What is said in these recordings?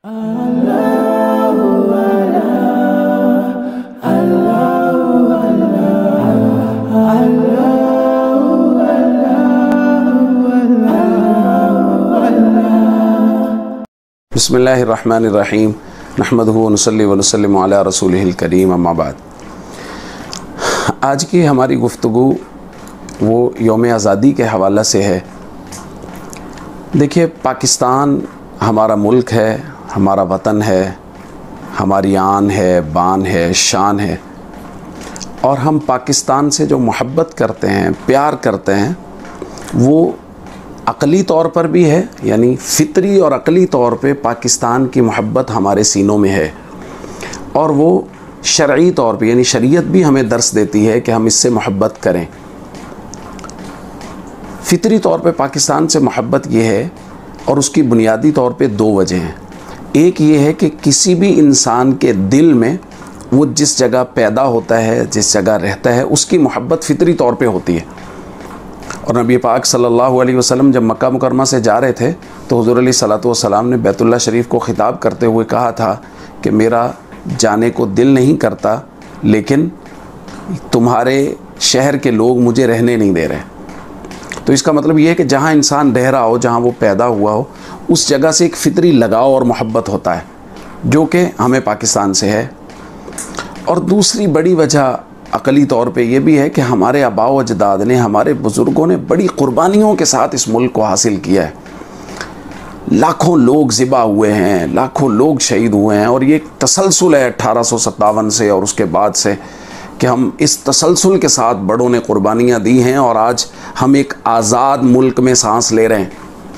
बिस्मिल्लाहिर्रहमानिर्रहीम नहमदुहु व नुसल्ली व नुसल्लिमु अला रसूलिहिल करीम अम्मा बाद। आज की हमारी गुफ्तगू वो यौम आज़ादी के हवाले से है। देखिए, पाकिस्तान हमारा मुल्क है, हमारा वतन है, हमारी आन है, बान है, शान है, और हम पाकिस्तान से जो मोहब्बत करते हैं, प्यार करते हैं, वो अक़ली तौर पर भी है, यानी फ़ितरी और अक़ली तौर पे पाकिस्तान की मोहब्बत हमारे सीनों में है, और वो शरई तौर पे यानी शरीयत भी हमें दर्स देती है कि हम इससे मोहब्बत करें। फ़ितरी तौर पे पाकिस्तान से मोहब्बत ये है, और उसकी बुनियादी तौर पे दो वजह हैं। एक ये है कि किसी भी इंसान के दिल में वो जिस जगह पैदा होता है, जिस जगह रहता है, उसकी मोहब्बत फ़ितरी तौर पे होती है। और नबी पाक सल्लल्लाहु अलैहि वसल्लम जब मक्का मुकरमा से जा रहे थे तो हुज़ूर अलैहिस्सलातु वस्सलाम ने बैतुल्लाह शरीफ को ख़िताब करते हुए कहा था कि मेरा जाने को दिल नहीं करता, लेकिन तुम्हारे शहर के लोग मुझे रहने नहीं दे रहे। तो इसका मतलब ये है कि जहाँ इंसान रह रहा हो, जहाँ वो पैदा हुआ हो, उस जगह से एक फ़ितरी लगाव और मोहब्बत होता है, जो कि हमें पाकिस्तान से है। और दूसरी बड़ी वजह अक़ली तौर पे ये भी है कि हमारे आबाओ अजदाद ने, हमारे बुज़ुर्गों ने बड़ी क़ुरबानियों के साथ इस मुल्क को हासिल किया है। लाखों लोग ज़िबा हुए हैं, लाखों लोग शहीद हुए हैं, और ये एक तसलसल है 1857 से और उसके बाद से कि हम इस तसलसल के साथ बड़ों ने क़ुरबानियाँ दी हैं, और आज हम एक आज़ाद मुल्क में सांस ले रहे हैं।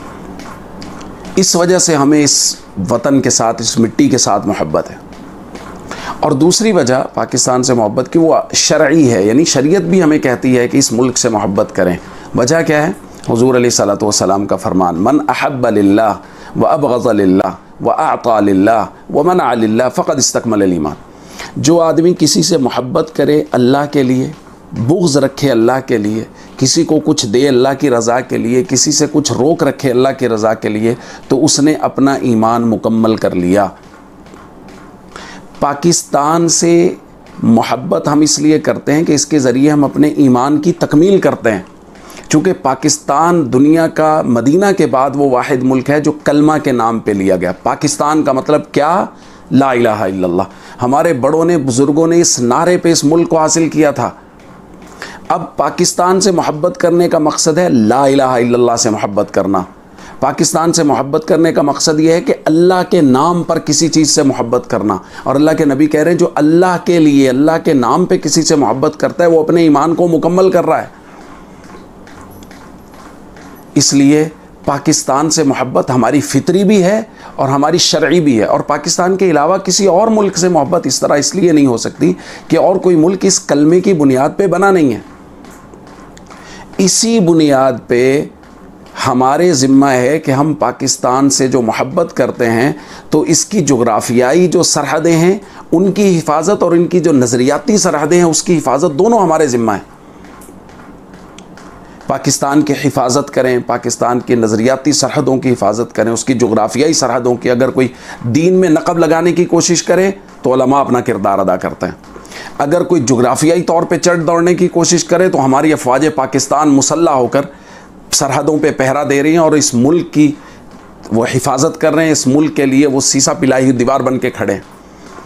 इस वजह से हमें इस वतन के साथ, इस मिट्टी के साथ मोहब्बत है। और दूसरी वजह पाकिस्तान से मोहब्बत की वो शरई है, यानी शरीयत भी हमें कहती है कि इस मुल्क से मोहब्बत करें। वजह क्या है? हुज़ूर अलैहिस्सलातु वस्सलाम का फरमान, मन अहब्ब लिल्लाह व अबग़ज़ लिल्लाह व अअता लिल्लाह व मनअ लिल्लाह फ़क़द इस्तकमल ईमान। जो आदमी किसी से मोहब्बत करे अल्लाह के लिए, बुग़्ज़ रखे अल्लाह के लिए, किसी को कुछ दे अल्लाह की रज़ा के लिए, किसी से कुछ रोक रखे अल्लाह की रज़ा के लिए, तो उसने अपना ईमान मुकम्मल कर लिया। पाकिस्तान से मोहब्बत हम इसलिए करते हैं कि इसके ज़रिए हम अपने ईमान की तकमील करते हैं। चूँकि पाकिस्तान दुनिया का मदीना के बाद वो वाहिद मुल्क है जो कलमा के नाम पे लिया गया। पाकिस्तान का मतलब क्या? ला इलाहा इल्लल्लाह। हमारे बड़ों ने, बुज़ुर्गों ने इस नारे पे इस मुल्क को हासिल किया था। अब पाकिस्तान से मोहब्बत करने का मकसद है ला इलाहा इल्लल्लाह से मोहब्बत करना। पाकिस्तान से मोहब्बत करने का मकसद ये है कि अल्लाह के नाम पर किसी चीज़ से मोहब्बत करना। और अल्लाह के नबी कह रहे हैं, जो अल्लाह के लिए, अल्लाह के नाम पे किसी से मोहब्बत करता है, वो अपने ईमान को मुकम्मल कर रहा है। इसलिए पाकिस्तान से मोहब्बत हमारी फ़ितरी भी है और हमारी शरई भी है। और पाकिस्तान के अलावा किसी और मुल्क से मोहब्बत इस तरह इसलिए नहीं हो सकती कि और कोई मुल्क इस कलमे की बुनियाद पे बना नहीं है। इसी बुनियाद पे हमारे ज़िम्मा है कि हम पाकिस्तान से जो मोहब्बत करते हैं, तो इसकी जोग्राफियाई जो सरहदें हैं उनकी हिफाजत और इनकी जो नज़रियाती सरहदें हैं उसकी हिफाजत दोनों हमारे ज़िम्मा है। पाकिस्तान की हिफाजत करें, पाकिस्तान की नज़रियाती सरहदों की हिफाजत करें, उसकी जोग्राफियाई सरहदों की। अगर कोई दीन में नक़ब लगाने की कोशिश करे तो उलमा अपना किरदार अदा करते हैं। अगर कोई जोग्राफियाई तौर पर चढ़ दौड़ने की कोशिश करे तो हमारी अफवाज पाकिस्तान मुसल्लह होकर सरहदों पे पहरा दे रही हैं और इस मुल्क की वो हिफाजत कर रहे हैं। इस मुल्क के लिए वो सीसा पिलाई हुई दीवार बन के खड़े हैं।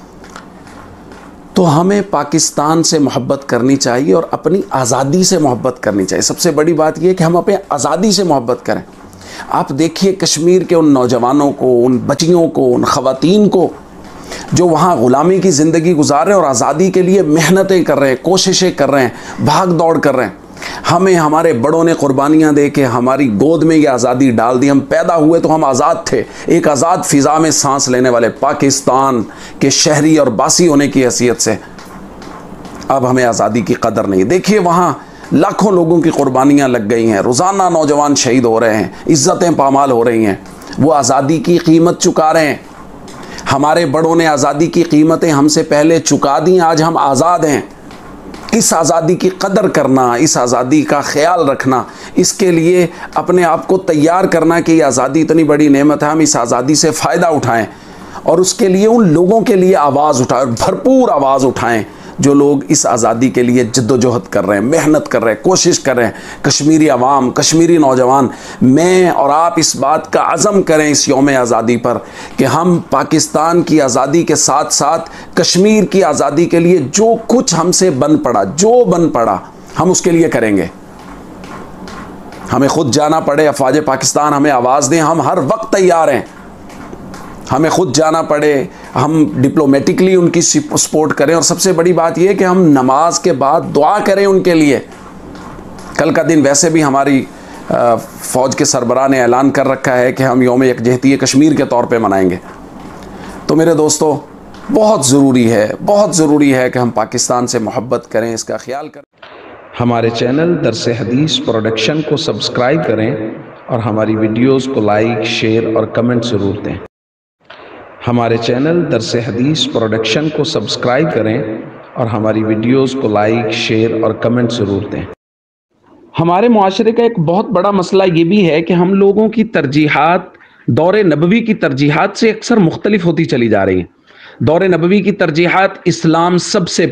तो हमें पाकिस्तान से मोहब्बत करनी चाहिए और अपनी आज़ादी से मोहब्बत करनी चाहिए। सबसे बड़ी बात यह है कि हम अपने आज़ादी से मोहब्बत करें। आप देखिए कश्मीर के उन नौजवानों को, उन बच्चियों को, उन ख़वातीन को जो वहाँ ग़ुलामी की ज़िंदगी गुजार रहे हैं और आज़ादी के लिए मेहनतें कर रहे हैं, कोशिशें कर रहे हैं, भाग दौड़ कर रहे हैं। हमें हमारे बड़ों ने क़ुरबानियाँ दे के हमारी गोद में ये आज़ादी डाल दी। हम पैदा हुए तो हम आज़ाद थे, एक आज़ाद फ़िज़ा में सांस लेने वाले पाकिस्तान के शहरी और बासी होने की हैसियत से अब हमें आज़ादी की कदर नहीं। देखिए वहाँ लाखों लोगों की क़ुरबानियाँ लग गई हैं, रोज़ाना नौजवान शहीद हो रहे हैं, इज़्ज़तें पामाल हो रही हैं। वो आज़ादी की कीमत चुका रहे हैं। हमारे बड़ों ने आज़ादी की कीमतें हमसे पहले चुका दी, आज हम आज़ाद हैं। इस आज़ादी की कदर करना, इस आज़ादी का ख्याल रखना, इसके लिए अपने आप को तैयार करना कि ये आज़ादी इतनी बड़ी नेमत है, हम इस आज़ादी से फ़ायदा उठाएं اور اس کے لیے ان لوگوں کے لیے آواز اٹھائیں، بھرپور آواز اٹھائیں جو لوگ اس آزادی کے لیے جد و جہد کر رہے ہیں، محنت کر رہے ہیں، کوشش کر رہے ہیں۔ کشمیری عوام، کشمیری نوجوان، میں اور آپ اس بات کا عزم کریں اس یوم آزادی پر کہ ہم پاکستان کی آزادی کے ساتھ ساتھ کشمیر کی آزادی کے لیے جو کچھ ہم سے بن پڑا ہم اس کے لیے کریں گے۔ ہمیں خود جانا پڑے، افواج پاکستان ہمیں آواز دیں، ہم ہر وقت تیار ہیں۔ ہمیں خود جانا پڑے، ہم ڈپلومیٹکلی ان کی سپورٹ کریں، اور سب سے بڑی بات یہ ہے کہ ہم نماز کے بعد دعا کریں ان کے لیے۔ کل کا دن ویسے بھی ہماری فوج کے سربراہ نے اعلان کر رکھا ہے کہ ہم یوم یکجہتی کشمیر کے طور پہ منائیں گے۔ تو میرے دوستو، بہت ضروری ہے کہ ہم پاکستان سے محبت کریں، اس کا خیال کریں۔ ہمارے چینل درس حدیث پروڈکشن کو سبسکرائب کریں اور ہماری ویڈیوز کو لائک، شیئر اور کمنٹ ضرور دیں۔ ہمارے چینل درس حدیث پروڈکشن کو سبسکرائب کریں اور ہماری ویڈیوز کو لائک، شیئر اور کمنٹ ضرور دیں۔ ہمارے معاشرے کا ایک بہت بڑا مسئلہ یہ بھی ہے کہ ہم لوگوں کی ترجیحات دور نبوی کی ترجیحات سے اکثر مختلف ہوتی چلی جا رہی ہیں۔ دور نبوی کی ترجیحات اسلام سب سے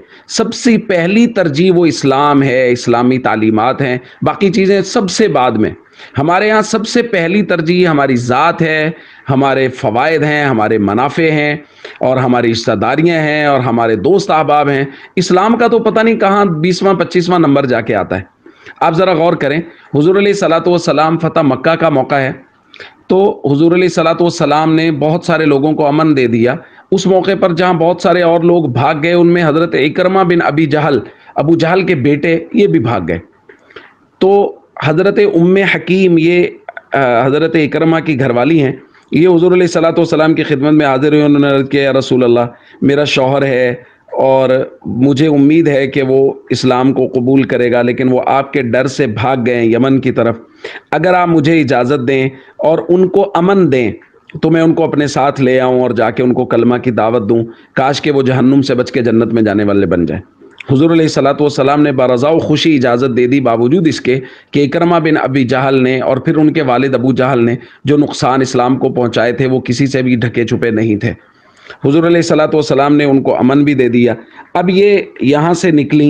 پہلی ترجیح وہ اسلام ہے، اسلامی تعلیمات ہیں، باقی چیزیں سب سے بعد میں۔ ہمارے ہاں سب سے پہلی ترجیح ہماری ذات ہے، ہمارے فوائد ہیں، ہمارے منافع ہیں اور ہماری رشتہ داریاں ہیں اور ہمارے دوست احباب ہیں۔ اسلام کا تو پتہ نہیں کہاں 20واں 25واں نمبر جا کے آتا ہے۔ آپ ذرا غور کریں، حضور علیہ الصلوۃ والسلام فتح مکہ کا موقع ہے، تو حضور علیہ الصلوۃ والسلام نے بہت سارے لوگوں کو امن دے دیا۔ اس موقع پر جہاں بہت سارے اور لوگ بھاگ گئے، ان میں حضرت اکرمہ بن ابو جہل کے بیٹے یہ بھی بھاگ گئے۔ تو حضرت ام حکیم، یہ حضرت اکرمہ کی گھر والی ہیں، یہ حضور علیہ الصلوۃ والسلام کی خدمت میں حاضر ہوئے۔ انہوں نے عرض کیا، یا رسول اللہ، میرا شوہر ہے اور مجھے امید ہے کہ وہ اسلام کو قبول کرے گا، لیکن وہ آپ کے ڈر سے بھاگ گئے ہیں یمن کی طرف۔ اگر آپ مجھے اجازت دیں اور ان کو امن دیں تو میں ان کو اپنے ساتھ لے آؤں اور جا کے ان کو کلمہ کی دعوت دوں، کاش کہ وہ جہنم سے بچ کے جنت میں جانے والے بن جائیں۔ حضور علیہ الصلوۃ والسلام نے برضا و خوشی اجازت دے دی، باوجود اس کے کہ اکرمہ بن ابی جہل نے اور پھر ان کے والد ابو جہل نے جو نقصان اسلام کو پہنچائے تھے وہ کسی سے بھی ڈھکے چھپے نہیں تھے۔ حضور علیہ الصلوۃ والسلام نے ان کو امن بھی دے دیا۔ اب یہ یہاں سے نکلیں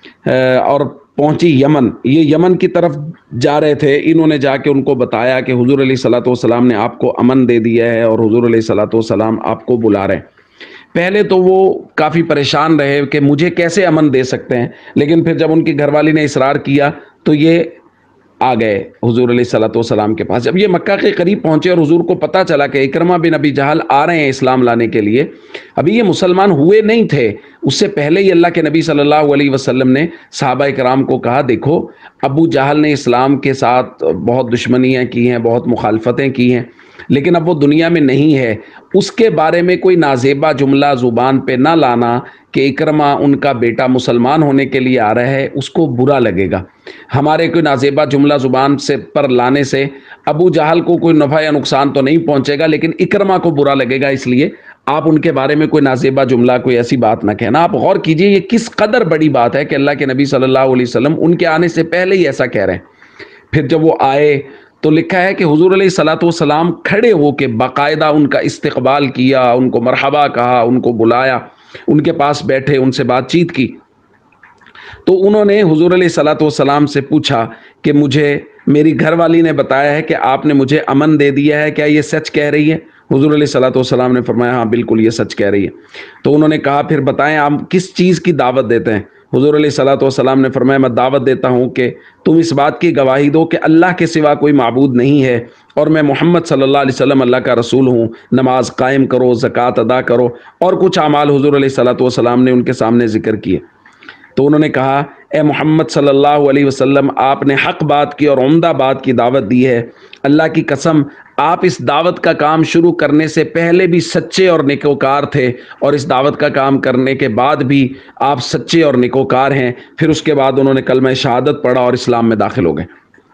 اور پہنچی یمن، یہ یمن کی طرف جا رہے تھے۔ انہوں نے جا کے ان کو بتایا کہ حضور علیہ الصلوۃ والسلام نے آپ کو امن دے دیا ہے اور حضور علیہ الصلوۃ والسلام آپ کو بلا رہے ہیں۔ پہلے تو وہ کافی پریشان رہے کہ مجھے کیسے امن دے سکتے ہیں، لیکن پھر جب ان کی گھر والی نے اصرار کیا تو یہ آ گئے حضور علیہ الصلوۃ والسلام کے پاس۔ جب یہ مکہ کے قریب پہنچے اور حضور کو پتہ چلا کہ اکرمہ بن ابی جہل آ رہے ہیں اسلام لانے کے لیے، ابھی یہ مسلمان ہوئے نہیں تھے، اس سے پہلے ہی اللہ کے نبی صلی اللہ علیہ وسلم نے صحابہ کرام کو کہا، دیکھو ابو جہل نے اسلام کے ساتھ بہت دشمنیاں کی ہیں، بہت مخالفتیں کی ہیں، لیکن اب وہ دنیا میں نہیں ہے۔ اس کے بارے میں کوئی نازیبا جملہ زبان پہ نہ لانا کہ اکرمہ ان کا بیٹا مسلمان ہونے کے لیے آ رہا ہے، اس کو برا لگے گا۔ ہمارے کوئی نازیبا جملہ زبان سے پر لانے سے ابو جہل کو کوئی نفع یا نقصان تو نہیں پہنچے گا، لیکن اکرمہ کو برا لگے گا، اس لیے آپ ان کے بارے میں کوئی نازیبا جملہ، کوئی ایسی بات نہ کہنا۔ آپ غور کیجئے یہ کس قدر بڑی بات ہے کہ اللہ کے نبی صلی اللہ علیہ وسلم ان کے آنے سے پہلے ہی ایسا کہہ رہے ہیں۔ پھر جب وہ آئے تو لکھا ہے کہ حضور علیہ الصلوۃ والسلام کھڑے ہو کے باقاعدہ ان کا استقبال کیا، ان کو مرحبا کہا، ان کو بلایا، ان کے پاس بیٹھے، ان سے بات چیت کی۔ تو انہوں نے حضور علیہ الصلوۃ والسلام سے پوچھا کہ مجھے میری گھر والی نے بتایا ہے کہ آپ نے مجھے امن دے دیا ہے، کیا یہ سچ کہہ رہی ہے؟ حضور علیہ الصلوۃ والسلام نے فرمایا، ہاں بالکل یہ سچ کہہ رہی ہے۔ تو انہوں نے کہا، پھر بتائیں آپ کس چیز کی دعوت دیتے ہیں؟ حضور علیہ الصلوۃ والسلام نے فرمایا، میں دعوت دیتا ہوں کہ تم اس بات کی گواہی دو کہ اللہ کے سوا کوئی معبود نہیں ہے اور میں محمد صلی اللہ علیہ وسلم اللہ کا رسول ہوں۔ نماز قائم کرو، زکوٰۃ ادا کرو، اور کچھ اعمال حضور علیہ الصلوۃ والسلام نے ان کے سامنے ذکر کیے۔ تو انہوں نے کہا، اے محمد صلی اللہ علیہ وسلم، آپ نے حق بات کی اور عمدہ بات کی دعوت دی ہے۔ اللہ کی قسم، آپ اس دعوت کا کام شروع کرنے سے پہلے بھی سچے اور نیکوکار تھے، اور اس دعوت کا کام کرنے کے بعد بھی آپ سچے اور نیکوکار ہیں۔ پھر اس کے بعد انہوں نے کلمہ شہادت پڑھا اور اسلام میں داخل ہو گئے۔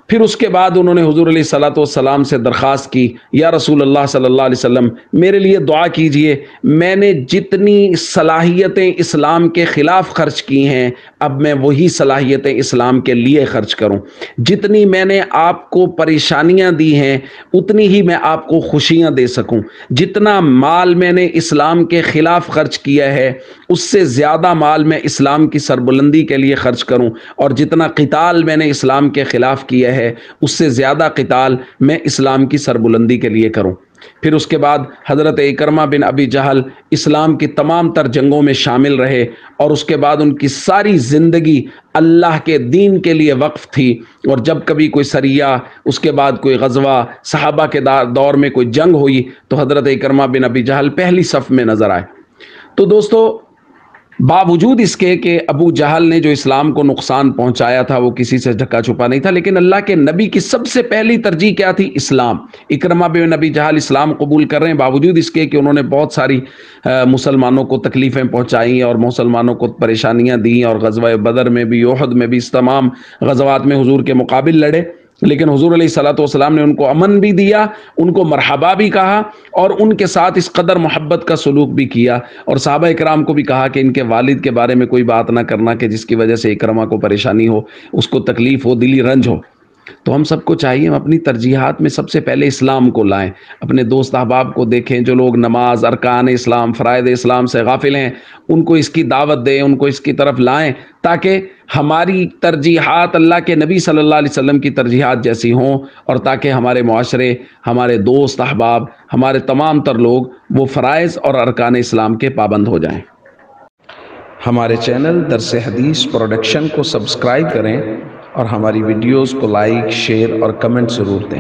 پھر اس کے بعد انہوں نے حضور علیہ الصلوۃ والسلام سے درخواست کی، یا رسول اللہ صلی اللہ علیہ وسلم میرے لیے دعا کیجئے، میں نے جتنی صلاحیتیں اسلام کے خلاف خرچ کی ہیں اب میں وہی صلاحیتیں اسلام کے لیے خرچ کروں، جتنی میں نے آپ کو پریشانیاں دی ہیں اتنی ہی میں آپ کو خوشیاں دے سکوں، جتنا مال میں نے اسلام کے خلاف خرچ کیا ہے اس سے زیادہ مال میں اسلام کی سربلندی کے لیے خرچ کروں، اور جتنا قتال میں نے اسلام کے خلاف کیا ہے اس سے زیادہ قتال میں اسلام کی سربلندی کے لیے کروں۔ پھر اس کے بعد حضرت اکرمہ بن ابی جہل اسلام کی تمام تر جنگوں میں شامل رہے، اور اس کے بعد ان کی ساری زندگی اللہ کے دین کے لیے وقف تھی، اور جب کبھی کوئی سریہ، اس کے بعد کوئی غزوہ، صحابہ کے دور میں کوئی جنگ ہوئی تو حضرت اکرمہ بن ابی جہل پہلی صف میں نظر آئے۔ تو دوستو، باوجود اس کے کہ ابو جہل نے جو اسلام کو نقصان پہنچایا تھا وہ کسی سے ڈھکا چھپا نہیں تھا، لیکن اللہ کے نبی کی سب سے پہلی ترجیح کیا تھی؟ اسلام۔ اکرمہ بن ابی جہل اسلام قبول کر رہے ہیں باوجود اس کے کہ انہوں نے بہت ساری مسلمانوں کو تکلیفیں پہنچائیں اور مسلمانوں کو پریشانیاں دیں، اور غزوہ بدر میں بھی، احد میں بھی، اس تمام غزوات میں حضور کے مقابل لڑے، لیکن حضور علیہ الصلوۃ والسلام نے ان کو امن بھی دیا، ان کو مرحبا بھی کہا، اور ان کے ساتھ اس قدر محبت کا سلوک بھی کیا، اور صحابہ اکرام کو بھی کہا کہ ان کے والد کے بارے میں کوئی بات نہ کرنا کہ جس کی وجہ سے اکرمہ کو پریشانی ہو، اس کو تکلیف ہو، دلی رنج ہو۔ تو ہم سب کو چاہیے ہم اپنی ترجیحات میں سب سے پہلے اسلام کو لائیں، اپنے دوست احباب کو دیکھیں جو لوگ نماز، ارکان اسلام، فرائض اسلام سے غافل ہیں، ان کو اس کی دعوت دیں، ان کو اس کی طرف لائیں، تاکہ ہماری ترجیحات اللہ کے نبی صلی اللہ علیہ وسلم کی ترجیحات جیسی ہوں، اور تاکہ ہمارے معاشرے، ہمارے دوست احباب، ہمارے تمام تر لوگ وہ فرائض اور ارکان اسلام کے پابند ہو جائیں۔ ہمارے چینل درس حدیث پروڈکشن کو سبسکرائب کریں اور ہماری ویڈیوز کو لائک، شیئر اور کمنٹ ضرور دیں۔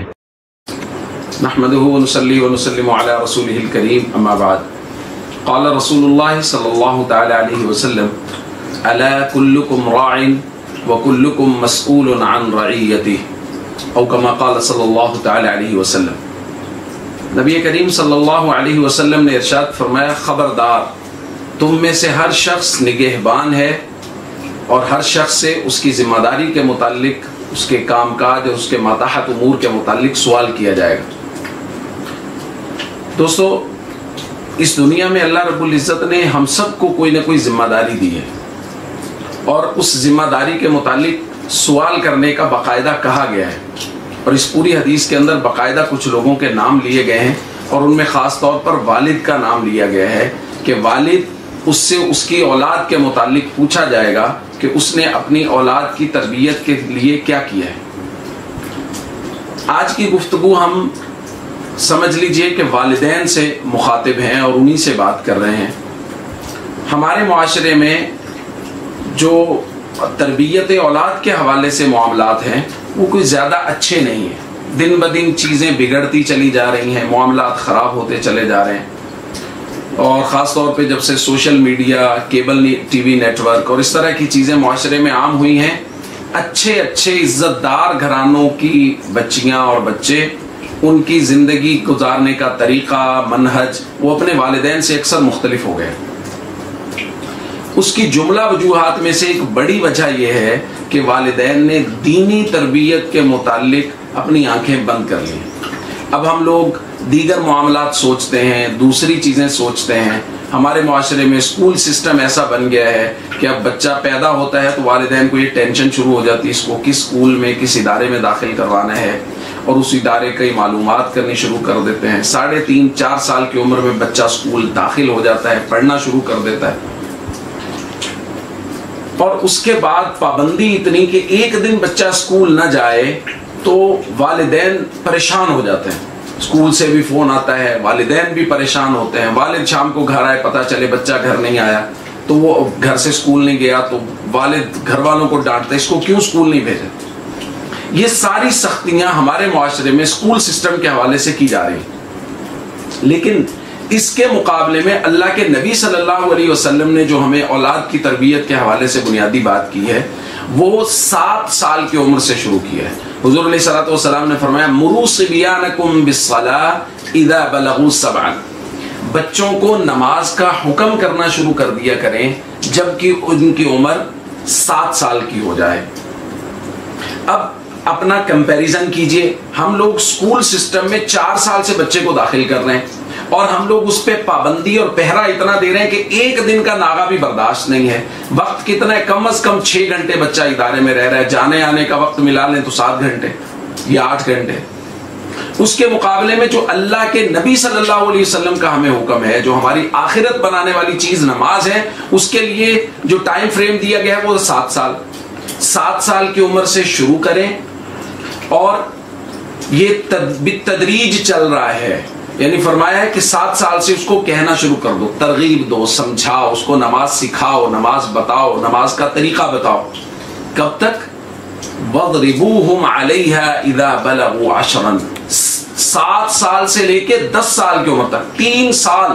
نحمدہ ونصلی ونسلم علی رسولہ الکریم، اما بعد، قال رسول اللہ صلی اللہ تعالی علیہ وسلم: الا کلکم راع وکلکم مسئول عن رعیتہ، او کما قال صلی اللہ تعالی علیہ وسلم۔ نبی کریم صلی اللہ علیہ وسلم نے ارشاد فرمایا: خبردار، تم میں سے ہر شخص نگہبان ہے، اور ہر شخص سے اس کی ذمہ داری کے متعلق، اس کے کام کاج اور اس کے ماتحت امور کے متعلق سوال کیا جائے گا۔ دوستو، اس دنیا میں اللہ رب العزت نے ہم سب کو کوئی نہ کوئی ذمہ داری دی ہے، اور اس ذمہ داری کے متعلق سوال کرنے کا باقاعدہ کہا گیا ہے، اور اس پوری حدیث کے اندر باقاعدہ کچھ لوگوں کے نام لیے گئے ہیں، اور ان میں خاص طور پر والد کا نام لیا گیا ہے کہ والد اس سے اس کی اولاد کے متعلق پوچھا جائے گا کہ اس نے اپنی اولاد کی تربیت کے لیے کیا کیا ہے۔ آج کی گفتگو ہم سمجھ لیجئے کہ والدین سے مخاطب ہیں اور انہی سے بات کر رہے ہیں۔ ہمارے معاشرے میں جو تربیت اولاد کے حوالے سے معاملات ہیں وہ کوئی زیادہ اچھے نہیں ہیں، دن بدن چیزیں بگڑتی چلی جا رہی ہیں، معاملات خراب ہوتے چلے جا رہے ہیں، اور خاص طور پہ جب سے social media, cable TV network ورک اور اس طرح کی چیزیں معاشرے میں عام ہوئی ہیں، اچھے عزت دار گھرانوں کی بچیاں اور بچے، ان کی زندگی گزارنے کا طریقہ، منہج، وہ اپنے والدین سے اکثر مختلف ہو گئے۔ اس کی جملہ وجوہات میں سے ایک بڑی وجہ یہ ہے کہ والدین نے دینی تربیت کے متعلق اپنی آنکھیں بند کر لی۔ اب ہم لوگ دیگر معاملات سوچتے ہیں، دوسری چیزیں سوچتے ہیں۔ ہمارے معاشرے میں اسکول سسٹم ایسا بن گیا ہے کہ اب بچہ پیدا ہوتا ہے تو والدین کو یہ ٹینشن شروع ہو جاتی ہے اس کو کس اسکول میں، کس ادارے میں داخل کروانا ہے، اور اس ادارے کی معلومات کرنی شروع کر دیتے ہیں۔ 3.5-4 سال کی عمر میں بچہ اسکول داخل ہو جاتا ہے، پڑھنا شروع کر دیتا ہے، اور اس کے بعد پابندی اتنی کہ ایک دن بچہ اسکول نہ جائے تو والدین پریشان ہو جاتے ہیں۔ اسکول سے بھی فون آتا ہے، والدین بھی پریشان ہوتے ہیں، والد شام کو گھر آئے، پتہ چلے بچہ گھر نہیں آیا، تو وہ گھر سے اسکول نہیں گیا تو والد گھر والوں کو ڈانٹتے اس کو کیوں اسکول نہیں بھیجا۔ یہ ساری سختیاں ہمارے معاشرے میں اسکول سسٹم کے حوالے سے کی جا رہی ہیں، لیکن اس کے مقابلے میں اللہ کے نبی صلی اللہ علیہ وسلم نے جو ہمیں اولاد کی تربیت کے حوالے سے بنیادی بات کی ہے وہ 7 سال کی عمر سے شروع کیا ہے۔ حضور علیہ الصلوۃ والسلام نے فرمایا: مروا صبیانکم بالصلاۃ اذا بلغوا 7، بچوں کو نماز کا حکم کرنا شروع کر دیا کریں جب کہ ان کی عمر 7 سال کی ہو جائے۔ اب اپنا کمپیریزن کیجئے. ہم لوگ سکول سسٹم میں 4 سال سے بچے کو داخل کر رہے ہیں اور ہم لوگ اس پہ پابندی اور پہرا اتنا دے رہے ہیں کہ ایک دن کا ناغہ بھی برداشت نہیں ہے. وقت کتنا ہے؟ کم از کم 6 گھنٹے بچہ ادارے میں رہ رہا ہے. جانے آنے کا وقت ملا لیں تو 7 گھنٹے یا 8 گھنٹے. اس کے مقابلے میں جو اللہ کے نبی صلی اللہ علیہ وسلم کا ہمیں حکم ہے, جو ہماری آخرت بنانے والی چیز نماز ہے, اس کے لیے جو ٹائم فریم دیا گیا ہے وہ 7 سال. 7 سال کی عمر سے شروع کریں اور یہ بالتدریج چل رہا ہے. یعنی فرمایا ہے کہ 7 سال سے اس کو کہنا شروع کر دو, ترغیب دو, سمجھاؤ, اس کو نماز سکھاؤ, نماز بتاؤ, نماز کا طریقہ بتاؤ. کب تک؟ وَضْرِبُوهُمْ عَلَيْهَا إِذَا بَلَغُوا 10 7 سال سے لے کے 10 سال کی عمر تک 3 سال.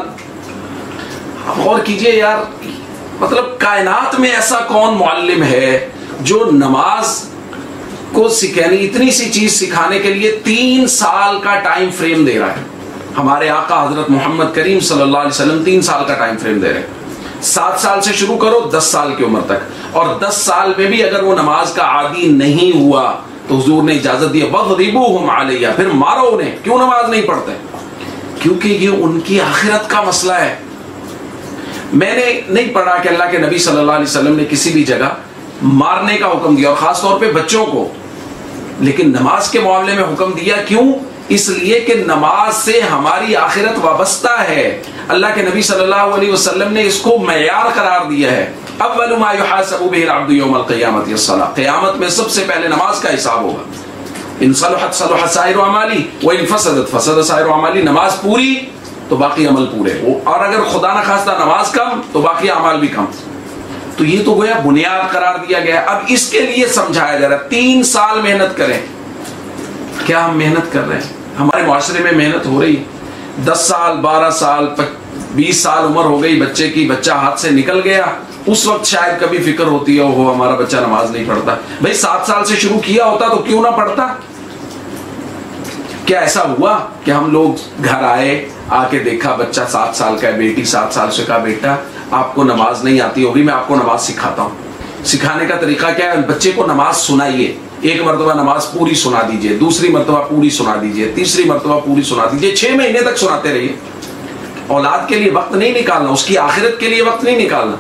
غور کیجئے یار, مطلب کائنات میں ایسا کون معلم ہے جو نماز کو سکھانے, اتنی سی چیز سکھانے کے لیے 3 سال کا ٹائم فریم دے رہا ہے. ہمارے آقا حضرت محمد کریم صلی اللہ علیہ وسلم 3 سال کا ٹائم فریم دے رہے ہیں. 7 سال سے شروع کرو 10 سال کی عمر تک, اور 10 سال میں بھی اگر وہ نماز کا عادی نہیں ہوا تو حضور نے اجازت دی وَضْرِبُوهُمْ عَلَيْهَا, پھر مارو انہیں. کیوں نماز نہیں پڑھتے؟ کیونکہ یہ ان کی آخرت کا مسئلہ ہے. میں نے نہیں پڑھا کہ اللہ کے نبی صلی اللہ علیہ وسلم نے کسی بھی جگہ مارنے کا حکم دیا, اور خاص طور پہ بچوں کو, لیکن نماز کے معاملے میں حکم دیا. کیوں؟ اس لیے کہ نماز سے ہماری آخرت وابستہ ہے. اللہ کے نبی صلی اللہ علیہ وسلم نے اس کو معیار قرار دیا ہے. اول ما يحاسب به العبد يوم القيامة الصلاة, قیامت میں سب سے پہلے نماز کا حساب ہوگا. ان صلحت صلح سائر اعمالی وان فسدت فسد سائر اعمالی. نماز پوری تو باقی عمل پورے, اور اگر خدا نہ خواستہ نماز کم تو باقی اعمال بھی کم. تو یہ تو گویا بنیاد قرار دیا گیا ہے. اب اس کے لیے سمجھایا جا رہا ہے 3 سال محنت کریں. کیا ہم محنت کر رہے ہیں؟ ہمارے معاشرے میں محنت ہو رہی. 10 سال 12 سال 20 سال عمر ہو گئی بچے کی, بچہ ہاتھ سے نکل گیا, اس وقت شاید کبھی فکر ہوتی ہے وہ ہمارا بچہ نماز نہیں پڑھتا. بھائی 7 سال سے شروع کیا ہوتا تو کیوں نہ پڑھتا؟ کیا ایسا ہوا کہ ہم لوگ گھر آئے, آ کے دیکھا بچہ 7 سال کا ہے, بیٹی 7 سال سے, کہا بیٹا آپ کو نماز نہیں آتی ہوگی, میں آپ کو نماز سکھاتا ہوں. سکھانے کا طریقہ کیا ہے؟ بچے کو نماز سنائیے. 1 مرتبہ نماز پوری سنا دیجئے, دوسری مرتبہ پوری سنا دیجئے, تیسری مرتبہ پوری سنا دیجئے. 6 مہینے تک سناتے رہیے. اولاد کے لیے وقت نہیں نکالنا, اس کی آخرت کے لیے وقت نہیں نکالنا.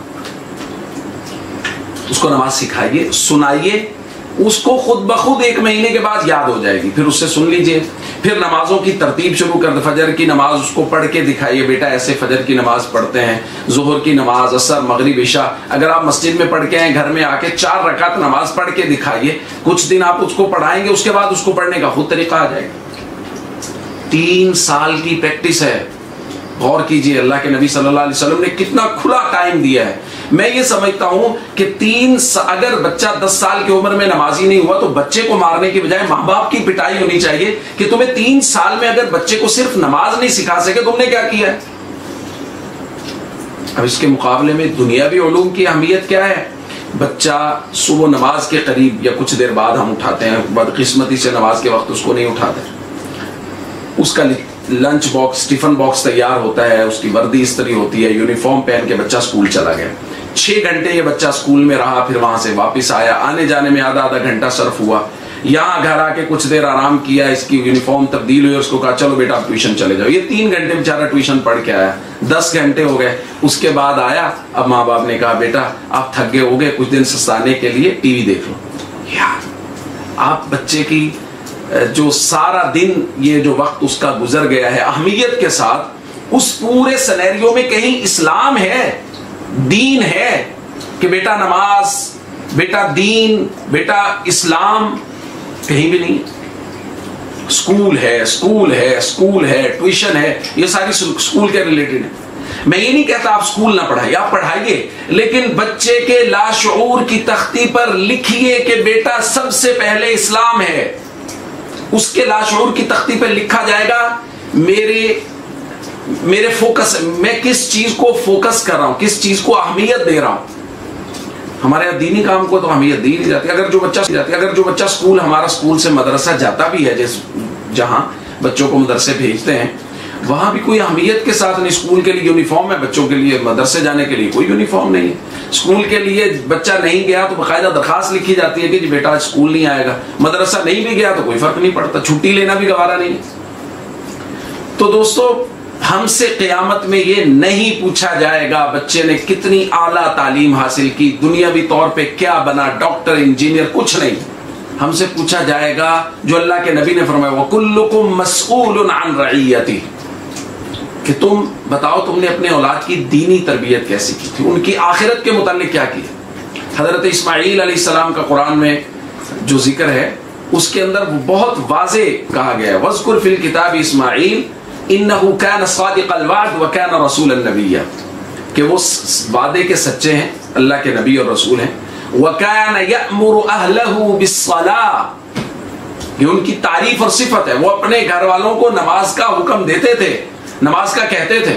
اس کو نماز سکھائیے, سنائیے, اس کو خود بخود 1 مہینے کے بعد یاد ہو جائے گی. پھر اس سے سن لیجئے. پھر نمازوں کی ترتیب شروع کر دیں. فجر کی نماز اس کو پڑھ کے دکھائیے, بیٹا ایسے فجر کی نماز پڑھتے ہیں, ظہر کی نماز, عصر, مغرب, عشاء. اگر آپ مسجد میں پڑھ کے آئیں, گھر میں آ کے 4 رکعت نماز پڑھ کے دکھائیے. کچھ دن آپ اس کو پڑھائیں گے, اس کے بعد اس کو پڑھنے کا خود طریقہ آ جائے گا. 3 سال کی پریکٹس ہے. غور کیجئے, اللہ کے نبی صلی اللہ علیہ وسلم نے کتنا کھلا ٹائم دیا ہے. میں یہ سمجھتا ہوں کہ اگر بچہ 10 سال کی عمر میں نمازی نہیں ہوا تو بچے کو مارنے کی بجائے ماں باپ کی پٹائی ہونی چاہیے کہ تمہیں 3 سال میں اگر بچے کو صرف نماز نہیں سکھا سکے, تم نے کیا کیا ہے. اب اس کے مقابلے میں دنیاوی علوم کی اہمیت کیا ہے؟ بچہ صبح نماز کے قریب یا کچھ دیر بعد ہم اٹھاتے ہیں, بدقسمتی سے نماز کے وقت اس کو نہیں اٹھاتے. اس کا لنچ باکس, ٹفن باکس تیار ہوتا ہے, اس کی وردی استری ہوتی ہے, یونیفارم پہن کے بچہ اسکول چلا گیا. 6 گھنٹے یہ بچہ اسکول میں رہا, پھر وہاں سے واپس آیا, آنے جانے میں آدھا گھنٹہ صرف ہوا. یہاں گھر آ کے کچھ دیر آرام کیا, اس کی یونیفارم تبدیل ہوئی, اس کو کہا چلو بیٹا آپ ٹیوشن چلے جاؤ. یہ 3 گھنٹے بیچارہ ٹیوشن پڑھ کے آیا, 10 گھنٹے ہو گئے. اس کے بعد آیا, اب ماں باپ نے کہا بیٹا آپ تھک گئے ہو گئے, کچھ دن سستانے کے لیے ٹی وی دیکھ لو. یار آپ بچے کی جو سارا دن یہ جو وقت اس کا گزر گیا ہے اہمیت کے ساتھ, اس پورے سینیریو میں کہیں اسلام ہے, دین ہے کہ بیٹا نماز, بیٹا دین, بیٹا اسلام, کہیں بھی نہیں. اسکول ہے, اسکول ہے, اسکول ہے, ٹیوشن ہے, یہ ساری اسکول کے ریلیٹڈ ہے. میں یہ نہیں کہتا آپ اسکول نہ پڑھائیے, آپ پڑھائیے, لیکن بچے کے لاشعور کی تختی پر لکھیے کہ بیٹا سب سے پہلے اسلام ہے. اس کے لاشعور کی تختی پہ لکھا جائے گا میرے فوکس, میں کس چیز کو فوکس کر رہا ہوں, کس چیز کو اہمیت دے رہا ہوں. ہمارے یہاں دینی کام کو تو اہمیت دی نہیں جاتی. اگر جو بچہ اسکول, ہمارا اسکول سے مدرسہ جاتا بھی ہے, جہاں بچوں کو مدرسے بھیجتے ہیں, وہاں بھی کوئی اہمیت کے ساتھ نہیں. اسکول کے لیے یونیفارم ہے بچوں کے لیے, مدرسے جانے کے لیے کوئی یونیفارم نہیں ہے. اسکول کے لیے بچہ نہیں گیا تو باقاعدہ درخواست لکھی جاتی ہے کہ جی بیٹا اسکول نہیں آئے گا. مدرسہ نہیں بھی گیا تو کوئی فرق نہیں پڑتا, چھٹی لینا بھی گوارا نہیں ہے. تو دوستو, ہم سے قیامت میں یہ نہیں پوچھا جائے گا بچے نے کتنی اعلیٰ تعلیم حاصل کی, دنیاوی طور پہ کیا بنا, ڈاکٹر انجینئر, کچھ نہیں. ہم سے پوچھا جائے گا جو اللہ کے نبی نے فرمایا وَكُلُّكُمْ مَسْئُولٌ عَنْ رَعِيَّتِهِ, کہ تم بتاؤ تم نے اپنے اولاد کی دینی تربیت کیسی کی تھی, ان کی آخرت کے متعلق کیا کیا. حضرت اسماعیل علیہ السلام کا قرآن میں جو ذکر ہے اس کے اندر وہ بہت واضح کہا گیا ہے, وَاذْكُرْ فِي الْكِتَابِ إِسْمَاعِيلَ إِنَّهُ كَانَ صَادِقَ الْوَعْدِ وَكَانَ رَسُولًا نَبِيًّا, کہ وہ وعدے کے سچے ہیں, اللہ کے نبی اور رسول ہیں. وَكَانَ يَأْمُرُ أَهْلَهُ بِالصَّلَاةِ, یہ ان کی تعریف اور صفت ہے, وہ اپنے گھر والوں کو نماز کا حکم دیتے تھے, نماز کا کہتے تھے.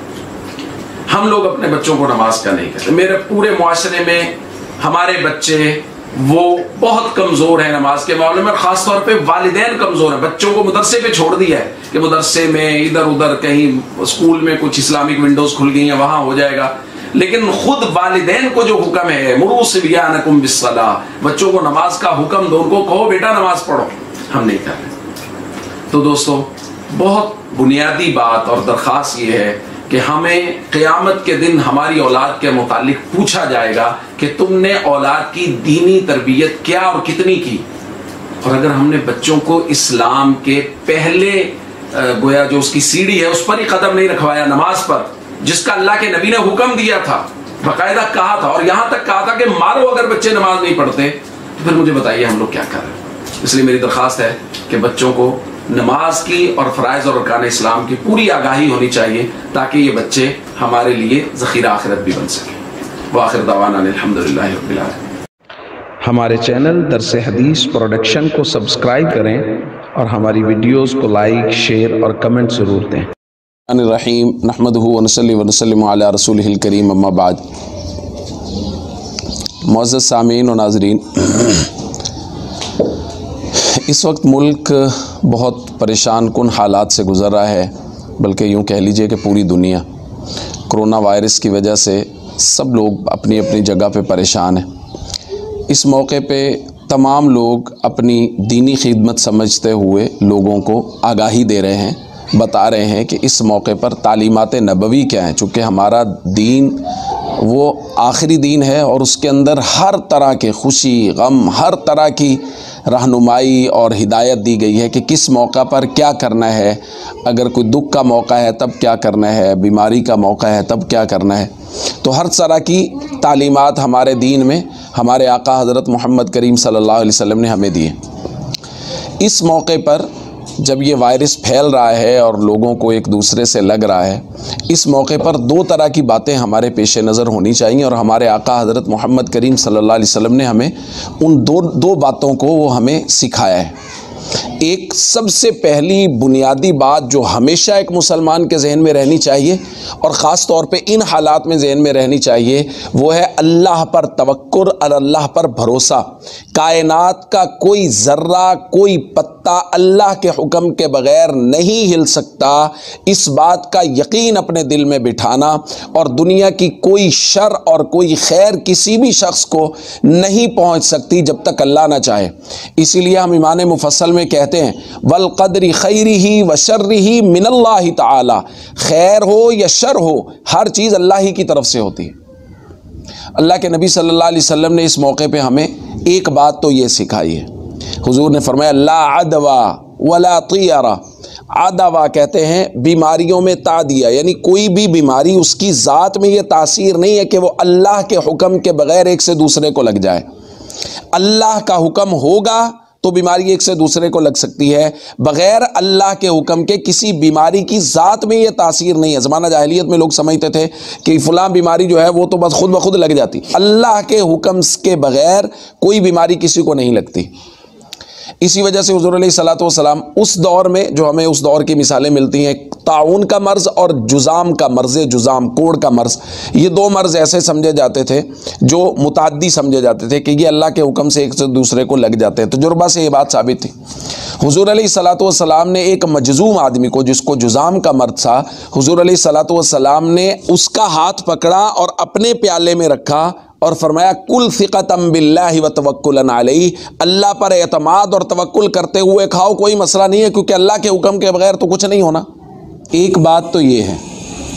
ہم لوگ اپنے بچوں کو نماز کا نہیں کہتے. میرے پورے معاشرے میں ہمارے بچے وہ بہت کمزور ہیں نماز کے معاملے میں, خاص طور پہ والدین کمزور ہیں. بچوں کو مدرسے پہ چھوڑ دیا ہے کہ مدرسے میں ادھر ادھر کہیں اسکول میں کچھ اسلامک ونڈوز کھل گئی ہیں وہاں ہو جائے گا, لیکن خود والدین کو جو حکم ہے مُرُوا صِبْيَانَكُمْ بِالصَّلَاةِ, بچوں کو نماز کا حکم دو, ان کو کہو بیٹا نماز پڑھو, ہم نہیں کر رہے. تو دوستو, بہت بنیادی بات اور درخواست یہ ہے کہ ہمیں قیامت کے دن ہماری اولاد کے متعلق پوچھا جائے گا کہ تم نے اولاد کی دینی تربیت کیا اور کتنی کی. اور اگر ہم نے بچوں کو اسلام کے پہلے گویا جو اس کی سیڑھی ہے اس پر ہی قدم نہیں رکھوایا, نماز پر, جس کا اللہ کے نبی نے حکم دیا تھا, باقاعدہ کہا تھا, اور یہاں تک کہا تھا کہ مارو اگر بچے نماز نہیں پڑھتے, تو پھر مجھے بتائیے ہم لوگ کیا کر رہے ہیں. اس لیے میری درخواست ہے کہ بچوں کو نماز کی اور فرائض اور ارکان اسلام کی پوری آگاہی ہونی چاہیے تاکہ یہ بچے ہمارے لیے ذخیرہ آخرت بھی بن سکیں. وآخر دعوانا الحمدللہ رب العالمین. ہمارے چینل درس حدیث پروڈکشن کو سبسکرائب کریں اور ہماری ویڈیوز کو لائک, شیئر اور کمنٹ ضرور دیں. الرحیم نحمدہ ونصلی ونسلم علی رسولہ الکریم, اما بعد. معزز سامعین و ناظرین, اس وقت ملک بہت پریشان کن حالات سے گزر رہا ہے, بلکہ یوں کہہ لیجئے کہ پوری دنیا کرونا وائرس کی وجہ سے سب لوگ اپنی اپنی جگہ پہ پریشان ہیں. اس موقع پہ تمام لوگ اپنی دینی خدمت سمجھتے ہوئے لوگوں کو آگاہی دے رہے ہیں, بتا رہے ہیں کہ اس موقع پر تعلیمات نبوی کیا ہیں. چونکہ ہمارا دین وہ آخری دین ہے اور اس کے اندر ہر طرح کے خوشی غم, ہر طرح کی رہنمائی اور ہدایت دی گئی ہے کہ کس موقع پر کیا کرنا ہے. اگر کوئی دکھ کا موقع ہے تب کیا کرنا ہے, بیماری کا موقع ہے تب کیا کرنا ہے. تو ہر طرح کی تعلیمات ہمارے دین میں ہمارے آقا حضرت محمد کریم صلی اللہ علیہ وسلم نے ہمیں دیے. اس موقع پر جب یہ وائرس پھیل رہا ہے اور لوگوں کو ایک دوسرے سے لگ رہا ہے, اس موقع پر دو طرح کی باتیں ہمارے پیش نظر ہونی چاہیے, اور ہمارے آقا حضرت محمد کریم صلی اللہ علیہ وسلم نے ہمیں ان دو باتوں کو وہ ہمیں سکھایا ہے. ایک سب سے پہلی بنیادی بات جو ہمیشہ ایک مسلمان کے ذہن میں رہنی چاہیے اور خاص طور پہ ان حالات میں ذہن میں رہنی چاہیے, وہ ہے اللہ پر توکل اور اللہ پر بھروسہ. کائنات کا کوئی ذرہ, کوئی پتا اللہ کے حکم کے بغیر نہیں ہل سکتا. اس بات کا یقین اپنے دل میں بٹھانا, اور دنیا کی کوئی شر اور کوئی خیر کسی بھی شخص کو نہیں پہنچ سکتی جب تک اللہ نہ چاہے. اسی لیے ہم ایمان مفصل میں کہتے ہیں والقدر خیرہ وشرہ من اللہ تعالی, خیر ہو یا شر ہو ہر چیز اللہ ہی کی طرف سے ہوتی ہے. اللہ کے نبی صلی اللہ علیہ وسلم نے اس موقع پہ ہمیں ایک بات تو یہ سکھائی ہے. حضور نے فرمایا لا عدوا ولا طیرہ. عدوا کہتے ہیں بیماریوں میں تعدیہ, یعنی کوئی بھی بیماری اس کی ذات میں یہ تاثیر نہیں ہے کہ وہ اللہ کے حکم کے بغیر ایک سے دوسرے کو لگ جائے. اللہ کا حکم ہوگا تو بیماری ایک سے دوسرے کو لگ سکتی ہے, بغیر اللہ کے حکم کے کسی بیماری کی ذات میں یہ تاثیر نہیں ہے. زمانہ جاہلیت میں لوگ سمجھتے تھے کہ فلاں بیماری جو ہے وہ تو بس خود بخود لگ جاتی. اللہ کے حکم کے بغیر کوئی بیماری کسی کو نہیں لگتی. اسی وجہ سے حضور علیہ الصلوۃ والسلام اس دور میں, جو ہمیں اس دور کی مثالیں ملتی ہیں, ताउन का मर्ज़ और जुज़ाम का मर्ज़, जुज़ाम कोड़ का मर्ज़, ये दो मर्ज़ ऐसे समझे जाते थे जो मुताद्दी समझे जाते थे कि ये अल्लाह के हुक्म से एक से दूसरे को लग जाते हैं। तजुर्बा से ये बात साबित थी। हुज़ूर अलैहिस्सलातु वस्सलाम ने एक मजज़ूम आदमी को, जिसको जुज़ाम का मर्ज़ था, हुज़ूर अलैहिस्सलातु वस्सलाम ने उसका हाथ पकड़ा और अपने प्याले में रखा और फरमाया कुल सिक़तम बिल्लाहि व तवक्कुलन अलैहि, अल्लाह पर एतमाद और तवक्कुल करते हुए खाओ, कोई मसला नहीं है, क्योंकि अल्लाह के हुक्म के बगैर तो कुछ नहीं होना। एक बात तो ये है।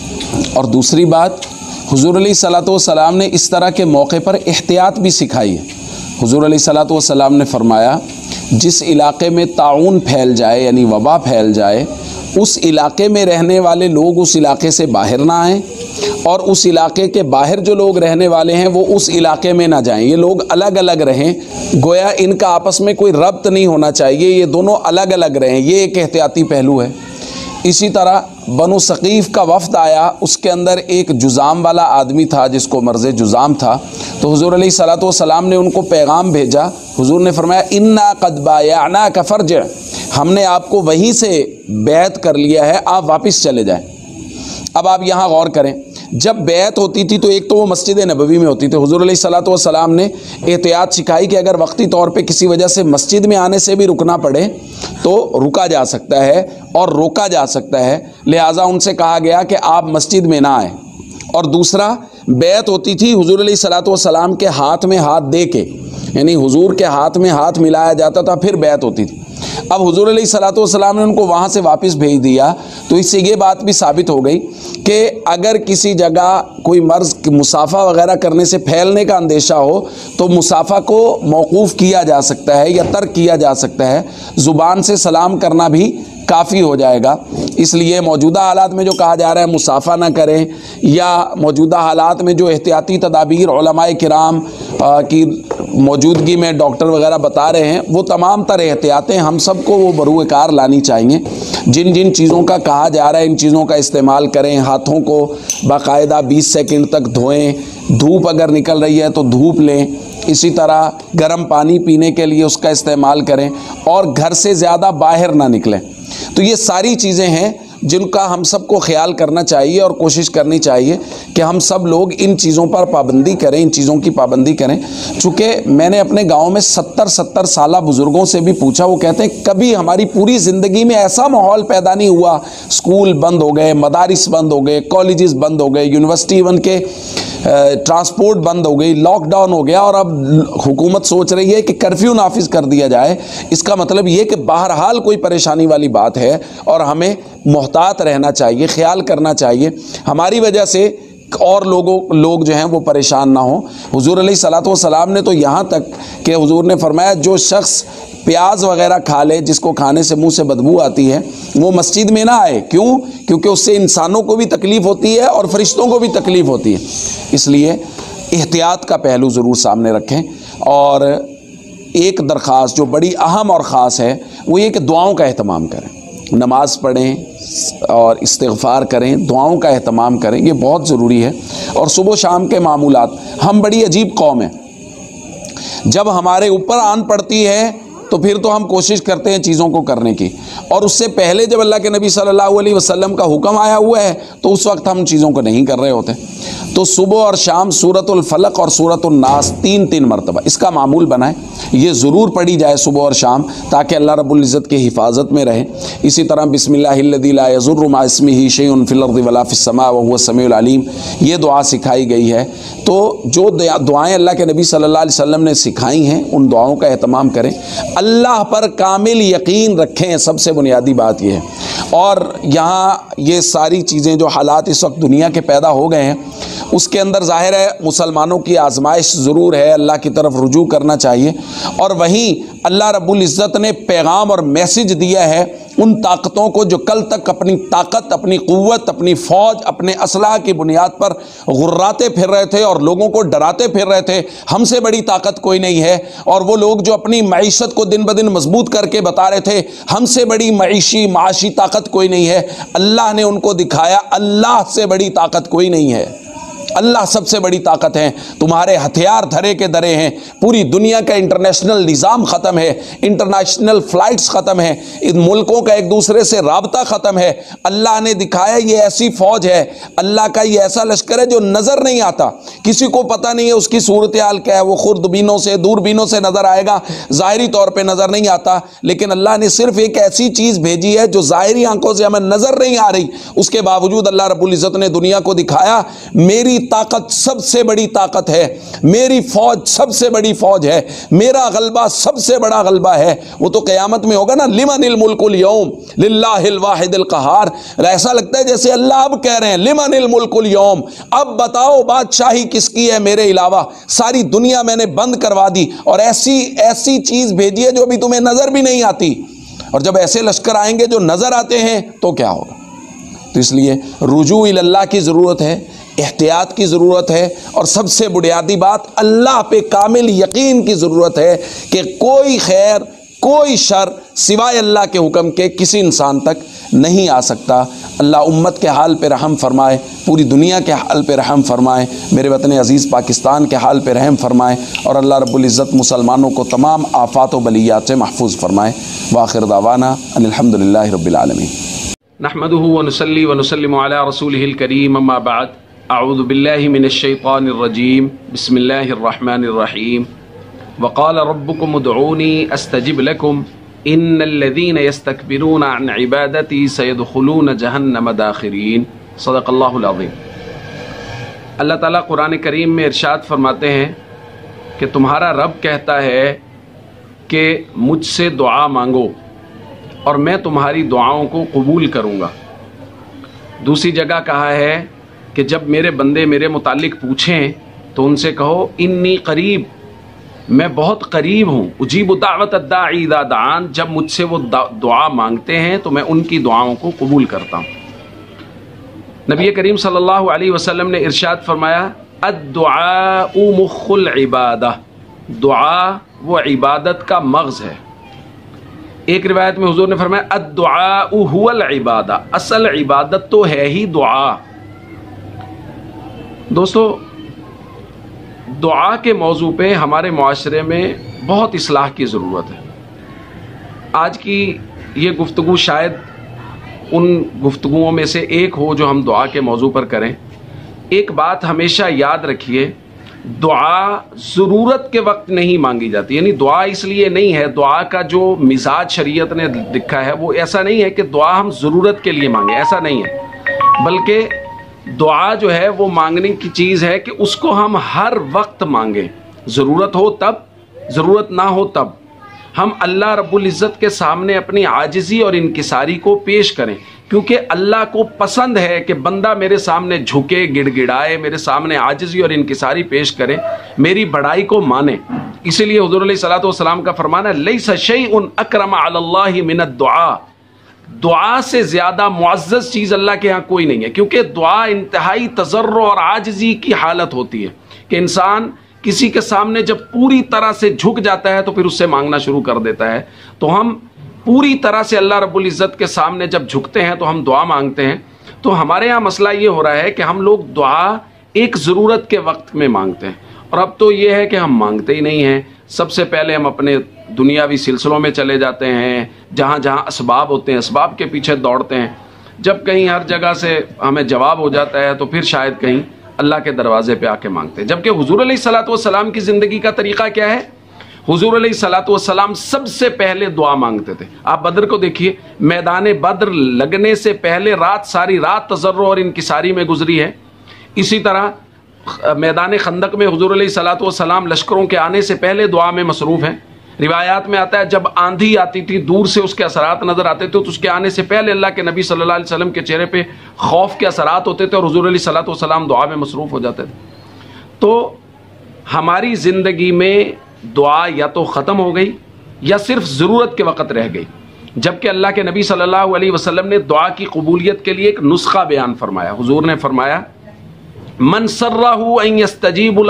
और दूसरी बात, हुज़ूर अलैहिस्सलातु वस्सलाम ने इस तरह के मौके पर एहतियात भी सिखाई है। हुज़ूर अलैहिस्सलातु वस्सलाम ने फरमाया जिस इलाके में ताउन फैल जाए यानी वबा फैल जाए, उस इलाके में रहने वाले लोग उस इलाके से बाहर ना आएँ, और उस इलाके के बाहर जो लोग रहने वाले हैं वो उस इलाके में ना जाएं। ये लोग अलग अलग रहें, गोया इनका आपस में कोई रब्त नहीं होना चाहिए, ये दोनों अलग अलग रहें। ये एक एहतियाती पहलू है। इसी तरह बनु सकीफ़ का वफ़द आया, उसके अंदर एक जुज़ाम वाला आदमी था जिसको मर्ज़ जुज़ाम था। तो हुज़ूर अलैहिस्सलातु वस्सलाम ने उनको पैगाम भेजा। हुज़ूर ने फरमाया इन्ना क़द बायअना का फ़र्ज, हमने आपको वहीं से बैत कर लिया है, आप वापस चले जाएं। अब आप यहाँ गौर करें, जब बैत होती थी तो एक तो वो मस्जिद नबवी में होती थी। हुज़ूर अलैहिस्सलातु वस्सलाम ने एहतियात सिखाई कि अगर वक्ती तौर पे किसी वजह से मस्जिद में आने से भी रुकना पड़े तो रुका जा सकता है और रोका जा सकता है, लिहाजा उनसे कहा गया कि आप मस्जिद में ना आए। और दूसरा, बैत होती थी हुज़ूर अलैहिस्सलातु वस्सलाम के हाथ में हाथ दे के, यानी हुज़ूर के हाथ में हाथ मिलाया जाता था, फिर बैत होती थी। अब हुज़ूर अलैहिस्सलातु वस्सलाम ने उनको वहाँ से वापस भेज दिया। तो इससे ये बात भी साबित हो गई कि अगर किसी जगह कोई मर्ज़ मुसाफ़ा वग़ैरह करने से फैलने का अंदेशा हो तो मुसाफ़ा को मौकूफ़ किया जा सकता है या तर्क किया जा सकता है, ज़ुबान से सलाम करना भी काफ़ी हो जाएगा। इसलिए मौजूदा हालात में जो कहा जा रहा है मुसाफ़ा ना करें, या मौजूदा हालात में जो एहतियाती तदाबीर उलमाए किराम की मौजूदगी में डॉक्टर वगैरह बता रहे हैं, वो तमाम तर एहतियातें हम सबको वो बरूएकार लानी चाहिए। जिन जिन चीज़ों का कहा जा रहा है इन चीज़ों का इस्तेमाल करें। हाथों को बाकायदा 20 सेकंड तक धोएं, धूप अगर निकल रही है तो धूप लें। इसी तरह गर्म पानी पीने के लिए उसका इस्तेमाल करें और घर से ज़्यादा बाहर ना निकलें। तो ये सारी चीज़ें हैं जिनका हम सबको ख्याल करना चाहिए और कोशिश करनी चाहिए कि हम सब लोग इन चीज़ों पर पाबंदी करें, इन चीज़ों की पाबंदी करें। चूँकि मैंने अपने गांव में 70 साला बुज़ुर्गों से भी पूछा, वो कहते हैं कभी हमारी पूरी ज़िंदगी में ऐसा माहौल पैदा नहीं हुआ, स्कूल बंद हो गए, मदारिस बंद हो गए, कॉलेजेस बंद हो गए, यूनिवर्सिटी इवन के ट्रांसपोर्ट बंद हो गई, लॉकडाउन हो गया और अब हुकूमत सोच रही है कि कर्फ्यू नाफिज कर दिया जाए। इसका मतलब ये कि बहरहाल कोई परेशानी वाली बात है और हमें मोहतात रहना चाहिए, ख्याल करना चाहिए, हमारी वजह से और लोग जो हैं वो परेशान ना हो। हुजूर अलैहिस्सलातु वस्सलाम ने तो यहाँ तक कि हुजूर ने फरमाया जो शख्स प्याज वगैरह खा ले जिसको खाने से मुंह से बदबू आती है वो मस्जिद में ना आए। क्यों? क्योंकि उससे इंसानों को भी तकलीफ़ होती है और फरिश्तों को भी तकलीफ़ होती है। इसलिए एहतियात का पहलू ज़रूर सामने रखें। और एक दरख्वास्त जो बड़ी अहम और ख़ास है वो ये कि दुआओं का एहतमाम करें, नमाज़ पढ़ें और इस्तिग़फ़ार करें, दुआओं का एहतमाम करें, ये बहुत ज़रूरी है। और सुबह शाम के मामूलात, हम बड़ी अजीब कौम है, जब हमारे ऊपर आन पड़ती है तो फिर तो हम कोशिश करते हैं चीज़ों को करने की, और उससे पहले जब अल्लाह के नबी सल्लल्लाहु अलैहि वसल्लम का हुक्म आया हुआ है तो उस वक्त हम चीज़ों को नहीं कर रहे होते। तो सुबह और शाम सूरतुल फलक और सूरतुल नास 3-3 मरतबा इसका मामूल बनाएं, ये ज़रूर पढ़ी जाए सुबह और शाम ताकि अल्लाह रब्बुल इज़्ज़त की हिफाजत में रहे। इसी तरह बिस्मिल्लाहिल्लज़ी ला यज़ुर्रु मा इस्मिही शैउन फिल अर्ज़ि वला फिस समा व हुवस समीउल अलीम, ये दुआ सिखाई गई है। तो जो दुआएँ अल्लाह के नबी सल्लल्लाहु अलैहि वसल्लम ने सिखाई हैं उन दुआओं का एहतमाम करें, अल्लाह पर कामिल यकीन रखें, सबसे बुनियादी बात यह है। और यहाँ ये सारी चीज़ें जो हालात इस वक्त दुनिया के पैदा हो गए हैं उसके अंदर ज़ाहिर है मुसलमानों की आजमाइश ज़रूर है, अल्लाह की तरफ रुजू करना चाहिए। और वहीं अल्लाह रब्बुल इज़्ज़त ने पैगाम और मैसेज दिया है उन ताकतों को जो कल तक अपनी ताकत, अपनी क़ुव्वत, अपनी फ़ौज, अपने असलाह की बुनियाद पर गुर्राते फिर रहे थे और लोगों को डराते फिर रहे थे हमसे बड़ी ताकत कोई नहीं है। और वो लोग जो अपनी मईशत को दिन ब दिन मजबूत करके बता रहे थे हमसे बड़ी माशी ताकत कोई नहीं है, अल्लाह ने उनको दिखाया अल्लाह से बड़ी ताकत कोई नहीं है। اللہ سب سے بڑی طاقت ہے، تمہارے ہتھیار دھرے کے درے ہیں، پوری دنیا کا انٹرنیشنل نظام ختم ہے، انٹرنیشنل فلائٹس ختم ہیں، ان ملکوں کا ایک دوسرے سے رابطہ ختم ہے۔ اللہ نے دکھایا یہ ایسی فوج ہے، اللہ کا یہ ایسا لشکر ہے جو نظر نہیں آتا، کسی کو پتہ نہیں ہے اس کی صورتحال کیا ہے، وہ خوردبینوں سے دوربینوں سے نظر آئے گا، ظاہری طور پہ نظر نہیں آتا، لیکن اللہ نے صرف ایک ایسی چیز بھیجی ہے جو ظاہری آنکھوں سے ہمیں نظر نہیں آ رہی، اس کے باوجود اللہ رب العزت نے دنیا کو دکھایا میری طاقت سب سے بڑی طاقت ہے، میری فوج سب سے بڑی فوج ہے، میرا غلبہ سب سے بڑا غلبہ ہے۔ وہ تو قیامت میں ہوگا نا، لمن الملک اليوم للہ الواحد القہار، ایسا لگتا ہے جیسے اللہ اب کہہ رہے ہیں لمن الملک اليوم، اب بتاؤ بادشاہی کس کی ہے میرے علاوہ، ساری دنیا میں نے بند کروا دی اور ایسی چیز بھیجی ہے جو ابھی تمہیں نظر بھی نہیں آتی، اور جب ایسے لشکر آئیں گے جو نظر آتے ہیں تو کیا ہوگا؟ تو اس لیے رجوع اللہ کی ضرورت ہے، احتیاط کی ضرورت ہے، اور سب سے بنیادی بات اللہ پہ کامل یقین کی ضرورت ہے کہ کوئی خیر کوئی شر سوائے اللہ کے حکم کے کسی انسان تک نہیں آ سکتا۔ اللہ امت کے حال پہ رحم فرمائے، پوری دنیا کے حال پہ رحم فرمائے، میرے وطن عزیز پاکستان کے حال پہ رحم فرمائے، اور اللہ رب العزت مسلمانوں کو تمام آفات و بلیات سے محفوظ فرمائے۔ وآخر دعوانا ان الحمدللہ رب العالمین۔ نحمده ونصلي ونسلم على رسوله الكريم، اما بعد، اعوذ باللہ من الشیطان الرجیم، بسم اللہ الرحمن الرحیم۔ وقال ربكم ادعوني استجب لكم ان الذين يستكبرون عن عبادتي سيدخلون جہنم داخرین۔ صدق اللہ العظیم۔ اللہ تعالیٰ قرآن کریم میں ارشاد فرماتے ہیں کہ تمہارا رب کہتا ہے کہ مجھ سے دعا مانگو اور میں تمہاری دعاؤں کو قبول کروں گا۔ دوسری جگہ کہا ہے کہ جب میرے بندے میرے متعلق پوچھیں تو ان سے کہو انی قریب، میں بہت قریب ہوں، اجیب دعوت الداعی اذا دعان، جب مجھ سے وہ دعا مانگتے ہیں تو میں ان کی دعاؤں کو قبول کرتا ہوں۔ نبی کریم صلی اللہ علیہ وسلم نے ارشاد فرمایا الدعاء مخ العبادہ، دعا وہ عبادت کا مغز ہے۔ ایک روایت میں حضور نے فرمایا الدعاء هو العبادہ، اصل عبادت تو ہے ہی دعا۔ دوستو، دعا کے موضوع پہ ہمارے معاشرے میں بہت اصلاح کی ضرورت ہے۔ آج کی یہ گفتگو شاید ان گفتگوؤں میں سے ایک ہو جو ہم دعا کے موضوع پر کریں۔ ایک بات ہمیشہ یاد رکھیے، دعا ضرورت کے وقت نہیں مانگی جاتی، یعنی دعا اس لیے نہیں ہے، دعا کا جو مزاج شریعت نے لکھا ہے وہ ایسا نہیں ہے کہ دعا ہم ضرورت کے لیے مانگیں، ایسا نہیں ہے، بلکہ دعا جو ہے وہ مانگنے کی چیز ہے کہ اس کو ہم ہر وقت مانگیں، ضرورت ہو تب، ضرورت نہ ہو تب، ہم اللہ رب العزت کے سامنے اپنی عاجزی اور انکساری کو پیش کریں، کیونکہ اللہ کو پسند ہے کہ بندہ میرے سامنے جھکے، گڑ گڑائے، میرے سامنے عاجزی اور انکساری پیش کرے، میری بڑائی کو مانے۔ اسی لیے حضور علیہ الصلوۃ والسلام کا فرمانا لیس شیء اکرم علی اللہ من الدعاء، دعا سے زیادہ معزز چیز اللہ کے ہاں کوئی نہیں ہے، کیونکہ دعا انتہائی تضرع اور عاجزی کی حالت ہوتی ہے کہ انسان کسی کے سامنے جب پوری طرح سے جھک جاتا ہے تو پھر اس سے مانگنا شروع کر دیتا ہے۔ تو ہم پوری طرح سے اللہ رب العزت کے سامنے جب جھکتے ہیں تو ہم دعا مانگتے ہیں۔ تو ہمارے یہاں مسئلہ یہ ہو رہا ہے کہ ہم لوگ دعا ایک ضرورت کے وقت میں مانگتے ہیں، اور اب تو یہ ہے کہ ہم مانگتے ہی نہیں ہیں۔ سب سے پہلے ہم اپنے دنیاوی سلسلوں میں چلے جاتے ہیں، جہاں جہاں اسباب ہوتے ہیں اسباب کے پیچھے دوڑتے ہیں۔ جب کہیں ہر جگہ سے ہمیں جواب ہو جاتا ہے تو پھر شاید کہیں اللہ کے دروازے پہ آ کے مانگتے ہیں، جبکہ حضور علیہ الصلوۃ والسلام کی زندگی کا طریقہ کیا ہے؟ حضور علیہ الصلوۃ والسلام سب سے پہلے دعا مانگتے تھے۔ آپ بدر کو دیکھیے، میدان بدر لگنے سے پہلے ساری رات تضرع اور انکساری میں گزری ہے۔ اسی طرح میدان خندق میں حضور علیہ الصلوۃ والسلام لشکروں کے آنے سے پہلے دعا میں مصروف ہیں۔ روایات میں آتا ہے جب آندھی آتی تھی، دور سے اس کے اثرات نظر آتے تھے، تو اس کے آنے سے پہلے اللہ کے نبی صلی اللہ علیہ وسلم کے چہرے پہ خوف کے اثرات ہوتے تھے اور حضور علیہ الصلوۃ والسلام دعا میں مصروف ہو جاتے تھے۔ تو ہماری زندگی میں دعا یا تو ختم ہو گئی یا صرف ضرورت کے وقت رہ گئی، جبکہ اللہ کے نبی صلی اللہ علیہ وسلم نے دعا کی قبولیت کے لیے ایک نسخہ بیان فرمایا۔ حضور نے فرمایا من سرہ ان یستجیب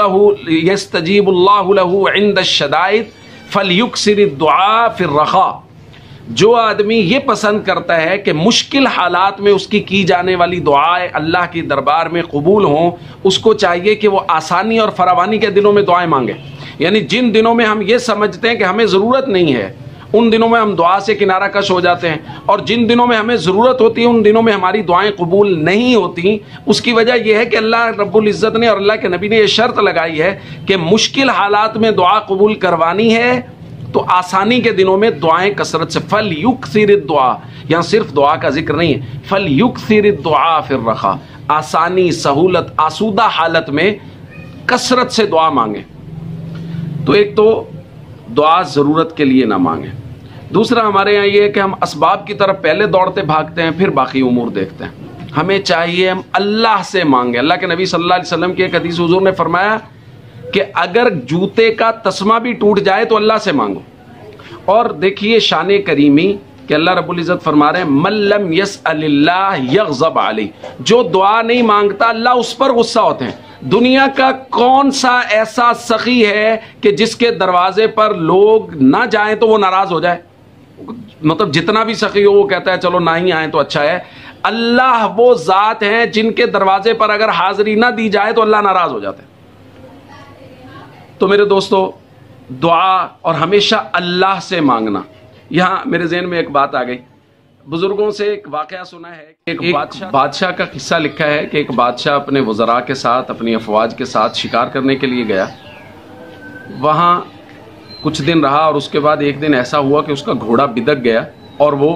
اللہ لہ عند الشدائد فلیکثر الدعاء فی الرخاء، جو آدمی یہ پسند کرتا ہے کہ مشکل حالات میں اس کی جانے والی دعائیں اللہ کی دربار میں قبول ہوں، اس کو چاہیے کہ وہ آسانی اور فراوانی کے دنوں میں دعائیں مانگے. یعنی جن دنوں میں ہم یہ سمجھتے ہیں کہ ہمیں ضرورت نہیں ہے، ان دنوں میں ہم دعا سے کنارہ کش ہو جاتے ہیں، اور جن دنوں میں ہمیں ضرورت ہوتی ہے ان دنوں میں ہماری دعائیں قبول نہیں ہوتی. اس کی وجہ یہ ہے کہ اللہ رب العزت نے اور اللہ کے نبی نے یہ شرط لگائی ہے کہ مشکل حالات میں دعا قبول کروانی ہے تو آسانی کے دنوں میں دعائیں کثرت سے. فَلْيُكْثِرِ الدُّعَاء، یہاں صرف دعا کا ذکر نہیں ہے، فَلْيُكْثِرِ الدُّعَاء فِي الرَّخَاء، آسانی، سہولت، آسودہ حالت میں کثرت سے دعا مانگیں. تو ایک تو دعا ضرورت کے لیے نہ مانگیں. دوسرا ہمارے یہاں یہ ہے کہ ہم اسباب کی طرف پہلے دوڑتے بھاگتے ہیں، پھر باقی امور دیکھتے ہیں. ہمیں چاہیے ہم اللہ سے مانگیں. اللہ کے نبی صلی اللہ علیہ وسلم کی ایک حدیث حضور نے فرمایا کہ اگر جوتے کا تسمہ بھی ٹوٹ جائے تو اللہ سے مانگو. اور دیکھیے شان کریمی کہ اللہ رب العزت فرما رہے ہیں من لم یسأل اللہ یغضب علیہ، جو دعا نہیں مانگتا اللہ اس پر غصہ ہوتے ہیں. دنیا کا کون سا ایسا سخی ہے کہ جس کے دروازے پر لوگ نہ جائیں تو وہ ناراض ہو جائے؟ مطلب جتنا بھی سخی ہو وہ کہتا ہے چلو نہ ہی آئیں تو اچھا ہے. اللہ وہ ذات ہیں جن کے دروازے پر اگر حاضری نہ دی جائے تو اللہ ناراض ہو جاتے ہیں. تو میرے دوستو، دعا اور ہمیشہ اللہ سے مانگنا. یہاں میرے ذہن میں ایک بات آ گئی. بزرگوں سے ایک واقعہ سنا ہے، ایک بادشاہ کا قصہ لکھا ہے کہ ایک بادشاہ اپنے وزراء کے ساتھ، اپنی افواج کے ساتھ شکار کرنے کے لیے گیا. وہاں کچھ دن رہا اور اس کے بعد ایک دن ایسا ہوا کہ اس کا گھوڑا بدک گیا اور وہ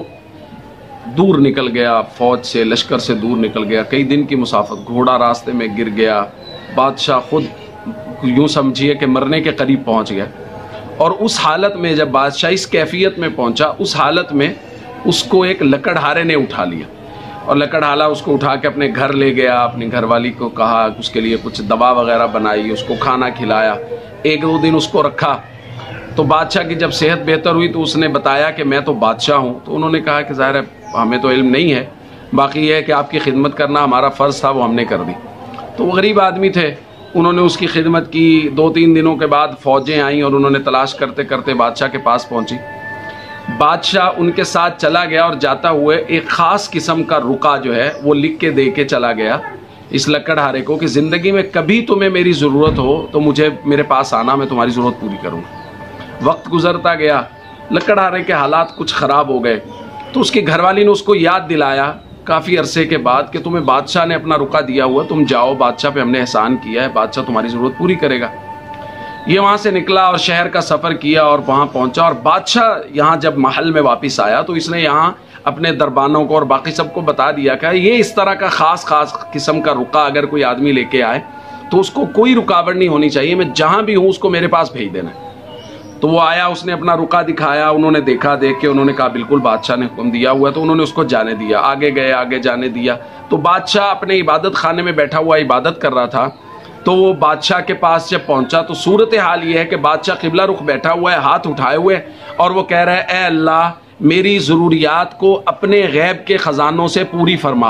دور نکل گیا، فوج سے، لشکر سے دور نکل گیا. کئی دن کی مسافت، گھوڑا راستے میں گر گیا. بادشاہ خود یوں سمجھیے کہ مرنے کے قریب پہنچ گیا. اور اس حالت میں جب بادشاہ اس کیفیت میں پہنچا، اس حالت میں اس کو ایک لکڑہارے نے اٹھا لیا اور لکڑہالا اس کو اٹھا کے اپنے گھر لے گیا. اپنی گھر والی کو کہا، اس کے لیے کچھ دوا وغیرہ بنائی، اس کو کھانا کھلایا. ایک دو دن اس کو رکھا. تو بادشاہ کی جب صحت بہتر ہوئی تو اس نے بتایا کہ میں تو بادشاہ ہوں. تو انہوں نے کہا کہ ظاہر ہے ہمیں تو علم نہیں ہے، باقی یہ ہے کہ آپ کی خدمت کرنا ہمارا فرض تھا، وہ ہم نے کر دی. تو وہ غریب آدمی تھے، انہوں نے اس کی خدمت کی. 2-3 دنوں کے بعد فوجیں آئیں اور انہوں نے تلاش کرتے کرتے بادشاہ کے پاس پہنچی. بادشاہ ان کے ساتھ چلا گیا اور جاتا ہوئے ایک خاص قسم کا رقعہ جو ہے وہ لکھ کے دے کے چلا گیا اس لکڑہارے کو کہ زندگی میں کبھی تمہیں میری ضرورت ہو تو مجھے میرے پاس آنا، میں تمہاری ضرورت پوری کروں گا. وقت گزرتا گیا، لکڑہارے کے حالات کچھ خراب ہو گئے. تو اس کی گھر والی نے اس کو یاد دلایا کافی عرصے کے بعد کہ تمہیں بادشاہ نے اپنا رقعہ دیا ہوا، تم جاؤ، بادشاہ پہ ہم نے احسان کیا ہے، بادشاہ تمہاری ضرورت پوری کرے گا. یہ وہاں سے نکلا اور شہر کا سفر کیا اور وہاں پہنچا. اور بادشاہ یہاں جب محل میں واپس آیا تو اس نے یہاں اپنے دربانوں کو اور باقی سب کو بتا دیا کہ یہ اس طرح کا خاص قسم کا رقعہ اگر کوئی آدمی لے کے آئے تو اس کو کوئی رکاوٹ نہیں ہونی چاہیے، میں جہاں بھی ہوں اس کو میرے پاس بھیج دینا. تو وہ آیا، اس نے اپنا رقعہ دکھایا، انہوں نے دیکھا، دیکھ کے انہوں نے کہا بالکل بادشاہ نے حکم دیا ہوا، تو انہوں نے اس کو جانے دیا. آگے گئے، آگے جانے دیا. تو بادشاہ اپنے عبادت خانے میں بیٹھا ہوا عبادت کر رہا تھا. تو وہ بادشاہ کے پاس جب پہنچا تو صورتحال یہ ہے کہ بادشاہ قبلہ رخ بیٹھا ہوا ہے، ہاتھ اٹھائے ہوئے، اور وہ کہہ رہا ہے اے اللہ میری ضروریات کو اپنے غیب کے خزانوں سے پوری فرما.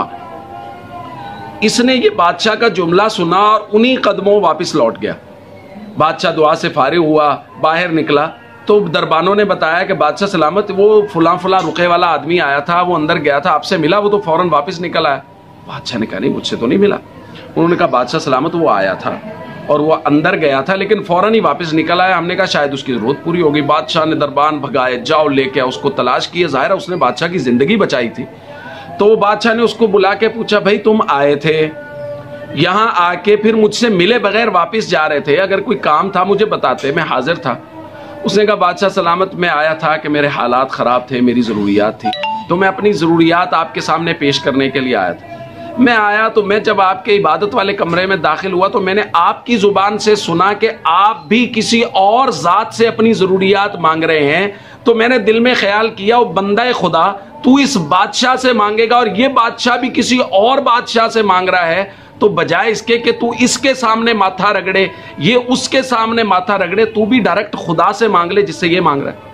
اس نے یہ بادشاہ کا جملہ سنا اور انہی قدموں واپس لوٹ گیا. بادشاہ دعا سے فارغ ہوا، باہر نکلا تو دربانوں نے بتایا کہ بادشاہ سلامت، وہ فلاں رقعے والا آدمی آیا تھا، وہ اندر گیا تھا، آپ سے ملا، وہ تو فوراً واپس نکل آیا. بادشاہ نے کہا نہیں، مجھ سے تو نہیں ملا. انہوں نے کہا بادشاہ سلامت وہ آیا تھا اور وہ اندر گیا تھا لیکن فوراً ہی واپس نکل آیا. ہم نے کہا شاید اس کی ضرورت پوری ہوگی. بادشاہ نے دربان بھگائے، جاؤ لے کے اس کو تلاش کیے. ظاہر ہے اس نے بادشاہ کی زندگی بچائی تھی. تو وہ بادشاہ نے اس کو بلا کے پوچھا بھائی تم آئے تھے یہاں، آ کے پھر مجھ سے ملے بغیر واپس جا رہے تھے، اگر کوئی کام تھا مجھے بتاتے، میں حاضر تھا. اس نے کہا بادشاہ سلامت میں آیا تھا کہ میرے حالات خراب تھے، میری ضروریات تھی، تو میں اپنی ضروریات آپ کے سامنے پیش کرنے کے لیے آیا تھا. میں آیا تو میں جب آپ کے عبادت والے کمرے میں داخل ہوا تو میں نے آپ کی زبان سے سنا کہ آپ بھی کسی اور ذات سے اپنی ضروریات مانگ رہے ہیں. تو میں نے دل میں خیال کیا وہ بندہ خدا تو اس بادشاہ سے مانگے گا اور یہ بادشاہ بھی کسی اور بادشاہ سے مانگ رہا ہے، تو بجائے اس کے کہ تو اس کے سامنے ماتھا رگڑے، یہ اس کے سامنے ماتھا رگڑے، تو بھی ڈائریکٹ خدا سے مانگ لے جس سے یہ مانگ رہا ہے.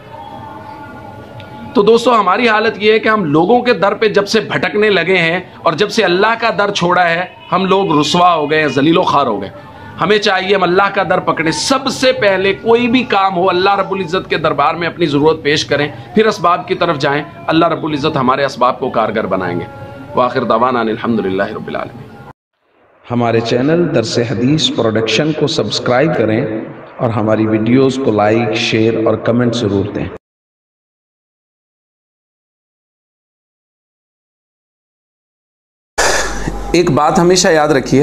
تو دوستو ہماری حالت یہ ہے کہ ہم لوگوں کے در پہ جب سے بھٹکنے لگے ہیں اور جب سے اللہ کا در چھوڑا ہے ہم لوگ رسوا ہو گئے، ذلیل و خوار ہو گئے. ہمیں چاہیے ہم اللہ کا در پکڑیں. سب سے پہلے کوئی بھی کام ہو اللہ رب العزت کے دربار میں اپنی ضرورت پیش کریں, پھر اسباب کی طرف جائیں. اللہ رب العزت ہمارے اسباب کو کارگر بنائیں گے. وآخر دعوانا الحمدللہ رب العالمین. ہمارے چینل درس حدیث پروڈکشن کو سبسکرائب کریں اور ہماری ویڈیوز کو لائک، شیئر اور کمنٹ ضرور دیں. ایک بات ہمیشہ یاد رکھیے,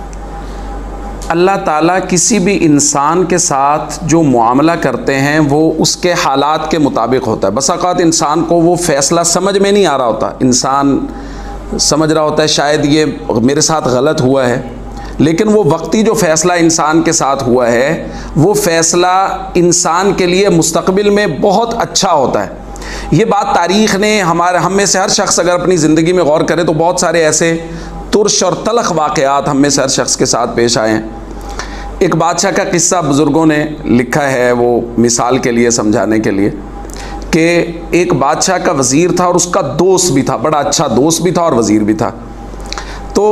اللہ تعالیٰ کسی بھی انسان کے ساتھ جو معاملہ کرتے ہیں وہ اس کے حالات کے مطابق ہوتا ہے. بس اوقات انسان کو وہ فیصلہ سمجھ میں نہیں آ رہا ہوتا, انسان سمجھ رہا ہوتا ہے شاید یہ میرے ساتھ غلط ہوا ہے, لیکن وہ وقتی جو فیصلہ انسان کے ساتھ ہوا ہے وہ فیصلہ انسان کے لیے مستقبل میں بہت اچھا ہوتا ہے. یہ بات تاریخ نے ہم میں سے ہر شخص اگر اپنی زندگی میں غور کرے تو بہت سارے ایسے ترش اور تلخ واقعات ہم میں سے ہر شخص کے ساتھ پیش آئے ہیں. ایک بادشاہ کا قصہ بزرگوں نے لکھا ہے, وہ مثال کے لیے سمجھانے کے لیے, کہ ایک بادشاہ کا وزیر تھا اور اس کا دوست بھی تھا, بڑا اچھا دوست بھی تھا اور وزیر بھی تھا. تو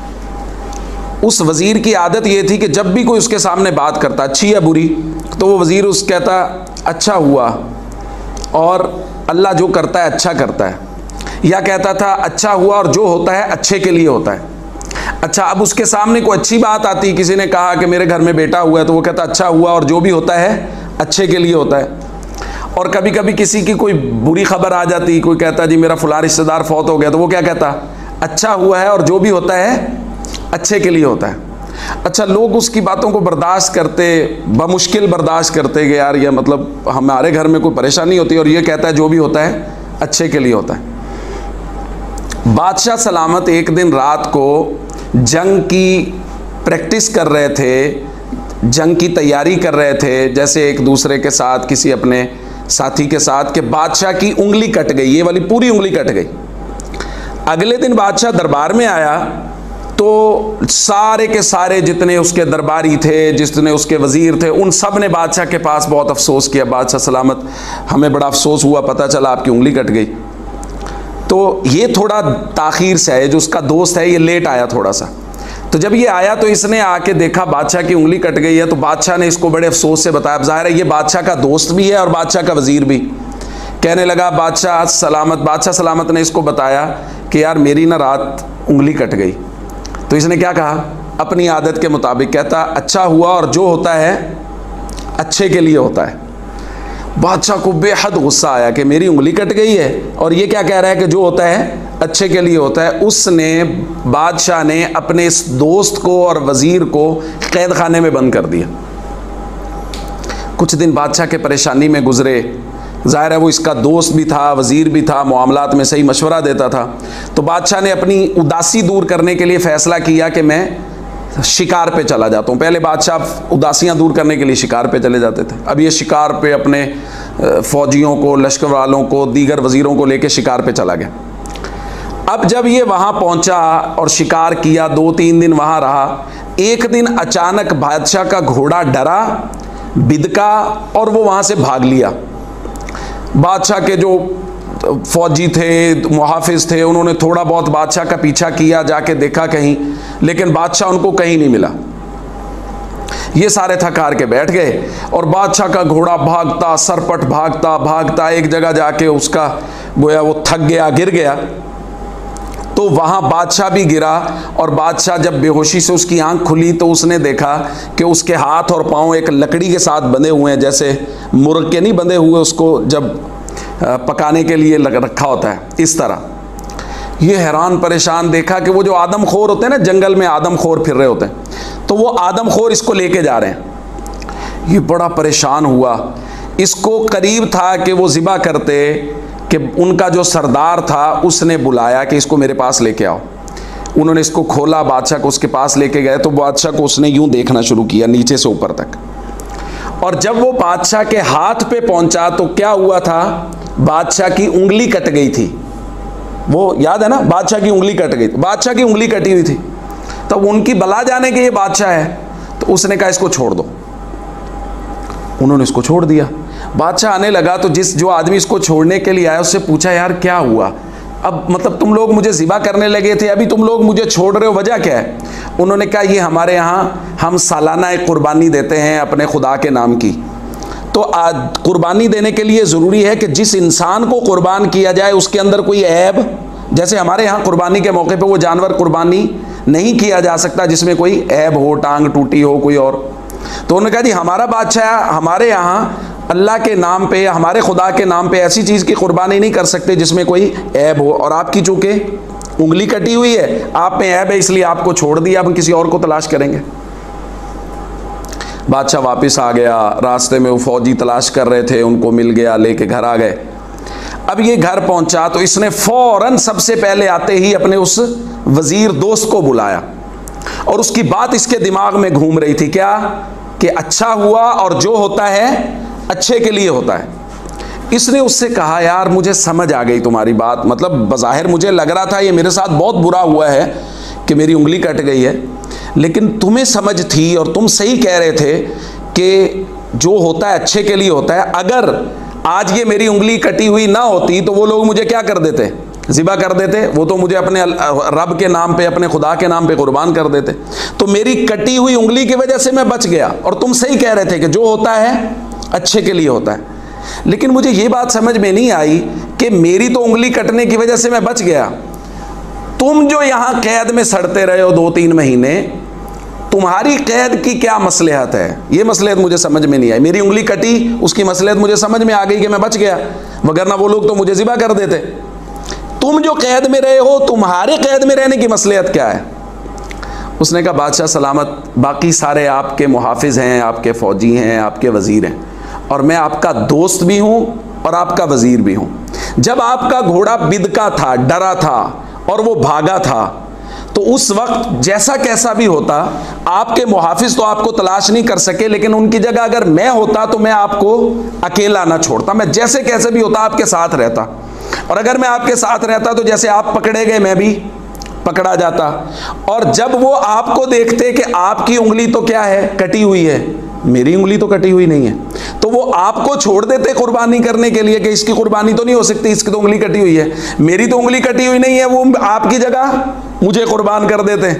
اس وزیر کی عادت یہ تھی کہ جب بھی کوئی اس کے سامنے بات کرتا, اچھی یا بری, تو وہ وزیر اس کہتا اچھا ہوا اور اللہ جو کرتا ہے اچھا کرتا ہے, یا کہتا تھا اچھا ہوا اور جو ہوتا ہے اچھے کے لیے ہوتا ہے. اچھا, اب اس کے سامنے کوئی اچھی بات آتی, کسی نے کہا کہ میرے گھر میں بیٹا ہوا ہے, تو وہ کہتا اچھا ہوا اور جو بھی ہوتا ہے اچھے کے لیے ہوتا ہے. اور کبھی کبھی کسی کی کوئی بری خبر آ جاتی, کوئی کہتا جی میرا فلاں رشتہ دار فوت ہو گیا, تو وہ کیا کہتا اچھا ہوا ہے اور جو بھی ہوتا ہے اچھے کے لیے ہوتا ہے. اچھا, لوگ اس کی باتوں کو برداشت کرتے, بمشکل برداشت کرتے کہ یار یہ مطلب ہمارے گھر میں کوئی پریشانی ہوتی ہے اور یہ کہتا ہے جو بھی ہوتا ہے اچھے کے لیے ہوتا ہے. بادشاہ سلامت ایک دن رات کو جنگ کی پریکٹس کر رہے تھے, جنگ کی تیاری کر رہے تھے, جیسے ایک دوسرے کے ساتھ کسی اپنے ساتھی کے ساتھ, کہ بادشاہ کی انگلی کٹ گئی, یہ والی پوری انگلی کٹ گئی. اگلے دن بادشاہ دربار میں آیا تو سارے کے سارے جتنے اس کے درباری تھے, جتنے اس کے وزیر تھے, ان سب نے بادشاہ کے پاس بہت افسوس کیا, بادشاہ سلامت ہمیں بڑا افسوس ہوا, پتہ چلا آپ کی انگلی کٹ گئی. تو یہ تھوڑا تاخیر سے ہے, جو اس کا دوست ہے یہ لیٹ آیا تھوڑا سا. تو جب یہ آیا تو اس نے آ کے دیکھا بادشاہ کی انگلی کٹ گئی ہے, تو بادشاہ نے اس کو بڑے افسوس سے بتایا. ظاہر ہے یہ بادشاہ کا دوست بھی ہے اور بادشاہ کا وزیر بھی. کہنے لگا بادشاہ سلامت نے اس کو بتایا کہ یار میری نا رات انگلی کٹ گئی. تو اس نے کیا کہا, اپنی عادت کے مطابق کہتا اچھا ہوا اور جو ہوتا ہے اچھے کے لیے ہوتا ہے. بادشاہ کو بے حد غصہ آیا کہ میری انگلی کٹ گئی ہے اور یہ کیا کہہ رہا ہے کہ جو ہوتا ہے اچھے کے لیے ہوتا ہے. بادشاہ نے اپنے اس دوست کو اور وزیر کو قید خانے میں بند کر دیا. کچھ دن بادشاہ کے پریشانی میں گزرے. ظاہر ہے وہ اس کا دوست بھی تھا, وزیر بھی تھا, معاملات میں صحیح مشورہ دیتا تھا. تو بادشاہ نے اپنی اداسی دور کرنے کے لیے فیصلہ کیا کہ میں شکار پہ چلا جاتا ہوں. پہلے بادشاہ اداسیاں دور کرنے کے لیے شکار پہ چلے جاتے تھے, اب یہ شکار پہ اپنے فوجیوں کو, لشکر والوں کو, دیگر وزیروں کو لے کے شکار پہ چلا گیا. اب جب یہ وہاں پہنچا اور شکار کیا, 2-3 دن وہاں رہا, ایک دن اچانک بادشاہ کا گھوڑا ڈرا, بدکا اور وہ وہاں سے بھاگ لیا. بادشاہ کے جو فوجی تھے, محافظ تھے, انہوں نے تھوڑا بہت بادشاہ کا پیچھا کیا, جا کے دیکھا کہیں, لیکن بادشاہ ان کو کہیں نہیں ملا. یہ سارے تھک ہار کے بیٹھ گئے اور بادشاہ کا گھوڑا بھاگتا, سرپٹ بھاگتا ایک جگہ جا کے اس کا گویا وہ تھک گیا, گر گیا. تو وہاں بادشاہ بھی گرا اور بادشاہ جب بے ہوشی سے اس کی آنکھ کھلی تو اس نے دیکھا کہ اس کے ہاتھ اور پاؤں ایک لکڑی کے ساتھ بندھے ہوئے ہیں, جیسے مرغ کے نہیں بندھے ہوئے اس کو جب پکانے کے لیے رکھا ہوتا ہے, اس طرح. یہ حیران پریشان دیکھا کہ وہ جو آدم خور ہوتے ہیں نا, جنگل میں آدم خور پھر رہے ہوتے ہیں, تو وہ آدم خور اس کو لے کے جا رہے ہیں. یہ بڑا پریشان ہوا, اس کو قریب تھا کہ وہ ذبح کرتے کہ ان کا جو سردار تھا اس نے بلایا کہ اس کو میرے پاس لے کے آؤ. انہوں نے اس کو کھولا, بادشاہ کو اس کے پاس لے کے گئے, تو بادشاہ کو اس نے یوں دیکھنا شروع کیا نیچے سے اوپر تک. اور جب وہ بادشاہ کے ہاتھ پہ پہنچا تو کیا ہوا تھا, بادشاہ کی انگلی کٹ گئی تھی. وہ یاد ہے نا, بادشاہ کی انگلی کٹ گئی, بادشاہ کی انگلی کٹی ہوئی تھی. تب ان کی بلا جانے کے یہ بادشاہ ہے, تو اس نے کہا اس کو چھوڑ دو. انہوں نے اس کو چھوڑ دیا. بادشاہ آنے لگا تو جو آدمی اس کو چھوڑنے کے لیے آیا اس سے پوچھا یار کیا ہوا, اب مطلب تم لوگ مجھے ذبح کرنے لگے تھے، ابھی تم لوگ مجھے چھوڑ رہے ہو، وجہ کیا ہے؟ انہوں نے کہا یہ ہمارے یہاں ہم سالانہ ایک قربانی دیتے ہیں اپنے خدا کے نام کی، تو قربانی دینے کے لیے ضروری ہے کہ جس انسان کو قربان کیا جائے اس کے اندر کوئی عیب، جیسے ہمارے یہاں قربانی کے موقع پہ وہ جانور قربانی نہیں کیا جا سکتا جس میں کوئی عیب ہو، ٹانگ ٹوٹی ہو کوئی اور۔ تو انہوں نے کہا جی ہمارا بادشاہ ہمارے یہاں اللہ کے نام پہ، ہمارے خدا کے نام پہ ایسی چیز کی قربانی نہیں کر سکتے جس میں کوئی عیب ہو، اور آپ کی چونکہ انگلی کٹی ہوئی ہے، آپ میں عیب ہے، اس لیے آپ کو چھوڑ دیا، ہم کسی اور کو تلاش کریں گے۔ بادشاہ واپس آ گیا، راستے میں وہ فوجی تلاش کر رہے تھے، ان کو مل گیا، لے کے گھر آ گئے۔ اب یہ گھر پہنچا تو اس نے فوراً سب سے پہلے آتے ہی اپنے اس وزیر دوست کو بلایا، اور اس کی بات اس کے دماغ میں گھوم رہی تھی، کیا کہ اچھا ہوا اور جو ہوتا ہے اچھے کے لیے ہوتا ہے۔ اس نے اس سے کہا یار مجھے سمجھ آ گئی تمہاری بات، مطلب بظاہر مجھے لگ رہا تھا یہ میرے ساتھ بہت برا ہوا ہے کہ میری انگلی کٹ گئی ہے، لیکن تمہیں سمجھ تھی اور تم صحیح کہہ رہے تھے کہ جو ہوتا ہے اچھے کے لیے ہوتا ہے۔ اگر آج یہ میری انگلی کٹی ہوئی نہ ہوتی تو وہ لوگ مجھے کیا کر دیتے؟ ذبح کر دیتے، وہ تو مجھے اپنے رب کے نام پہ، اپنے خدا کے نام پہ قربان کر دیتے۔ تو میری کٹی ہوئی انگلی کی وجہ سے میں بچ گیا، اور تم صحیح کہہ رہے تھے کہ جو ہوتا ہے اچھے کے لیے ہوتا ہے۔ لیکن مجھے یہ بات سمجھ میں نہیں آئی کہ میری تو انگلی کٹنے کی وجہ سے میں بچ گیا، تم جو یہاں قید میں سڑتے رہے ہو 2-3 مہینے، تمہاری قید کی کیا مصلحت ہے؟ یہ مصلحت مجھے سمجھ میں نہیں آئی۔ میری انگلی کٹی، اس کی مصلحت مجھے سمجھ میں آ گئی کہ میں بچ گیا، وگرنہ وہ لوگ تو مجھے ذبح کر دیتے۔ تم جو قید میں رہے ہو، تمہارے قید میں رہنے کی مصلحت کیا ہے؟ اس نے کہا بادشاہ سلامت، باقی سارے آپ کے محافظ ہیں، آپ کے فوجی ہیں، آپ کے وزیر ہیں، اور میں آپ کا دوست بھی ہوں اور آپ کا وزیر بھی ہوں۔ جب آپ کا گھوڑا بدکا تھا، ڈرا تھا اور وہ بھاگا تھا، تو اس وقت جیسا کیسا بھی ہوتا، آپ کے محافظ تو آپ کو تلاش نہیں کر سکے، لیکن ان کی جگہ اگر میں ہوتا تو میں آپ کو اکیلا نہ چھوڑتا، میں جیسے کیسے بھی ہوتا آپ کے ساتھ رہتا، اور اگر میں آپ کے ساتھ رہتا تو جیسے آپ پکڑے گئے میں بھی پکڑا جاتا، اور جب وہ آپ کو دیکھتے کہ آپ کی انگلی تو کیا ہے؟ کٹی ہوئی ہے، میری انگلی تو کٹی ہوئی نہیں ہے، تو وہ آپ کو چھوڑ دیتے قربانی کرنے کے لیے کہ اس کی قربانی تو نہیں ہو سکتی، اس کی تو انگلی کٹی ہوئی ہے، میری تو انگلی کٹی ہوئی نہیں ہے، وہ آپ کی جگہ مجھے قربان کر دیتے۔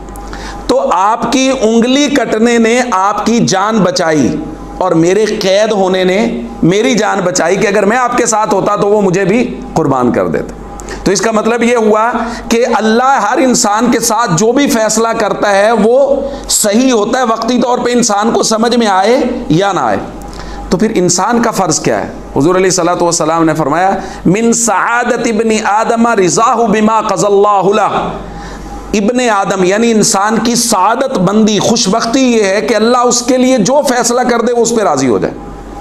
تو آپ کی انگلی کٹنے نے آپ کی جان بچائی، اور میرے قید ہونے نے میری جان بچائی کہ اگر میں آپ کے ساتھ ہوتا تو وہ مجھے بھی قربان کر دیتے۔ تو اس کا مطلب یہ ہوا کہ اللہ ہر انسان کے ساتھ جو بھی فیصلہ کرتا ہے وہ صحیح ہوتا ہے، وقتی طور پہ انسان کو سمجھ میں آئے یا نہ آئے۔ تو پھر انسان کا فرض کیا ہے؟ حضور علیہ الصلوۃ والسلام نے فرمایا من سعادت ابن آدم رضاہ بما قضى اللہ لہ، ابن آدم یعنی انسان کی سعادت مندی، خوش بختی یہ ہے کہ اللہ اس کے لیے جو فیصلہ کر دے وہ اس پہ راضی ہو جائے۔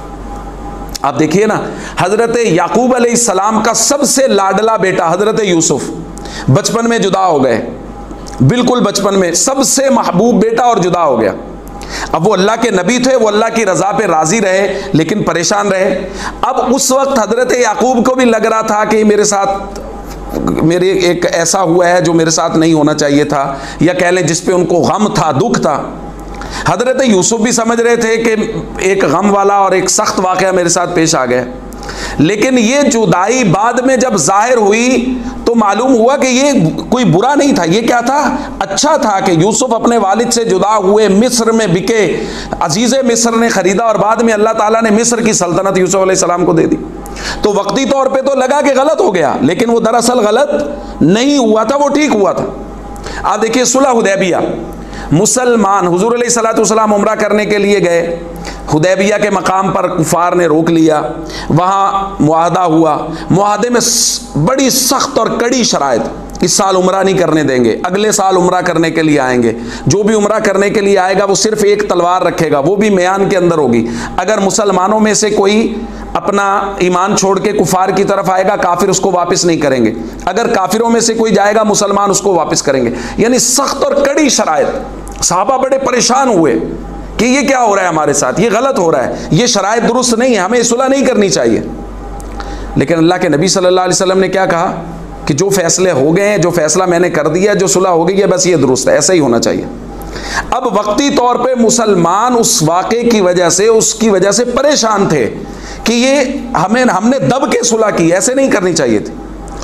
آپ دیکھیے نا، حضرت یعقوب علیہ السلام کا سب سے لاڈلا بیٹا حضرت یوسف بچپن میں جدا ہو گئے، بالکل بچپن میں سب سے محبوب بیٹا اور جدا ہو گیا۔ اب وہ اللہ کے نبی تھے، وہ اللہ کی رضا پہ راضی رہے لیکن پریشان رہے۔ اب اس وقت حضرت یعقوب کو بھی لگ رہا تھا کہ میرے ساتھ میرے ایک ایسا ہوا ہے جو میرے ساتھ نہیں ہونا چاہیے تھا، یا کہہ لیں جس پہ ان کو غم تھا، دکھ تھا۔ حضرت یوسف بھی سمجھ رہے تھے کہ ایک غم والا اور ایک سخت واقعہ میرے ساتھ پیش آ گیا، لیکن یہ جدائی بعد میں جب ظاہر ہوئی تو معلوم ہوا کہ یہ کوئی برا نہیں تھا، یہ کیا تھا؟ اچھا تھا کہ یوسف اپنے والد سے جدا ہوئے، مصر میں بکے، عزیز مصر نے خریدا، اور بعد میں اللہ تعالیٰ نے مصر کی سلطنت یوسف علیہ السلام کو دے دی۔ تو وقتی طور پہ تو لگا کہ غلط ہو گیا، لیکن وہ دراصل غلط نہیں ہوا تھا، وہ ٹھیک ہوا تھا۔ آپ دیکھیے صلح حدیبیہ، مسلمان حضور علیہ الصلوۃ والسلام عمرہ کرنے کے لیے گئے، حدیبیہ کے مقام پر کفار نے روک لیا، وہاں معاہدہ ہوا، معاہدے میں بڑی سخت اور کڑی شرائط، اس سال عمرہ نہیں کرنے دیں گے، اگلے سال عمرہ کرنے کے لیے آئیں گے، جو بھی عمرہ کرنے کے لیے آئے گا وہ صرف ایک تلوار رکھے گا، وہ بھی میان کے اندر ہوگی، اگر مسلمانوں میں سے کوئی اپنا ایمان چھوڑ کے کفار کی طرف آئے گا کافر اس کو واپس نہیں کریں گے، اگر کافروں میں سے کوئی جائے گا مسلمان اس کو واپس کریں گے، یعنی سخت اور کڑی شرائط۔ صحابہ بڑے پریشان ہوئے کہ یہ کیا ہو رہا ہے ہمارے ساتھ، یہ غلط ہو رہا ہے، یہ شرائط درست نہیں ہے، ہمیں صلح نہیں کرنی چاہیے۔ لیکن اللہ کے نبی صلی اللہ علیہ وسلم نے کیا کہا کہ جو فیصلے ہو گئے ہیں، جو فیصلہ میں نے کر دیا، جو صلح ہو گئی ہے، بس یہ درست ہے، ایسا ہی ہونا چاہیے۔ اب وقتی طور پہ مسلمان اس واقعے کی وجہ سے، اس کی وجہ سے پریشان تھے کہ یہ ہم نے دب کے صلح کی، ایسے نہیں کرنی چاہیے تھی۔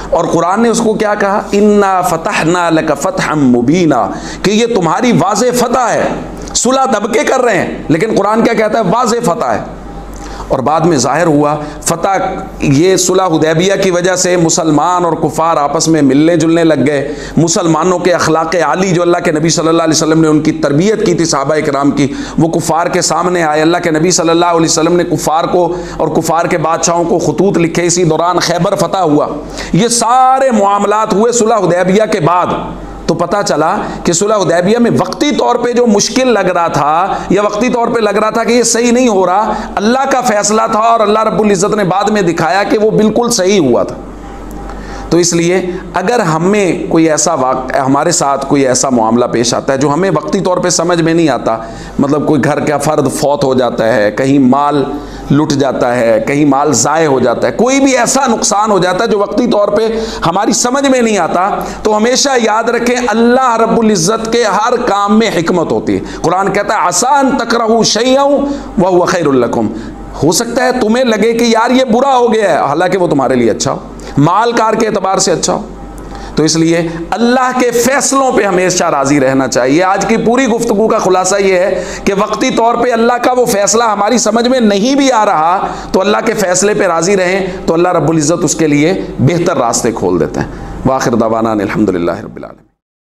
اور قرآن نے اس کو کیا کہا؟ انا فتحنا لک فتحا مبینا، کہ یہ تمہاری واضح فتح ہے. صلح دبکے کر رہے ہیں لیکن قرآن کیا کہتا ہے؟ واضح فتح ہے. اور بعد میں ظاہر ہوا فتح. یہ صلح حدیبیہ کی وجہ سے مسلمان اور کفار آپس میں ملنے جلنے لگ گئے. مسلمانوں کے اخلاق عالی جو اللہ کے نبی صلی اللہ علیہ وسلم نے ان کی تربیت کی تھی صحابہ کرام کی، وہ کفار کے سامنے آئے. اللہ کے نبی صلی اللہ علیہ وسلم نے کفار کو اور کفار کے بادشاہوں کو خطوط لکھے. اسی دوران خیبر فتح ہوا. یہ سارے معاملات ہوئے صلح حدیبیہ کے بعد. تو پتہ چلا کہ صلح حدیبیہ میں وقتی طور پہ جو مشکل لگ رہا تھا یا وقتی طور پہ لگ رہا تھا کہ یہ صحیح نہیں ہو رہا، اللہ کا فیصلہ تھا اور اللہ رب العزت نے بعد میں دکھایا کہ وہ بالکل صحیح ہوا تھا. تو اس لیے اگر ہمیں کوئی ایسا واقعہ، ہمارے ساتھ کوئی ایسا معاملہ پیش آتا ہے جو ہمیں وقتی طور پہ سمجھ میں نہیں آتا، مطلب کوئی گھر کا فرد فوت ہو جاتا ہے، کہیں مال لٹ جاتا ہے، کہیں مال ضائع ہو جاتا ہے، کوئی بھی ایسا نقصان ہو جاتا ہے جو وقتی طور پہ ہماری سمجھ میں نہیں آتا، تو ہمیشہ یاد رکھیں اللہ رب العزت کے ہر کام میں حکمت ہوتی ہے. قرآن کہتا ہے عسیٰ ان تکرہوا شیئا وہو خیر لکم، ہو سکتا ہے تمہیں لگے کہ یار یہ برا ہو گیا ہے، حالانکہ وہ تمہارے لیے اچھا ہو، مال کار کے اعتبار سے اچھا ہو. تو اس لیے اللہ کے فیصلوں پہ ہمیشہ راضی رہنا چاہیے. آج کی پوری گفتگو کا خلاصہ یہ ہے کہ وقتی طور پہ اللہ کا وہ فیصلہ ہماری سمجھ میں نہیں بھی آ رہا تو اللہ کے فیصلے پہ راضی رہیں تو اللہ رب العزت اس کے لیے بہتر راستے کھول دیتے ہیں. وآخر دعوانا الحمدللہ رب العالمین.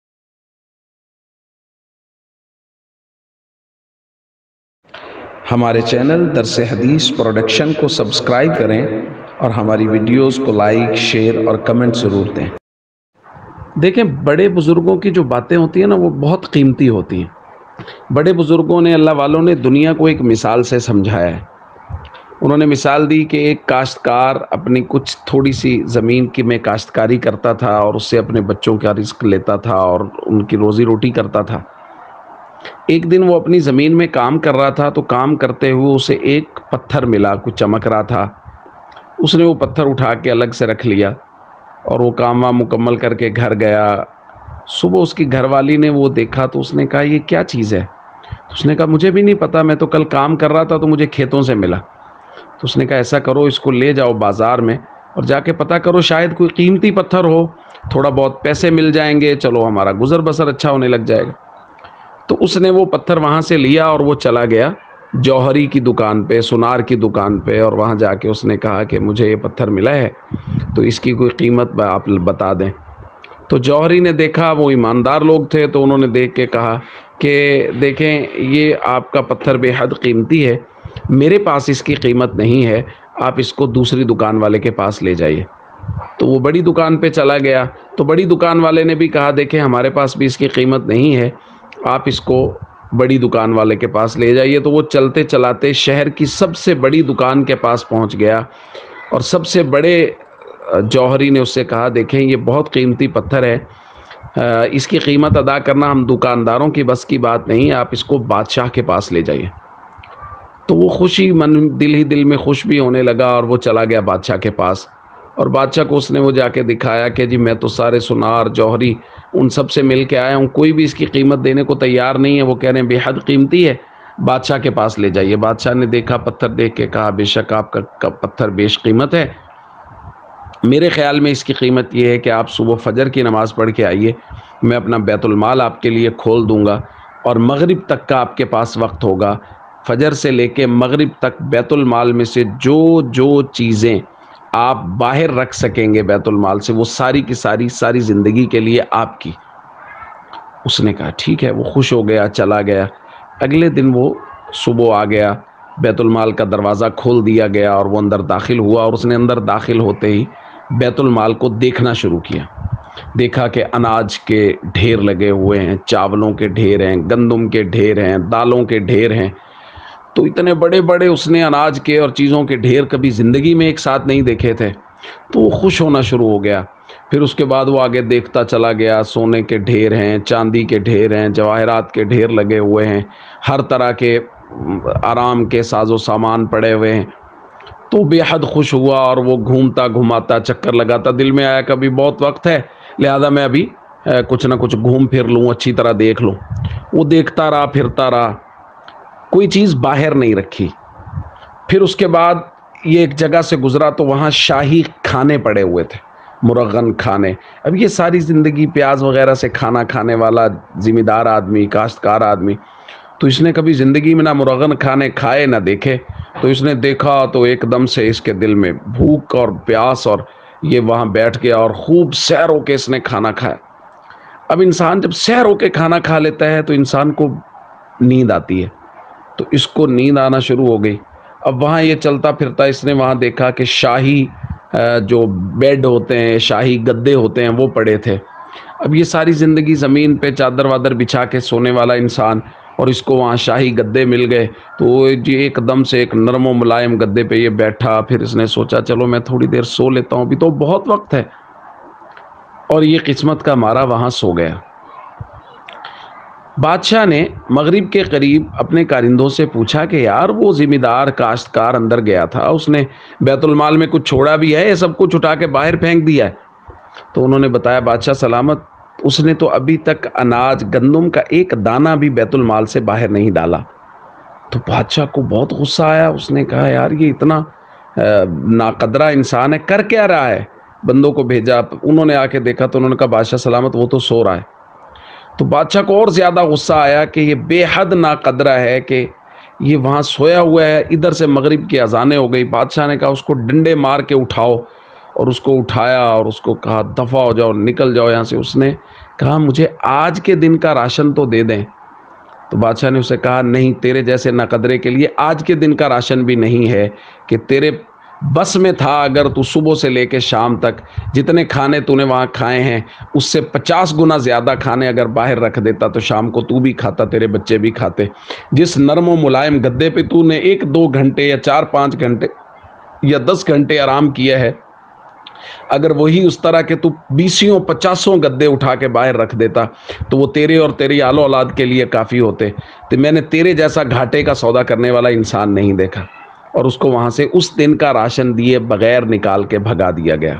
ہمارے چینل درس حدیث پروڈکشن کو سبسکرائب کریں اور ہماری ویڈیوز کو لائک، شیئر اور کمنٹ ضرور دیں. دیکھیں، بڑے بزرگوں کی جو باتیں ہوتی ہیں نا وہ بہت قیمتی ہوتی ہیں. بڑے بزرگوں نے، اللہ والوں نے دنیا کو ایک مثال سے سمجھایا ہے. انہوں نے مثال دی کہ ایک کاشتکار اپنی کچھ تھوڑی سی زمین کی میں کاشتکاری کرتا تھا اور اس سے اپنے بچوں کا رزق لیتا تھا اور ان کی روزی روٹی کرتا تھا. ایک دن وہ اپنی زمین میں کام کر رہا تھا تو کام کرتے ہوئے اسے ایک پتھر ملا، کچھ چمک رہا تھا. اس نے وہ پتھر اٹھا کے الگ سے رکھ لیا اور وہ کام مکمل کر کے گھر گیا. صبح اس کی گھر والی نے وہ دیکھا تو اس نے کہا یہ کیا چیز ہے؟ تو اس نے کہا مجھے بھی نہیں پتا، میں تو کل کام کر رہا تھا تو مجھے کھیتوں سے ملا. تو اس نے کہا ایسا کرو، اس کو لے جاؤ بازار میں اور جا کے پتہ کرو، شاید کوئی قیمتی پتھر ہو، تھوڑا بہت پیسے مل جائیں گے، چلو ہمارا گزر بسر اچھا ہونے لگ جائے گا. تو اس نے وہ پتھر وہاں سے لیا اور وہ چلا گیا جوہری کی دکان پہ، سونار کی دکان پہ، اور وہاں جا کے اس نے کہا کہ مجھے یہ پتھر ملا ہے تو اس کی کوئی قیمت آپ بتا دیں. تو جوہری نے دیکھا، وہ ایماندار لوگ تھے، تو انہوں نے دیکھ کے کہا کہ دیکھیں یہ آپ کا پتھر بے حد قیمتی ہے، میرے پاس اس کی قیمت نہیں ہے، آپ اس کو دوسری دکان والے کے پاس لے جائیے. تو وہ بڑی دکان پہ چلا گیا تو بڑی دکان والے نے بھی کہا دیکھیں ہمارے پاس بھی اس کی قیمت نہیں ہے، آپ اس کو بڑی دکان والے کے پاس لے جائیے. تو وہ چلتے چلاتے شہر کی سب سے بڑی دکان کے پاس پہنچ گیا اور سب سے بڑے جوہری نے اس سے کہا دیکھیں یہ بہت قیمتی پتھر ہے، اس کی قیمت ادا کرنا ہم دکانداروں کی بس کی بات نہیں، آپ اس کو بادشاہ کے پاس لے جائیے. تو وہ خوشی من دل ہی دل میں خوش بھی ہونے لگا اور وہ چلا گیا بادشاہ کے پاس. اور بادشاہ کو اس نے وہ جا کے دکھایا کہ جی میں تو سارے سونار جوہری ان سب سے مل کے آیا ہوں، کوئی بھی اس کی قیمت دینے کو تیار نہیں ہے، وہ کہہ رہے ہیں بے حد قیمتی ہے، بادشاہ کے پاس لے جائیے. بادشاہ نے دیکھا پتھر، دیکھ کے کہا بے شک آپ کا پتھر بیش قیمت ہے، میرے خیال میں اس کی قیمت یہ ہے کہ آپ صبح فجر کی نماز پڑھ کے آئیے، میں اپنا بیت المال آپ کے لیے کھول دوں گا اور مغرب تک کا آپ کے پاس وقت ہوگا. فجر سے لے کے مغرب تک بیت المال میں سے جو چیزیں آپ باہر رکھ سکیں گے بیت المال سے، وہ ساری کی ساری زندگی کے لیے آپ کی. اس نے کہا ٹھیک ہے، وہ خوش ہو گیا، چلا گیا. اگلے دن وہ صبح آ گیا، بیت المال کا دروازہ کھول دیا گیا اور وہ اندر داخل ہوا اور اس نے اندر داخل ہوتے ہی بیت المال کو دیکھنا شروع کیا. دیکھا کہ اناج کے ڈھیر لگے ہوئے ہیں، چاولوں کے ڈھیر ہیں، گندم کے ڈھیر ہیں، دالوں کے ڈھیر ہیں. تو اتنے بڑے بڑے اس نے اناج کے اور چیزوں کے ڈھیر کبھی زندگی میں ایک ساتھ نہیں دیکھے تھے. تو وہ خوش ہونا شروع ہو گیا. پھر اس کے بعد وہ آگے دیکھتا چلا گیا، سونے کے ڈھیر ہیں، چاندی کے ڈھیر ہیں، جواہرات کے ڈھیر لگے ہوئے ہیں، ہر طرح کے آرام کے ساز و سامان پڑے ہوئے ہیں. تو بے حد خوش ہوا اور وہ گھومتا گھماتا چکر لگاتا، دل میں آیا کبھی بہت وقت ہے لہذا میں ابھی کچھ نہ کچھ گھوم پھر لوں، اچھی طرح دیکھ لوں. وہ دیکھتا رہا، پھرتا رہا، کوئی چیز باہر نہیں رکھی. پھر اس کے بعد یہ ایک جگہ سے گزرا تو وہاں شاہی کھانے پڑے ہوئے تھے، مرغن کھانے. اب یہ ساری زندگی پیاز وغیرہ سے کھانا کھانے والا ذمہ دار آدمی، کاشتکار آدمی، تو اس نے کبھی زندگی میں نہ مرغن کھانے کھائے نہ دیکھے. تو اس نے دیکھا تو ایک دم سے اس کے دل میں بھوک اور پیاس، اور یہ وہاں بیٹھ گیا اور خوب سیر ہو کے اس نے کھانا کھایا. اب انسان جب سیر ہو کے کھانا کھا لیتا ہے تو انسان کو نیند آتی ہے. تو اس کو نیند آنا شروع ہو گئی. اب وہاں یہ چلتا پھرتا اس نے وہاں دیکھا کہ شاہی جو بیڈ ہوتے ہیں، شاہی گدے ہوتے ہیں، وہ پڑے تھے. اب یہ ساری زندگی زمین پہ چادر وادر بچھا کے سونے والا انسان، اور اس کو وہاں شاہی گدے مل گئے. تو وہ ایک دم سے ایک نرم و ملائم گدے پہ یہ بیٹھا. پھر اس نے سوچا چلو میں تھوڑی دیر سو لیتا ہوں، ابھی تو بہت وقت ہے. اور یہ قسمت کا مارا وہاں سو گیا. بادشاہ نے مغرب کے قریب اپنے کارندوں سے پوچھا کہ یار وہ ذمہ دار کاشتکار اندر گیا تھا، اس نے بیت المال میں کچھ چھوڑا بھی ہے، یہ سب کچھ اٹھا کے باہر پھینک دیا ہے؟ تو انہوں نے بتایا بادشاہ سلامت، اس نے تو ابھی تک اناج گندم کا ایک دانہ بھی بیت المال سے باہر نہیں ڈالا. تو بادشاہ کو بہت غصہ آیا. اس نے کہا یار یہ اتنا ناقدرہ انسان ہے، کر کیا رہا ہے؟ بندوں کو بھیجا، انہوں نے آ کے دیکھا تو انہوں نے کہا بادشاہ سلامت وہ تو سو رہا ہے. تو بادشاہ کو اور زیادہ غصہ آیا کہ یہ بے حد ناقدرہ ہے کہ یہ وہاں سویا ہوا ہے. ادھر سے مغرب کی اذانیں ہو گئی. بادشاہ نے کہا اس کو ڈنڈے مار کے اٹھاؤ، اور اس کو اٹھایا اور اس کو کہا دفع ہو جاؤ، نکل جاؤ یہاں سے. اس نے کہا مجھے آج کے دن کا راشن تو دے دیں. تو بادشاہ نے اسے کہا نہیں، تیرے جیسے ناقدرے کے لیے آج کے دن کا راشن بھی نہیں ہے. کہ تیرے بس میں تھا اگر تو صبح سے لے کے شام تک جتنے کھانے تو نے وہاں کھائے ہیں اس سے 50 گنا زیادہ کھانے اگر باہر رکھ دیتا تو شام کو تو بھی کھاتا، تیرے بچے بھی کھاتے. جس نرم و ملائم گدے پہ تو نے 1-2 گھنٹے یا 4-5 گھنٹے یا 10 گھنٹے آرام کیا ہے، اگر وہی اس طرح کے تو 20-50 گدے اٹھا کے باہر رکھ دیتا تو وہ تیرے اور تیری آل اولاد کے لیے کافی ہوتے. تو میں نے تیرے جیسا گھاٹے کا سودا کرنے والا انسان نہیں دیکھا. اور اس کو وہاں سے اس دن کا راشن دیے بغیر نکال کے بھگا دیا گیا.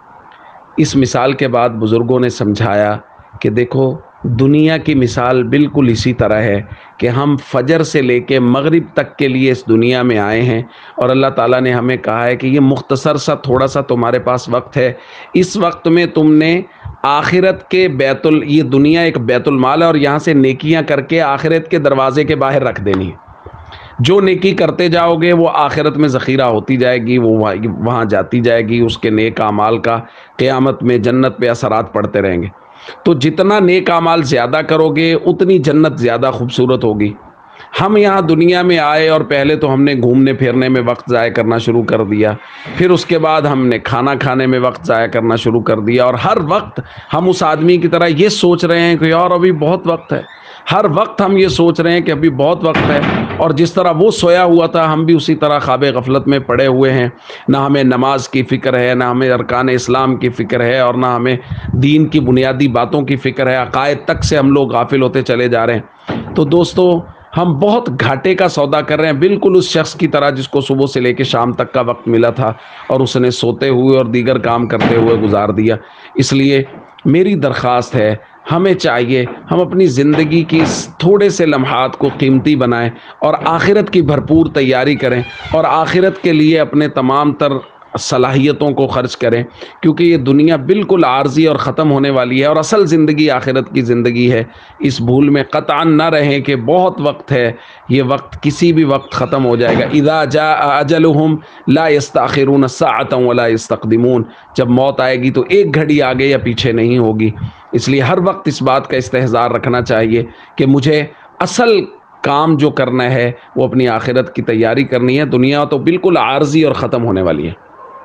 اس مثال کے بعد بزرگوں نے سمجھایا کہ دیکھو دنیا کی مثال بالکل اسی طرح ہے کہ ہم فجر سے لے کے مغرب تک کے لیے اس دنیا میں آئے ہیں، اور اللہ تعالیٰ نے ہمیں کہا ہے کہ یہ مختصر سا تھوڑا سا تمہارے پاس وقت ہے. اس وقت میں تم نے آخرت کے یہ دنیا ایک بیت المال ہے، اور یہاں سے نیکیاں کر کے آخرت کے دروازے کے باہر رکھ دینی ہے. جو نیکی کرتے جاؤ گے وہ آخرت میں ذخیرہ ہوتی جائے گی، وہ وہاں جاتی جائے گی. اس کے نیک اعمال کا قیامت میں جنت پہ اثرات پڑتے رہیں گے. تو جتنا نیک اعمال زیادہ کرو گے اتنی جنت زیادہ خوبصورت ہوگی. ہم یہاں دنیا میں آئے اور پہلے تو ہم نے گھومنے پھرنے میں وقت ضائع کرنا شروع کر دیا، پھر اس کے بعد ہم نے کھانا کھانے میں وقت ضائع کرنا شروع کر دیا، اور ہر وقت ہم اس آدمی کی طرح یہ سوچ رہے ہیں کہ یار ابھی بہت وقت ہے. ہر وقت ہم یہ سوچ رہے ہیں کہ ابھی بہت وقت ہے، اور جس طرح وہ سویا ہوا تھا ہم بھی اسی طرح خواب غفلت میں پڑے ہوئے ہیں. نہ ہمیں نماز کی فکر ہے، نہ ہمیں ارکان اسلام کی فکر ہے، اور نہ ہمیں دین کی بنیادی باتوں کی فکر ہے. عقائد تک سے ہم لوگ غافل ہوتے چلے جا رہے ہیں. تو دوستو ہم بہت گھاٹے کا سودا کر رہے ہیں، بالکل اس شخص کی طرح جس کو صبح سے لے کے شام تک کا وقت ملا تھا اور اس نے سوتے ہوئے اور دیگر کام کرتے ہوئے گزار دیا. اس لیے میری درخواست ہے ہمیں چاہیے ہم اپنی زندگی کی تھوڑے سے لمحات کو قیمتی بنائیں اور آخرت کی بھرپور تیاری کریں، اور آخرت کے لیے اپنے تمام تر صلاحیتوں کو خرچ کریں، کیونکہ یہ دنیا بالکل عارضی اور ختم ہونے والی ہے، اور اصل زندگی آخرت کی زندگی ہے. اس بھول میں قطعاً نہ رہیں کہ بہت وقت ہے، یہ وقت کسی بھی وقت ختم ہو جائے گا. اذا جاء اجلهم لا يستأخرون ساعة ولا يستقدمون. جب موت آئے گی تو ایک گھڑی آگے یا پیچھے نہیں ہوگی. اس لیے ہر وقت اس بات کا استحضار رکھنا چاہیے کہ مجھے اصل کام جو کرنا ہے وہ اپنی آخرت کی تیاری کرنی ہے. دنیا تو بالکل عارضی اور ختم ہونے والی ہے.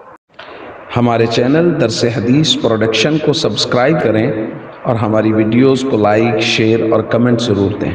ہمارے چینل درس حدیث پروڈکشن کو سبسکرائب کریں اور ہماری ویڈیوز کو لائک، شیئر اور کمنٹ ضرور دیں.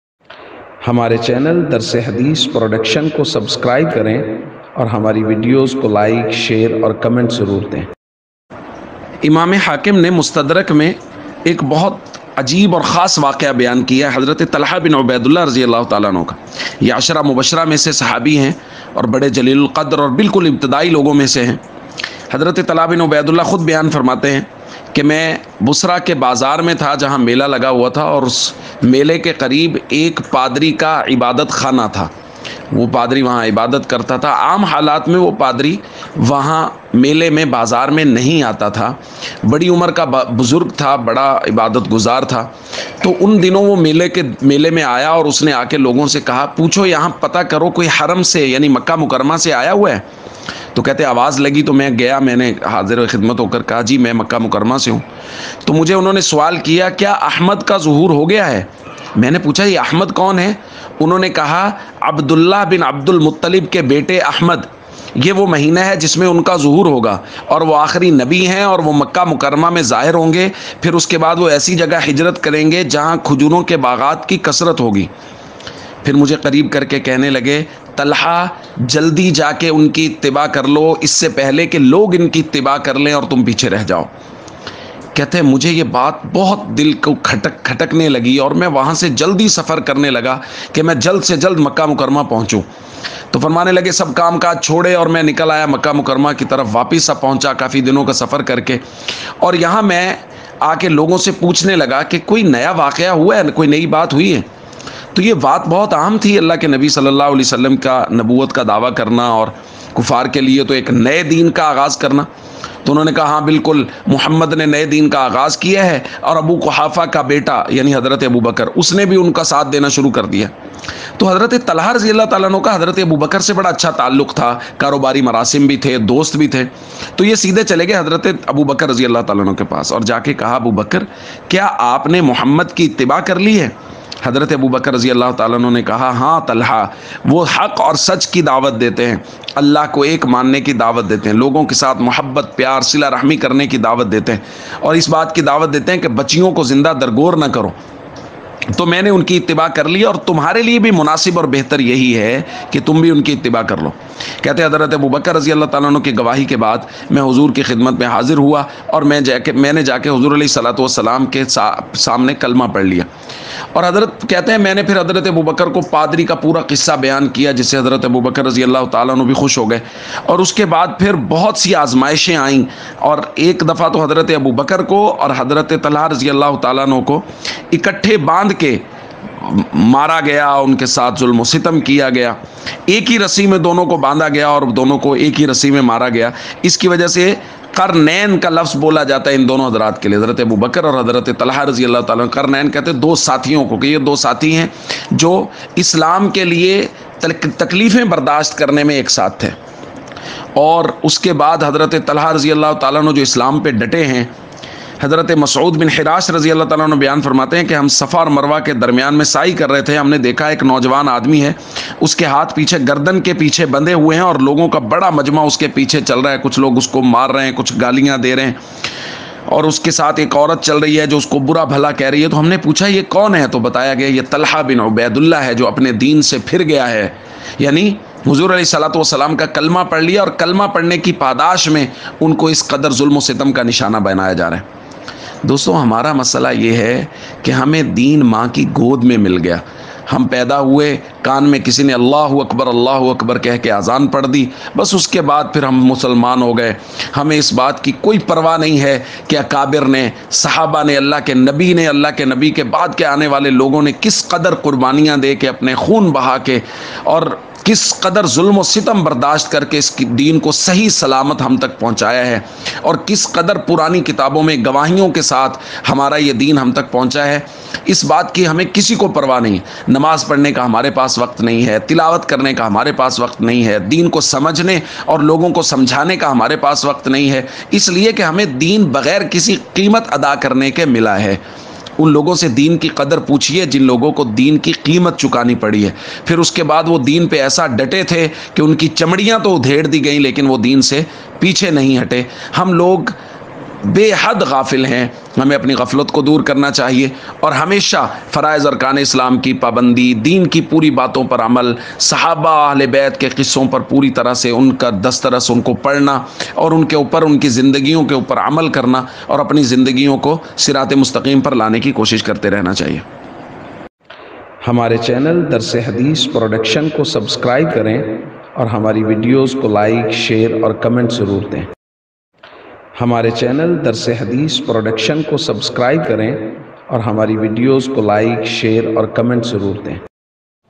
ہمارے چینل درس حدیث پروڈکشن کو سبسکرائب کریں اور ہماری ویڈیوز کو لائک، شیئر اور کمنٹ ضرور دیں. امام حاکم نے مستدرک میں ایک بہت عجیب اور خاص واقعہ بیان کیا ہے حضرت طلحہ بن عبید اللہ رضی اللہ تعالیٰ عنہ کا. یہ 10 مبشرہ میں سے صحابی ہیں اور بڑے جلیل القدر اور بالکل ابتدائی لوگوں میں سے ہیں. حضرت طلحہ بن عبید اللہ خود بیان فرماتے ہیں کہ میں بصرہ کے بازار میں تھا جہاں میلہ لگا ہوا تھا، اور اس میلے کے قریب ایک پادری کا عبادت خانہ تھا. وہ پادری وہاں عبادت کرتا تھا. عام حالات میں وہ پادری وہاں میلے میں بازار میں نہیں آتا تھا. بڑی عمر کا بزرگ تھا, بڑا عبادت گزار تھا. تو ان دنوں وہ میلے میں آیا اور اس نے آ کے لوگوں سے کہا, پوچھو یہاں پتہ کرو کوئی حرم سے یعنی مکہ مکرمہ سے آیا ہوا ہے. تو کہتے آواز لگی تو میں گیا, میں نے حاضر خدمت ہو کر کہا جی میں مکہ مکرمہ سے ہوں. تو مجھے انہوں نے سوال کیا کیا احمد کا ظہور ہو گیا ہے؟ میں نے پوچھا یہ احمد کون ہے؟ انہوں نے کہا عبداللہ بن عبد المطلب کے بیٹے احمد, یہ وہ مہینہ ہے جس میں ان کا ظہور ہوگا, اور وہ آخری نبی ہیں اور وہ مکہ مکرمہ میں ظاہر ہوں گے. پھر اس کے بعد وہ ایسی جگہ ہجرت کریں گے جہاں کھجوروں کے باغات کی کثرت ہوگی. پھر مجھے قریب کر کے کہنے لگے طلحہ جلدی جا کے ان کی اتباع کر لو اس سے پہلے کہ لوگ ان کی اتباع کر لیں اور تم پیچھے رہ جاؤ. کہتے ہیں مجھے یہ بات بہت دل کو کھٹکنے لگی اور میں وہاں سے جلدی سفر کرنے لگا کہ میں جلد سے جلد مکہ مکرمہ پہنچوں. تو فرمانے لگے سب کام کاج چھوڑے اور میں نکل آیا مکہ مکرمہ کی طرف. واپس پہنچا کافی دنوں کا سفر کر کے, اور یہاں میں آ کے لوگوں سے پوچھنے لگا کہ کوئی نیا واقعہ ہوا ہے, کوئی نئی بات ہوئی ہے. تو یہ بات بہت عام تھی, اللہ کے نبی صلی اللہ علیہ وسلم کا نبوت کا دعویٰ کرنا اور کفار کے لیے تو ایک نئے دین کا آغاز کرنا. تو انہوں نے کہا ہاں بالکل محمد نے نئے دین کا آغاز کیا ہے, اور ابو قحافہ کا بیٹا یعنی حضرت ابو بکر اس نے بھی ان کا ساتھ دینا شروع کر دیا. تو حضرت طلحہ رضی اللہ تعالیٰ عنہ کا حضرت ابو بکر سے بڑا اچھا تعلق تھا, کاروباری مراسم بھی تھے, دوست بھی تھے. تو یہ سیدھے چلے گئے حضرت ابو بکر رضی اللہ تعالیٰ عنہ کے پاس اور جا کے کہا ابو بکر کیا آپ نے محمد کی اتباع کر لی ہے؟ حضرت ابو بکر رضی اللہ تعالیٰ عنہ نے کہا ہاں طلحہ, وہ حق اور سچ کی دعوت دیتے ہیں, اللہ کو ایک ماننے کی دعوت دیتے ہیں, لوگوں کے ساتھ محبت پیار صلہ رحمی کرنے کی دعوت دیتے ہیں, اور اس بات کی دعوت دیتے ہیں کہ بچیوں کو زندہ درگور نہ کرو. تو میں نے ان کی اتباع کر لی اور تمہارے لیے بھی مناسب اور بہتر یہی ہے کہ تم بھی ان کی اتباع کر لو. کہتے ہیں حضرت ابو بکر رضی اللہ تعالیٰ عنہ کی گواہی کے بعد میں حضور کی خدمت میں حاضر ہوا اور میں نے جا کے حضور علیہ الصلوۃ والسلام کے سامنے کلمہ پڑھ لیا. اور حضرت کہتے ہیں میں نے پھر حضرت ابو بکر کو پادری کا پورا قصہ بیان کیا جس سے حضرت ابو بکر رضی اللہ تعالیٰ عنہ بھی خوش ہو گئے. اور اس کے بعد پھر بہت سی آزمائشیں آئیں, اور ایک دفعہ تو حضرت ابو بکر کو اور حضرت طلحہ رضی اللہ تعالیٰ عنہ کو اکٹھے باندھ کے مارا گیا, ان کے ساتھ ظلم و ستم کیا گیا. ایک ہی رسی میں دونوں کو باندھا گیا اور دونوں کو ایک ہی رسی میں مارا گیا. اس کی وجہ سے قرنین کا لفظ بولا جاتا ہے ان دونوں حضرات کے لیے, حضرت ابو بکر اور حضرت طلحہ رضی اللہ تعالیٰ عنہ. قرنین کہتے ہیں دو ساتھیوں کو, کہ یہ دو ساتھی ہیں جو اسلام کے لیے تکلیفیں برداشت کرنے میں ایک ساتھ تھے. اور اس کے بعد حضرت طلحہ رضی اللہ تعالیٰ عنہ جو اسلام پہ ڈٹے ہیں, حضرت مسعود بن حراش رضی اللہ تعالیٰ عنہ بیان فرماتے ہیں کہ ہم صفا اور مروہ کے درمیان میں سعی کر رہے تھے, ہم نے دیکھا ایک نوجوان آدمی ہے, اس کے ہاتھ پیچھے گردن کے پیچھے بندھے ہوئے ہیں اور لوگوں کا بڑا مجمع اس کے پیچھے چل رہا ہے, کچھ لوگ اس کو مار رہے ہیں, کچھ گالیاں دے رہے ہیں, اور اس کے ساتھ ایک عورت چل رہی ہے جو اس کو برا بھلا کہہ رہی ہے. تو ہم نے پوچھا یہ کون ہے؟ تو بتایا گیا یہ طلحہ بن عبید اللہ ہے جو اپنے دین سے پھر گیا ہے. یعنی حضور علیہ الصلوۃ والسلام کا کلمہ پڑھ لیا, اور کلمہ پڑھنے کی پاداش میں ان کو اس قدر ظلم و ستم کا نشانہ بنایا جا رہا ہے. دوستو ہمارا مسئلہ یہ ہے کہ ہمیں دین ماں کی گود میں مل گیا. ہم پیدا ہوئے, کان میں کسی نے اللہ اکبر کہہ کے اذان پڑھ دی, بس اس کے بعد پھر ہم مسلمان ہو گئے. ہمیں اس بات کی کوئی پرواہ نہیں ہے کہ اکابر نے, صحابہ نے, اللہ کے نبی کے بعد کے آنے والے لوگوں نے کس قدر قربانیاں دے کے, اپنے خون بہا کے, اور کس قدر ظلم و ستم برداشت کر کے اس دین کو صحیح سلامت ہم تک پہنچایا ہے, اور کس قدر پرانی کتابوں میں گواہیوں کے ساتھ ہمارا یہ دین ہم تک پہنچا ہے. اس بات کی ہمیں کسی کو پرواہ نہیں. نماز پڑھنے کا ہمارے پاس وقت نہیں ہے, تلاوت کرنے کا ہمارے پاس وقت نہیں ہے, دین کو سمجھنے اور لوگوں کو سمجھانے کا ہمارے پاس وقت نہیں ہے, اس لیے کہ ہمیں دین بغیر کسی قیمت ادا کرنے کے ملا ہے. ان لوگوں سے دین کی قدر پوچھئے جن لوگوں کو دین کی قیمت چکانی پڑی ہے. پھر اس کے بعد وہ دین پہ ایسا ڈٹے تھے کہ ان کی چمڑیاں تو ادھیڑ دی گئیں لیکن وہ دین سے پیچھے نہیں ہٹے. ہم لوگ بے حد غافل ہیں, ہمیں اپنی غفلت کو دور کرنا چاہیے اور ہمیشہ فرائض ارکان اسلام کی پابندی, دین کی پوری باتوں پر عمل, صحابہ اہل بیت کے قصوں پر پوری طرح سے ان کا دسترس ان کو پڑھنا اور ان کے اوپر, ان کی زندگیوں کے اوپر عمل کرنا اور اپنی زندگیوں کو صراط مستقیم پر لانے کی کوشش کرتے رہنا چاہیے. ہمارے چینل درس حدیث پروڈکشن کو سبسکرائب کریں اور ہماری ویڈیوز کو لائک, شیئر اور کمنٹ ضرور دیں. ہمارے چینل درس حدیث پروڈکشن کو سبسکرائب کریں اور ہماری ویڈیوز کو لائک, شیئر اور کمنٹ ضرور دیں.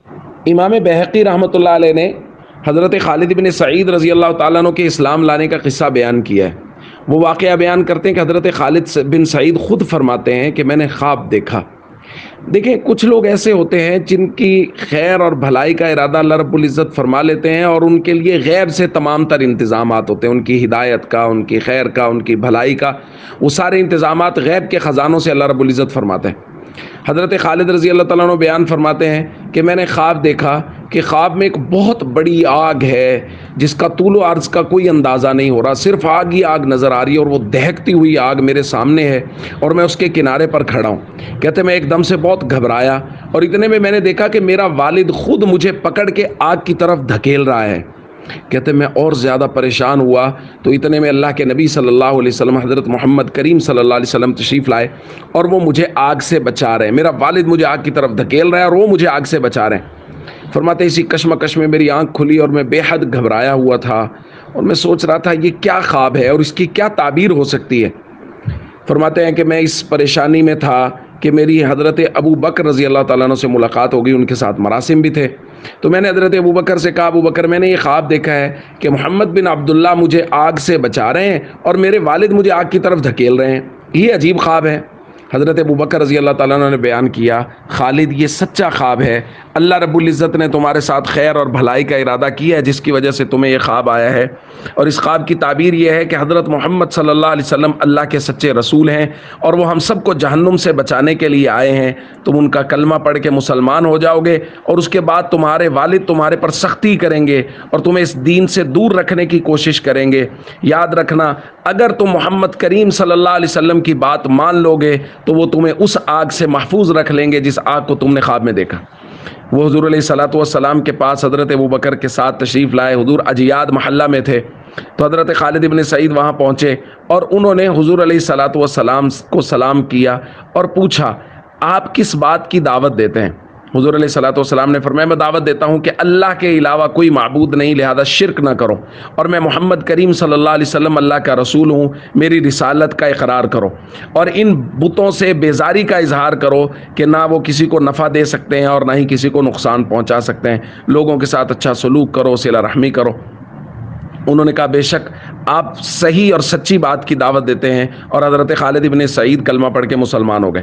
امام بہقی رحمۃ اللہ علیہ نے حضرت خالد بن سعید رضی اللہ تعالیٰ عنہ کے اسلام لانے کا قصہ بیان کیا ہے۔ وہ واقعہ بیان کرتے ہیں کہ حضرت خالد بن سعید خود فرماتے ہیں کہ میں نے خواب دیکھا۔ دیکھیں، کچھ لوگ ایسے ہوتے ہیں جن کی خیر اور بھلائی کا ارادہ اللہ رب العزت فرما لیتے ہیں، اور ان کے لیے غیب سے تمام تر انتظامات ہوتے ہیں، ان کی ہدایت کا، ان کی خیر کا، ان کی بھلائی کا، وہ سارے انتظامات غیب کے خزانوں سے اللہ رب العزت فرماتے ہیں۔ حضرت خالد رضی اللہ تعالیٰ عنہ بیان فرماتے ہیں کہ میں نے خواب دیکھا کہ خواب میں ایک بہت بڑی آگ ہے جس کا طول و عرض کا کوئی اندازہ نہیں ہو رہا، صرف آگ ہی آگ نظر آ رہی ہے، اور وہ دہکتی ہوئی آگ میرے سامنے ہے اور میں اس کے کنارے پر کھڑا ہوں۔ کہتے میں ایک دم سے بہت گھبرایا، اور اتنے میں نے دیکھا کہ میرا والد خود مجھے پکڑ کے آگ کی طرف دھکیل رہا ہے۔ کہتے میں اور زیادہ پریشان ہوا، تو اتنے میں اللہ کے نبی صلی اللہ علیہ وسلم حضرت محمد کریم صلی اللہ علیہ وسلم تشریف لائے، اور وہ مجھے آگ سے بچا رہے ہیں۔ میرا والد مجھے آگ کی طرف دھکیل رہا ہے اور وہ مجھے آگ سے بچا رہے ہیں۔ فرماتے اسی کشمکش میں میری آنکھ کھلی اور میں بے حد گھبرایا ہوا تھا، اور میں سوچ رہا تھا یہ کیا خواب ہے اور اس کی کیا تعبیر ہو سکتی ہے۔ فرماتے ہیں کہ میں اس پریشانی میں تھا کہ میری حضرت ابو بکر رضی اللہ تعالیٰ عنہ سے ملاقات ہو گئی، ان کے ساتھ مراسم بھی تھے۔ تو میں نے حضرت ابو بکر سے کہا، ابو بکر میں نے یہ خواب دیکھا ہے کہ محمد بن عبداللہ مجھے آگ سے بچا رہے ہیں اور میرے والد مجھے آگ کی طرف دھکیل رہے ہیں، یہ عجیب خواب ہے۔ حضرت ابو بکر رضی اللہ تعالیٰ عنہ نے بیان کیا، خالد یہ سچا خواب ہے، اللہ رب العزت نے تمہارے ساتھ خیر اور بھلائی کا ارادہ کیا ہے جس کی وجہ سے تمہیں یہ خواب آیا ہے، اور اس خواب کی تعبیر یہ ہے کہ حضرت محمد صلی اللہ علیہ وسلم اللہ کے سچے رسول ہیں، اور وہ ہم سب کو جہنم سے بچانے کے لیے آئے ہیں۔ تم ان کا کلمہ پڑھ کے مسلمان ہو جاؤ گے، اور اس کے بعد تمہارے والد تمہارے پر سختی کریں گے اور تمہیں اس دین سے دور رکھنے کی کوشش کریں گے۔ یاد رکھنا، اگر تم محمد کریم صلی اللہ علیہ وسلم کی بات مان لو گے تو وہ تمہیں اس آگ سے محفوظ رکھ لیں گے جس آگ کو تم نے خواب میں دیکھا۔ وہ حضور علیہ الصلوۃ والسلام کے پاس حضرت ابو بکر کے ساتھ تشریف لائے۔ حضور اجیاد محلہ میں تھے، تو حضرت خالد ابن سعید وہاں پہنچے، اور انہوں نے حضور علیہ الصلوۃ والسلام کو سلام کیا اور پوچھا آپ کس بات کی دعوت دیتے ہیں؟ حضور علیہ الصلوۃ والسلام نے فرمایا میں دعوت دیتا ہوں کہ اللہ کے علاوہ کوئی معبود نہیں، لہذا شرک نہ کرو، اور میں محمد کریم صلی اللہ علیہ وسلم اللہ کا رسول ہوں، میری رسالت کا اقرار کرو، اور ان بتوں سے بیزاری کا اظہار کرو کہ نہ وہ کسی کو نفع دے سکتے ہیں اور نہ ہی کسی کو نقصان پہنچا سکتے ہیں، لوگوں کے ساتھ اچھا سلوک کرو، صلہ رحمی کرو۔ انہوں نے کہا بے شک آپ صحیح اور سچی بات کی دعوت دیتے ہیں، اور حضرت خالد ابن سعید کلمہ پڑھ کے مسلمان ہو گئے۔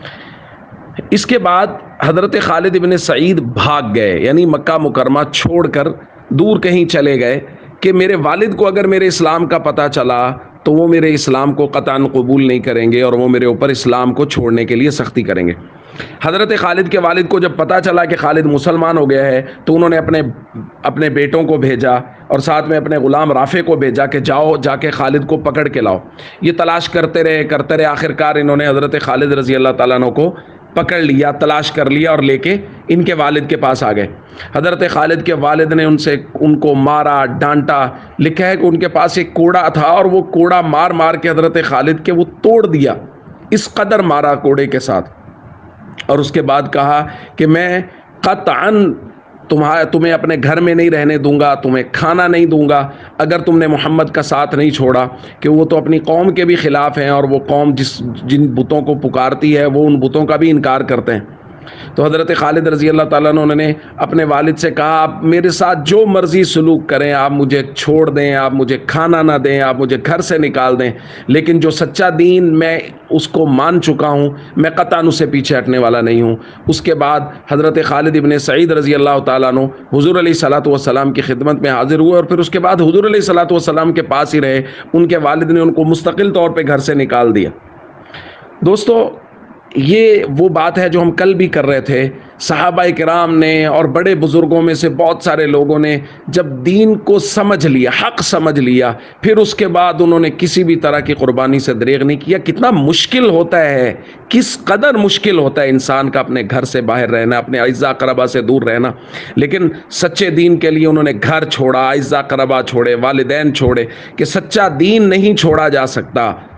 اس کے بعد حضرت خالد ابن سعید بھاگ گئے، یعنی مکہ مکرمہ چھوڑ کر دور کہیں چلے گئے کہ میرے والد کو اگر میرے اسلام کا پتہ چلا تو وہ میرے اسلام کو قطعاً قبول نہیں کریں گے اور وہ میرے اوپر اسلام کو چھوڑنے کے لیے سختی کریں گے۔ حضرت خالد کے والد کو جب پتہ چلا کہ خالد مسلمان ہو گیا ہے تو انہوں نے اپنے بیٹوں کو بھیجا اور ساتھ میں اپنے غلام رافع کو بھیجا کہ جاؤ جا کے خالد کو پکڑ کے لاؤ۔ یہ تلاش کرتے رہے، آخرکار انہوں نے حضرت خالد رضی اللہ تعالیٰ عنہ کو پکڑ لیا، تلاش کر لیا، اور لے کے ان کے والد کے پاس آ گئے۔ حضرت خالد کے والد نے ان کو مارا، ڈانٹا۔ لکھا ہے کہ ان کے پاس ایک کوڑا تھا اور وہ کوڑا مار مار کے حضرت خالد کے وہ توڑ دیا، اس قدر مارا کوڑے کے ساتھ، اور اس کے بعد کہا کہ میں قطعاً تمہیں اپنے گھر میں نہیں رہنے دوں گا، تمہیں کھانا نہیں دوں گا اگر تم نے محمد کا ساتھ نہیں چھوڑا، کہ وہ تو اپنی قوم کے بھی خلاف ہیں، اور وہ قوم جن بتوں کو پکارتی ہے وہ ان بتوں کا بھی انکار کرتے ہیں۔ تو حضرت خالد رضی اللہ تعالیٰ عنہ نے اپنے والد سے کہا آپ میرے ساتھ جو مرضی سلوک کریں، آپ مجھے چھوڑ دیں، آپ مجھے کھانا نہ دیں، آپ مجھے گھر سے نکال دیں، لیکن جو سچا دین میں اس کو مان چکا ہوں، میں قطعاً اس سے پیچھے ہٹنے والا نہیں ہوں۔ اس کے بعد حضرت خالد ابن سعید رضی اللہ تعالیٰ عنہ حضور علیہ الصلوۃ والسلام کی خدمت میں حاضر ہوئے، اور پھر اس کے بعد حضور علیہ الصلوۃ والسلام کے پاس ہی رہے۔ ان کے والد نے ان کو مستقل طور پہ گھر سے نکال دیا۔ دوستو، یہ وہ بات ہے جو ہم کل بھی کر رہے تھے۔ صحابہ کرام نے اور بڑے بزرگوں میں سے بہت سارے لوگوں نے جب دین کو سمجھ لیا، حق سمجھ لیا، پھر اس کے بعد انہوں نے کسی بھی طرح کی قربانی سے دریغ نہیں کیا۔ کتنا مشکل ہوتا ہے، کس قدر مشکل ہوتا ہے انسان کا اپنے گھر سے باہر رہنا، اپنے اعزاء اقربا سے دور رہنا، لیکن سچے دین کے لیے انہوں نے گھر چھوڑا، اعزاء اقربا چھوڑے، والدین چھوڑے، کہ سچا دین نہیں چھوڑا جا سکتا۔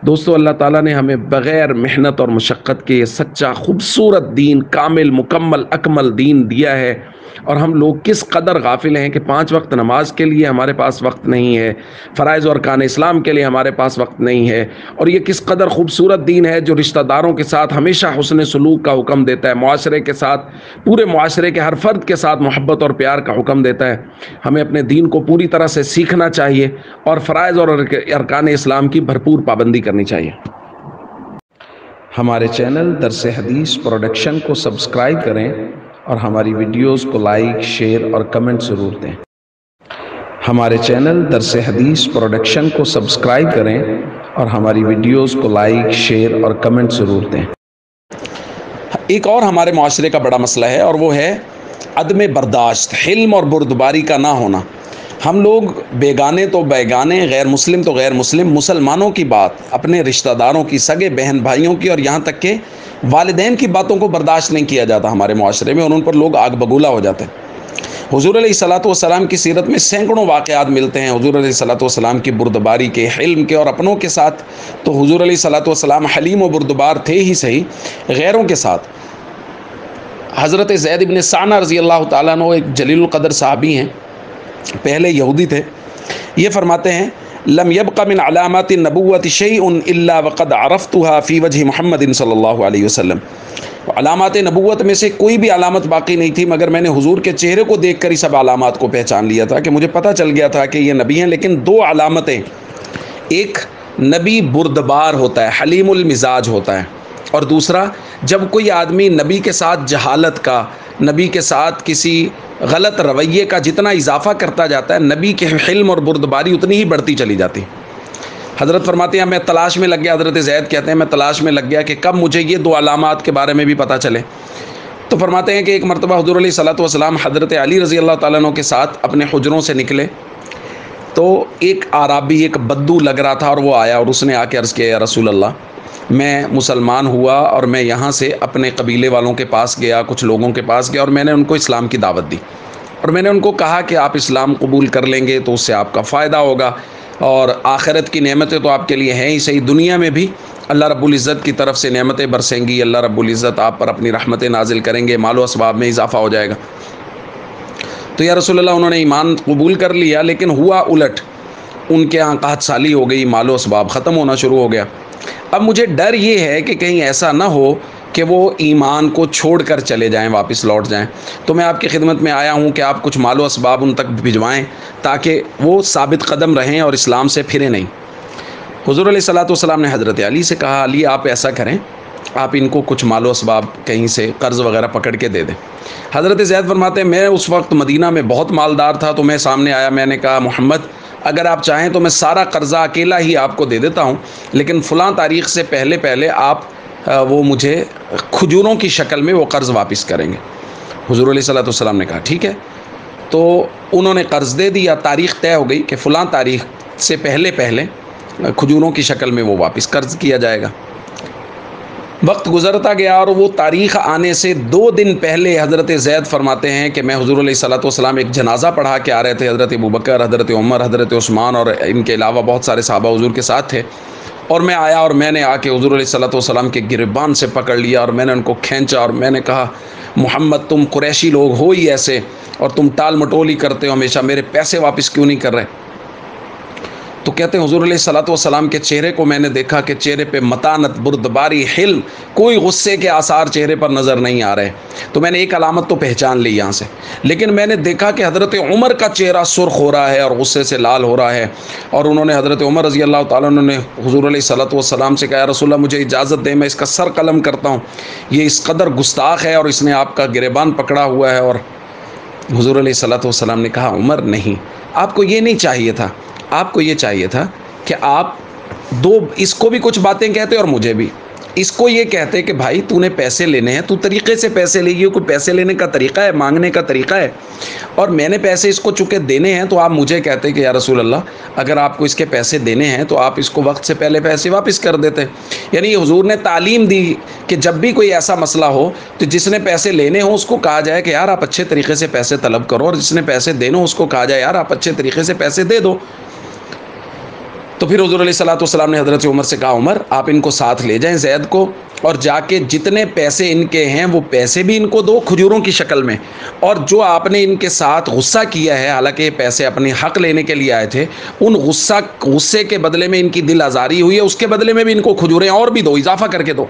دوستو اللہ تعالیٰ نے ہمیں بغیر محنت اور مشقت کے یہ سچا خوبصورت دین، کامل مکمل اکمل دین دیا ہے، اور ہم لوگ کس قدر غافل ہیں کہ 5 وقت نماز کے لیے ہمارے پاس وقت نہیں ہے، فرائض اور ارکان اسلام کے لیے ہمارے پاس وقت نہیں ہے، اور یہ کس قدر خوبصورت دین ہے جو رشتہ داروں کے ساتھ ہمیشہ حسن سلوک کا حکم دیتا ہے، معاشرے کے ساتھ، پورے معاشرے کے ہر فرد کے ساتھ محبت اور پیار کا حکم دیتا ہے۔ ہمیں اپنے دین کو پوری طرح سے سیکھنا چاہیے اور فرائض اور ارکان اسلام کی بھرپور پابندی کرنی چاہیے۔ ہمارے چینل درس حدیث پروڈکشن کو سبسکرائب کریں اور ہماری ویڈیوز کو لائک، شیئر اور کمنٹ ضرور دیں۔ ہمارے چینل درس حدیث پروڈکشن کو سبسکرائب کریں اور ہماری ویڈیوز کو لائک، شیئر اور کمنٹ ضرور دیں۔ ایک اور ہمارے معاشرے کا بڑا مسئلہ ہے، اور وہ ہے عدم برداشت، حلم اور بردباری کا نہ ہونا۔ ہم لوگ بیگانے تو بیگانے، غیر مسلم تو غیر مسلم، مسلمانوں کی بات، اپنے رشتہ داروں کی، سگے بہن بھائیوں کی، اور یہاں تک کہ والدین کی باتوں کو برداشت نہیں کیا جاتا ہمارے معاشرے میں، اور ان پر لوگ آگ بگولا ہو جاتے ہیں۔ حضور علیہ الصلوۃ والسلام کی سیرت میں سینکڑوں واقعات ملتے ہیں حضور علیہ الصلوۃ والسلام کی بردباری کے، حلم کے، اور اپنوں کے ساتھ تو حضور علیہ الصلوۃ والسلام حلیم و بردبار تھے ہی صحیح، غیروں کے ساتھ۔ حضرت زید بن ثانہ رضی اللہ تعالیٰ عنہ ایک جلیل القدر صحابی ہیں، پہلے یہودی تھے۔ یہ فرماتے ہیں لم يبق من علامات النبوۃ شیء الا وقد عرفتها فی وجہ محمد صلی اللہ علیہ وسلم۔ علامات نبوت میں سے کوئی بھی علامت باقی نہیں تھی مگر میں نے حضور کے چہرے کو دیکھ کر ہی سب علامات کو پہچان لیا تھا، کہ مجھے پتہ چل گیا تھا کہ یہ نبی ہیں۔ لیکن 2 علامتیں، ایک نبی بردبار ہوتا ہے، حلیم المزاج ہوتا ہے، اور دوسرا جب کوئی آدمی نبی کے ساتھ جہالت کا، نبی کے ساتھ کسی غلط رویے کا جتنا اضافہ کرتا جاتا ہے، نبی کے حلم اور بردباری اتنی ہی بڑھتی چلی جاتی۔ حضرت فرماتے ہیں میں تلاش میں لگ گیا، حضرت زید کہتے ہیں میں تلاش میں لگ گیا کہ کب مجھے یہ 2 علامات کے بارے میں بھی پتہ چلے۔ تو فرماتے ہیں کہ ایک مرتبہ حضور علیہ الصلوۃ والسلام حضرت علی رضی اللہ تعالیٰ عنہ کے ساتھ اپنے حجروں سے نکلے، تو ایک عرابی، ایک بدو لگ رہا تھا، اور وہ آیا اور اس نے آ کے عرض کیا یا رسول اللہ، میں مسلمان ہوا اور میں یہاں سے اپنے قبیلے والوں کے پاس گیا، کچھ لوگوں کے پاس گیا، اور میں نے ان کو اسلام کی دعوت دی، اور میں نے ان کو کہا کہ آپ اسلام قبول کر لیں گے تو اس سے آپ کا فائدہ ہوگا، اور آخرت کی نعمتیں تو آپ کے لیے ہیں ہی صحیح، دنیا میں بھی اللہ رب العزت کی طرف سے نعمتیں برسیں گی، اللہ رب العزت آپ پر اپنی رحمتیں نازل کریں گے، مال و اسباب میں اضافہ ہو جائے گا۔ تو یا رسول اللہ انہوں نے ایمان قبول کر لیا، لیکن ہوا الٹ، ان کے یہاں قحط سالی ہو گئی، مال و اسباب ختم ہونا شروع ہو گیا۔ اب مجھے ڈر یہ ہے کہ کہیں ایسا نہ ہو کہ وہ ایمان کو چھوڑ کر چلے جائیں، واپس لوٹ جائیں، تو میں آپ کی خدمت میں آیا ہوں کہ آپ کچھ مال و اسباب ان تک بھجوائیں تاکہ وہ ثابت قدم رہیں اور اسلام سے پھریں نہیں۔ حضور علیہ الصلوۃ والسلام نے حضرت علی سے کہا علی آپ ایسا کریں، آپ ان کو کچھ مال و اسباب کہیں سے قرض وغیرہ پکڑ کے دے دیں۔ حضرت زید فرماتے ہیں میں اس وقت مدینہ میں بہت مالدار تھا، تو میں سامنے آیا، میں نے کہا محمد اگر آپ چاہیں تو میں سارا قرضہ اکیلا ہی آپ کو دے دیتا ہوں، لیکن فلاں تاریخ سے پہلے آپ وہ مجھے کھجوروں کی شکل میں وہ قرض واپس کریں گے۔ حضور علیہ الصلوۃ والسلام نے کہا ٹھیک ہے، تو انہوں نے قرض دے دیا، تاریخ طے ہو گئی کہ فلاں تاریخ سے پہلے کھجوروں کی شکل میں وہ واپس قرض کیا جائے گا۔ وقت گزرتا گیا اور وہ تاریخ آنے سے 2 دن پہلے حضرت زید فرماتے ہیں کہ میں حضور علیہ الصلوۃ والسلام ایک جنازہ پڑھا کے آ رہے تھے، حضرت ابوبکر، حضرت عمر، حضرت عثمان اور ان کے علاوہ بہت سارے صحابہ حضور کے ساتھ تھے، اور میں آیا اور میں نے آ کے حضور علیہ الصلوۃ والسلام کے گریبان سے پکڑ لیا اور میں نے ان کو کھینچا اور میں نے کہا محمد تم قریشی لوگ ہو ہی ایسے، اور تم ٹال مٹول ہی کرتے ہو ہمیشہ، میرے پیسے واپس کیوں نہیں کر رہے؟ تو کہتے ہیں حضور علیہ الصلوۃ والسلام کے چہرے کو میں نے دیکھا کہ چہرے پہ متانت، بردباری، حلم، کوئی غصے کے آثار چہرے پر نظر نہیں آ رہے، تو میں نے ایک علامت تو پہچان لی یہاں سے، لیکن میں نے دیکھا کہ حضرت عمر کا چہرہ سرخ ہو رہا ہے اور غصے سے لال ہو رہا ہے، اور انہوں نے حضرت عمر رضی اللہ تعالیٰ عنہ نے حضور علیہ الصلوۃ والسلام سے کہا یا رسول اللہ مجھے اجازت دیں میں اس کا سر قلم کرتا ہوں، یہ اس قدر گستاخ ہے اور اس نے آپ کا گریبان پکڑا ہوا ہے۔ اور حضور علیہ الصلوۃ والسلام نے کہا عمر نہیں، آپ کو یہ نہیں چاہیے تھا، آپ کو یہ چاہیے تھا کہ آپ اس کو بھی کچھ باتیں کہتے اور مجھے بھی، اس کو یہ کہتے کہ بھائی تو نے پیسے لینے ہیں، تو طریقے سے پیسے لے، یہ کوئی پیسے لینے کا طریقہ ہے، مانگنے کا طریقہ ہے، اور میں نے پیسے اس کو چونکہ دینے ہیں تو آپ مجھے کہتے کہ یا رسول اللہ اگر آپ کو اس کے پیسے دینے ہیں تو آپ اس کو وقت سے پہلے پیسے واپس کر دیتے۔ یعنی حضور نے تعلیم دی کہ جب بھی کوئی ایسا مسئلہ ہو تو جس نے پیسے لینے ہوں اس کو کہا جائے کہ یار آپ اچھے طریقے سے پیسے طلب کرو، اور جس نے پیسے دینے ہوں اس کو کہا جائے یار آپ اچھے طریقے سے پیسے دے دو۔ تو پھر حضور علیہ الصلوۃ والسلام نے حضرت عمر سے کہا عمر آپ ان کو ساتھ لے جائیں زید کو، اور جا کے جتنے پیسے ان کے ہیں وہ پیسے بھی ان کو دو کھجوروں کی شکل میں، اور جو آپ نے ان کے ساتھ غصہ کیا ہے، حالانکہ یہ پیسے اپنے حق لینے کے لیے آئے تھے، ان غصے کے بدلے میں ان کی دل آزاری ہوئی ہے، اس کے بدلے میں بھی ان کو کھجوریں اور بھی دو، اضافہ کر کے دو۔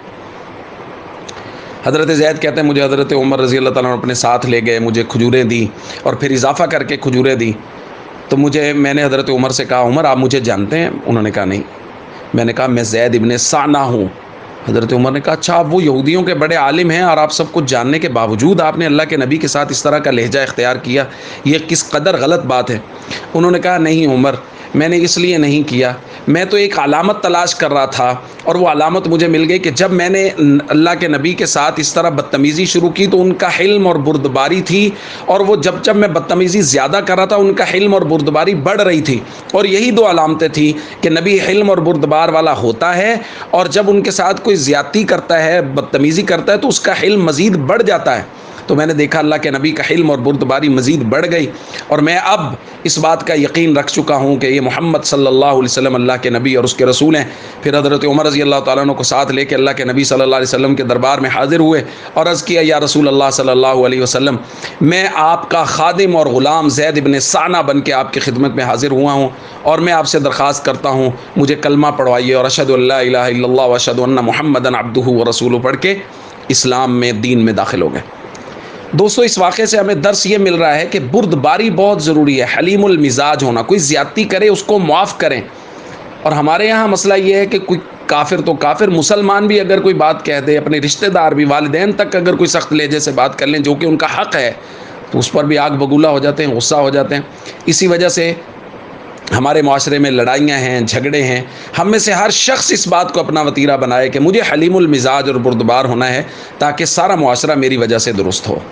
حضرت زید کہتے ہیں مجھے حضرت عمر رضی اللہ تعالیٰ عنہ اپنے ساتھ لے گئے، مجھے کھجوریں دی اور پھر اضافہ کر کے کھجوریں دی۔ تو میں نے حضرت عمر سے کہا عمر آپ مجھے جانتے ہیں؟ انہوں نے کہا نہیں۔ میں نے کہا میں زید ابن ثانہ ہوں۔ حضرت عمر نے کہا اچھا آپ وہ یہودیوں کے بڑے عالم ہیں اور آپ سب کچھ جاننے کے باوجود آپ نے اللہ کے نبی کے ساتھ اس طرح کا لہجہ اختیار کیا، یہ کس قدر غلط بات ہے۔ انہوں نے کہا نہیں عمر، میں نے اس لیے نہیں کیا، میں تو ایک علامت تلاش کر رہا تھا اور وہ علامت مجھے مل گئی کہ جب میں نے اللہ کے نبی کے ساتھ اس طرح بدتمیزی شروع کی تو ان کا حلم اور بردباری تھی، اور وہ جب میں بدتمیزی زیادہ کر رہا تھا ان کا حلم اور بردباری بڑھ رہی تھی، اور یہی دو علامتیں تھیں کہ نبی حلم اور بردبار والا ہوتا ہے، اور جب ان کے ساتھ کوئی زیادتی کرتا ہے، بدتمیزی کرتا ہے تو اس کا حلم مزید بڑھ جاتا ہے۔ تو میں نے دیکھا اللہ کے نبی کا حلم اور بردباری مزید بڑھ گئی، اور میں اب اس بات کا یقین رکھ چکا ہوں کہ یہ محمد صلی اللہ علیہ وسلم اللہ کے نبی اور اس کے رسول ہیں۔ پھر حضرت عمر رضی اللہ تعالیٰ عنہ کو ساتھ لے کے اللہ کے نبی صلی اللہ علیہ وسلم کے دربار میں حاضر ہوئے اور عرض کیا یا رسول اللہ صلی اللہ علیہ وسلم، میں آپ کا خادم اور غلام زید ابن ثانہ بن کے آپ کی خدمت میں حاضر ہوا ہوں، اور میں آپ سے درخواست کرتا ہوں مجھے کلمہ پڑھوائیے، اور اشہد ان لا الہ الا اللہ و اشہد ان محمدًا عبدہ و رسولہ پڑھ کے اسلام میں دین میں داخل ہو گئے۔ دوستو اس واقعے سے ہمیں درس یہ مل رہا ہے کہ بردباری بہت ضروری ہے، حلیم المزاج ہونا، کوئی زیادتی کرے اس کو معاف کریں۔ اور ہمارے یہاں مسئلہ یہ ہے کہ کوئی کافر تو کافر، مسلمان بھی اگر کوئی بات کہہ دے، اپنے رشتہ دار بھی، والدین تک اگر کوئی سخت لہجے سے بات کر لیں جو کہ ان کا حق ہے، تو اس پر بھی آگ بگولا ہو جاتے ہیں، غصہ ہو جاتے ہیں۔ اسی وجہ سے ہمارے معاشرے میں لڑائیاں ہیں، جھگڑے ہیں۔ ہم میں سے ہر شخص اس بات کو اپنا وتیرہ بنائے کہ مجھے حلیم المزاج اور بردبار ہونا ہے تاکہ سارا معاشرہ میری وجہ سے درست ہو۔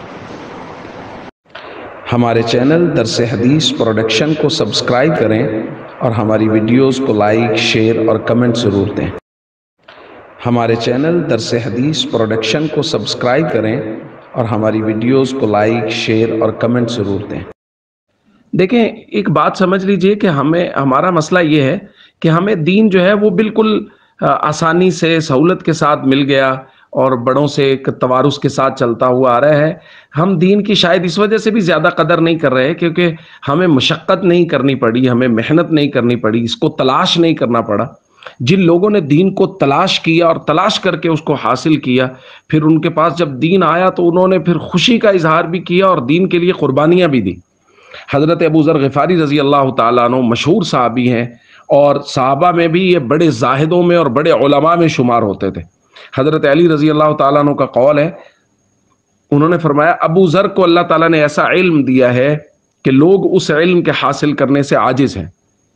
ہمارے چینل درس حدیث پروڈکشن کو سبسکرائب کریں اور ہماری ویڈیوز کو لائک، شیئر اور کمنٹ ضرور دیں۔ ہمارے چینل درس حدیث پروڈکشن کو سبسکرائب کریں اور ہماری ویڈیوز کو لائک، شیئر اور کمنٹ ضرور دیں۔ دیکھیں ایک بات سمجھ لیجئے کہ ہمارا مسئلہ یہ ہے کہ ہمیں دین جو ہے وہ بالکل آسانی سے سہولت کے ساتھ مل گیا اور بڑوں سے ایک توارث کے ساتھ چلتا ہوا آ رہا ہے۔ ہم دین کی شاید اس وجہ سے بھی زیادہ قدر نہیں کر رہے کیونکہ ہمیں مشقت نہیں کرنی پڑی، ہمیں محنت نہیں کرنی پڑی، اس کو تلاش نہیں کرنا پڑا۔ جن لوگوں نے دین کو تلاش کیا اور تلاش کر کے اس کو حاصل کیا، پھر ان کے پاس جب دین آیا تو انہوں نے پھر خوشی کا اظہار بھی کیا اور دین کے لیے قربانیاں بھی دی۔ حضرت ابو ذر غفاری رضی اللہ تعالیٰ عنہ مشہور صحابی ہیں، اور صحابہ میں بھی یہ بڑے زاہدوں میں اور بڑے علماء میں شمار ہوتے تھے۔ حضرت علی رضی اللہ تعالیٰ عنہ کا قول ہے، انہوں نے فرمایا ابو ذر کو اللہ تعالیٰ نے ایسا علم دیا ہے کہ لوگ اس علم کے حاصل کرنے سے عاجز ہیں۔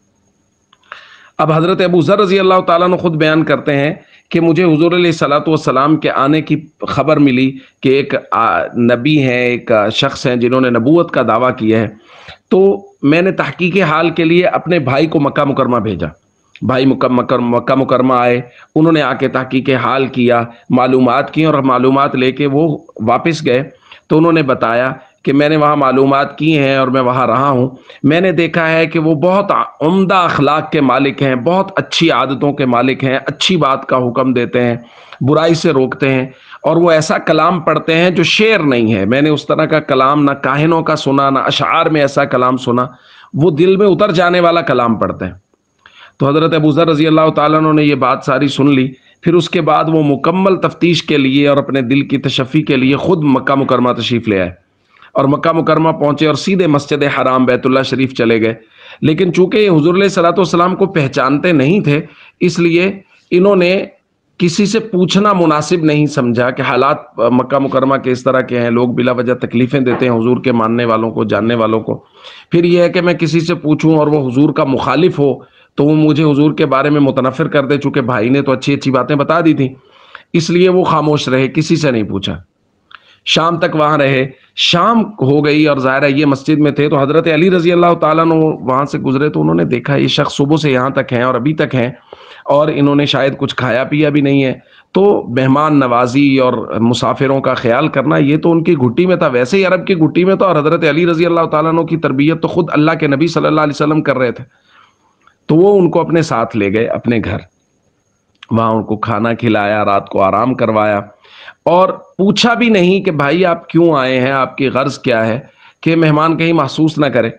اب حضرت ابو ذر رضی اللہ تعالیٰ عنہ خود بیان کرتے ہیں کہ مجھے حضور علیہ الصلوۃ والسلام کے آنے کی خبر ملی کہ ایک نبی ہیں، ایک شخص ہیں جنہوں نے نبوت کا دعویٰ کیا ہے، تو میں نے تحقیق حال کے لیے اپنے بھائی کو مکہ مکرمہ بھیجا۔ بھائی مکہ مکرمہ آئے، انہوں نے آ کے تحقیق حال کیا، معلومات کی، اور معلومات لے کے وہ واپس گئے تو انہوں نے بتایا کہ میں نے وہاں معلومات کی ہیں اور میں وہاں رہا ہوں، میں نے دیکھا ہے کہ وہ بہت عمدہ اخلاق کے مالک ہیں، بہت اچھی عادتوں کے مالک ہیں، اچھی بات کا حکم دیتے ہیں، برائی سے روکتے ہیں، اور وہ ایسا کلام پڑھتے ہیں جو شعر نہیں ہے۔ میں نے اس طرح کا کلام نہ کاہنوں کا سنا، نہ اشعار میں ایسا کلام سنا، وہ دل میں اتر جانے والا کلام پڑھتے ہیں۔ تو حضرت ابو ذر رضی اللہ تعالیٰ عنہ نے یہ بات ساری سن لی۔ پھر اس کے بعد وہ مکمل تفتیش کے لیے اور اپنے دل کی تشفی کے لیے خود مکہ مکرمہ تشریف لے آئے، اور مکہ مکرمہ پہنچے اور سیدھے مسجد حرام بیت اللہ شریف چلے گئے۔ لیکن چونکہ یہ حضور علیہ الصلوۃ والسلام کو پہچانتے نہیں تھے، اس لیے انہوں نے کسی سے پوچھنا مناسب نہیں سمجھا کہ حالات مکہ مکرمہ کے اس طرح کے ہیں، لوگ بلا وجہ تکلیفیں دیتے ہیں حضور کے ماننے والوں کو، جاننے والوں کو۔ پھر یہ ہے کہ میں کسی سے پوچھوں اور وہ حضور کا مخالف ہو تو وہ مجھے حضور کے بارے میں متنفر کر دے، چونکہ بھائی نے تو اچھی اچھی باتیں بتا دی تھیں، اس لیے وہ خاموش رہے، کسی سے نہیں پوچھا۔ شام تک وہاں رہے، شام ہو گئی اور ظاہر ہے یہ مسجد میں تھے، تو حضرت علی رضی اللہ تعالیٰ عنہ وہاں سے گزرے تو انہوں نے دیکھا یہ شخص صبح سے یہاں تک ہیں اور ابھی تک ہیں، اور انہوں نے شاید کچھ کھایا پیا بھی نہیں ہے۔ تو مہمان نوازی اور مسافروں کا خیال کرنا یہ تو ان کی گھٹی میں تھا، ویسے ہی عرب کی گھٹی میں تھا، اور حضرت علی رضی اللہ تعالیٰ عنہ کی تربیت تو خود اللہ کے نبی صلی اللہ علیہ وسلم کر رہے تھے۔ تو وہ ان کو اپنے ساتھ لے گئے اپنے گھر، وہاں ان کو کھانا کھلایا، رات کو آرام کروایا، اور پوچھا بھی نہیں کہ بھائی آپ کیوں آئے ہیں، آپ کی غرض کیا ہے، کہ مہمان کہیں محسوس نہ کرے۔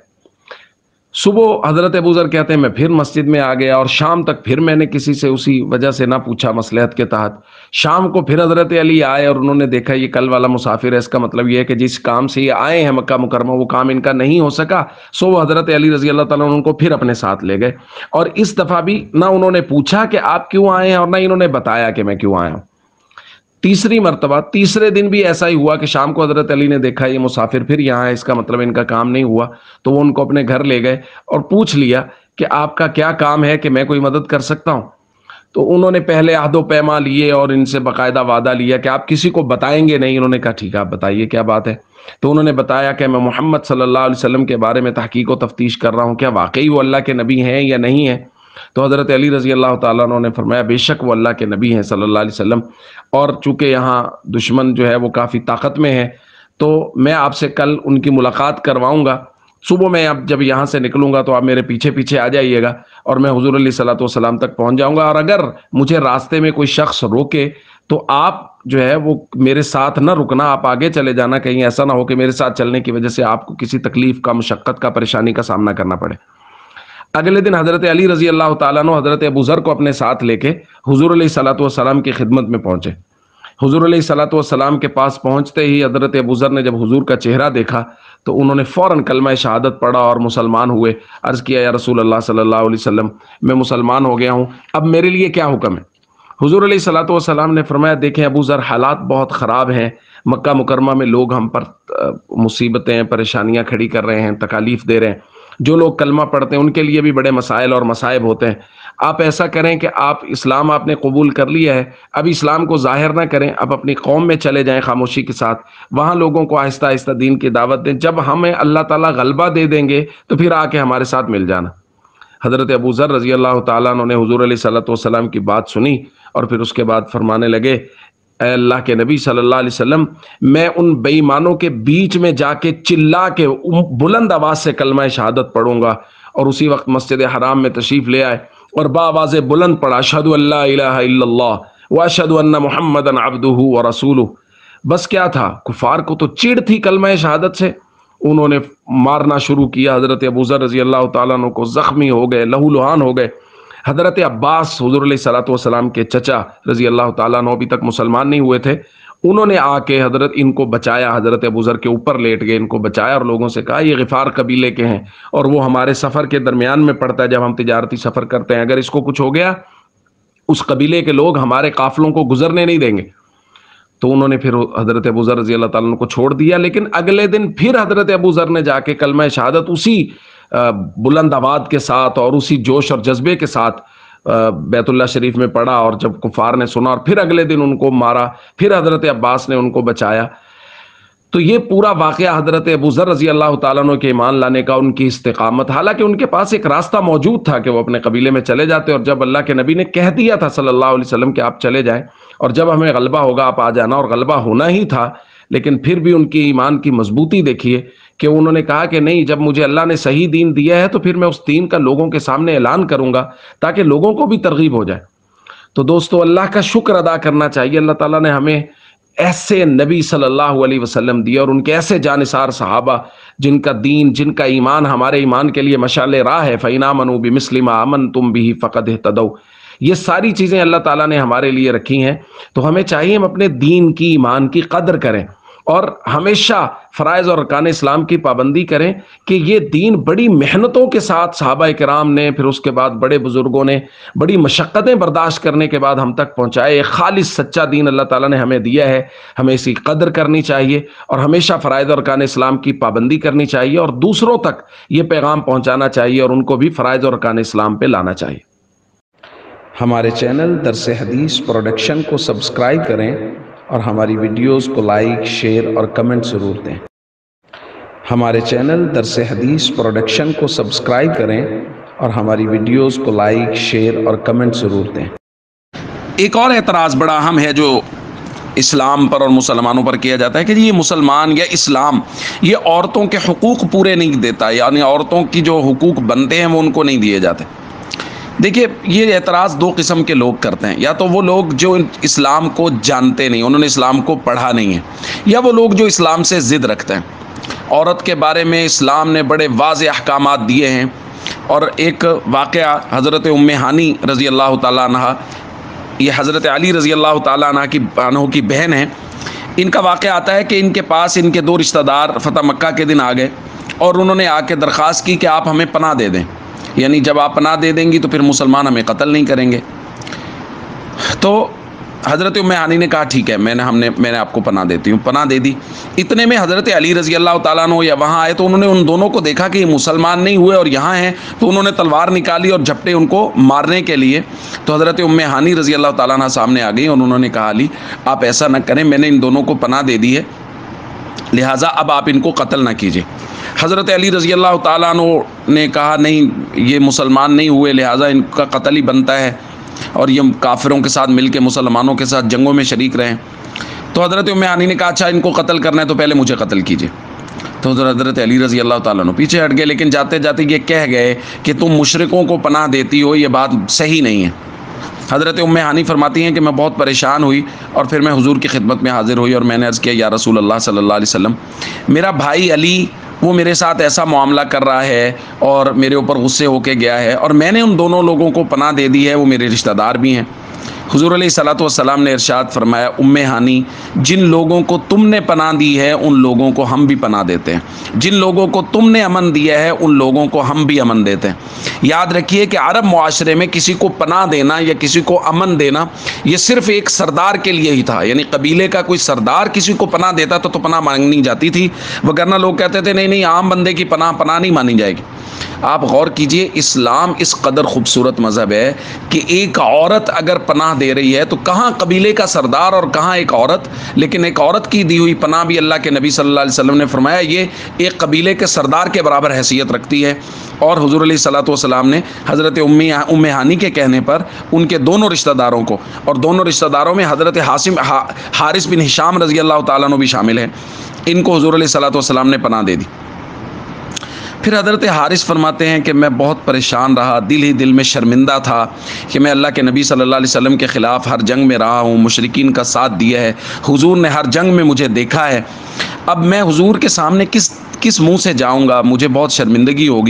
صبح حضرت ابوذر کہتے ہیں میں پھر مسجد میں آ گیا، اور شام تک پھر میں نے کسی سے اسی وجہ سے نہ پوچھا مصلحت کے تحت۔ شام کو پھر حضرت علی آئے اور انہوں نے دیکھا یہ کل والا مسافر ہے، اس کا مطلب یہ ہے کہ جس کام سے یہ آئے ہیں مکہ مکرمہ وہ کام ان کا نہیں ہو سکا، سو وہ حضرت علی رضی اللہ تعالیٰ عنہ ان کو پھر اپنے ساتھ لے گئے۔ اور اس دفعہ بھی نہ انہوں نے پوچھا کہ آپ کیوں آئے ہیں، اور نہ انہوں نے بتایا کہ میں کیوں آیا ہوں۔ تیسری مرتبہ تیسرے دن بھی ایسا ہی ہوا کہ شام کو حضرت علی نے دیکھا یہ مسافر پھر یہاں ہے، اس کا مطلب ان کا کام نہیں ہوا، تو وہ ان کو اپنے گھر لے گئے اور پوچھ لیا کہ آپ کا کیا کام ہے کہ میں کوئی مدد کر سکتا ہوں۔ تو انہوں نے پہلے عہد و پیما لیے اور ان سے باقاعدہ وعدہ لیا کہ آپ کسی کو بتائیں گے نہیں۔ انہوں نے کہا ٹھیک ہے آپ بتائیے کیا بات ہے۔ تو انہوں نے بتایا کہ میں محمد صلی اللہ علیہ وسلم کے بارے میں تحقیق و تفتیش کر رہا ہوں، کیا واقعی وہ اللہ کے نبی ہیں یا نہیں ہیں۔ تو حضرت علی رضی اللہ تعالیٰ عنہ نے فرمایا بے شک وہ اللہ کے نبی ہیں صلی اللہ علیہ وسلم، اور چونکہ یہاں دشمن جو ہے وہ کافی طاقت میں ہے، تو میں آپ سے کل ان کی ملاقات کرواؤں گا۔ صبح میں اب جب یہاں سے نکلوں گا تو آپ میرے پیچھے پیچھے آ جائیے گا، اور میں حضور علیہ الصلوۃ والسلام تک پہنچ جاؤں گا، اور اگر مجھے راستے میں کوئی شخص روکے تو آپ جو ہے وہ میرے ساتھ نہ رکنا، آپ آگے چلے جانا، کہیں ایسا نہ ہو کہ میرے ساتھ چلنے کی وجہ سے آپ کو کسی تکلیف کا، مشقت کا، پریشانی کا سامنا کرنا پڑے۔ اگلے دن حضرت علی رضی اللہ تعالیٰ عنہ حضرت ابوذر کو اپنے ساتھ لے کے حضور علیہ الصلوۃ والسلام کی خدمت میں پہنچے۔ حضور علیہ الصلوۃ والسلام کے پاس پہنچتے ہی حضرت ابوذر نے جب حضور کا چہرہ دیکھا تو انہوں نے فوراً کلمہ شہادت پڑھا اور مسلمان ہوئے۔ عرض کیا یا رسول اللہ صلی اللہ علیہ وسلم میں مسلمان ہو گیا ہوں، اب میرے لیے کیا حکم ہے؟ حضور علیہ الصلوۃ والسلام نے فرمایا دیکھیں ابوذر، حالات بہت خراب ہیں، مکہ مکرمہ میں لوگ ہم پر مصیبتیں، پریشانیاں کھڑی کر رہے ہیں، تکالیف دے رہے ہیں، جو لوگ کلمہ پڑھتے ہیں ان کے لیے بھی بڑے مسائل اور مصائب ہوتے ہیں۔ آپ ایسا کریں کہ آپ اسلام آپ نے قبول کر لیا ہے، اب اسلام کو ظاہر نہ کریں، اب اپنی قوم میں چلے جائیں خاموشی کے ساتھ، وہاں لوگوں کو آہستہ آہستہ دین کی دعوت دیں، جب ہمیں اللہ تعالیٰ غلبہ دے دیں گے تو پھر آ کے ہمارے ساتھ مل جانا۔ حضرت ابوذر رضی اللہ تعالیٰ عنہ نے حضور علیہ الصلوۃ والسلام کی بات سنی، اور پھر اس کے بعد فرمانے لگے اے اللہ کے نبی صلی اللہ علیہ وسلم، میں ان بے ایمانوں کے بیچ میں جا کے چلا کے بلند آواز سے کلمہ شہادت پڑھوں گا، اور اسی وقت مسجد حرام میں تشریف لے آئے اور بآواز بلند پڑھا اشہد ان لا الہ الا اللہ واشہد ان محمدا عبدہ ورسولہ۔ بس کیا تھا، کفار کو تو چڑ تھی کلمہ شہادت سے، انہوں نے مارنا شروع کیا۔ حضرت ابوذر رضی اللہ تعالیٰ عنہ کو زخمی ہو گئے، لہو لہان ہو گئے۔ حضرت عباس حضور علیہ الصلوۃ والسلام کے چچا رضی اللہ تعالیٰ عنہ ابھی تک مسلمان نہیں ہوئے تھے، انہوں نے آ کے حضرت ان کو بچایا، حضرت ابوذر کے اوپر لیٹ گئے، ان کو بچایا اور لوگوں سے کہا یہ غفار قبیلے کے ہیں اور وہ ہمارے سفر کے درمیان میں پڑتا ہے، جب ہم تجارتی سفر کرتے ہیں، اگر اس کو کچھ ہو گیا اس قبیلے کے لوگ ہمارے قافلوں کو گزرنے نہیں دیں گے۔ تو انہوں نے پھر حضرت ابوذر رضی اللہ تعالیٰ عنہ کو چھوڑ دیا، لیکن اگلے دن پھر حضرت ابوذر نے جا کے کلمہ شہادت اسی بلند آواز کے ساتھ اور اسی جوش اور جذبے کے ساتھ بیت اللہ شریف میں پڑھا، اور جب کفار نے سنا اور پھر اگلے دن ان کو مارا، پھر حضرت عباس نے ان کو بچایا۔ تو یہ پورا واقعہ حضرت ابوذر رضی اللہ تعالیٰ عنہ کے ایمان لانے کا، ان کی استقامت، حالانکہ ان کے پاس ایک راستہ موجود تھا کہ وہ اپنے قبیلے میں چلے جاتے، اور جب اللہ کے نبی نے کہہ دیا تھا صلی اللہ علیہ وسلم کہ آپ چلے جائیں اور جب ہمیں غلبہ ہوگا آپ آ جانا، اور غلبہ ہونا ہی تھا، لیکن پھر بھی ان کی ایمان کی مضبوطی دیکھیے کہ انہوں نے کہا کہ نہیں، جب مجھے اللہ نے صحیح دین دیا ہے تو پھر میں اس دین کا لوگوں کے سامنے اعلان کروں گا تاکہ لوگوں کو بھی ترغیب ہو جائے۔ تو دوستو اللہ کا شکر ادا کرنا چاہیے، اللہ تعالیٰ نے ہمیں ایسے نبی صلی اللہ علیہ وسلم دیے اور ان کے ایسے جانثار صحابہ جن کا دین، جن کا ایمان ہمارے ایمان کے لیے مشعل راہ ہے، فَإِنْ آمَنُوا بِمِثْلِ مَا آمَنْتُمْ بِهِ فَقَدْ اهْتَدَوْا۔ یہ ساری چیزیں اللہ تعالیٰ نے ہمارے لیے رکھی ہیں، تو ہمیں چاہیے ہم اپنے دین کی، ایمان کی قدر کریں اور ہمیشہ فرائض اور ارکان اسلام کی پابندی کریں کہ یہ دین بڑی محنتوں کے ساتھ صحابہ کرام نے، پھر اس کے بعد بڑے بزرگوں نے بڑی مشقتیں برداشت کرنے کے بعد ہم تک پہنچائے۔ ایک خالص سچا دین اللہ تعالیٰ نے ہمیں دیا ہے، ہمیں اس کی قدر کرنی چاہیے اور ہمیشہ فرائض اور ارکان اسلام کی پابندی کرنی چاہیے اور دوسروں تک یہ پیغام پہنچانا چاہیے اور ان کو بھی فرائض اور ارکان اسلام پہ لانا چاہیے۔ ہمارے چینل درس حدیث پروڈکشن کو سبسکرائب کریں اور ہماری ویڈیوز کو لائک، شیئر اور کمنٹ ضرور دیں۔ ہمارے چینل درس حدیث پروڈکشن کو سبسکرائب کریں اور ہماری ویڈیوز کو لائک، شیئر اور کمنٹ ضرور دیں۔ ایک اور اعتراض بڑا اہم ہے جو اسلام پر اور مسلمانوں پر کیا جاتا ہے کہ یہ مسلمان یا اسلام یہ عورتوں کے حقوق پورے نہیں دیتا، یعنی عورتوں کی جو حقوق بنتے ہیں وہ ان کو نہیں دیے جاتے۔ دیکھیے یہ اعتراض دو قسم کے لوگ کرتے ہیں، یا تو وہ لوگ جو اسلام کو جانتے نہیں، انہوں نے اسلام کو پڑھا نہیں ہے، یا وہ لوگ جو اسلام سے ضد رکھتے ہیں۔ عورت کے بارے میں اسلام نے بڑے واضح احکامات دیے ہیں، اور ایک واقعہ حضرت ام ہانی رضی اللہ تعالیٰ عنہ، یہ حضرت علی رضی اللہ تعالیٰ عنہ کی بہن ہیں، ان کا واقعہ آتا ہے کہ ان کے پاس ان کے دو رشتہ دار فتح مکہ کے دن آ گئے اور انہوں نے آ کے درخواست کی کہ آپ ہمیں پناہ دے دیں، یعنی جب آپ پناہ دے دیں گی تو پھر مسلمان ہمیں قتل نہیں کریں گے۔ تو حضرت ام ہانی نے کہا ٹھیک ہے، میں نے آپ کو پناہ دیتی ہوں، پناہ دے دی۔ اتنے میں حضرت علی رضی اللہ تعالیٰ عنہ یا وہاں آئے تو انہوں نے ان دونوں کو دیکھا کہ یہ مسلمان نہیں ہوئے اور یہاں ہیں، تو انہوں نے تلوار نکالی اور جھپٹے ان کو مارنے کے لیے۔ تو حضرت ام ہانی رضی اللہ تعالیٰ عنہ سامنے آ گئی اور انہوں نے کہا علی آپ ایسا نہ کریں، میں نے ان دونوں کو پناہ دے دی ہے، لہٰذا اب آپ ان کو قتل نہ کیجیے۔ حضرت علی رضی اللہ تعالیٰ عنہ نے کہا نہیں، یہ مسلمان نہیں ہوئے، لہٰذا ان کا قتل ہی بنتا ہے، اور یہ کافروں کے ساتھ مل کے مسلمانوں کے ساتھ جنگوں میں شریک رہے۔ تو حضرت ام ہانی نے کہا اچھا ان کو قتل کرنا ہے تو پہلے مجھے قتل کیجیے۔ تو حضرت علی رضی اللہ تعالیٰ عنہ پیچھے ہٹ گئے، لیکن جاتے جاتے یہ کہہ گئے کہ تم مشرکوں کو پناہ دیتی ہو، یہ بات صحیح نہیں ہے۔ حضرت ام ہانی فرماتی ہیں کہ میں بہت پریشان ہوئی اور پھر میں حضور کی خدمت میں حاضر ہوئی اور میں نے عرض کیا یا رسول اللہ صلی اللہ علیہ وسلم، میرا بھائی علی وہ میرے ساتھ ایسا معاملہ کر رہا ہے اور میرے اوپر غصے ہو کے گیا ہے، اور میں نے ان دونوں لوگوں کو پناہ دے دی ہے، وہ میرے رشتہ دار بھی ہیں۔ حضور علیہ الصلوۃ والسلام نے ارشاد فرمایا ام ہانی جن لوگوں کو تم نے پناہ دی ہے ان لوگوں کو ہم بھی پناہ دیتے ہیں، جن لوگوں کو تم نے امن دیا ہے ان لوگوں کو ہم بھی امن دیتے ہیں۔ یاد رکھیے کہ عرب معاشرے میں کسی کو پناہ دینا یا کسی کو امن دینا یہ صرف ایک سردار کے لیے ہی تھا، یعنی قبیلے کا کوئی سردار کسی کو پناہ دیتا تو پناہ مانگنی جاتی تھی، وگرنہ لوگ کہتے تھے نہیں عام بندے کی پناہ نہیں مانی جائے گی۔ آپ غور کیجئے، اسلام اس قدر خوبصورت مذہب ہے کہ ایک عورت اگر پناہ دے رہی ہے تو کہاں قبیلے کا سردار اور کہاں ایک عورت، لیکن ایک عورت کی دی ہوئی پناہ بھی اللہ کے نبی صلی اللہ علیہ وسلم نے فرمایا یہ ایک قبیلے کے سردار کے برابر حیثیت رکھتی ہے۔ اور حضور علیہ الصلوۃ والسلام نے حضرت ام ہانی کے کہنے پر ان کے دونوں رشتہ داروں کو، اور دونوں رشتہ داروں میں حضرت حارث بن ہشام رضی اللہ تعالیٰ عنہ بھی شامل ہیں، ان کو حضور علیہ الصلوۃ والسلام نے پناہ دے دی۔ پھر حضرت حارث فرماتے ہیں کہ میں بہت پریشان رہا، دل ہی دل میں شرمندہ تھا کہ میں اللہ کے نبی صلی اللہ علیہ وسلم کے خلاف ہر جنگ میں رہا ہوں، مشرکین کا ساتھ دیا ہے، حضور نے ہر جنگ میں مجھے دیکھا ہے، اب میں حضور کے سامنے کس منہ سے جاؤں گا، مجھے بہت شرمندگی ہوگی۔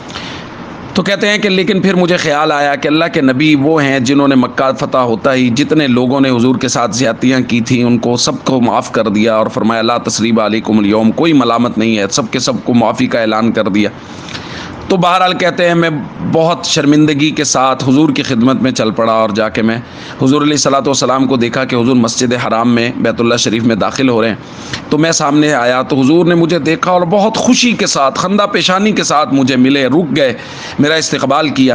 تو کہتے ہیں کہ لیکن پھر مجھے خیال آیا کہ اللہ کے نبی وہ ہیں جنہوں نے مکہ فتح ہوتا ہی جتنے لوگوں نے حضور کے ساتھ زیادتیاں کی تھیں ان کو سب کو معاف کر دیا، اور فرمایا لا تثریب علیکم اليوم، کوئی ملامت نہیں ہے، سب کے سب کو معافی کا اعلان کر دیا۔ تو بہرحال کہتے ہیں میں بہت شرمندگی کے ساتھ حضور کی خدمت میں چل پڑا، اور جا کے میں حضور علیہ الصلوۃ والسلام کو دیکھا کہ حضور مسجد حرام میں بیت اللہ شریف میں داخل ہو رہے ہیں، تو میں سامنے آیا تو حضور نے مجھے دیکھا اور بہت خوشی کے ساتھ خندہ پیشانی کے ساتھ مجھے ملے، رک گئے، میرا استقبال کیا۔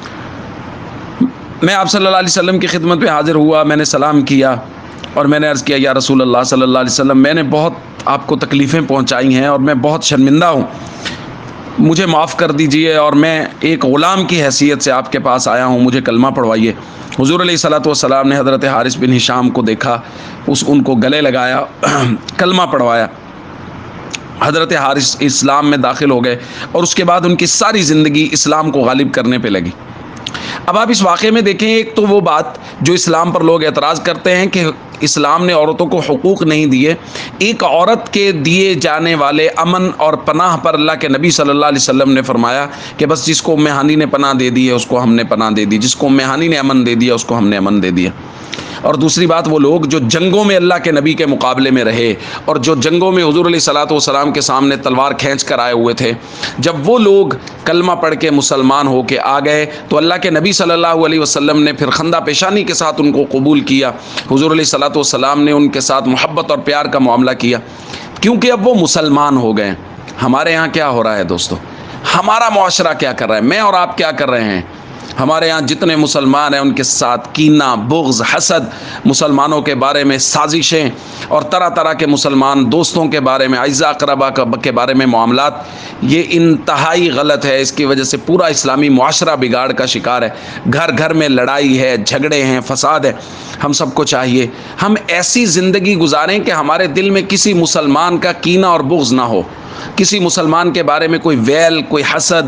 میں آپ صلی اللہ علیہ وسلم کی خدمت میں حاضر ہوا، میں نے سلام کیا اور میں نے عرض کیا یا رسول اللہ صلی اللہ علیہ وسلم، میں نے بہت آپ کو تکلیفیں پہنچائی ہیں اور میں بہت شرمندہ ہوں، مجھے معاف کر دیجئے، اور میں ایک غلام کی حیثیت سے آپ کے پاس آیا ہوں، مجھے کلمہ پڑھوائیے۔ حضور علیہ الصلوۃ والسلام نے حضرت حارث بن ہشام کو دیکھا، ان کو گلے لگایا، کلمہ پڑھوایا۔ حضرت حارث اسلام میں داخل ہو گئے اور اس کے بعد ان کی ساری زندگی اسلام کو غالب کرنے پہ لگی۔ اب آپ اس واقعے میں دیکھیں، ایک تو وہ بات جو اسلام پر لوگ اعتراض کرتے ہیں کہ اسلام نے عورتوں کو حقوق نہیں دیے، ایک عورت کے دیے جانے والے امن اور پناہ پر اللہ کے نبی صلی اللہ علیہ وسلم نے فرمایا کہ بس جس کو ام ہانی نے پناہ دے دی ہے اس کو ہم نے پناہ دے دی، جس کو ام ہانی نے امن دے دیا اس کو ہم نے امن دے دیا۔ اور دوسری بات، وہ لوگ جو جنگوں میں اللہ کے نبی کے مقابلے میں رہے اور جو جنگوں میں حضور علیہ الصلوۃ والسلام کے سامنے تلوار کھینچ کر آئے ہوئے تھے، جب وہ لوگ کلمہ پڑھ کے مسلمان ہو کے آ گئے تو اللہ کے نبی صلی اللہ علیہ وسلم نے پھر خندہ پیشانی کے ساتھ ان کو قبول کیا۔ حضور علیہ الصلوۃ والسلام نے ان کے ساتھ محبت اور پیار کا معاملہ کیا، کیونکہ اب وہ مسلمان ہو گئے۔ ہمارے یہاں کیا ہو رہا ہے دوستو؟ ہمارا معاشرہ کیا کر رہا ہے؟ میں اور آپ کیا کر رہے ہیں؟ ہمارے یہاں جتنے مسلمان ہیں ان کے ساتھ کینہ، بغض، حسد، مسلمانوں کے بارے میں سازشیں اور طرح طرح کے مسلمان دوستوں کے بارے میں، اعزاء اقربا کے بارے میں معاملات، یہ انتہائی غلط ہے۔ اس کی وجہ سے پورا اسلامی معاشرہ بگاڑ کا شکار ہے، گھر گھر میں لڑائی ہے، جھگڑے ہیں، فساد ہے۔ ہم سب کو چاہیے ہم ایسی زندگی گزاریں کہ ہمارے دل میں کسی مسلمان کا کینہ اور بغض نہ ہو، کسی مسلمان کے بارے میں کوئی ویل، کوئی حسد،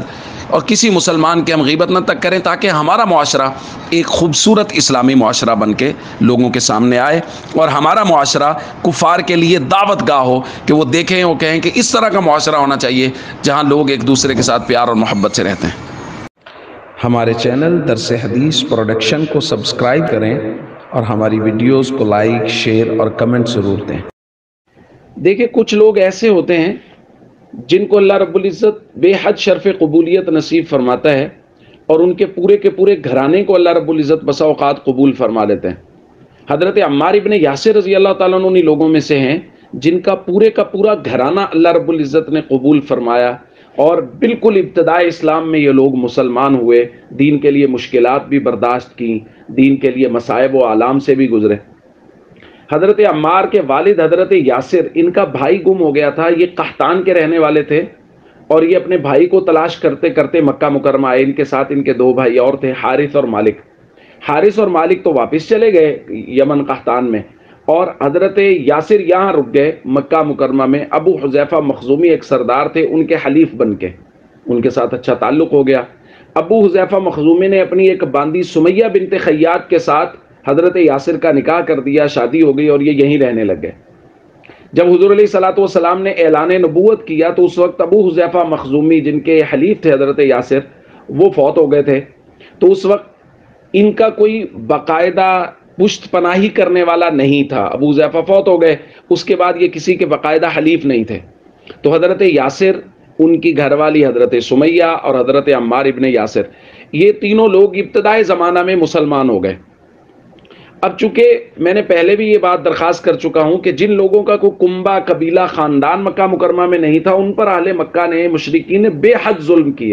اور کسی مسلمان کی ہم غیبت نہ تک کریں، تاکہ ہمارا معاشرہ ایک خوبصورت اسلامی معاشرہ بن کے لوگوں کے سامنے آئے، اور ہمارا معاشرہ کفار کے لیے دعوت گاہ ہو کہ وہ دیکھیں اور کہیں کہ اس طرح کا معاشرہ ہونا چاہیے جہاں لوگ ایک دوسرے کے ساتھ پیار اور محبت سے رہتے ہیں۔ ہمارے چینل درس حدیث پروڈکشن کو سبسکرائب کریں اور ہماری ویڈیوز کو لائک، شیئر اور کمنٹ ضرور دیں۔ دیکھیں کچھ لوگ ایسے ہوتے ہیں جن کو اللہ رب العزت بے حد شرف قبولیت نصیب فرماتا ہے، اور ان کے پورے گھرانے کو اللہ رب العزت بسا اوقات قبول فرما لیتے ہیں۔ حضرت عمار ابن یاسر رضی اللہ تعالیٰ عنہ انہی لوگوں میں سے ہیں جن کا پورا گھرانہ اللہ رب العزت نے قبول فرمایا، اور بالکل ابتدائے اسلام میں یہ لوگ مسلمان ہوئے، دین کے لیے مشکلات بھی برداشت کی، دین کے لیے مصائب و آلام سے بھی گزرے۔ حضرت عمار کے والد حضرت یاسر، ان کا بھائی گم ہو گیا تھا، یہ قحطان کے رہنے والے تھے، اور یہ اپنے بھائی کو تلاش کرتے کرتے مکہ مکرمہ آئے۔ ان کے ساتھ ان کے دو بھائی اور تھے، حارث اور مالک۔ حارث اور مالک تو واپس چلے گئے یمن قحطان میں، اور حضرت یاسر یہاں رک گئے مکہ مکرمہ میں۔ ابو حذیفہ مخزومی ایک سردار تھے، ان کے حلیف بن کے ان کے ساتھ اچھا تعلق ہو گیا۔ ابو حذیفہ مخزومی نے اپنی ایک باندی سمیہ بنت خیاط کے ساتھ حضرت یاسر کا نکاح کر دیا، شادی ہو گئی، اور یہ یہیں رہنے لگ گئے۔ جب حضور علیہ الصلوۃ والسلام نے اعلان نبوت کیا تو اس وقت ابو حذیفہ مخزومی جن کے حلیف تھے حضرت یاسر، وہ فوت ہو گئے تھے، تو اس وقت ان کا کوئی باقاعدہ پشت پناہی کرنے والا نہیں تھا۔ ابو حذیفہ فوت ہو گئے، اس کے بعد یہ کسی کے باقاعدہ حلیف نہیں تھے، تو حضرت یاسر، ان کی گھر والی حضرت سمیہ اور حضرت عمار ابن یاسر، یہ تینوں لوگ ابتدائی زمانہ میں مسلمان ہو گئے۔ اب چونکہ میں نے پہلے بھی یہ بات درخواست کر چکا ہوں کہ جن لوگوں کا کوئی کنبہ، قبیلہ، خاندان مکہ مکرمہ میں نہیں تھا، ان پر اہل مکہ نے، مشرکین نے بے حد ظلم کیے۔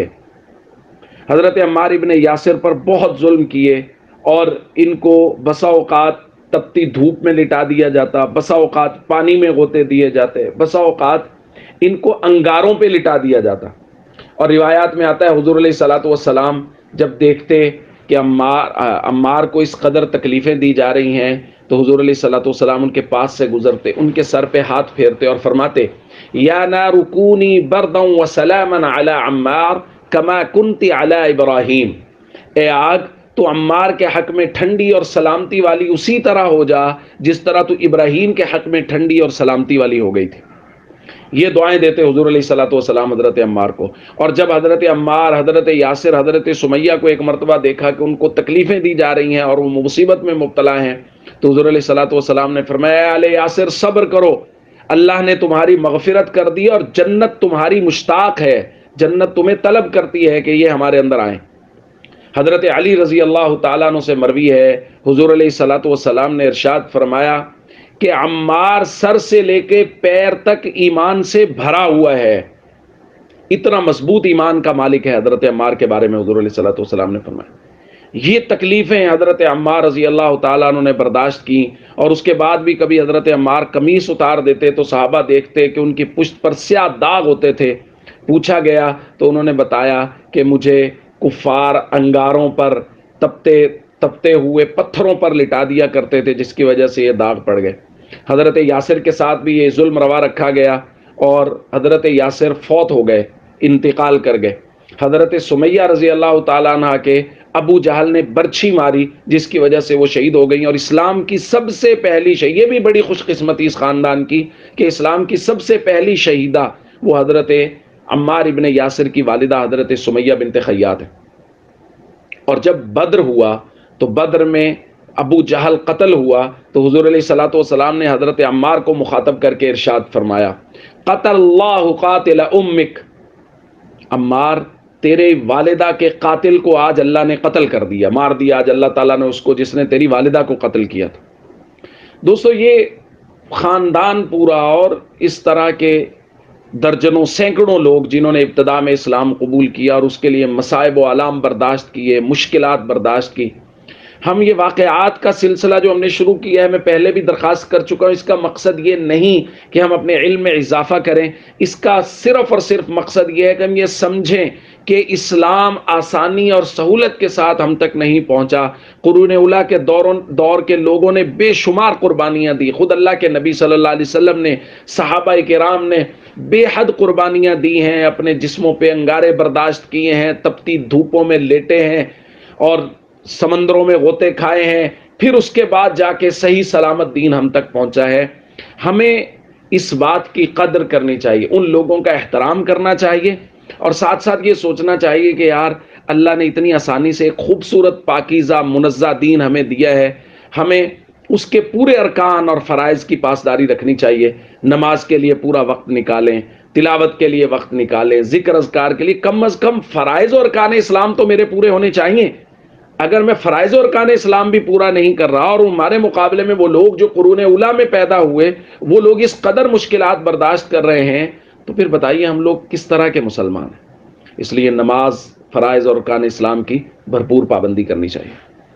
حضرت عمار ابن یاسر پر بہت ظلم کیے، اور ان کو بسا اوقات تپتی دھوپ میں لٹا دیا جاتا، بسا اوقات پانی میں غوطے دیے جاتے، بسا اوقات ان کو انگاروں پہ لٹا دیا جاتا۔ اور روایات میں آتا ہے حضور علیہ الصلوۃ والسلام جب دیکھتے کہ عمار کو اس قدر تکلیفیں دی جا رہی ہیں تو حضور علیہ الصلوۃ والسلام ان کے پاس سے گزرتے، ان کے سر پہ ہاتھ پھیرتے اور فرماتے، یا نار کونی بردا وسلاما علی عمار کما کنت علی ابراہیم، اے آگ تو عمار کے حق میں ٹھنڈی اور سلامتی والی اسی طرح ہو جا جس طرح تو ابراہیم کے حق میں ٹھنڈی اور سلامتی والی ہو گئی تھی۔ یہ دعائیں دیتے حضور علیہ الصلوۃ والسلام حضرت عمار کو۔ اور جب حضرت عمار، حضرت یاسر، حضرت سمیہ کو ایک مرتبہ دیکھا کہ ان کو تکلیفیں دی جا رہی ہیں اور وہ مصیبت میں مبتلا ہیں، تو حضور علیہ الصلوۃ والسلام نے فرمایا، اے آل یاسر صبر کرو، اللہ نے تمہاری مغفرت کر دی اور جنت تمہاری مشتاق ہے، جنت تمہیں طلب کرتی ہے کہ یہ ہمارے اندر آئیں۔ حضرت علی رضی اللہ تعالیٰ عنہ سے مروی ہے، حضور علیہ الصلوۃ والسلام نے ارشاد فرمایا کہ عمار سر سے لے کے پیر تک ایمان سے بھرا ہوا ہے، اتنا مضبوط ایمان کا مالک ہے حضرت عمار کے بارے میں حضور علیہ الصلوۃ والسلام نے فرمایا۔ یہ تکلیفیں حضرت عمار رضی اللہ تعالیٰ عنہ نے برداشت کی، اور اس کے بعد بھی کبھی حضرت عمار قمیص اتار دیتے تو صحابہ دیکھتے کہ ان کی پشت پر سیاہ داغ ہوتے تھے۔ پوچھا گیا تو انہوں نے بتایا کہ مجھے کفار انگاروں پر تپتے ہوئے پتھروں پر لٹا دیا کرتے تھے، جس کی وجہ سے یہ داغ پڑ گئے۔ حضرت یاسر کے ساتھ بھی یہ ظلم روا رکھا گیا، اور حضرت یاسر فوت ہو گئے، انتقال کر گئے۔ حضرت سمیہ رضی اللہ تعالیٰ عنہ کے ابو جہل نے برچھی ماری، جس کی وجہ سے وہ شہید ہو گئیں، اور اسلام کی سب سے پہلی شہید، یہ بھی بڑی خوش قسمتی اس خاندان کی کہ اسلام کی سب سے پہلی شہیدہ وہ حضرت عمار ابن یاسر کی والدہ حضرت سمیہ بنت خیاط ہے۔ اور جب بدر ہوا تو بدر میں ابو جہل قتل ہوا تو حضور علیہ الصلوۃ والسلام نے حضرت عمار کو مخاطب کر کے ارشاد فرمایا، قتل اللہ قاتل امک، عمار تیرے والدہ کے قاتل کو آج اللہ نے قتل کر دیا، مار دیا آج اللہ تعالیٰ نے اس کو جس نے تیری والدہ کو قتل کیا تھا۔ دوستو، یہ خاندان پورا اور اس طرح کے درجنوں سینکڑوں لوگ جنہوں نے ابتدا میں اسلام قبول کیا اور اس کے لیے مصائب و آلام برداشت کیے، مشکلات برداشت کی۔ ہم یہ واقعات کا سلسلہ جو ہم نے شروع کیا ہے، میں پہلے بھی درخواست کر چکا ہوں، اس کا مقصد یہ نہیں کہ ہم اپنے علم میں اضافہ کریں، اس کا صرف اور صرف مقصد یہ ہے کہ ہم یہ سمجھیں کہ اسلام آسانی اور سہولت کے ساتھ ہم تک نہیں پہنچا۔ قرون اولیٰ کے دور کے لوگوں نے بے شمار قربانیاں دی، خود اللہ کے نبی صلی اللہ علیہ وسلم نے، صحابہ کرام نے بے حد قربانیاں دی ہیں، اپنے جسموں پہ انگارے برداشت کیے ہیں، تپتی دھوپوں میں لیٹے ہیں اور سمندروں میں غوطے کھائے ہیں، پھر اس کے بعد جا کے صحیح سلامت دین ہم تک پہنچا ہے۔ ہمیں اس بات کی قدر کرنی چاہیے، ان لوگوں کا احترام کرنا چاہیے، اور ساتھ ساتھ یہ سوچنا چاہیے کہ یار اللہ نے اتنی آسانی سے ایک خوبصورت پاکیزہ منزہ دین ہمیں دیا ہے، ہمیں اس کے پورے ارکان اور فرائض کی پاسداری رکھنی چاہیے۔ نماز کے لیے پورا وقت نکالیں، تلاوت کے لیے وقت نکالیں، ذکر اذکار کے لیے کم از کم فرائض و ارکان اسلام تو میرے پورے ہونے چاہیے۔ اگر میں فرائض و ارکان اسلام بھی پورا نہیں کر رہا، اور ہمارے مقابلے میں وہ لوگ جو قرون اولیٰ میں پیدا ہوئے وہ لوگ اس قدر مشکلات برداشت کر رہے ہیں، تو پھر بتائیے ہم لوگ کس طرح کے مسلمان ہیں؟ اس لیے نماز، فرائض اور ارکان اسلام کی بھرپور پابندی کرنی چاہیے۔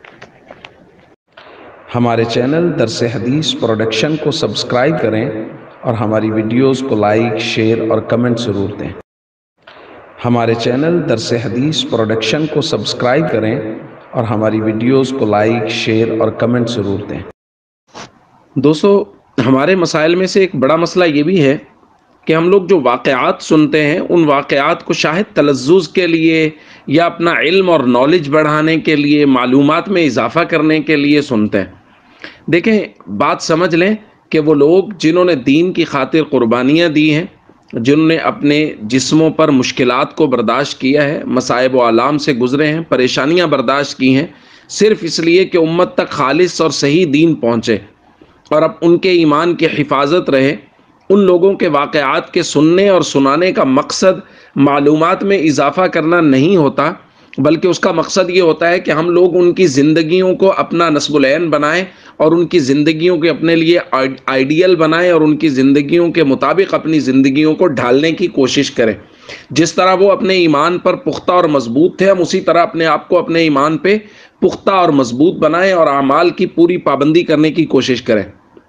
ہمارے چینل درس حدیث پروڈکشن کو سبسکرائب کریں اور ہماری ویڈیوز کو لائک، شیئر اور کمنٹ ضرور دیں۔ ہمارے چینل درس حدیث پروڈکشن کو سبسکرائب کریں اور ہماری ویڈیوز کو لائک، شیئر اور کمنٹ ضرور دیں۔ دوستو، ہمارے مسائل میں سے ایک بڑا مسئلہ یہ بھی ہے کہ ہم لوگ جو واقعات سنتے ہیں ان واقعات کو شاید تلذذ کے لیے یا اپنا علم اور نالج بڑھانے کے لیے، معلومات میں اضافہ کرنے کے لیے سنتے ہیں۔ دیکھیں، بات سمجھ لیں کہ وہ لوگ جنہوں نے دین کی خاطر قربانیاں دی ہیں، جنہوں نے اپنے جسموں پر مشکلات کو برداشت کیا ہے، مصائب و آلام سے گزرے ہیں، پریشانیاں برداشت کی ہیں، صرف اس لیے کہ امت تک خالص اور صحیح دین پہنچے اور اب ان کے ایمان کی حفاظت رہے، ان لوگوں کے واقعات کے سننے اور سنانے کا مقصد معلومات میں اضافہ کرنا نہیں ہوتا، بلکہ اس کا مقصد یہ ہوتا ہے کہ ہم لوگ ان کی زندگیوں کو اپنا نصب العین بنائیں اور ان کی زندگیوں کے اپنے لیے آئیڈیل بنائیں اور ان کی زندگیوں کے مطابق اپنی زندگیوں کو ڈھالنے کی کوشش کریں۔ جس طرح وہ اپنے ایمان پر پختہ اور مضبوط تھے، ہم اسی طرح اپنے آپ کو اپنے ایمان پہ پختہ اور مضبوط بنائیں اور اعمال کی پوری پابندی کرنے کی کوشش کریں۔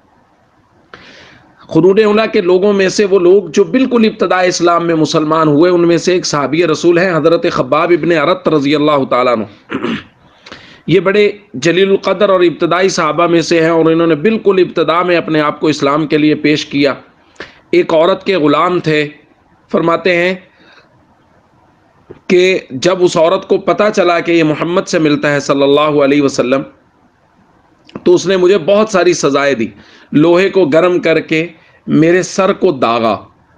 قرون اولیٰ کے لوگوں میں سے وہ لوگ جو بالکل ابتداء اسلام میں مسلمان ہوئے، ان میں سے ایک صحابی رسول ہیں حضرت خباب ابن ارت رضی اللہ تعالیٰ عنہ۔ یہ بڑے جلیل القدر اور ابتدائی صحابہ میں سے ہیں، اور انہوں نے بالکل ابتدا میں اپنے آپ کو اسلام کے لیے پیش کیا۔ ایک عورت کے غلام تھے، فرماتے ہیں کہ جب اس عورت کو پتہ چلا کہ یہ محمد سے ملتا ہے صلی اللہ علیہ وسلم، تو اس نے مجھے بہت ساری سزائیں دی۔ لوہے کو گرم کر کے میرے سر کو داغا،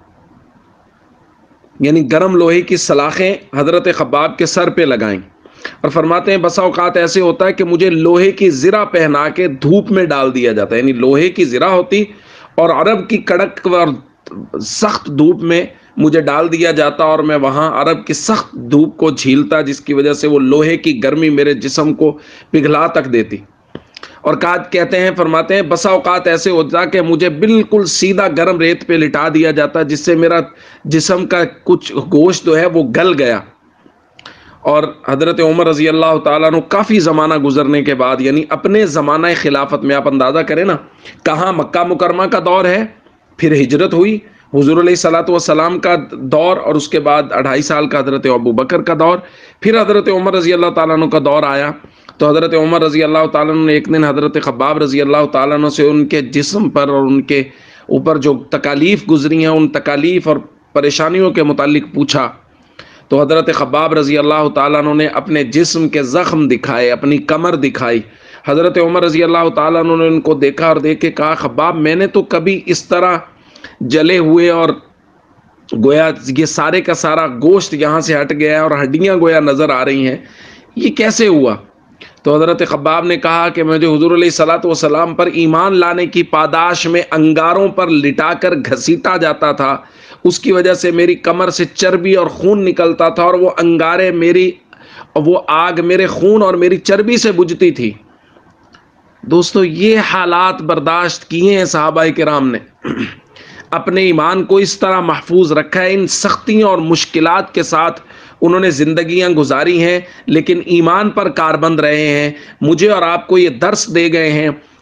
یعنی گرم لوہے کی سلاخیں حضرت خباب کے سر پہ لگائیں، اور فرماتے ہیں بسا اوقات ایسے ہوتا ہے کہ مجھے لوہے کی زرہ پہنا کے دھوپ میں ڈال دیا جاتا ہے، یعنی لوہے کی زرہ ہوتی اور عرب کی کڑک اور سخت دھوپ میں مجھے ڈال دیا جاتا، اور میں وہاں عرب کی سخت دھوپ کو جھیلتا، جس کی وجہ سے وہ لوہے کی گرمی میرے جسم کو پگھلا تک دیتی۔ اور کہتے ہیں، فرماتے ہیں بسا اوقات ایسے ہوتا کہ مجھے بالکل سیدھا گرم ریت پہ لٹا دیا جاتا، جس سے میرا جسم کا کچھ گوشت جو ہے وہ گل گیا۔ اور حضرت عمر رضی اللہ تعالیٰ عنہ کافی زمانہ گزرنے کے بعد، یعنی اپنے زمانہ خلافت میں، آپ اندازہ کریں نا، کہاں مکہ مکرمہ کا دور ہے، پھر ہجرت ہوئی، حضور علیہ الصلوۃ والسلام کا دور، اور اس کے بعد 2.5 سال کا حضرت ابو بکر کا دور، پھر حضرت عمر رضی اللہ تعالیٰ عنہ کا دور آیا۔ تو حضرت عمر رضی اللہ تعالیٰ عنہ نے ایک دن حضرت خباب رضی اللہ تعالیٰ عنہ سے ان کے جسم پر اور ان کے اوپر جو تکالیف گزری ہیں، ان تکالیف اور پریشانیوں کے متعلق پوچھا۔ تو حضرت خباب رضی اللہ تعالیٰ عنہ نے اپنے جسم کے زخم دکھائے، اپنی کمر دکھائی۔ حضرت عمر رضی اللہ تعالیٰ عنہ نے ان کو دیکھا اور دیکھ کے کہا، خباب میں نے تو کبھی اس طرح جلے ہوئے اور گویا یہ سارے کا سارا گوشت یہاں سے ہٹ گیا ہے اور ہڈیاں گویا نظر آ رہی ہیں، یہ کیسے ہوا؟ تو حضرت خباب نے کہا کہ مجھے حضور علیہ الصلوۃ والسلام پر ایمان لانے کی پاداش میں انگاروں پر لٹا کر گھسیٹا جاتا تھا، اس کی وجہ سے میری کمر سے چربی اور خون نکلتا تھا، اور وہ انگارے وہ آگ میرے خون اور میری چربی سے بجھتی تھی۔ دوستو، یہ حالات برداشت کیے ہیں صحابہ کرام نے، اپنے ایمان کو اس طرح محفوظ رکھا ہے، ان سختیوں اور مشکلات کے ساتھ انہوں نے زندگیاں گزاری ہیں، لیکن ایمان پر کاربند رہے ہیں۔ مجھے اور آپ کو یہ درس دے گئے ہیں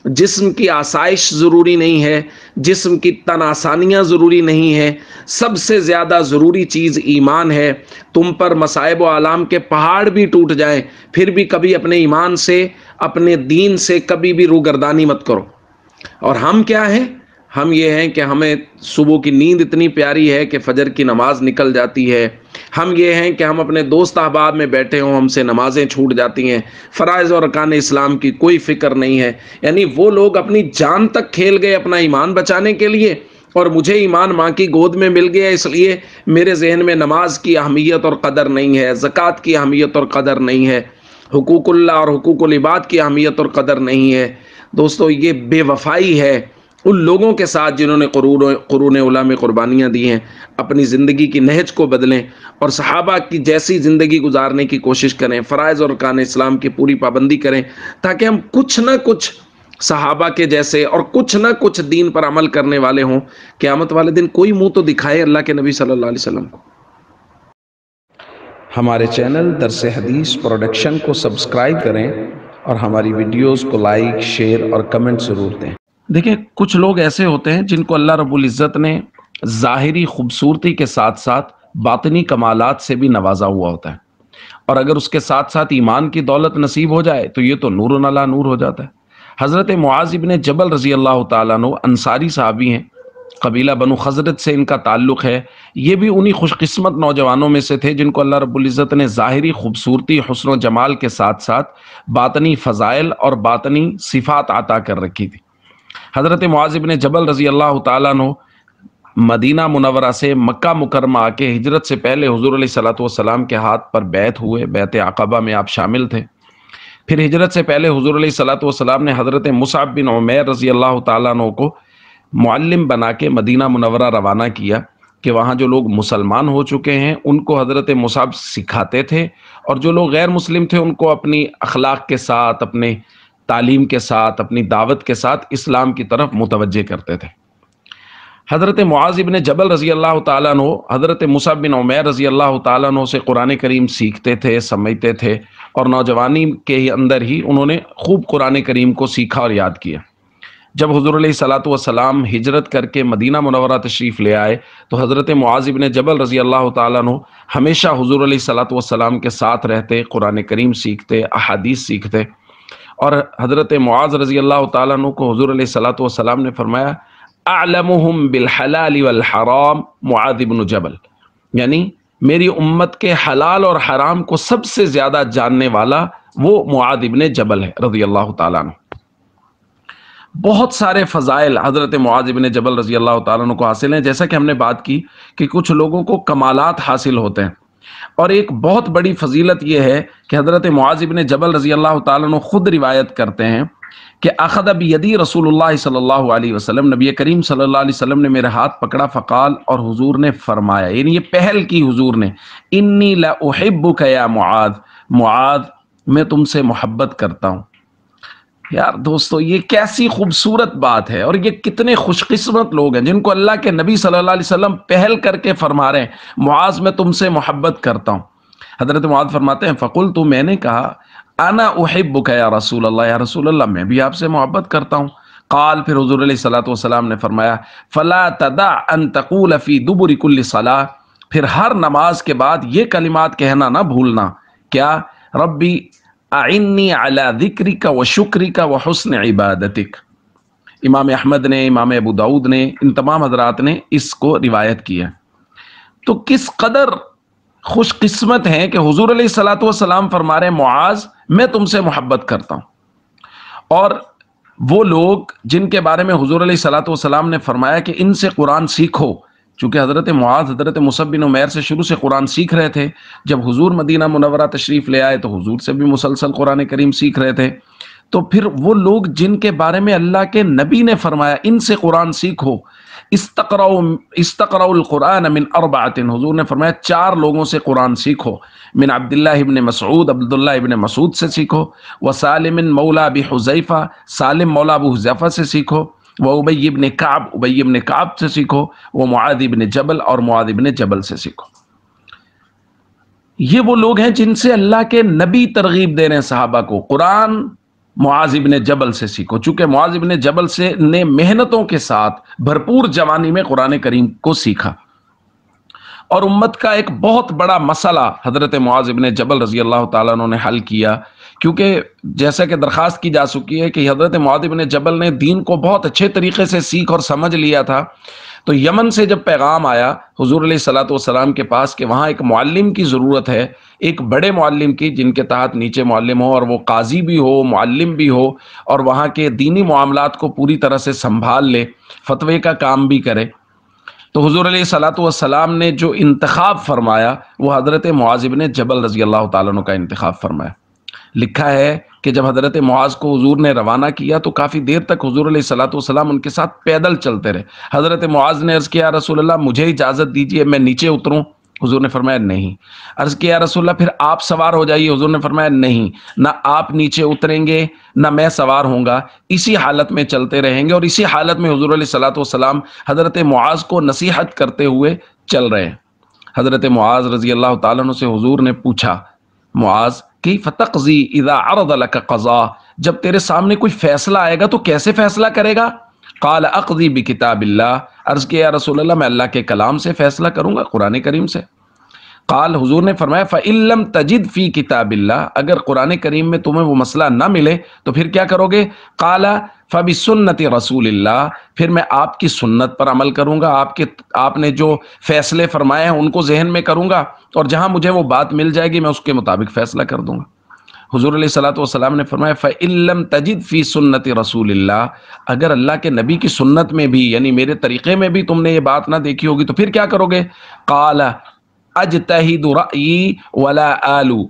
جسم کی آسائش ضروری نہیں ہے، جسم کی تن آسانیاں ضروری نہیں ہے، سب سے زیادہ ضروری چیز ایمان ہے۔ تم پر مصائب و آلام کے پہاڑ بھی ٹوٹ جائیں، پھر بھی کبھی اپنے ایمان سے، اپنے دین سے کبھی بھی روگردانی مت کرو۔ اور ہم کیا ہیں؟ ہم یہ ہیں کہ ہمیں صبح کی نیند اتنی پیاری ہے کہ فجر کی نماز نکل جاتی ہے۔ ہم یہ ہیں کہ ہم اپنے دوست احباب میں بیٹھے ہوں، ہم سے نمازیں چھوٹ جاتی ہیں، فرائض اور ارکان اسلام کی کوئی فکر نہیں ہے۔ یعنی وہ لوگ اپنی جان تک کھیل گئے اپنا ایمان بچانے کے لیے، اور مجھے ایمان ماں کی گود میں مل گیا اس لیے میرے ذہن میں نماز کی اہمیت اور قدر نہیں ہے، زکوٰۃ کی اہمیت اور قدر نہیں ہے، حقوق اللہ اور حقوق العباد کی اہمیت اور قدر نہیں ہے۔ دوستو، یہ بے وفائی ہے ان لوگوں کے ساتھ جنہوں نے قرون اولیٰ میں قربانیاں دی ہیں۔ اپنی زندگی کی نہج کو بدلیں اور صحابہ کی جیسی زندگی گزارنے کی کوشش کریں، فرائض اور ارکان اسلام کی پوری پابندی کریں، تاکہ ہم کچھ نہ کچھ صحابہ کے جیسے اور کچھ نہ کچھ دین پر عمل کرنے والے ہوں۔ قیامت والے دن کوئی منہ تو دکھائے اللہ کے نبی صلی اللہ علیہ وسلم کو۔ ہمارے چینل درس حدیث پروڈکشن کو سبسکرائب کریں اور ہماری ویڈیوز کو لائک، شیئر اور کمنٹ ضرور دیں۔ دیکھیں، کچھ لوگ ایسے ہوتے ہیں جن کو اللہ رب العزت نے ظاہری خوبصورتی کے ساتھ ساتھ باطنی کمالات سے بھی نوازا ہوا ہوتا ہے، اور اگر اس کے ساتھ ساتھ ایمان کی دولت نصیب ہو جائے تو یہ تو نور علی نور ہو جاتا ہے۔ حضرت معاذ بن جبل رضی اللہ تعالیٰ عنہ انصاری صحابی ہیں، قبیلہ بنو خزرج سے ان کا تعلق ہے۔ یہ بھی انہی خوش قسمت نوجوانوں میں سے تھے جن کو اللہ رب العزت نے ظاہری خوبصورتی، حسن و جمال کے ساتھ ساتھ باطنی فضائل اور باطنی صفات عطا کر رکھی تھی۔ حضرت معاذ بن جبل رضی اللہ تعالیٰ عنہ مدینہ منورہ سے مکہ مکرمہ آ کے ہجرت سے پہلے حضور علیہ الصلوۃ والسلام کے ہاتھ پر بیعت ہوئے، بیعت عقبہ میں آپ شامل تھے۔ پھر ہجرت سے پہلے حضور علیہ الصلوۃ والسلام نے حضرت مصعب بن عمیر رضی اللہ تعالیٰ عنہ کو معلم بنا کے مدینہ منورہ روانہ کیا کہ وہاں جو لوگ مسلمان ہو چکے ہیں ان کو حضرت مصعب سکھاتے تھے، اور جو لوگ غیر مسلم تھے ان کو اپنی اخلاق کے ساتھ، اپنے تعلیم کے ساتھ، اپنی دعوت کے ساتھ اسلام کی طرف متوجہ کرتے تھے۔ حضرت معاذ بن جبل رضی اللہ تعالیٰ عنہ حضرت مصعب بن عمیر رضی اللہ تعالیٰ عنہ سے قرآن کریم سیکھتے تھے، سمجھتے تھے، اور نوجوانی کے اندر ہی انہوں نے خوب قرآن کریم کو سیکھا اور یاد کیا۔ جب حضور علیہ الصلوۃ والسلام ہجرت کر کے مدینہ منورہ تشریف لے آئے تو حضرت معاذ بن جبل رضی اللہ تعالیٰ عنہ ہمیشہ حضور علیہ الصلوۃ والسلام کے ساتھ رہتے، قرآن کریم سیکھتے، احادیث سیکھتے، اور حضرت معاذ رضی اللہ تعالیٰ عنہ کو حضور علیہ الصلوۃ والسلام نے فرمایا اعلمہم بالحلال والحرام معاذ بن جبل، یعنی میری امت کے حلال اور حرام کو سب سے زیادہ جاننے والا وہ معاذ بن جبل ہے رضی اللہ تعالیٰ عنہ۔ بہت سارے فضائل حضرت معاذ بن جبل رضی اللہ تعالیٰ عنہ کو حاصل ہیں، جیسا کہ ہم نے بات کی کہ کچھ لوگوں کو کمالات حاصل ہوتے ہیں، اور ایک بہت بڑی فضیلت یہ ہے کہ حضرت معاذ بن جبل رضی اللہ تعالیٰ عنہ خود روایت کرتے ہیں کہ اخذ بیدی رسول اللہ صلی اللہ علیہ وسلم، نبی کریم صلی اللہ علیہ وسلم نے میرے ہاتھ پکڑا، فقال، اور حضور نے فرمایا، یعنی یہ پہل کی حضور نے، انی لاحبک یا معاذ، معاذ میں تم سے محبت کرتا ہوں۔ یار دوستو، یہ کیسی خوبصورت بات ہے، اور یہ کتنے خوش قسمت لوگ ہیں جن کو اللہ کے نبی صلی اللہ علیہ وسلم پہل کر کے فرما رہے ہیں معاذ میں تم سے محبت کرتا ہوں۔ حضرت معاذ فرماتے ہیں فقلت، میں نے کہا انا احبک یا رسول اللہ، یا رسول اللہ میں بھی آپ سے محبت کرتا ہوں۔ قال، پھر حضور علیہ الصلوۃ والسلام نے فرمایا فلا تدع ان تقول فی دبر کل صلاۃ، پھر ہر نماز کے بعد یہ کلمات کہنا نہ بھولنا، کیا؟ ربی اعنی علی ذکرک و شکرک و حسن عبادتک۔ امام احمد نے، امام ابو داؤد نے، ان تمام حضرات نے اس کو روایت کیا۔ تو کس قدر خوش قسمت ہیں کہ حضور علیہ الصلوۃ والسلام فرما رہے ہیں معاذ میں تم سے محبت کرتا ہوں، اور وہ لوگ جن کے بارے میں حضور علیہ الصلوۃ والسلام نے فرمایا کہ ان سے قرآن سیکھو، چونکہ حضرت معاذ حضرت مصعب بن عمیر سے شروع سے قرآن سیکھ رہے تھے، جب حضور مدینہ منورہ تشریف لے آئے تو حضور سے بھی مسلسل قرآن کریم سیکھ رہے تھے، تو پھر وہ لوگ جن کے بارے میں اللہ کے نبی نے فرمایا ان سے قرآن سیکھو، استقرؤوا القرآن من اربعۃ، حضور نے فرمایا 4 لوگوں سے قرآن سیکھو، من عبداللہ ابن مسعود، عبداللہ ابن مسعود سے سیکھو، وسالم مولا ابی حذیفہ، سالم مولا ابو حذیفہ سے سیکھو، وابی ابن کعب، ابی ابن کعب سے سیکھو، ومعاذ ابن جبل، اور معاذ ابن جبل سے سیکھو۔ یہ وہ لوگ ہیں جن سے اللہ کے نبی ترغیب دے رہے ہیں صحابہ کو، قرآن मुआज इब्ने जबल से सीखो। चूंकि मुआज इब्ने जबल से ने मेहनतों के साथ भरपूर जवानी में कुरान करीम को सीखा, और उम्मत का एक बहुत बड़ा मसला हजरत मुआज इब्ने जबल रजी अल्लाह ताला अन्हु ने हल किया। क्योंकि जैसा कि दरखास्त की जा चुकी है कि हजरत मुआज इब्ने जबल ने दीन को बहुत अच्छे तरीके से सीख और समझ लिया था, तो यमन से जब पैगाम आया हुजूर अलैहिस्सलातु वस्सलाम के पास कि वहाँ एक मुअल्लिम की ज़रूरत है, एक बड़े मुअल्लिम की जिनके तहत नीचे मुअल्लिम हो और वो काजी भी हो, मुअल्लिम भी हो, और वहाँ के दीनी मामलात को पूरी तरह से संभाल ले, फतवे का काम भी करे, तो हुजूर अलैहिस्सलातु वस्सलाम ने जो इंतखाब फरमाया वो हज़रत मुआज इब्ने जबल रज़ी अल्लाह ताला अन्हु का इंतखाब फरमाया। लिखा है कि जब हज़रत मुआज को हुजूर ने रवाना किया तो काफ़ी देर तक हुजूर अलैहिस्सलातु वस्सलाम उनके साथ पैदल चलते रहे। हज़रत मुआज ने अर्ज़ किया, रसूल अल्लाह मुझे इजाज़त दीजिए मैं नीचे उतरूँ। हुजूर ने फरमाया नहीं। अर्ज़ किया, रसूल अल्लाह फिर आप सवार हो जाइए। हुजूर ने फरमाया नहीं, ना आप नीचे उतरेंगे ना मैं सवार होऊंगा, इसी हालत में चलते रहेंगे। और इसी हालत में हुजूर अलैहिस्सलातु वस्सलाम हज़रत मुआज को नसीहत करते हुए चल रहे हैं। हज़रत मुआज रज़ी अल्लाह ताला अन्हु से हुजूर ने पूछा, मुआज कैफ़ तक़ज़ी इज़ा अरज़ लक क़ज़ा, जब तेरे सामने कोई फैसला आएगा तो कैसे फैसला करेगा? क़ाल अक़ज़ी बिकिताबिल्लाह, अर्ज़ किया रसूल अल्लाह मैं अल्लाह के कलाम से फैसला करूँगा, कुरान करीम से। क़ाल, हुजूर ने फरमाया फ़इल्लम तजिद फ़ी किताबिल्लाह, अगर कुरान करीम में तुम्हें वो मसला ना मिले तो फिर क्या करोगे? क़ाला फ़बिसुन्नति रसूलिल्लाह, फिर मैं आपकी सुन्नत पर अमल करूँगा, आपने जो फैसले फरमाए हैं उनको जहन में करूँगा, और जहाँ मुझे वो बात मिल जाएगी मैं उसके मुताबिक फ़ैसला कर दूँगा। हुजूर अलैहिस्सलातु वस्सलाम ने फरमाया फ़इल्लम तजिद फ़ी सुन्नति रसूलिल्लाह, अगर अल्लाह के नबी की सुन्नत में भी यानी मेरे तरीक़े में भी तुमने ये बात ना देखी होगी तो फिर क्या करोगे? क़ाल अजतहिदु रअयी वला आलू,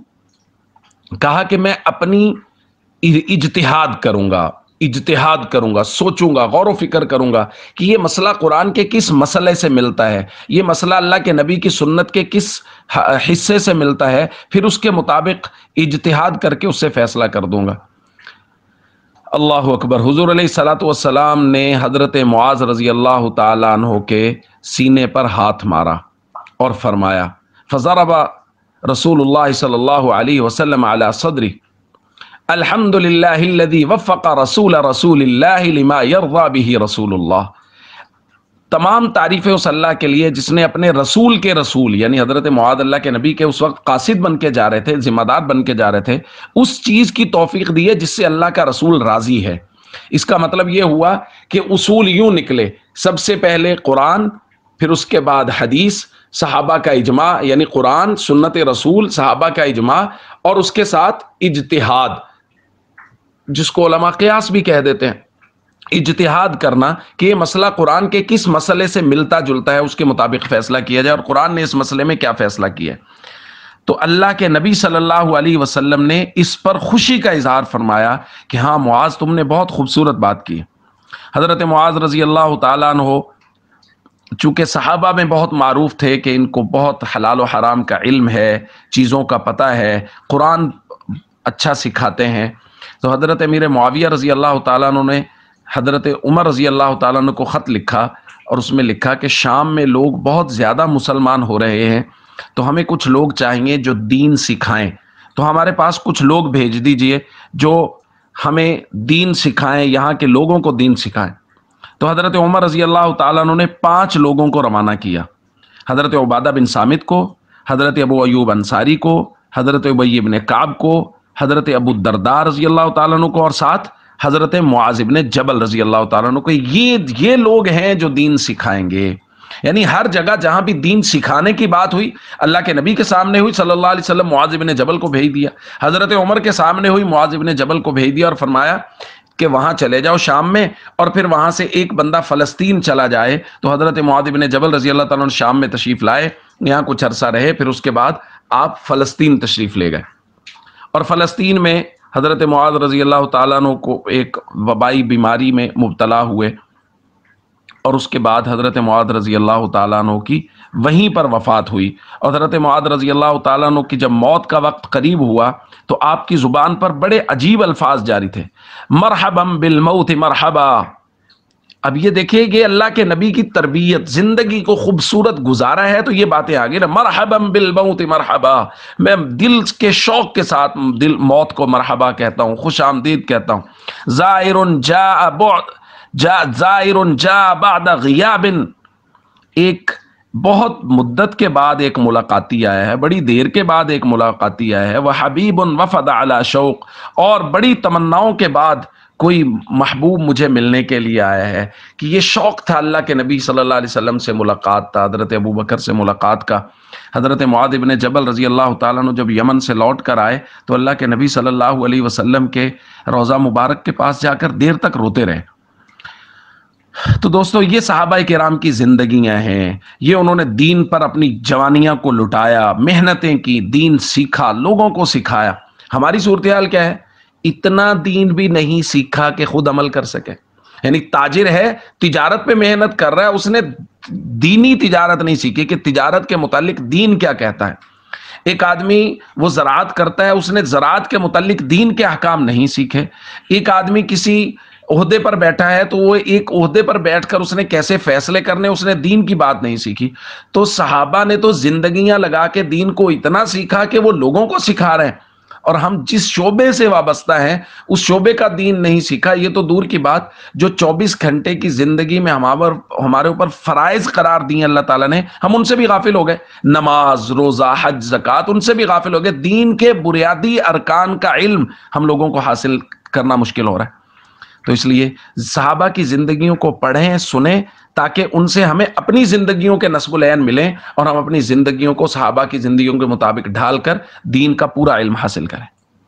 कहा कि मैं अपनी इज्तिहाद करूंगा, सोचूंगा, गौर व फिक्र करूंगा कि ये मसला कुरान के किस मसले से मिलता है, ये मसला अल्लाह के नबी की सुन्नत के किस हिस्से से मिलता है, फिर उसके मुताबिक इज्तिहाद करके उससे फैसला कर दूंगा। अल्लाहु अकबर। हुजूर अलैहिस्सलातु वस्सलाम ने हज़रत मुआज रज़ी अल्लाह ताला अन्हु के सीने पर हाथ मारा और फरमाया, फ़ज़रबा रसूलुल्लाह सल्लल्लाहु अलैहि वसल्लम अला सदरी, अल्हम्दुलिल्लाहिल्लज़ी वफ़्फ़क़ रसूल रसूलिल्लाहि लिमा यर्ज़ा बिही रसूलुल्लाह, तमाम तारीफ़ें उस अल्लाह के लिए जिसने अपने रसूल के रसूल यानी हज़रत मुआद अल्लाह के नबी के उस वक्त कासिद बन के जा रहे थे, जिम्मेदार बन के जा रहे थे, उस चीज़ की तौफीक दी है जिससे अल्लाह का रसूल राज़ी है। इसका मतलब ये हुआ कि उसूल यूँ निकले, सबसे पहले कुरान, फिर उसके बाद हदीस, सहाबा का इजमा यानी कुरान, सुन्नत रसूल, सहाबा का इजमा, और उसके साथ इज्तिहाद जिसको उलमा क़ियास भी कह देते हैं, इज्तिहाद करना कि ये मसला कुरान के किस मसले से मिलता जुलता है, उसके मुताबिक फैसला किया जाए और कुरान ने इस मसले में क्या फैसला किया। तो अल्लाह के नबी सल्लल्लाहु अलैहि वसल्लम ने इस पर खुशी का इजहार फरमाया कि हाँ मुआज तुमने बहुत खूबसूरत बात की। हज़रत मुआज रज़ी अल्लाह ताला अन्हु चूँकि सहाबा में बहुत मारूफ थे कि इनको बहुत हलाल व हराम का इल्म है, चीज़ों का पता है, कुरान अच्छा सिखाते हैं, तो हज़रत अमीर मुआविया रज़ी अल्लाह ताला अन्हु ने हज़रत उमर रज़ी अल्लाह ताला अन्हु को ख़त लिखा और उसमें लिखा कि शाम में लोग बहुत ज़्यादा मुसलमान हो रहे हैं, तो हमें कुछ लोग चाहिए जो दीन सिखाएं, तो हमारे पास कुछ लोग भेज दीजिए जो हमें दीन सिखाएं, यहाँ के लोगों को दीन सिखाएं। तो हज़रत उमर रज़ी अल्लाह ताला अन्हु ने 5 लोगों को रवाना किया, हज़रत उबादा बिन सामित को, हज़रत अबू अयूब अंसारी को, हज़रत उबई इब्न काब को, हज़रत अबू दरदा रज़ी अल्लाह ताला अन्हु को, और साथ हज़रत मुआज़ इब्न जबल रज़ी अल्लाह ताला अन्हु को। ये लोग हैं जो दीन सिखाएंगे। यानी हर जगह जहां भी दीन सिखाने की बात हुई, अल्लाह के नबी के सामने हुई सल्लल्लाहु अलैहि वसल्लम, मुआज़ इब्न जबल को भेज दिया। हज़रत उमर के सामने हुई, मुआज़ इब्न जबल को भेज दिया और फरमाया कि वहां चले जाओ शाम में, और फिर वहां से एक बंदा फ़लस्तीन चला जाए। तो हज़रत मुआज़ इब्न जबल रज़ी अल्लाह ताला अन्हु शाम में तशरीफ़ लाए, यहाँ कुछ अरसा रहे, फिर उसके बाद आप फ़लस्तीन तशरीफ़ ले गए, और फ़लस्तीन में हज़रत मुआज़ रज़ी अल्लाह ताला अन्हु को एक वबाई बीमारी में मुब्तला हुए, और उसके बाद हज़रत मुआज़ रज़ी अल्लाह ताला अन्हु की वहीं पर वफ़ात हुई। और हज़रत मुआज़ रज़ी अल्लाह ताला अन्हु की जब मौत का वक्त करीब हुआ तो आपकी ज़ुबान पर बड़े अजीब अल्फाज जारी थे, मरहबम बिल मौत मरहबा, اب یہ دیکھیں کہ اللہ کے نبی کی تربیت، زندگی کو خوبصورت گزارا ہے تو یہ باتیں آ گئی نا، مرحبا بالموت مرحبا، میں دل کے شوق کے ساتھ موت کو مرحبا کہتا ہوں، خوش آمدید کہتا ہوں۔ زائر جاء بعد غیاب، ایک بہت مدت کے بعد ایک ملاقاتی آیا ہے، بڑی دیر کے بعد ایک ملاقاتی آیا ہے، وہ حبیب وفد علی شوق، اور بڑی تمناؤں کے بعد کوئی محبوب مجھے ملنے کے لیے آیا ہے، کہ یہ شوق تھا اللہ کے نبی صلی اللہ علیہ وسلم سے ملاقات تھا، حضرت ابو بکر سے ملاقات کا۔ حضرت معاذ بن جبل رضی اللہ تعالیٰ عنہ جب یمن سے لوٹ کر آئے تو اللہ کے نبی صلی اللہ علیہ وسلم کے روضہ مبارک کے پاس جا کر دیر تک روتے رہے۔ تو دوستو یہ صحابہ کرام کی زندگیاں ہیں، یہ انہوں نے دین پر اپنی جوانیاں کو لٹایا، محنتیں کی، دین سیکھا، لوگوں کو سکھایا۔ ہماری صورتحال کیا ہے؟ اتنا دین بھی نہیں سیکھا کہ خود عمل کر سکے۔ یعنی تاجر ہے، تجارت پہ محنت کر رہا ہے، اس نے دینی تجارت نہیں سیکھی کہ تجارت کے متعلق دین کیا کہتا ہے۔ ایک آدمی وہ زراعت کرتا ہے، اس نے زراعت کے متعلق دین کے احکام نہیں سیکھے۔ ایک آدمی کسی عہدے پر بیٹھا ہے تو وہ ایک عہدے پر بیٹھ کر اس نے کیسے فیصلے کرنے، اس نے دین کی بات نہیں سیکھی۔ تو صحابہ نے تو زندگیاں لگا کے دین کو اتنا سیکھا کہ وہ لوگوں کو سکھا رہے ہیں، اور ہم جس شعبے سے وابستہ ہیں اس شعبے کا دین نہیں سیکھا۔ یہ تو دور کی بات، جو 24 گھنٹے کی زندگی میں ہمارے اوپر فرائض قرار دیے اللہ تعالیٰ نے، ہم ان سے بھی غافل ہو گئے۔ نماز، روزہ، حج، زکوٰۃ، ان سے بھی غافل ہو گئے۔ دین کے بنیادی ارکان کا علم ہم لوگوں کو حاصل کرنا مشکل ہو رہا ہے۔ تو اس لیے صحابہ کی زندگیوں کو پڑھیں، سنیں، تاکہ ان سے ہمیں اپنی زندگیوں کے نصب العین ملیں اور ہم اپنی زندگیوں کو صحابہ کی زندگیوں کے مطابق ڈھال کر دین کا پورا علم حاصل کریں۔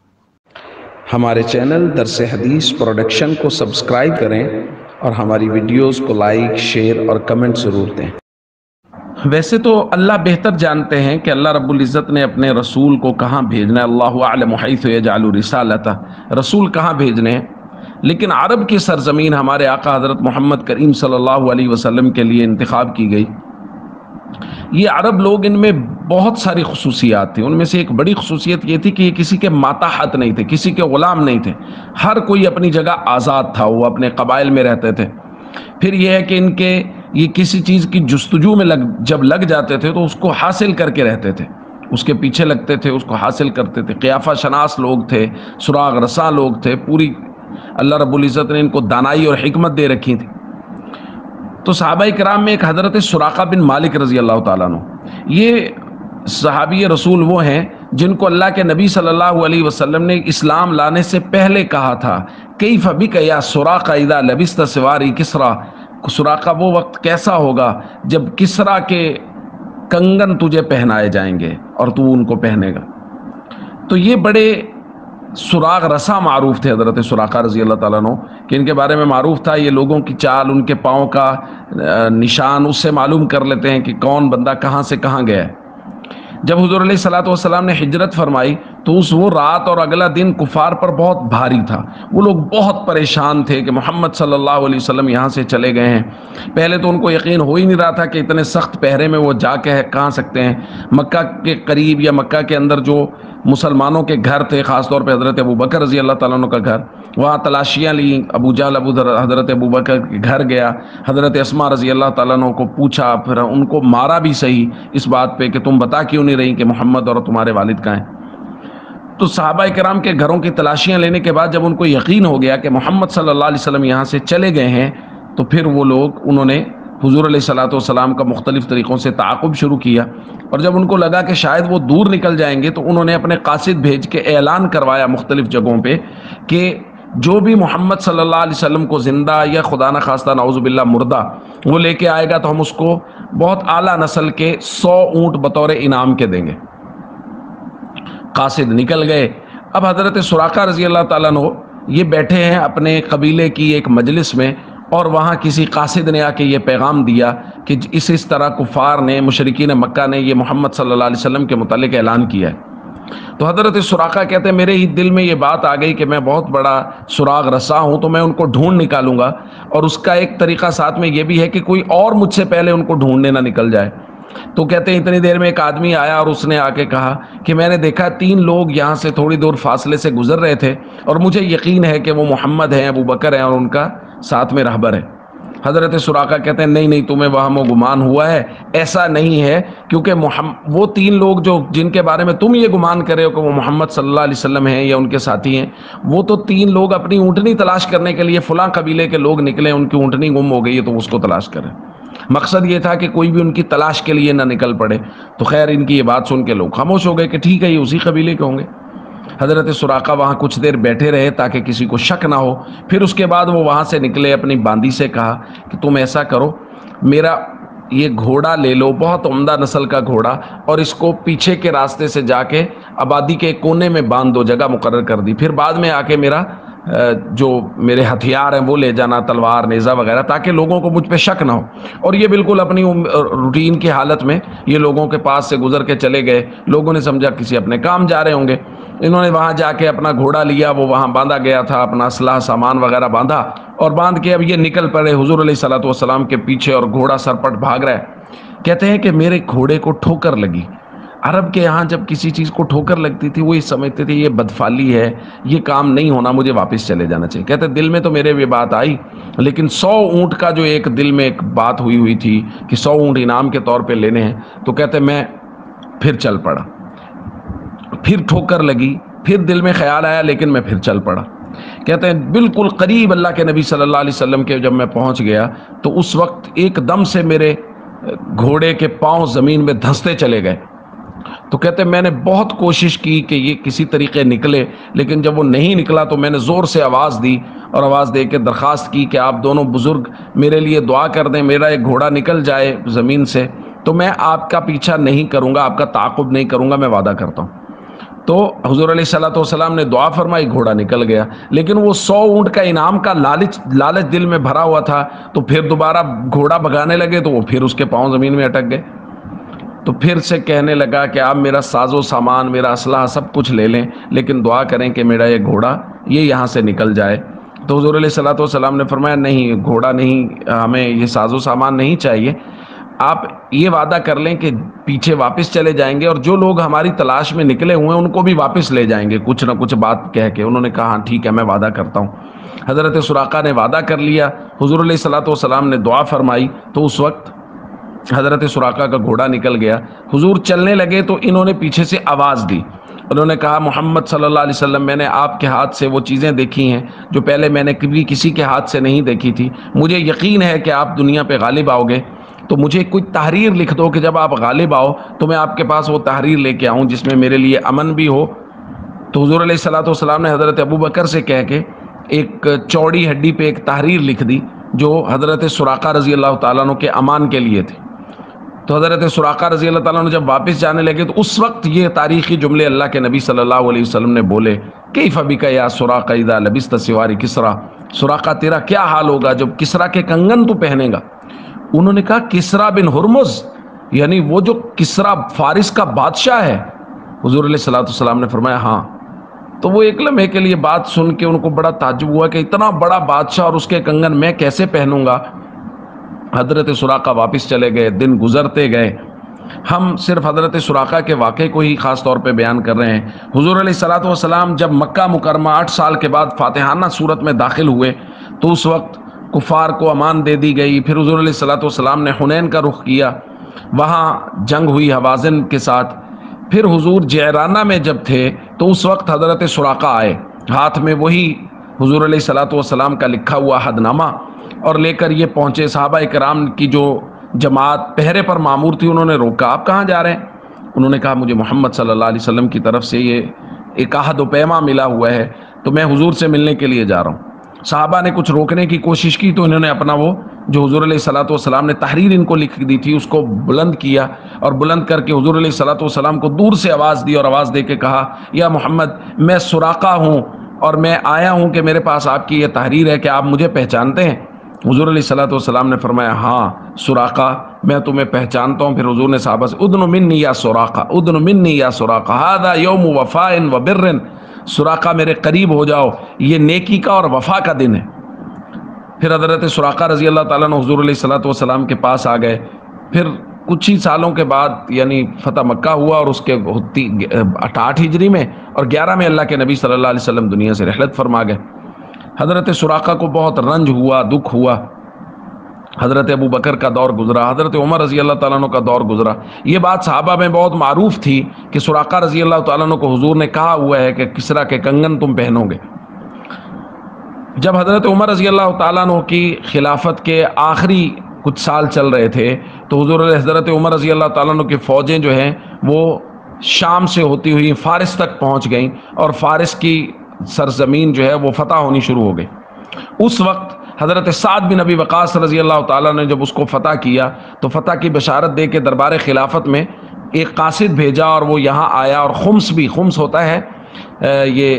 ہمارے چینل درس حدیث پروڈکشن کو سبسکرائب کریں اور ہماری ویڈیوز کو لائک، شیئر اور کمنٹ ضرور دیں۔ ویسے تو اللہ بہتر جانتے ہیں کہ اللہ رب العزت نے اپنے رسول کو کہاں بھیجنا ہے، اللہ اعلم حیث یجعل رسالتہ، رسول کہاں بھیجنے ہیں، لیکن عرب کی سرزمین ہمارے آقا حضرت محمد کریم صلی اللہ علیہ وسلم کے لیے انتخاب کی گئی۔ یہ عرب لوگ، ان میں بہت ساری خصوصیات تھیں، ان میں سے ایک بڑی خصوصیت یہ تھی کہ یہ کسی کے ماتحت نہیں تھے، کسی کے غلام نہیں تھے، ہر کوئی اپنی جگہ آزاد تھا، وہ اپنے قبائل میں رہتے تھے۔ پھر یہ ہے کہ ان کے یہ کسی چیز کی جستجو میں جب لگ جاتے تھے تو اس کو حاصل کر کے رہتے تھے، اس کے پیچھے لگتے تھے، اس کو حاصل کرتے تھے۔ قیافہ شناس لوگ تھے، سراغ رساں لوگ تھے، پوری اللہ رب العزت نے ان کو دانائی اور حکمت دے رکھی تھی۔ تو صحابہ کرام میں ایک حضرت سراقہ بن مالک رضی اللہ تعالیٰ عنہ، یہ صحابی رسول وہ ہیں جن کو اللہ کے نبی صلی اللہ علیہ وسلم نے اسلام لانے سے پہلے کہا تھا، کیف بک یا سراقہ اذا لبست سواری کسریٰ، سراقہ وہ وقت کیسا ہوگا جب کسریٰ کے کنگن تجھے پہنائے جائیں گے اور تو ان کو پہنے گا۔ تو یہ بڑے سراغ رساں معروف تھے حضرت سراقہ رضی اللہ تعالیٰ عنہ، کہ ان کے بارے میں معروف تھا یہ لوگوں کی چال، ان کے پاؤں کا نشان، اس سے معلوم کر لیتے ہیں کہ کون بندہ کہاں سے کہاں گیا ہے۔ جب حضور علیہ الصلوۃ والسلام نے ہجرت فرمائی تو وہ رات اور اگلا دن کفار پر بہت بھاری تھا، وہ لوگ بہت پریشان تھے کہ محمد صلی اللہ علیہ وسلم یہاں سے چلے گئے ہیں۔ پہلے تو ان کو یقین ہو ہی نہیں رہا تھا کہ اتنے سخت پہرے میں وہ جا کے کہاں سکتے ہیں۔ مکہ کے قریب یا مکہ کے اندر جو مسلمانوں کے گھر تھے، خاص طور پہ حضرت ابو بکر رضی اللہ تعالیٰ عنہ کا گھر، وہاں تلاشیاں لیں۔ ابو جہل حضرت ابو بکر کے گھر گیا، حضرت اسماء رضی اللہ تعالیٰ عنہ کو پوچھا، پھر ان کو مارا بھی صحیح اس بات پہ کہ تم بتا کیوں نہیں رہی کہ محمد اور تمہارے والد کہاں ہیں۔ تو صحابہ کرام کے گھروں کی تلاشیاں لینے کے بعد جب ان کو یقین ہو گیا کہ محمد صلی اللہ علیہ وسلم یہاں سے چلے گئے ہیں، تو پھر وہ لوگ انہوں نے حضور علیہ الصلوۃ والسلام کا مختلف طریقوں سے تعاقب شروع کیا، اور جب ان کو لگا کہ شاید وہ دور نکل جائیں گے تو انہوں نے اپنے قاصد بھیج کے اعلان کروایا مختلف جگہوں پہ کہ جو بھی محمد صلی اللہ علیہ وسلم کو زندہ یا خدا نخواستہ نعوذ باللہ مردہ وہ لے کے آئے گا تو ہم اس کو بہت اعلیٰ نسل کے 100 اونٹ بطور انعام کے دیں گے۔ قاصد نکل گئے۔ اب حضرت سراقہ رضی اللہ تعالیٰ عنہ یہ بیٹھے ہیں اپنے قبیلے کی ایک مجلس میں، اور وہاں کسی قاصد نے آ کے یہ پیغام دیا کہ اس طرح کفار نے، مشرکین مکہ نے یہ محمد صلی اللہ علیہ وسلم کے متعلق اعلان کیا ہے۔ تو حضرت سراقہ کہتے ہیں میرے ہی دل میں یہ بات آ گئی کہ میں بہت بڑا سراغ رساں ہوں، تو میں ان کو ڈھونڈ نکالوں گا، اور اس کا ایک طریقہ ساتھ میں یہ بھی ہے کہ کوئی اور مجھ سے پہلے ان کو ڈھونڈنے نہ نکل جائے۔ تو کہتے ہیں اتنی دیر میں ایک آدمی آیا اور اس نے آ کے کہا کہ میں نے دیکھا 3 لوگ یہاں سے تھوڑی دور فاصلے سے گزر رہے تھے، اور مجھے یقین ہے کہ وہ محمد ہیں، ابو بکر ہیں، اور ان کا ساتھ میں رہبر ہے۔ حضرت سراقہ کہتے ہیں نہیں تمہیں وہم و گمان ہوا ہے، ایسا نہیں ہے، کیونکہ وہ 3 لوگ جن کے بارے میں تم یہ گمان کر رہے ہو کہ وہ محمد صلی اللہ علیہ وسلم ہیں یا ان کے ساتھی ہیں، وہ تو 3 لوگ اپنی اونٹنی تلاش کرنے کے لیے فلاں قبیلے کے لوگ نکلے، ان کی اونٹنی گم ہو گئی ہے تو اس کو تلاش کریں۔ مقصد یہ تھا کہ کوئی بھی ان کی تلاش کے لیے نہ نکل پڑے۔ تو خیر ان کی یہ بات سن کے لوگ خاموش ہو گئے کہ ٹھیک ہے یہ اسی قبیلے کے ہوں گے۔ حضرت سراقہ وہاں کچھ دیر بیٹھے رہے تاکہ کسی کو شک نہ ہو، پھر اس کے بعد وہ وہاں سے نکلے، اپنی باندی سے کہا کہ تم ایسا کرو، میرا یہ گھوڑا لے لو، بہت عمدہ نسل کا گھوڑا، اور اس کو پیچھے کے راستے سے جا کے آبادی کے کونے میں باندھ دو، جگہ مقرر کر دی، پھر بعد میں آ کے جو میرے ہتھیار ہیں وہ لے جانا، تلوار، نیزہ وغیرہ، تاکہ لوگوں کو مجھ پہ شک نہ ہو۔ اور یہ بالکل اپنی روٹین کی حالت میں یہ لوگوں کے پاس سے گزر کے چلے گئے، لوگوں نے سمجھا کسی اپنے کام جا رہے ہوں گے، انہوں نے وہاں جا کے اپنا گھوڑا لیا، وہ وہاں باندھا گیا تھا، اپنا اسلحہ سامان وغیرہ باندھا اور باندھ کے اب یہ نکل پڑے حضور علیہ الصلوۃ والسلام کے پیچھے، اور گھوڑا سرپٹ بھاگ رہا ہے۔ کہتے ہیں کہ میرے گھوڑے کو ٹھوکر لگی۔ عرب کے یہاں جب کسی چیز کو ٹھوکر لگتی تھی وہ یہ سمجھتے تھے یہ بدفعلی ہے، یہ کام نہیں ہونا، مجھے واپس چلے جانا چاہیے۔ کہتے دل میں تو میرے یہ بات آئی، لیکن 100 اونٹ کا جو ایک دل میں ایک بات ہوئی تھی کہ 100 اونٹ انعام کے طور پہ لینے ہیں، تو کہتے میں پھر چل پڑا، پھر ٹھوکر لگی، پھر دل میں خیال آیا، لیکن میں پھر چل پڑا۔ کہتے ہیں بالکل قریب اللہ کے نبی صلی اللہ علیہ وسلم کے جب میں پہنچ گیا تو اس وقت ایک دم سے میرے گھوڑے کے پاؤں زمین میں دھنستے چلے گئے۔ تو کہتے ہیں میں نے بہت کوشش کی کہ یہ کسی طریقے نکلے، لیکن جب وہ نہیں نکلا تو میں نے زور سے آواز دی، اور آواز دے کے درخواست کی کہ آپ دونوں بزرگ میرے لیے دعا کر دیں، میرا ایک گھوڑا نکل جائے زمین سے تو میں آپ کا پیچھا نہیں کروں گا، آپ کا تعاقب نہیں کروں گا، میں وعدہ کرتا ہوں۔ تو حضور علیہ الصلوۃ والسلام نے دعا فرمائی، گھوڑا نکل گیا، لیکن وہ 100 اونٹ کا انعام کا لالچ دل میں بھرا ہوا تھا، تو پھر دوبارہ گھوڑا بھگانے لگے تو وہ پھر اس کے پاؤں زمین میں اٹک گئے۔ تو پھر سے کہنے لگا کہ آپ میرا ساز و سامان، میرا اسلحہ سب کچھ لے لیں، لیکن دعا کریں کہ میرا یہ گھوڑا یہ یہاں سے نکل جائے۔ تو حضور علیہ الصلوۃ والسلام نے فرمایا نہیں، گھوڑا نہیں، ہمیں یہ ساز و سامان نہیں چاہیے، آپ یہ وعدہ کر لیں کہ پیچھے واپس چلے جائیں گے، اور جو لوگ ہماری تلاش میں نکلے ہوئے ہیں ان کو بھی واپس لے جائیں گے، کچھ نہ کچھ بات کہہ کے۔ انہوں نے کہا ہاں ٹھیک ہے، میں وعدہ کرتا ہوں۔ حضرت سراقہ نے وعدہ کر لیا، حضور علیہ الصلوۃ والسلام نے دعا فرمائی، تو اس وقت حضرت سراقہ کا گھوڑا نکل گیا۔ حضور چلنے لگے تو انہوں نے پیچھے سے آواز دی، انہوں نے کہا محمد صلی اللہ علیہ وسلم، میں نے آپ کے ہاتھ سے وہ چیزیں دیکھی ہیں جو پہلے میں نے کبھی کسی کے ہاتھ سے نہیں دیکھی تھی، مجھے یقین ہے کہ آپ دنیا پہ غالب آؤ گے، تو مجھے کوئی تحریر لکھ دو کہ جب آپ غالب آؤ تو میں آپ کے پاس وہ تحریر لے کے آؤں جس میں میرے لیے امن بھی ہو۔ تو حضور علیہ الصلوۃ والسلام نے حضرت ابو بکر سے کہہ کے ایک چوڑی ہڈی پہ ایک تحریر لکھ دی جو حضرت سراقہ رضی اللہ تعالیٰ عنہ کے امان کے لیے تھی۔ تو حضرت سراقہ رضی اللہ تعالیٰ عنہ جب واپس جانے لگے تو اس وقت یہ تاریخی جملے اللہ کے نبی صلی اللہ علیہ وسلم نے بولے، کیف بک یا سراقہ اذا لبست سوار کسریٰ، سراقہ تیرا کیا حال ہوگا جب کسریٰ کے کنگن تو پہنے گا۔ انہوں نے کہا کسریٰ بن ہرمز، یعنی وہ جو کسریٰ فارس کا بادشاہ ہے۔ حضور علیہ الصلوۃ والسلام نے فرمایا ہاں۔ تو وہ ایک لمحے کے لیے بات سن کے ان کو بڑا تعجب ہوا کہ اتنا بڑا بادشاہ اور اس کے کنگن میں کیسے پہنوں گا۔ حضرت سراقہ واپس چلے گئے، دن گزرتے گئے۔ ہم صرف حضرت سراقہ کے واقعے کو ہی خاص طور پہ بیان کر رہے ہیں۔ حضور علیہ الصلوۃ والسلام جب مکہ مکرمہ 8 سال کے بعد فاتحانہ صورت میں داخل ہوئے تو اس وقت کفار کو امان دے دی گئی۔ پھر حضور علیہ الصلوۃ والسلام نے حنین کا رخ کیا، وہاں جنگ ہوئی ہوازن کے ساتھ۔ پھر حضور جعرانہ میں جب تھے تو اس وقت حضرت سراقہ آئے، ہاتھ میں وہی حضور علیہ الصلوۃ والسلام کا لکھا ہوا عہد نامہ اور لے کر یہ پہنچے۔ صحابہ کرام کی جو جماعت پہرے پر معمور تھی انہوں نے روکا، آپ کہاں جا رہے ہیں؟ انہوں نے کہا مجھے محمد صلی اللہ علیہ وسلم کی طرف سے یہ ایک عہد و پیما ملا ہوا ہے تو میں حضور سے ملنے کے لیے جا رہا ہوں۔ صحابہ نے کچھ روکنے کی کوشش کی تو انہوں نے اپنا وہ جو حضور علیہ الصلوۃ والسلام نے تحریر ان کو لکھ دی تھی اس کو بلند کیا، اور بلند کر کے حضور علیہ الصلوۃ والسلام کو دور سے آواز دی اور آواز دے کے کہا یا محمد، میں سراقہ ہوں اور میں آیا ہوں کہ میرے پاس آپ کی یہ تحریر ہے کہ آپ مجھے پہچانتے ہیں؟ حضور علیہ الصلوۃ والسلام نے فرمایا ہاں سراقہ، میں تمہیں پہچانتا ہوں۔ پھر حضور نے صحابہ سے ادن منی یا سراقہ، ادن منی یا سراقہ، ھذا یوم وفاء و بر، سراقہ میرے قریب ہو جاؤ، یہ نیکی کا اور وفا کا دن ہے۔ پھر حضرت سراقہ رضی اللہ تعالیٰ عنہ حضور علیہ الصلوۃ والسلام کے پاس آ گئے۔ پھر کچھ ہی سالوں کے بعد یعنی فتح مکہ ہوا، اور اس کے 8 ہجری میں اور 11 میں اللہ کے نبی صلی اللہ علیہ وسلم دنیا سے رحلت فرما گئے۔ حضرت سراقہ کو بہت رنج ہوا، دکھ ہوا، حضرت ابو بکر کا دور گزرا، حضرت عمر رضی اللہ تعالیٰ عنہ کا دور گزرا۔ یہ بات صحابہ میں بہت معروف تھی کہ سراقہ رضی اللہ تعالیٰ عنہ کو حضور نے کہا ہوا ہے کہ کسریٰ کے کنگن تم پہنو گے۔ جب حضرت عمر رضی اللہ تعالیٰ عنہ کی خلافت کے آخری کچھ سال چل رہے تھے تو حضرت عمر رضی اللہ تعالیٰ عنہ کی فوجیں جو ہیں وہ شام سے ہوتی ہوئی فارس تک پہنچ گئیں اور فارس کی سرزمین جو ہے وہ فتح ہونی شروع ہو گئی۔ اس وقت حضرت سعد بن ابی وقاص رضی اللہ تعالیٰ نے جب اس کو فتح کیا تو فتح کی بشارت دے کے دربار خلافت میں ایک قاصد بھیجا اور وہ یہاں آیا، اور خمس ہوتا ہے یہ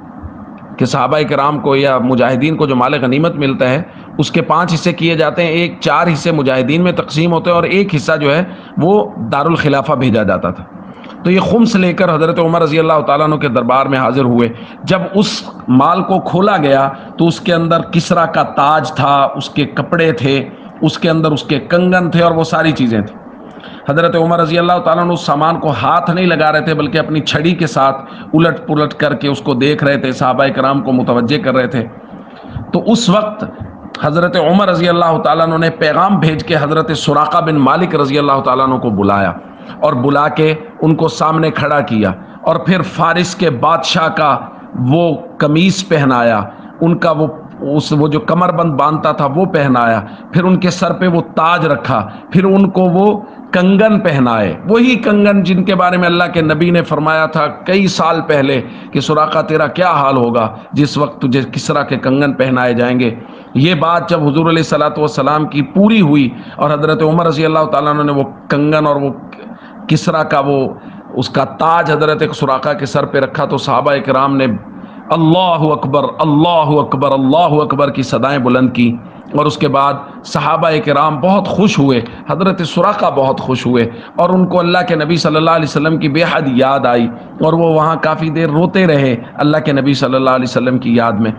کہ صحابہ کرام کو یا مجاہدین کو جو مال غنیمت ملتا ہے اس کے 5 حصے کیے جاتے ہیں، 4 حصے مجاہدین میں تقسیم ہوتے ہیں اور 1 حصہ جو ہے وہ دارالخلافہ بھیجا جاتا تھا۔ تو یہ خمس لے کر حضرت عمر رضی اللہ تعالیٰ عنہ کے دربار میں حاضر ہوئے۔ جب اس مال کو کھولا گیا تو اس کے اندر کسریٰ کا تاج تھا، اس کے کپڑے تھے، اس کے اندر اس کے کنگن تھے اور وہ ساری چیزیں تھیں۔ حضرت عمر رضی اللہ تعالیٰ عنہ اس سامان کو ہاتھ نہیں لگا رہے تھے بلکہ اپنی چھڑی کے ساتھ الٹ پلٹ کر کے اس کو دیکھ رہے تھے، صحابہ کرام کو متوجہ کر رہے تھے۔ تو اس وقت حضرت عمر رضی اللہ تعالیٰ عنہ نے پیغام بھیج کے حضرت سراقہ بن مالک رضی اللہ تعالیٰ عنہ کو بلایا اور بلا کے ان کو سامنے کھڑا کیا، اور پھر فارس کے بادشاہ کا وہ قمیص پہنایا، ان کا وہ جو کمر بند باندھتا تھا وہ پہنایا، پھر ان کے سر پہ وہ تاج رکھا، پھر ان کو وہ کنگن پہنائے، وہی کنگن جن کے بارے میں اللہ کے نبی نے فرمایا تھا کئی سال پہلے کہ سراقہ تیرا کیا حال ہوگا جس وقت تجھے کسریٰ کے کنگن پہنائے جائیں گے۔ یہ بات جب حضور علیہ الصلوۃ والسلام کی پوری ہوئی اور حضرت عمر رضی اللہ تعالیٰ عنہ نے وہ کنگن اور وہ کسریٰ کا وہ اس کا تاج حضرت سراقہ کے سر پہ رکھا تو صحابہ کرام نے اللہ اکبر اللہ اکبر اللہ اکبر کی صدائیں بلند کی، اور اس کے بعد صحابہ کرام بہت خوش ہوئے، حضرت سراقہ بہت خوش ہوئے، اور ان کو اللہ کے نبی صلی اللہ علیہ وسلم کی بے حد یاد آئی اور وہ وہاں کافی دیر روتے رہے اللہ کے نبی صلی اللہ علیہ وسلم کی یاد میں۔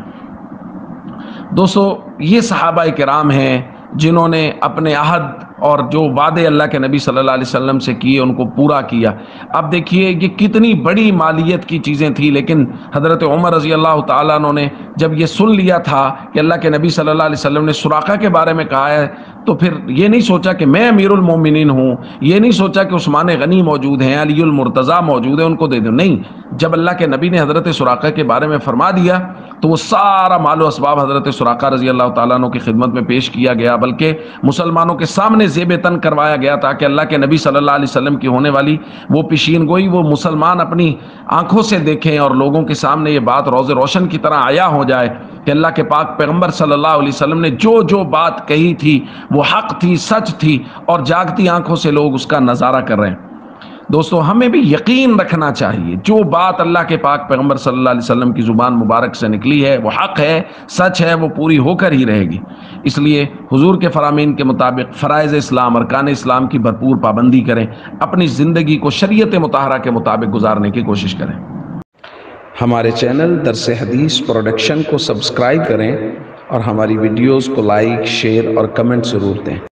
دوستو، یہ صحابہ کرام ہیں جنہوں نے اپنے عہد اور جو وعدے اللہ کے نبی صلی اللہ علیہ وسلم سے کیے ان کو پورا کیا۔ اب دیکھیے یہ کتنی بڑی مالیت کی چیزیں تھیں، لیکن حضرت عمر رضی اللہ تعالیٰ عنہ نے جب یہ سن لیا تھا کہ اللہ کے نبی صلی اللہ علیہ وسلم نے سراقہ کے بارے میں کہا ہے تو پھر یہ نہیں سوچا کہ میں امیر المومنین ہوں، یہ نہیں سوچا کہ عثمان غنی موجود ہیں، علی المرتضیٰ موجود ہیں، ان کو دے دوں، نہیں، جب اللہ کے نبی نے حضرت سراقہ کے بارے میں فرما دیا تو وہ سارا مال و اسباب حضرت سراقہ رضی اللہ تعالیٰ عنہ کی خدمت میں پیش کیا گیا، بلکہ مسلمانوں کے سامنے زیب تن کروایا گیا تاکہ اللہ کے نبی صلی اللہ علیہ وسلم کی ہونے والی وہ پیشین گوئی وہ مسلمان اپنی آنکھوں سے دیکھیں اور لوگوں کے سامنے یہ بات روز روشن کی طرح عیا ہو جائے کہ اللہ کے پاک پیغمبر صلی اللہ علیہ وسلم نے جو بات کہی تھی وہ حق تھی، سچ تھی، اور جاگتی آنکھوں سے لوگ اس کا نظارہ کر رہے ہیں۔ دوستو، ہمیں بھی یقین رکھنا چاہیے جو بات اللہ کے پاک پیغمبر صلی اللہ علیہ وسلم کی زبان مبارک سے نکلی ہے وہ حق ہے، سچ ہے، وہ پوری ہو کر ہی رہے گی۔ اس لیے حضور کے فرامین کے مطابق فرائض اسلام، ارکان اسلام کی بھرپور پابندی کریں، اپنی زندگی کو شریعت مطہرہ کے مطابق گزارنے کی کوشش کریں۔ ہمارے چینل درس حدیث پروڈکشن کو سبسکرائب کریں اور ہماری ویڈیوز کو لائک، شیئر اور کمنٹ ضرور دیں۔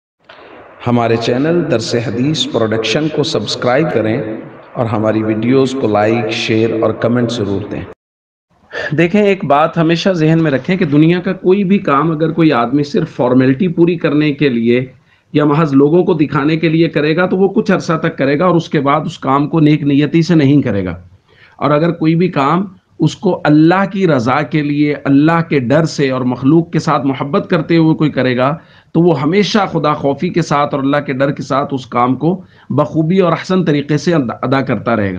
ہمارے چینل درس حدیث پروڈکشن کو سبسکرائب کریں اور ہماری ویڈیوز کو لائک، شیئر اور کمنٹ ضرور دیں۔ دیکھیں، ایک بات ہمیشہ ذہن میں رکھیں کہ دنیا کا کوئی بھی کام اگر کوئی آدمی صرف فارمیلٹی پوری کرنے کے لیے یا محض لوگوں کو دکھانے کے لیے کرے گا تو وہ کچھ عرصہ تک کرے گا اور اس کے بعد اس کام کو نیک نیتی سے نہیں کرے گا۔ اور اگر کوئی بھی کام اس کو اللہ کی رضا کے لیے، اللہ کے ڈر سے اور مخلوق کے ساتھ محبت کرتے ہوئے کوئی کرے گا تو وہ ہمیشہ خدا خوفی کے ساتھ اور اللہ کے ڈر کے ساتھ اس کام کو بخوبی اور احسن طریقے سے ادا کرتا رہے گا۔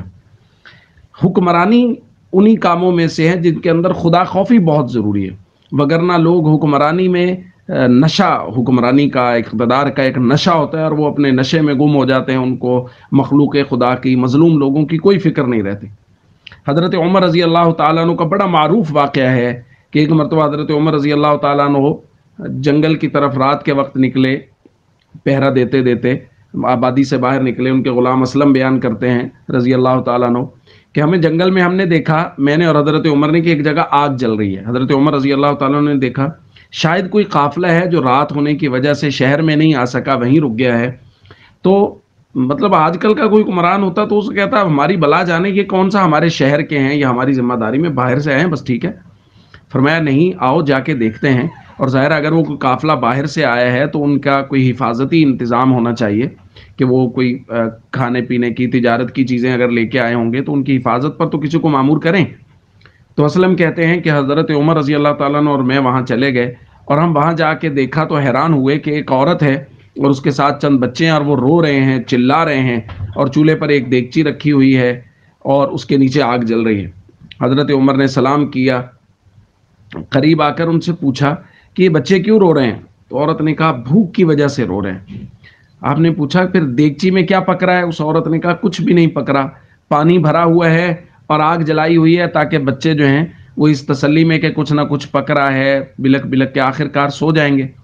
حکمرانی انہی کاموں میں سے ہے جن کے اندر خدا خوفی بہت ضروری ہے، وگرنہ لوگ حکمرانی میں نشہ، حکمرانی کا اقتدار کا ایک نشہ ہوتا ہے اور وہ اپنے نشے میں گم ہو جاتے ہیں، ان کو مخلوق خدا کی، مظلوم لوگوں کی کوئی فکر نہیں رہتی۔ حضرت عمر رضی اللہ تعالیٰ عنہ کا بڑا معروف واقعہ ہے کہ ایک مرتبہ حضرت عمر رضی اللہ تعالیٰ عنہ جنگل کی طرف رات کے وقت نکلے، پہرا دیتے دیتے آبادی سے باہر نکلے۔ ان کے غلام اسلم بیان کرتے ہیں رضی اللہ تعالیٰ عنہ کہ ہمیں جنگل میں ہم نے دیکھا، میں نے اور حضرت عمر نے، کہ ایک جگہ آگ جل رہی ہے۔ حضرت عمر رضی اللہ تعالیٰ عنہ نے دیکھا شاید کوئی قافلہ ہے جو رات ہونے کی وجہ سے شہر میں نہیں آ سکا، وہیں رک گیا ہے۔ تو مطلب آج کل کا کوئی حکمران ہوتا تو اسے کہتا ہماری بلا جانے، یہ کون سا ہمارے شہر کے ہیں یا ہماری ذمہ داری میں، باہر سے آئے ہیں بس، ٹھیک ہے۔ فرمایا نہیں، آؤ جا کے دیکھتے ہیں۔ اور ظاہر اگر وہ کوئی قافلہ باہر سے آیا ہے تو ان کا کوئی حفاظتی انتظام ہونا چاہیے کہ وہ کوئی کھانے پینے کی تجارت کی چیزیں اگر لے کے آئے ہوں گے تو ان کی حفاظت پر تو کسی کو مامور کریں۔ تو اسلم کہتے ہیں کہ حضرت عمر رضی اللہ تعالیٰ عنہ اور میں وہاں چلے گئے اور ہم وہاں جا کے دیکھا تو حیران ہوئے کہ ایک عورت ہے اور اس کے ساتھ چند بچے ہیں اور وہ رو رہے ہیں، چلا رہے ہیں، اور چولہے پر ایک دیگچی رکھی ہوئی ہے اور اس کے نیچے آگ جل رہی ہے۔ حضرت عمر نے سلام کیا، قریب آ کر ان سے پوچھا کہ یہ بچے کیوں رو رہے ہیں؟ تو عورت نے کہا بھوک کی وجہ سے رو رہے ہیں۔ آپ نے پوچھا پھر دیگچی میں کیا پک رہا ہے؟ اس عورت نے کہا کچھ بھی نہیں پک رہا، پانی بھرا ہوا ہے اور آگ جلائی ہوئی ہے تاکہ بچے جو ہیں وہ اس تسلی میں کہ کچھ نہ کچھ پک رہا ہے، بلک بلک کے آخر کار سو جائیں گے۔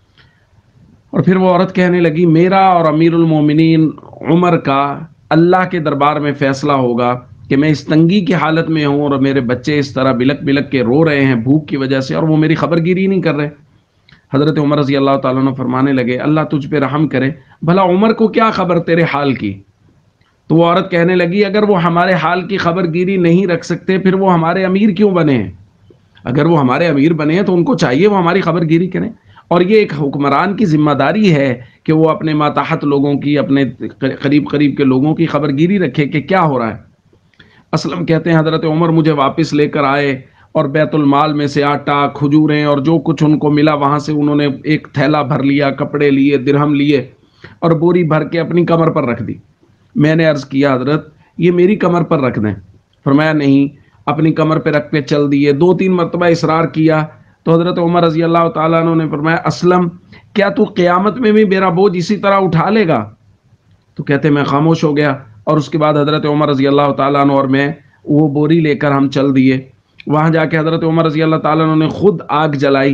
اور پھر وہ عورت کہنے لگی میرا اور امیر المومنین عمر کا اللہ کے دربار میں فیصلہ ہوگا کہ میں اس تنگی کی حالت میں ہوں اور میرے بچے اس طرح بلک بلک کے رو رہے ہیں بھوک کی وجہ سے اور وہ میری خبر گیری نہیں کر رہے۔ حضرت عمر رضی اللہ تعالیٰ عنہ فرمانے لگے اللہ تجھ پہ رحم کرے، بھلا عمر کو کیا خبر تیرے حال کی؟ تو وہ عورت کہنے لگی اگر وہ ہمارے حال کی خبر گیری نہیں رکھ سکتے پھر وہ ہمارے امیر کیوں بنے ہیں؟ اگر وہ ہمارے امیر بنے ہیں تو ان کو چاہیے وہ ہماری خبر گیری کریں، اور یہ ایک حکمران کی ذمہ داری ہے کہ وہ اپنے ماتحت لوگوں کی، اپنے قریب قریب کے لوگوں کی خبر گیری رکھے کہ کیا ہو رہا ہے۔ اسلم کہتے ہیں حضرت عمر مجھے واپس لے کر آئے اور بیت المال میں سے آٹا، کھجوریں اور جو کچھ ان کو ملا وہاں سے انہوں نے ایک تھیلا بھر لیا، کپڑے لیے، درہم لیے اور بوری بھر کے اپنی کمر پر رکھ دی۔ میں نے عرض کیا حضرت یہ میری کمر پر رکھ دیں؟ فرمایا نہیں، اپنی کمر پہ رکھ کے چل دیے۔ 2-3 مرتبہ اصرار کیا تو حضرت عمر رضی اللہ تعالیٰ عنہ نے فرمایا اسلم کیا تو قیامت میں بھی میرا بوجھ اسی طرح اٹھا لے گا؟ تو کہتے میں خاموش ہو گیا، اور اس کے بعد حضرت عمر رضی اللہ تعالیٰ عنہ اور میں وہ بوری لے کر ہم چل دیے۔ وہاں جا کے حضرت عمر رضی اللہ تعالیٰ عنہ نے خود آگ جلائی،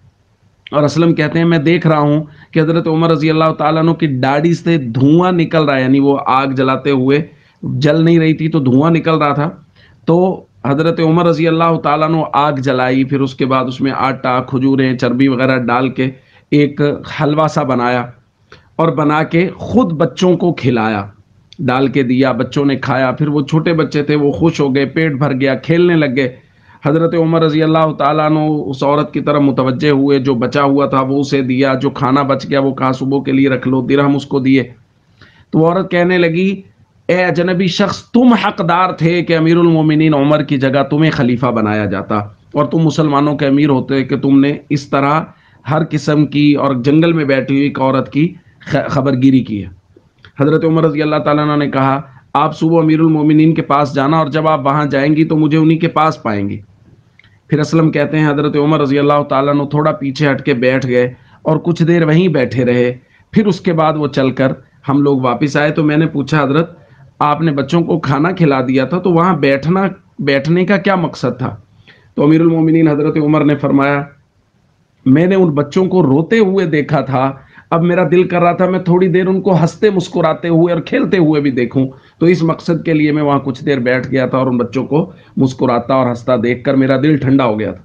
اور اسلم کہتے ہیں میں دیکھ رہا ہوں کہ حضرت عمر رضی اللہ تعالیٰ عنہ کی داڑھی سے دھواں نکل رہا ہے، یعنی وہ آگ جلاتے ہوئے جل نہیں رہی تھی تو دھواں نکل رہا تھا۔ تو حضرت عمر رضی اللہ تعالیٰ عنہ آگ جلائی، پھر اس کے بعد اس میں آٹا، کھجوریں، چربی وغیرہ ڈال کے ایک حلوہ سا بنایا اور بنا کے خود بچوں کو کھلایا، ڈال کے دیا، بچوں نے کھایا۔ پھر وہ چھوٹے بچے تھے وہ خوش ہو گئے، پیٹ بھر گیا، کھیلنے لگ گئے۔ حضرت عمر رضی اللہ تعالیٰ عنہ اس عورت کی طرف متوجہ ہوئے، جو بچا ہوا تھا وہ اسے دیا، جو کھانا بچ گیا وہ کہا صبح کے لیے رکھ لو، درہم اس کو دیے۔ تو وہ عورت کہنے لگی اے اجنبی شخص تم حقدار تھے کہ امیر المومنین عمر کی جگہ تمہیں خلیفہ بنایا جاتا، اور تم مسلمانوں کے امیر ہوتے کہ تم نے اس طرح ہر قسم کی اور جنگل میں بیٹھی ہوئی ایک عورت کی خبر گیری کی ہے۔ حضرت عمر رضی اللہ تعالیٰ عنہ نے کہا آپ صبح امیر المومنین کے پاس جانا، اور جب آپ وہاں جائیں گی تو مجھے انہی کے پاس پائیں گی۔ پھر اسلم کہتے ہیں حضرت عمر رضی اللہ تعالیٰ عنہ تھوڑا پیچھے ہٹ کے بیٹھ گئے اور کچھ دیر وہیں بیٹھے رہے۔ پھر اس کے بعد وہ چل کر ہم لوگ واپس آئے تو میں نے پوچھا حضرت آپ نے بچوں کو کھانا کھلا دیا تھا تو وہاں بیٹھنے کا کیا مقصد تھا؟ تو امیر المومنین حضرت عمر نے فرمایا میں نے ان بچوں کو روتے ہوئے دیکھا تھا، اب میرا دل کر رہا تھا میں تھوڑی دیر ان کو ہنستے مسکراتے ہوئے اور کھیلتے ہوئے بھی دیکھوں، تو اس مقصد کے لیے میں وہاں کچھ دیر بیٹھ گیا تھا اور ان بچوں کو مسکراتا اور ہنستا دیکھ کر میرا دل ٹھنڈا ہو گیا تھا۔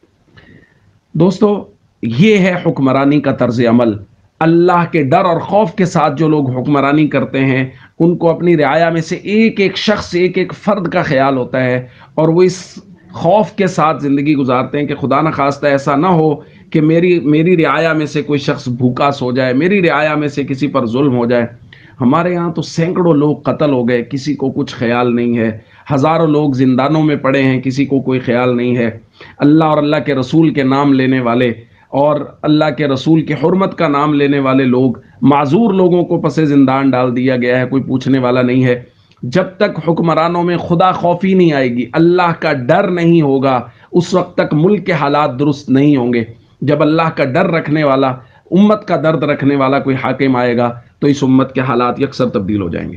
دوستو یہ ہے حکمرانی کا طرز عمل۔ اللہ کے ڈر اور خوف کے ساتھ جو لوگ حکمرانی کرتے ہیں ان کو اپنی رعایا میں سے ایک ایک شخص، ایک ایک فرد کا خیال ہوتا ہے، اور وہ اس خوف کے ساتھ زندگی گزارتے ہیں کہ خدا نخواستہ ایسا نہ ہو کہ میری رعایا میں سے کوئی شخص بھوکا سو جائے، میری رعایا میں سے کسی پر ظلم ہو جائے۔ ہمارے یہاں تو سینکڑوں لوگ قتل ہو گئے، کسی کو کچھ خیال نہیں ہے، ہزاروں لوگ زندانوں میں پڑے ہیں، کسی کو کوئی خیال نہیں ہے۔ اللہ اور اللہ کے رسول کے نام لینے والے اور اللہ کے رسول کی حرمت کا نام لینے والے لوگ، معذور لوگوں کو پس زندان ڈال دیا گیا ہے، کوئی پوچھنے والا نہیں ہے۔ جب تک حکمرانوں میں خدا خوفی نہیں آئے گی، اللہ کا ڈر نہیں ہوگا، اس وقت تک ملک کے حالات درست نہیں ہوں گے۔ جب اللہ کا ڈر رکھنے والا، امت کا درد رکھنے والا کوئی حاکم آئے گا تو اس امت کے حالات یکسر تبدیل ہو جائیں گے۔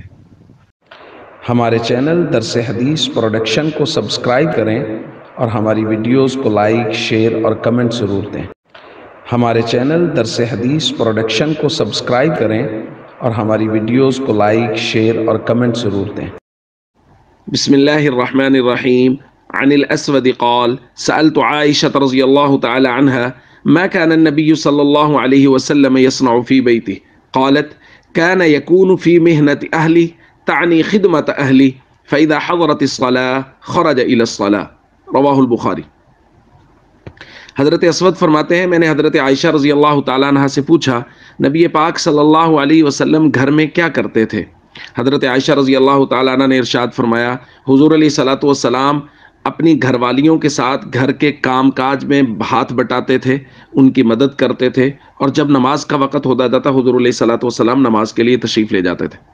ہمارے چینل درس حدیث پروڈکشن کو سبسکرائب کریں اور ہماری ویڈیوز کو لائک، شیئر اور کمنٹ ضرور دیں۔ ہمارے چینل درس حدیث پروڈکشن کو سبسکرائب کریں اور ہماری ویڈیوز کو لائک، شیئر اور کمنٹ ضرور دیں۔ بسم اللہ الرحمن الرحیم۔ عن الأسود قال سألت عائشة رضي الله تعالى عنها ما كان النبي صلى الله عليه وسلم يصنع في بيته؟ قالت كان يكون في مهنة أهلي، تعني خدمة أهلي، فإذا حضرت الصلاة خرج إلى الصلاة۔ رواه البخاری۔ حضرت اسود فرماتے ہیں میں نے حضرت عائشہ رضی اللہ تعالیٰ عنہ سے پوچھا نبی پاک صلی اللہ علیہ وسلم گھر میں کیا کرتے تھے؟ حضرت عائشہ رضی اللہ تعالیٰ عنہ نے ارشاد فرمایا حضور علیہ الصلوۃ والسلام اپنی گھر والیوں کے ساتھ گھر کے کام کاج میں ہاتھ بٹاتے تھے، ان کی مدد کرتے تھے، اور جب نماز کا وقت ہوتا تھا حضور علیہ الصلوۃ والسلام نماز کے لیے تشریف لے جاتے تھے۔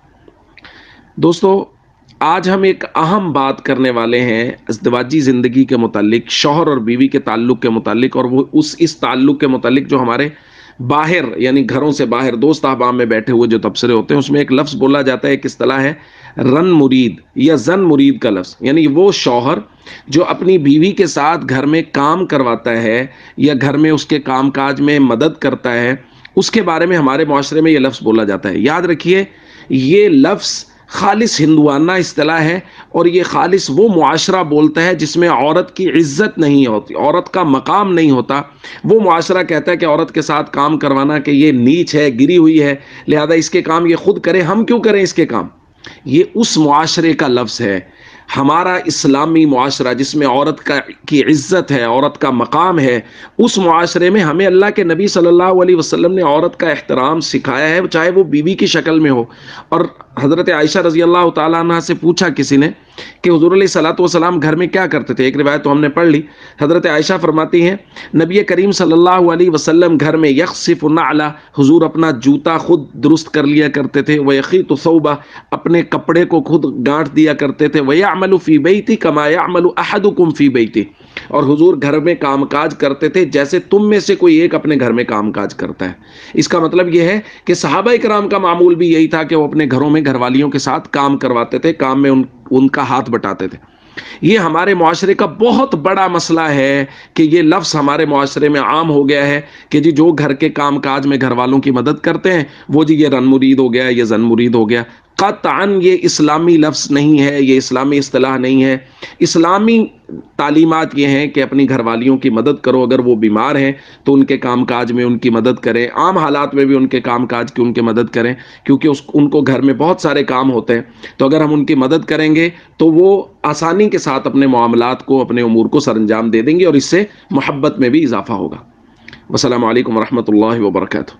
دوستو، آج ہم ایک اہم بات کرنے والے ہیں ازدواجی زندگی کے متعلق، شوہر اور بیوی کے تعلق کے متعلق، اور وہ اس تعلق کے متعلق جو ہمارے باہر یعنی گھروں سے باہر دوست احباب میں بیٹھے ہوئے جو تبصرے ہوتے ہیں اس میں ایک لفظ بولا جاتا ہے، ایک اصطلاح ہے رن مرید یا زن مرید کا لفظ، یعنی وہ شوہر جو اپنی بیوی کے ساتھ گھر میں کام کرواتا ہے یا گھر میں اس کے کام کاج میں مدد کرتا ہے، اس کے بارے میں ہمارے معاشرے میں یہ لفظ بولا جاتا ہے۔ یاد رکھیے یہ لفظ خالص ہندوانہ اصطلاح ہے، اور یہ خالص وہ معاشرہ بولتا ہے جس میں عورت کی عزت نہیں ہوتی، عورت کا مقام نہیں ہوتا۔ وہ معاشرہ کہتا ہے کہ عورت کے ساتھ کام کروانا کہ یہ نیچ ہے، گری ہوئی ہے، لہذا اس کے کام یہ خود کرے، ہم کیوں کریں اس کے کام؟ یہ اس معاشرے کا لفظ ہے۔ ہمارا اسلامی معاشرہ جس میں عورت کی عزت ہے، عورت کا مقام ہے، اس معاشرے میں ہمیں اللہ کے نبی صلی اللہ علیہ وسلم نے عورت کا احترام سکھایا ہے، چاہے وہ بیوی کی شکل میں ہو۔ اور حضرت عائشہ رضی اللہ تعالیٰ عنہ سے پوچھا کسی نے کہ حضور علیہ الصلوۃ والسلام گھر میں کیا کرتے تھے؟ ایک روایت تو ہم نے پڑھ لی۔ حضرت عائشہ فرماتی ہیں نبی کریم صلی اللہ علیہ وسلم گھر میں یخصف نعلا، حضور اپنا جوتا خود درست کر لیا کرتے تھے، ویخیط ثوبہ، اپنے کپڑے کو خود گانٹھ دیا کرتے تھے، ویعمل فی بیتی کما یعمل احدکم فی بیتی، اور حضور گھر میں کام کاج کرتے تھے جیسے تم میں سے کوئی ایک اپنے گھر میں کام کاج کرتا ہے۔ اس کا مطلب یہ ہے کہ صحابہ کرام کا معمول بھی یہی تھا کہ وہ اپنے گھروں میں گھر والیوں کے ساتھ کام کرواتے تھے، کام میں ان کا ہاتھ بٹاتے تھے۔ یہ ہمارے معاشرے کا بہت بڑا مسئلہ ہے کہ یہ لفظ ہمارے معاشرے میں عام ہو گیا ہے کہ جی جو گھر کے کام کاج میں گھر والوں کی مدد کرتے ہیں وہ جی یہ رن مرید ہو گیا، یہ زن مرید ہو گیا۔ قطعاً یہ اسلامی لفظ نہیں ہے، یہ اسلامی اصطلاح نہیں ہے۔ اسلامی تعلیمات یہ ہیں کہ اپنی گھر والیوں کی مدد کرو، اگر وہ بیمار ہیں تو ان کے کام کاج میں ان کی مدد کریں، عام حالات میں بھی ان کے کام کاج کی ان کی مدد کریں، کیونکہ ان کو گھر میں بہت سارے کام ہوتے ہیں، تو اگر ہم ان کی مدد کریں گے تو وہ آسانی کے ساتھ اپنے معاملات کو، اپنے امور کو سر انجام دے دیں گے، اور اس سے محبت میں بھی اضافہ ہوگا۔ والسلام علیکم ورحمۃ اللہ وبرکاتہ۔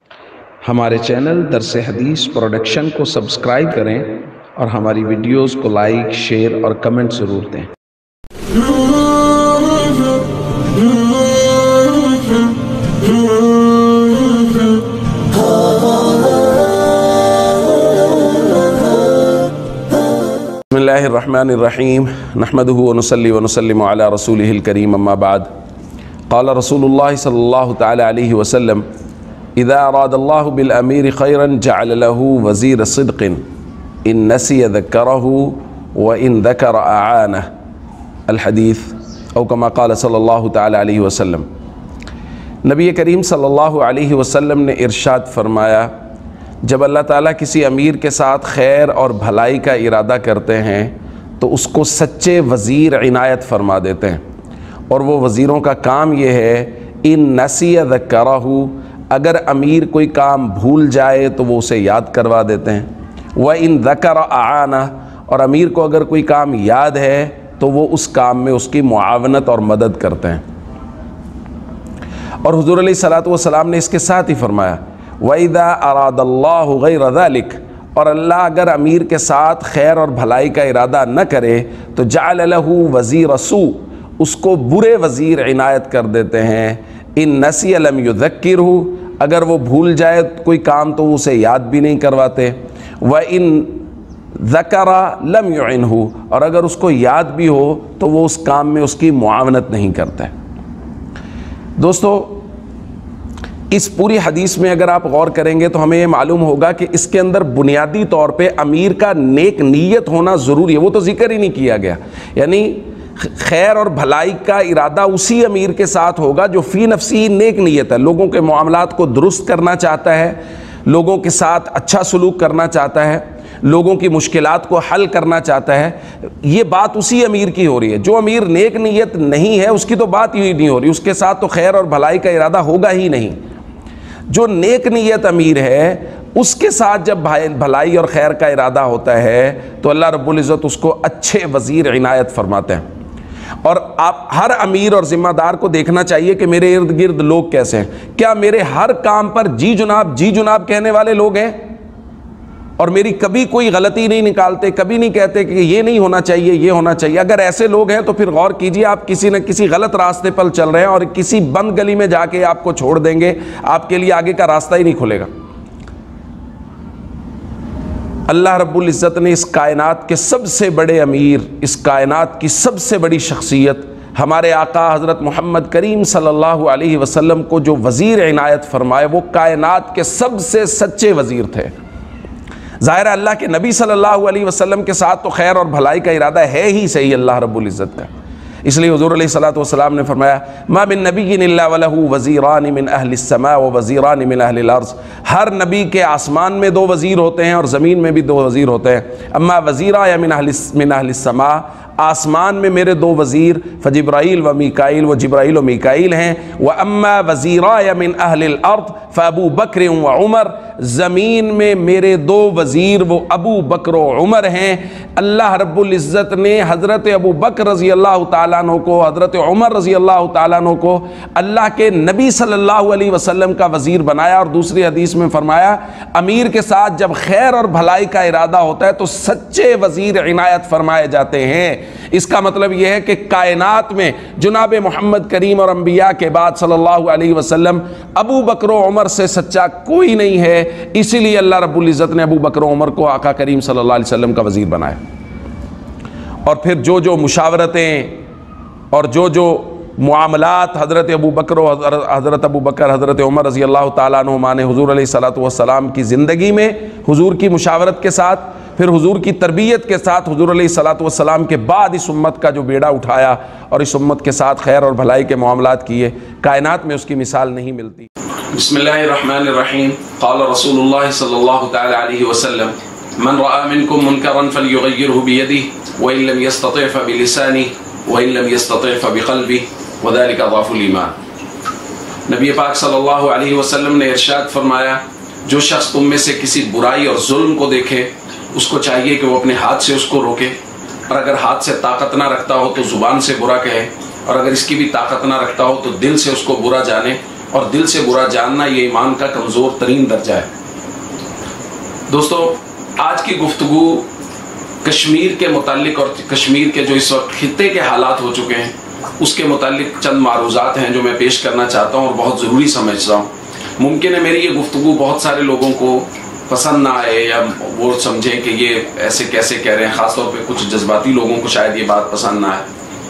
ہمارے چینل درس حدیث پروڈکشن کو سبسکرائب کریں اور ہماری ویڈیوز کو لائک، شیئر اور کمنٹ ضرور دیں۔ بسم اللہ الرحمن الرحیم، نحمدہ ونصلی ونسلم علی رسولہ الکریم، اما بعد، قال رسول اللہ صلی اللہ تعالی علیہ وسلم اذا اراد اللہ بالامیر خیرا جعل له وزیر صدق ان نسی ذکرہ وان ذکر اعانہ، الحدیث او کما قال صلی اللہ تعالی علیہ وسلم۔ نبی کریم صلی اللہ علیہ وسلم نے ارشاد فرمایا جب اللہ تعالیٰ کسی امیر کے ساتھ خیر اور بھلائی کا ارادہ کرتے ہیں تو اس کو سچے وزیر عنایت فرما دیتے ہیں، اور وہ وزیروں کا کام یہ ہے ان نسی ذکرہ، اگر امیر کوئی کام بھول جائے تو وہ اسے یاد کروا دیتے ہیں، وَإِن ذَكَرَ أَعَانَهُ، اور امیر کو اگر کوئی کام یاد ہے تو وہ اس کام میں اس کی معاونت اور مدد کرتے ہیں۔ اور حضور علیہ الصلوۃ والسلام نے اس کے ساتھ ہی فرمایا وَإِذَا أَرَادَ اللَّهُ غَيْرَ ذَلِكَ، اور اللہ اگر امیر کے ساتھ خیر اور بھلائی کا ارادہ نہ کرے تو جعل له وزیر سوء، اس کو برے وزیر عنایت کر دیتے ہیں، ان نسی لم یذکرہ، اگر وہ بھول جائے کوئی کام تو اسے یاد بھی نہیں کرواتے، وَإِن ذَكَرَ لَمْ يُعِنْهُ، اور اگر اس کو یاد بھی ہو تو وہ اس کام میں اس کی معاونت نہیں کرتا ہے۔ دوستو، اس پوری حدیث میں اگر آپ غور کریں گے تو ہمیں یہ معلوم ہوگا کہ اس کے اندر بنیادی طور پہ امیر کا نیک نیت ہونا ضروری ہے، وہ تو ذکر ہی نہیں کیا گیا، یعنی خیر اور بھلائی کا ارادہ اسی امیر کے ساتھ ہوگا جو فی نفسی نیک نیت ہے، لوگوں کے معاملات کو درست کرنا چاہتا ہے، لوگوں کے ساتھ اچھا سلوک کرنا چاہتا ہے، لوگوں کی مشکلات کو حل کرنا چاہتا ہے۔ یہ بات اسی امیر کی ہو رہی ہے۔ جو امیر نیک نیت نہیں ہے اس کی تو بات ہی نہیں ہو رہی، اس کے ساتھ تو خیر اور بھلائی کا ارادہ ہوگا ہی نہیں۔ جو نیک نیت امیر ہے اس کے ساتھ جب بھلائی اور خیر کا ارادہ ہوتا ہے تو اللہ رب العزت اس کو اچھے وزیر عنایت فرماتے ہیں۔ اور آپ ہر امیر اور ذمہ دار کو دیکھنا چاہیے کہ میرے ارد گرد لوگ کیسے ہیں. کیا میرے ہر کام پر جی جناب کہنے والے لوگ ہیں اور میری کبھی کوئی غلطی نہیں نکالتے, کبھی نہیں کہتے کہ یہ نہیں ہونا چاہیے, یہ ہونا چاہیے؟ اگر ایسے لوگ ہیں تو پھر غور کیجئے, آپ کسی نہ کسی غلط راستے پر چل رہے ہیں اور کسی بند گلی میں جا کے آپ کو چھوڑ دیں گے, آپ کے لیے آگے کا راستہ ہی نہیں کھلے گا. اللہ رب العزت نے اس کائنات کے سب سے بڑے امیر, اس کائنات کی سب سے بڑی شخصیت ہمارے آقا حضرت محمد کریم صلی اللہ علیہ وسلم کو جو وزیر عنایت فرمائے, وہ کائنات کے سب سے سچے وزیر تھے. ظاہر ہے اللہ کے نبی صلی اللہ علیہ وسلم کے ساتھ تو خیر اور بھلائی کا ارادہ ہے ہی صحیح اللہ رب العزت کا. اس لیے حضور علیہ الصلوۃ والسلام نے فرمایا ما من نبی الا ولہ وزیران من اہل السماء ووزیران من اہل الارض. ہر نبی کے آسمان میں 2 وزیر ہوتے ہیں اور زمین میں بھی 2 وزیر ہوتے ہیں. اما وزیرا یا من اہل السماء, آسمان میں میرے 2 وزیر فجبرائیل و میکائیل, وہ جبرائیل و میکائیل ہیں. واما وزیرا یا من اہل الارض فابو بکر و عمر, زمین میں میرے 2 وزیر وہ ابو بکر و عمر ہیں. اللہ رب العزت نے حضرت ابو بکر رضی اللہ تعالیٰ عنہ کو, حضرت عمر رضی اللہ تعالیٰ عنہ کو اللہ کے نبی صلی اللہ علیہ وسلم کا وزیر بنایا. اور دوسری حدیث میں فرمایا امیر کے ساتھ جب خیر اور بھلائی کا ارادہ ہوتا ہے تو سچے وزیر عنایت فرمائے جاتے ہیں. اس کا مطلب یہ ہے کہ کائنات میں جناب محمد کریم اور انبیاء کے بعد صلی اللہ علیہ وسلم ابو بکر و عمر سے سچا کوئی نہیں ہے. اسی لیے اللہ رب العزت نے ابو بکر و عمر کو آقا کریم صلی اللہ علیہ وسلم کا وزیر بنایا. اور پھر جو مشاورتیں اور جو معاملات حضرت ابو بکر حضرت عمر رضی اللہ تعالیٰ عنہما نے حضور علیہ الصلوۃ والسلام کی زندگی میں حضور کی مشاورت کے ساتھ, پھر حضور کی تربیت کے ساتھ حضور علیہ الصلوۃ والسلام کے بعد اس امت کا جو بیڑا اٹھایا اور اس امت کے ساتھ خیر اور بھلائی کے معاملات کیے, کائنات میں اس کی مثال نہیں ملتی. بسم اللہ الرحمن الرحیم. قال رسول اللہ صلی اللہ تعالی علیہ وسلم من رأى منکم منکرا فلیغیرہ بیدہ وإن لم یستطع فبلسانہ وإن لم یستطع فبقلبہ وذلک ضعف الایمان. نبی پاک صلی اللہ علیہ وسلم نے ارشاد فرمایا جو شخص تم میں سے کسی برائی اور ظلم کو دیکھے اس کو چاہیے کہ وہ اپنے ہاتھ سے اس کو روکے, اور اگر ہاتھ سے طاقت نہ رکھتا ہو تو زبان سے برا کہے, اور اگر اس کی بھی طاقت نہ رکھتا ہو تو دل سے اس کو برا جانے, اور دل سے برا جاننا یہ ایمان کا کمزور ترین درجہ ہے. دوستو, آج کی گفتگو کشمیر کے متعلق اور کشمیر کے جو اس وقت خطے کے حالات ہو چکے ہیں اس کے متعلق چند معروضات ہیں جو میں پیش کرنا چاہتا ہوں اور بہت ضروری سمجھتا ہوں. ممکن ہے میری یہ گفتگو بہت سارے لوگوں کو پسند نہ آئے یا وہ سمجھیں کہ یہ ایسے کیسے کہہ رہے ہیں, خاص طور پہ کچھ جذباتی لوگوں کو شاید یہ بات پسند نہ آئے.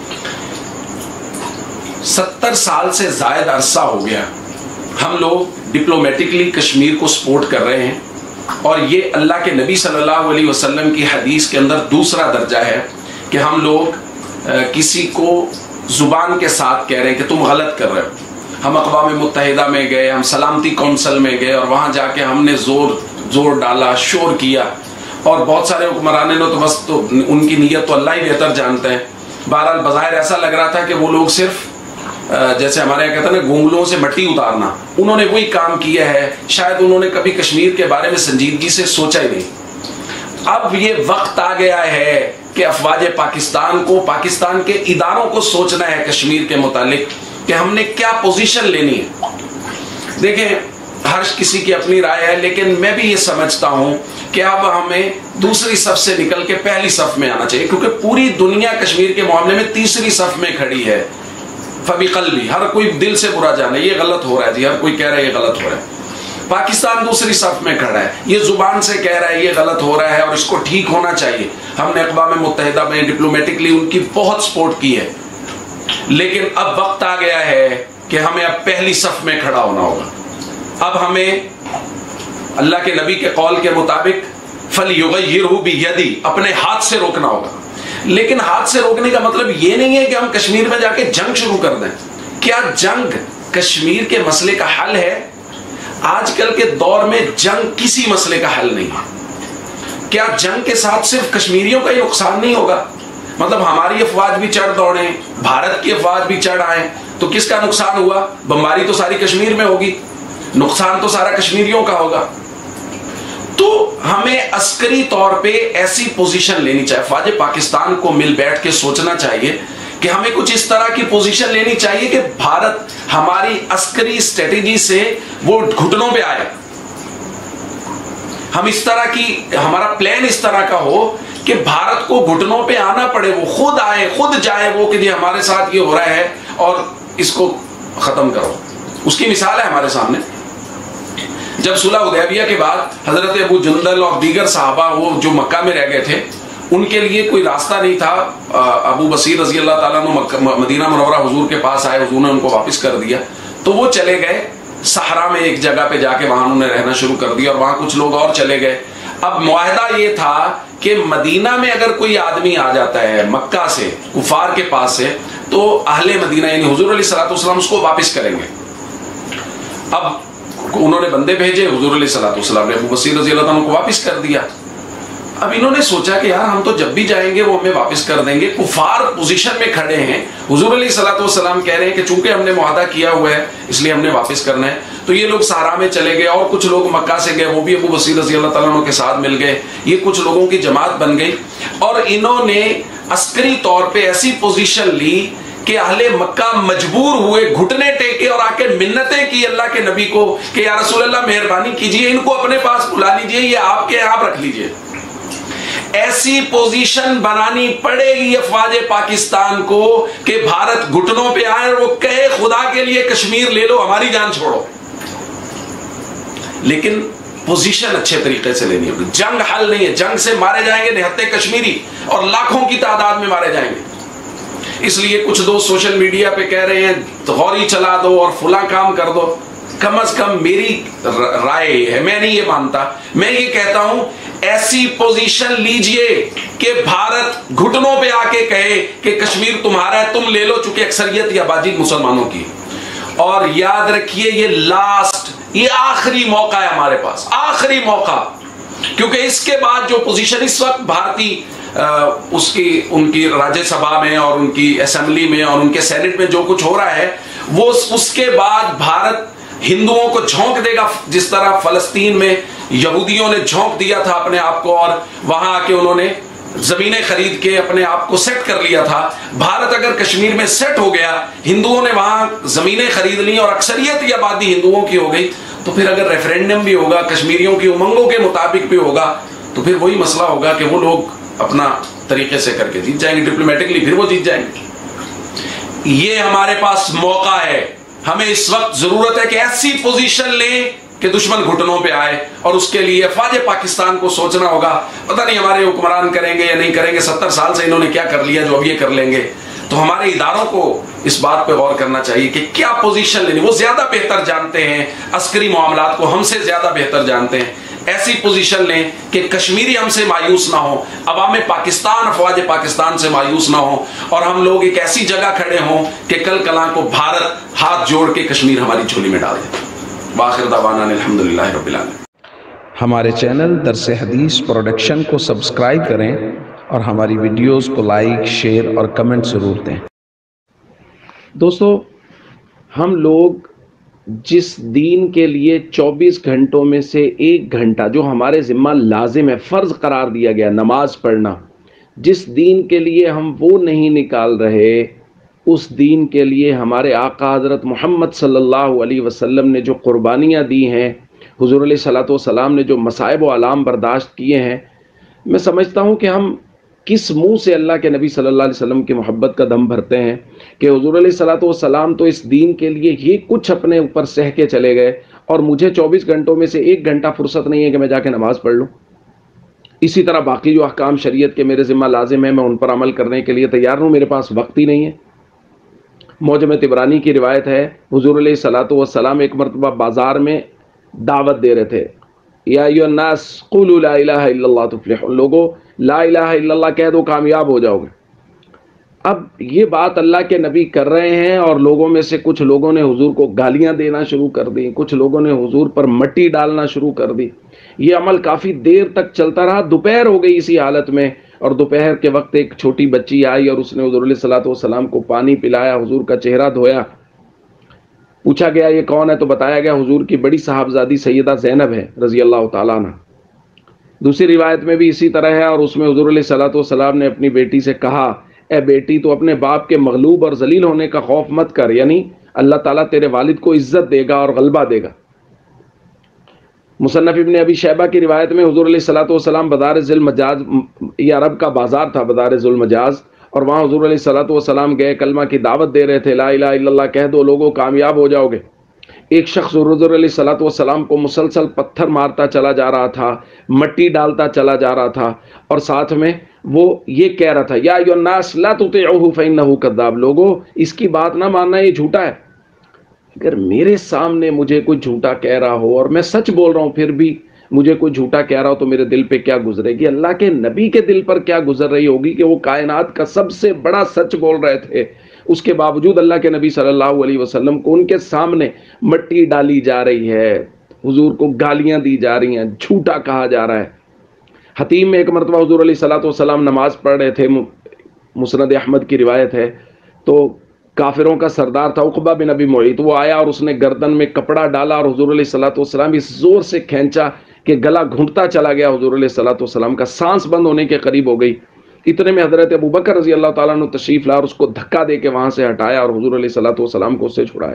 70 سال سے زائد عرصہ ہو گیا ہم لوگ ڈپلومیٹکلی کشمیر کو سپورٹ کر رہے ہیں, اور یہ اللہ کے نبی صلی اللہ علیہ وسلم کی حدیث کے اندر دوسرا درجہ ہے کہ ہم لوگ کسی کو زبان کے ساتھ کہہ رہے ہیں کہ تم غلط کر رہے ہو. ہم اقوام متحدہ میں گئے, ہم سلامتی کونسل میں گئے, اور وہاں جا کے ہم نے زور ڈالا, شور کیا, اور بہت سارے حکمرانوں نے تو بس ان کی نیت تو اللہ ہی بہتر جانتے ہیں. بہرحال بظاہر ایسا لگ رہا تھا کہ وہ لوگ صرف جیسے ہمارے یہاں کہتے ہیں نا گونگلوں سے مٹی اتارنا, انہوں نے وہی کام کیا ہے. شاید انہوں نے کبھی کشمیر کے بارے میں سنجیدگی سے سوچا ہی نہیں. اب یہ وقت آ گیا ہے کہ افواج پاکستان کو, پاکستان کے اداروں کو سوچنا ہے کشمیر کے متعلق کہ ہم نے کیا پوزیشن لینی ہے. دیکھیں, ہر کسی کی اپنی رائے ہے, لیکن میں بھی یہ سمجھتا ہوں کہ اب ہمیں دوسری صف سے نکل کے پہلی صف میں آنا چاہیے, کیونکہ پوری دنیا کشمیر کے معاملے میں تیسری صف میں کھڑی ہے. فبقلبی, ہر کوئی دل سے برا جانے یہ غلط ہو رہا ہے جی, ہر کوئی کہہ رہا ہے یہ غلط ہو رہا ہے. پاکستان دوسری صف میں کھڑا ہے, یہ زبان سے کہہ رہا ہے یہ غلط ہو رہا ہے اور اس کو ٹھیک ہونا چاہیے. ہم نے اقوام متحدہ میں ڈپلومیٹکلی ان کی بہت سپورٹ کی ہے, لیکن اب وقت آ گیا ہے کہ ہمیں اب پہلی صف میں کھڑا ہونا ہوگا. اب ہمیں اللہ کے نبی کے قول کے مطابق فَلْيُغَيِّرْهُ بِيَدِهِ, اپنے ہاتھ سے روکنا ہوگا. لیکن ہاتھ سے روکنے کا مطلب یہ نہیں ہے کہ ہم کشمیر میں جا کے جنگ شروع کر دیں. کیا جنگ کشمیر کے مسئلے کا حل ہے؟ آج کل کے دور میں جنگ کسی مسئلے کا حل نہیں ہے. کیا جنگ کے ساتھ صرف کشمیریوں کا ہی نقصان نہیں ہوگا؟ مطلب ہماری افواج بھی چڑھ دوڑیں, بھارت کی افواج بھی چڑھ آئیں, تو کس کا نقصان ہوا؟ بمباری تو ساری کشمیر میں ہوگی, نقصان تو سارا کشمیریوں کا ہوگا. تو ہمیں عسکری طور پہ ایسی پوزیشن لینی چاہیے. افواج پاکستان کو مل بیٹھ کے سوچنا چاہیے کہ ہمیں کچھ اس طرح کی پوزیشن لینی چاہیے کہ بھارت ہماری عسکری اسٹریٹجی سے وہ گھٹنوں پہ آئے. ہم اس طرح کی, ہمارا پلان اس طرح کا ہو کہ بھارت کو گھٹنوں پہ آنا پڑے, وہ خود آئے, خود جائے وہ کہ جی ہمارے ساتھ یہ ہو رہا ہے اور اس کو ختم کرو. اس کی مثال ہے ہمارے سامنے. جب صلح حدیبیہ کے بعد حضرت ابو جندل اور دیگر صحابہ وہ جو مکہ میں رہ گئے تھے, ان کے لیے کوئی راستہ نہیں تھا. ابو بصیر رضی اللہ تعالیٰ عنہ مدینہ منورہ حضور کے پاس آئے, حضور نے ان کو واپس کر دیا, تو وہ چلے گئے صحرا میں ایک جگہ پہ جا کے وہاں انہوں نے رہنا شروع کر دیا, اور وہاں کچھ لوگ اور چلے گئے. اب معاہدہ یہ تھا کہ مدینہ میں اگر کوئی آدمی آ جاتا ہے مکہ سے, کفار کے پاس سے, تو اہل مدینہ یعنی حضور علیہ الصلوۃ والسلام اس کو واپس کریں گے. اب انہوں نے بندے بھیجے, حضور علیہ الصلوۃ والسلام نے ابو بصیر رضی اللہ عنہ کو واپس کر دیا. اب انہوں نے سوچا کہ یار ہم تو جب بھی جائیں گے وہ ہمیں واپس کر دیں گے, کفار پوزیشن میں کھڑے ہیں, حضور علیہ الصلوۃ والسلام کہہ رہے ہیں کہ چونکہ ہم نے معاہدہ کیا ہوا ہے اس لیے ہم نے واپس کرنا ہے. تو یہ لوگ صحرا میں چلے گئے, اور کچھ لوگ مکہ سے گئے, وہ بھی ابو بصیر رضی اللہ تعالیٰ عنہ کے ساتھ مل گئے. یہ کچھ لوگوں کی جماعت بن گئی, اور انہوں نے عسکری طور پہ ایسی پوزیشن لی کہ اہل مکہ مجبور ہوئے, گھٹنے ٹیکے اور آ کے منتیں کی اللہ کے نبی کو کہ یا رسول اللہ مہربانی کیجئے, ان کو اپنے پاس بلا لیجئے, یہ آپ کے آپ رکھ لیجئے. ایسی پوزیشن بنانی پڑے گی افواج پاکستان کو کہ بھارت گھٹنوں پہ آئے اور وہ کہے خدا کے لیے کشمیر لے لو, ہماری جان چھوڑو. لیکن پوزیشن اچھے طریقے سے لینی ہوگی. جنگ حل نہیں ہے, جنگ سے مارے جائیں گے نہتے کشمیری, اور لاکھوں کی تعداد میں مارے جائیں گے. اس لیے کچھ دوست سوشل میڈیا پہ کہہ رہے ہیں غوری چلا دو اور فلاں کام کر دو. کم از کم میری رائے ہے, میں نہیں یہ مانتا, میں یہ کہتا ہوں ایسی پوزیشن لیجئے کہ بھارت گھٹنوں پہ آ کے کہے کہ کشمیر تمہارا ہے, تم لے لو, چونکہ اکثریت یا آبادی مسلمانوں کی. اور یاد رکھیے یہ لاسٹ, یہ آخری موقع ہے ہمارے پاس, آخری موقع, کیونکہ اس کے بعد جو پوزیشن اس وقت بھارتی ان کی راجیہ سبھا میں اور ان کی اسمبلی میں اور ان کے سینٹ میں جو کچھ ہو رہا ہے, وہ اس کے بعد بھارت ہندوؤں کو جھونک دے گا, جس طرح فلسطین میں یہودیوں نے جھونک دیا تھا اپنے آپ کو, اور وہاں آ کے انہوں نے زمینیں خرید کے اپنے آپ کو سیٹ کر لیا تھا. بھارت اگر کشمیر میں سیٹ ہو گیا, ہندوؤں نے وہاں زمینیں خرید لی اور اکثریت کی آبادی ہندوؤں کی ہو گئی, تو پھر اگر ریفرینڈم بھی ہوگا کشمیریوں کی امنگوں کے مطابق بھی ہوگا, تو پھر وہی مسئلہ ہوگا کہ وہ لوگ اپنا طریقے سے کر کے جیت جائیں گے, ڈپلومیٹکلی پھر وہ جیت جائیں گے. یہ ہمارے پاس موقع ہے, ہمیں اس وقت ضرورت ہے کہ ایسی پوزیشن لیں کہ دشمن گھٹنوں پہ آئے, اور اس کے لیے افواج پاکستان کو سوچنا ہوگا. پتہ نہیں ہمارے حکمران کریں گے یا نہیں کریں گے, 70 سال سے انہوں نے کیا کر لیا جو اب یہ کر لیں گے. تو ہمارے اداروں کو اس بات پہ غور کرنا چاہیے کہ کیا پوزیشن لینی, وہ زیادہ بہتر جانتے ہیں عسکری معاملات کو, ہم سے زیادہ بہتر جانتے ہیں. ایسی پوزیشن لیں کہ کشمیری ہم سے مایوس نہ ہوں, عوام پاکستان افواج پاکستان سے مایوس نہ ہوں, اور ہم لوگ ایک ایسی جگہ کھڑے ہوں کہ کل کلاں کو بھارت ہاتھ جوڑ کے کشمیر ہماری جھولی میں ڈال دے. وآخر دعوانا الحمدللہ رب العالمین. ہمارے چینل درس حدیث پروڈکشن کو سبسکرائب کریں اور ہماری ویڈیوز کو لائک، شیئر اور کمنٹ ضرور دیں. دوستو، ہم لوگ جس دین کے لیے 24 گھنٹوں میں سے 1 گھنٹہ جو ہمارے ذمہ لازم ہے، فرض قرار دیا گیا نماز پڑھنا، جس دین کے لیے ہم وہ نہیں نکال رہے، اس دین کے لیے ہمارے آقا حضرت محمد صلی اللہ علیہ وسلم نے جو قربانیاں دی ہیں، حضور علیہ الصلوۃ والسلام نے جو مصائب و آلام برداشت کیے ہیں، میں سمجھتا ہوں کہ ہم کس منہ سے اللہ کے نبی صلی اللہ علیہ وسلم کی محبت کا دم بھرتے ہیں کہ حضور علیہ الصلوۃ والسلام تو اس دین کے لیے یہ کچھ اپنے اوپر سہ کے چلے گئے، اور مجھے 24 گھنٹوں میں سے 1 گھنٹہ فرصت نہیں ہے کہ میں جا کے نماز پڑھ لوں. اسی طرح باقی جو احکام شریعت کے میرے ذمہ لازم ہیں، میں ان پر عمل کرنے کے لیے تیار ہوں، میرے پاس وقت ہی نہیں ہے. معجم طبرانی کی روایت ہے، حضور علیہ الصلوۃ والسلام ایک مرتبہ بازار میں دعوت دے رہے تھے، یا ایھا الناس قولوا لا الہ الا اللہ تفلحوا، لوگوں لا الہ الا اللہ کہہ دو کامیاب ہو جاؤ گے. اب یہ بات اللہ کے نبی کر رہے ہیں، اور لوگوں میں سے کچھ لوگوں نے حضور کو گالیاں دینا شروع کر دی، کچھ لوگوں نے حضور پر مٹی ڈالنا شروع کر دی. یہ عمل کافی دیر تک چلتا رہا. دوپہر ہو گئی اسی حالت میں، اور دوپہر کے وقت ایک چھوٹی بچی آئی اور اس نے حضور علیہ الصلوۃ والسلام کو پانی پلایا، حضور کا چہرہ دھویا. پوچھا گیا یہ کون ہے، تو بتایا گیا حضور کی بڑی صاحبزادی سیدہ زینب ہے رضی اللہ تعالیٰ عنہ. دوسری روایت میں بھی اسی طرح ہے، اور اس میں حضور علیہ الصلوۃ والسلام نے اپنی بیٹی سے کہا، اے بیٹی تو اپنے باپ کے مغلوب اور ذلیل ہونے کا خوف مت کر، یعنی اللہ تعالیٰ تیرے والد کو عزت دے گا اور غلبہ دے گا۔ مصنف ابن ابی شیبہ کی روایت میں حضور علیہ الصلوۃ والسلام بازار ذی المجاز، یہ عرب کا بازار تھا بازار ذی المجاز، اور وہاں حضور علیہ الصلوۃ والسلام گئے، کلمہ کی دعوت دے رہے تھے، لا الہ الا اللہ کہہ دو لوگوں کامیاب ہو جاؤ گے۔ ایک شخص حضور علیہ الصلوۃ والسلام کو مسلسل پتھر مارتا چلا جا رہا تھا، مٹی ڈالتا چلا جا رہا تھا، اور ساتھ میں وہ یہ کہہ رہا تھا یا ایھا الناس لا تطیعوہ فانہ کذاب، لوگوں اس کی بات نہ ماننا، یہ جھوٹا ہے۔ اگر میرے سامنے مجھے کوئی جھوٹا کہہ رہا ہو اور میں سچ بول رہا ہوں پھر بھی مجھے کوئی جھوٹا کہہ رہا ہو تو میرے دل پہ کیا گزرے گی، اللہ کے نبی کے دل پر کیا گزر رہی ہوگی کہ وہ کائنات کا سب سے بڑا سچ بول رہے تھے، اس کے باوجود اللہ کے نبی صلی اللہ علیہ وسلم کو ان کے سامنے مٹی ڈالی جا رہی ہے، حضور کو گالیاں دی جا رہی ہیں، جھوٹا کہا جا رہا ہے۔ حتیم میں ایک مرتبہ حضور علیہ الصلوۃ والسلام نماز پڑھ رہے تھے، مسند احمد کی روایت ہے، تو کافروں کا سردار تھا عقبہ بن ابی معیط، وہ آیا اور اس نے گردن میں کپڑا ڈالا اور حضور علیہ الصلوۃ والسلام اس زور سے کھینچا کہ گلا گھنٹتا چلا گیا، حضور علیہ الصلوۃ والسلام کا سانس بند ہونے کے قریب ہو گئی۔ اتنے میں حضرت ابو بکر رضی اللہ تعالیٰ عنہ تشریف لا اور اس کو دھکا دے کے وہاں سے ہٹایا اور حضور علیہ الصلوۃ والسلام کو اس سے چھڑایا۔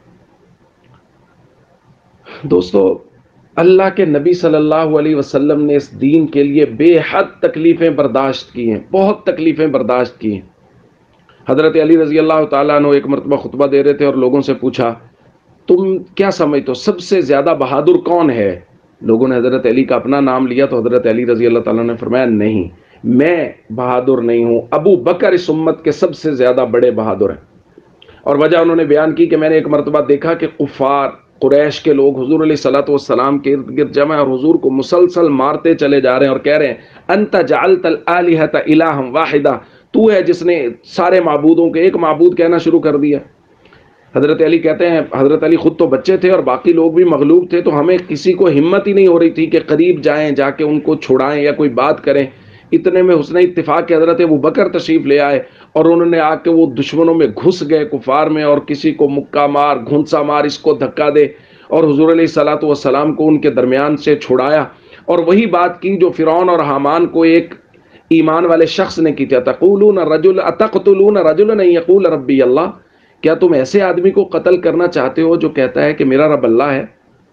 دوستو، اللہ کے نبی صلی اللہ علیہ وسلم نے اس دین کے لیے بے حد تکلیفیں برداشت کی ہیں، بہت تکلیفیں برداشت کی ہیں۔ حضرت علی رضی اللہ تعالیٰ عنہ ایک مرتبہ خطبہ دے رہے تھے اور لوگوں سے پوچھا تم کیا سمجھتے ہو سب سے زیادہ بہادر کون ہے؟ لوگوں نے حضرت علی کا اپنا نام لیا تو حضرت علی رضی اللہ تعالیٰ نے فرمایا نہیں، میں بہادر نہیں ہوں، ابو بکر اس امت کے سب سے زیادہ بڑے بہادر ہیں۔ اور وجہ انہوں نے بیان کی کہ میں نے ایک مرتبہ دیکھا کہ کفار قریش کے لوگ حضور علیہ الصلوۃ والسلام کے ارد گرد جمع اور حضور کو مسلسل مارتے چلے جا رہے ہیں اور کہہ رہے ہیں انت جعلت الالہۃ الہا واحدہ، تو ہے جس نے سارے معبودوں کے ایک معبود کہنا شروع کر دیا۔ حضرت علی کہتے ہیں حضرت علی خود تو بچے تھے اور باقی لوگ بھی مغلوب تھے، تو ہمیں کسی کو ہمت ہی نہیں ہو رہی تھی کہ قریب جائیں، جا کے ان کو چھڑائیں یا کوئی بات کریں۔ اتنے میں حسن اتفاق کے حضرت ابو بکر تشریف لے آئے اور انہوں نے آ کے وہ دشمنوں میں گھس گئے کفار میں، اور کسی کو مکہ مار، گھنسا مار، اس کو دھکا دے، اور حضور علیہ الصلوۃ والسلام کو ان کے درمیان سے چھڑایا، اور وہی بات کی جو فرعون اور حامان کو ایک ایمان والے شخص نے کی تھی، تقولون رجل اتقتلون رجلا ان یقول ربی اللہ، کیا تم ایسے آدمی کو قتل کرنا چاہتے ہو جو کہتا ہے کہ میرا رب اللہ ہے؟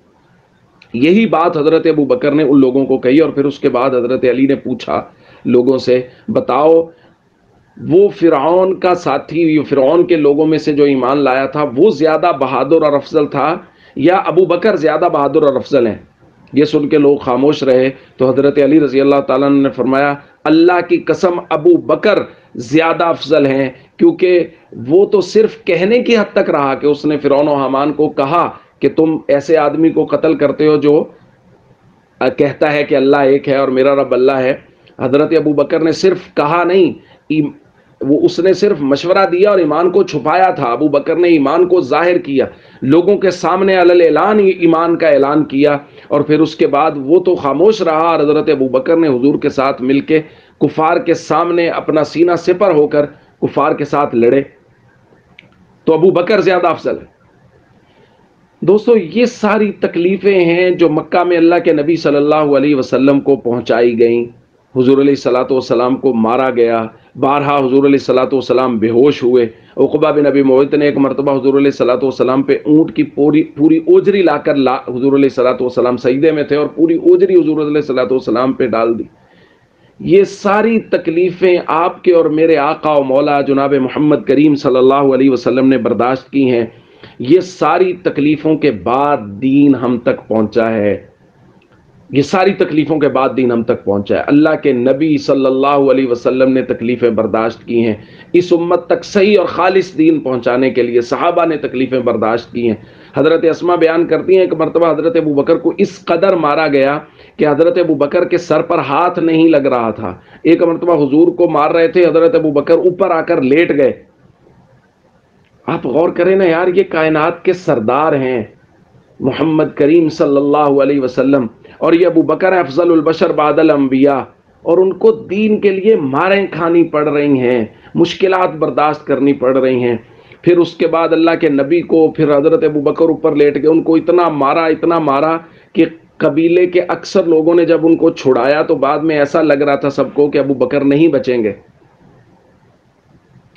یہی بات حضرت ابو بکر نے ان لوگوں کو کہی، اور پھر اس کے بعد حضرت علی نے پوچھا لوگوں سے بتاؤ وہ فرعون کا ساتھی، فرعون کے لوگوں میں سے جو ایمان لایا تھا وہ زیادہ بہادر اور افضل تھا یا ابو بکر زیادہ بہادر اور افضل ہیں؟ یہ سن کے لوگ خاموش رہے تو حضرت علی رضی اللہ تعالیٰ نے فرمایا اللہ کی قسم ابو بکر زیادہ افضل ہیں، کیونکہ وہ تو صرف کہنے کی حد تک رہا کہ اس نے فرعون و حامان کو کہا کہ تم ایسے آدمی کو قتل کرتے ہو جو کہتا ہے کہ اللہ ایک ہے اور میرا رب اللہ ہے۔ حضرت ابو بکر نے صرف کہا نہیں، وہ اس نے صرف مشورہ دیا اور ایمان کو چھپایا تھا۔ ابو بکر نے ایمان کو ظاہر کیا، لوگوں کے سامنے علی الاعلان ایمان کا اعلان کیا، اور پھر اس کے بعد وہ تو خاموش رہا اور حضرت ابو بکر نے حضور کے ساتھ مل کے کفار کے سامنے اپنا سینہ سپر ہو کر کفار کے ساتھ لڑے، تو ابو بکر زیادہ افضل ہے۔ دوستو، یہ ساری تکلیفیں ہیں جو مکہ میں اللہ کے نبی صلی اللہ علیہ وسلم کو پہنچائی گئیں۔ حضور علیہ الصلوۃ والسلام کو مارا گیا، بارہا حضور علیہ الصلوۃ والسلام بے ہوش ہوئے۔ عقبہ بن ابی معیط نے ایک مرتبہ حضور علیہ الصلوۃ والسلام پہ اونٹ کی پوری اوجری لا کر حضور علیہ الصلوۃ والسلام سجدے میں تھے اور پوری اوجری حضور علیہ الصلوۃ والسلام پہ ڈال دی۔ یہ ساری تکلیفیں آپ کے اور میرے آقا و مولا جناب محمد کریم صلی اللہ علیہ وسلم نے برداشت کی ہیں۔ یہ ساری تکلیفوں کے بعد دین ہم تک پہنچا ہے، یہ ساری تکلیفوں کے بعد دین ہم تک پہنچا ہے۔ اللہ کے نبی صلی اللہ علیہ وسلم نے تکلیفیں برداشت کی ہیں اس امت تک صحیح اور خالص دین پہنچانے کے لیے، صحابہ نے تکلیفیں برداشت کی ہیں۔ حضرت اسما بیان کرتی ہیں ایک مرتبہ حضرت ابو بکر کو اس قدر مارا گیا کہ حضرت ابو بکر کے سر پر ہاتھ نہیں لگ رہا تھا۔ ایک مرتبہ حضور کو مار رہے تھے، حضرت ابو بکر اوپر آ کر لیٹ گئے۔ آپ غور کریں نا یار، یہ کائنات کے سردار ہیں محمد کریم صلی اللہ علیہ وسلم، اور یہ ابو بکر افضل البشر بعد الانبیاء، اور ان کو دین کے لیے ماریں کھانی پڑ رہی ہیں، مشکلات برداشت کرنی پڑ رہی ہیں۔ پھر اس کے بعد اللہ کے نبی کو، پھر حضرت ابو بکر اوپر لیٹ گئے، ان کو اتنا مارا کہ قبیلے کے اکثر لوگوں نے جب ان کو چھڑایا تو بعد میں ایسا لگ رہا تھا سب کو کہ ابو بکر نہیں بچیں گے۔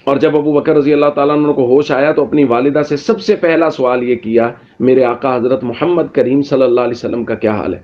اور جب ابو بکر رضی اللہ تعالیٰ عنہ کو ہوش آیا تو اپنی والدہ سے سب سے پہلا سوال یہ کیا، میرے آقا حضرت محمد کریم صلی اللہ علیہ وسلم کا کیا حال ہے؟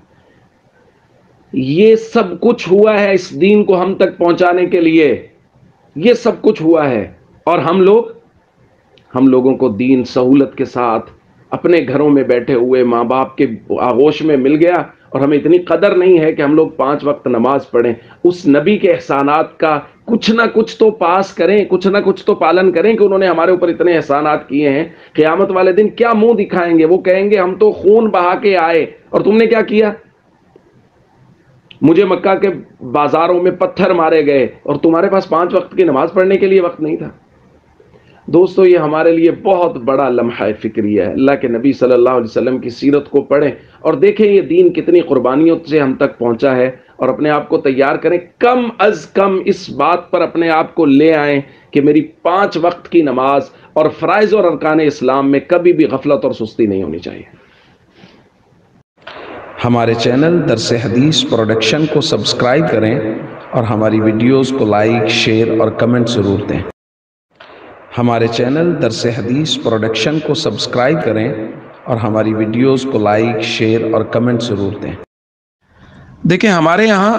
یہ سب کچھ ہوا ہے اس دین کو ہم تک پہنچانے کے لیے، یہ سب کچھ ہوا ہے، اور ہم لوگوں کو دین سہولت کے ساتھ اپنے گھروں میں بیٹھے ہوئے ماں باپ کے آغوش میں مل گیا، اور ہمیں اتنی قدر نہیں ہے کہ ہم لوگ 5 وقت نماز پڑھیں۔ اس نبی کے احسانات کا کچھ نہ کچھ تو پاس کریں، کچھ نہ کچھ تو پالن کریں کہ انہوں نے ہمارے اوپر اتنے احسانات کیے ہیں۔ قیامت والے دن کیا منہ دکھائیں گے؟ وہ کہیں گے ہم تو خون بہا کے آئے اور تم نے کیا کیا؟ مجھے مکہ کے بازاروں میں پتھر مارے گئے اور تمہارے پاس 5 وقت کی نماز پڑھنے کے لیے وقت نہیں تھا۔ دوستو، یہ ہمارے لیے بہت بڑا لمحہ فکریہ ہے۔ اللہ کے نبی صلی اللہ علیہ وسلم کی سیرت کو پڑھیں اور دیکھیں یہ دین کتنی قربانیوں سے ہم تک پہنچا ہے، اور اپنے آپ کو تیار کریں، کم از کم اس بات پر اپنے آپ کو لے آئیں کہ میری 5 وقت کی نماز اور فرائض اور ارکان اسلام میں کبھی بھی غفلت اور سستی نہیں ہونی چاہیے۔ ہمارے چینل درس حدیث پروڈکشن کو سبسکرائب کریں اور ہماری ویڈیوز کو لائک، شیئر اور کمنٹ ضرور دیں۔ ہمارے چینل درس حدیث پروڈکشن کو سبسکرائب کریں اور ہماری ویڈیوز کو لائک، شیئر اور کمنٹ ضرور دیں۔ دیکھیں، ہمارے یہاں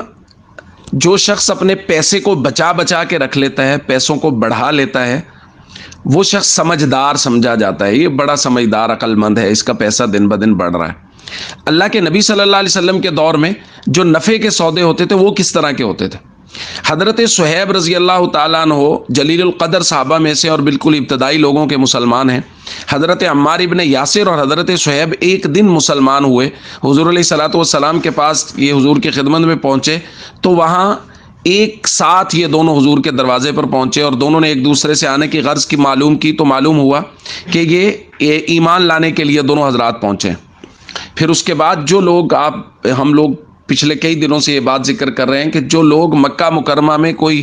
جو شخص اپنے پیسے کو بچا کے رکھ لیتا ہے، پیسوں کو بڑھا لیتا ہے، وہ شخص سمجھدار سمجھا جاتا ہے، یہ بڑا سمجھدار عقل مند ہے، اس کا پیسہ دن بدن بڑھ رہا ہے۔ اللہ کے نبی صلی اللہ علیہ وسلم کے دور میں جو نفع کے سودے ہوتے تھے وہ کس طرح کے ہوتے تھے؟ حضرت صہیب رضی اللہ تعالیٰ عنہ جلیل القدر صحابہ میں سے اور بالکل ابتدائی لوگوں کے مسلمان ہیں۔ حضرت عمار ابن یاسر اور حضرت صہیب ایک دن مسلمان ہوئے، حضور علیہ الصلوۃ والسلام کے پاس یہ حضور کی خدمت میں پہنچے تو وہاں ایک ساتھ یہ دونوں حضور کے دروازے پر پہنچے اور دونوں نے ایک دوسرے سے آنے کی غرض کی معلوم کی تو معلوم ہوا کہ یہ ایمان لانے کے لیے دونوں حضرات پہنچے۔ پھر اس کے بعد جو لوگ ہم لوگ پچھلے کئی دنوں سے یہ بات ذکر کر رہے ہیں کہ جو لوگ مکہ مکرمہ میں کوئی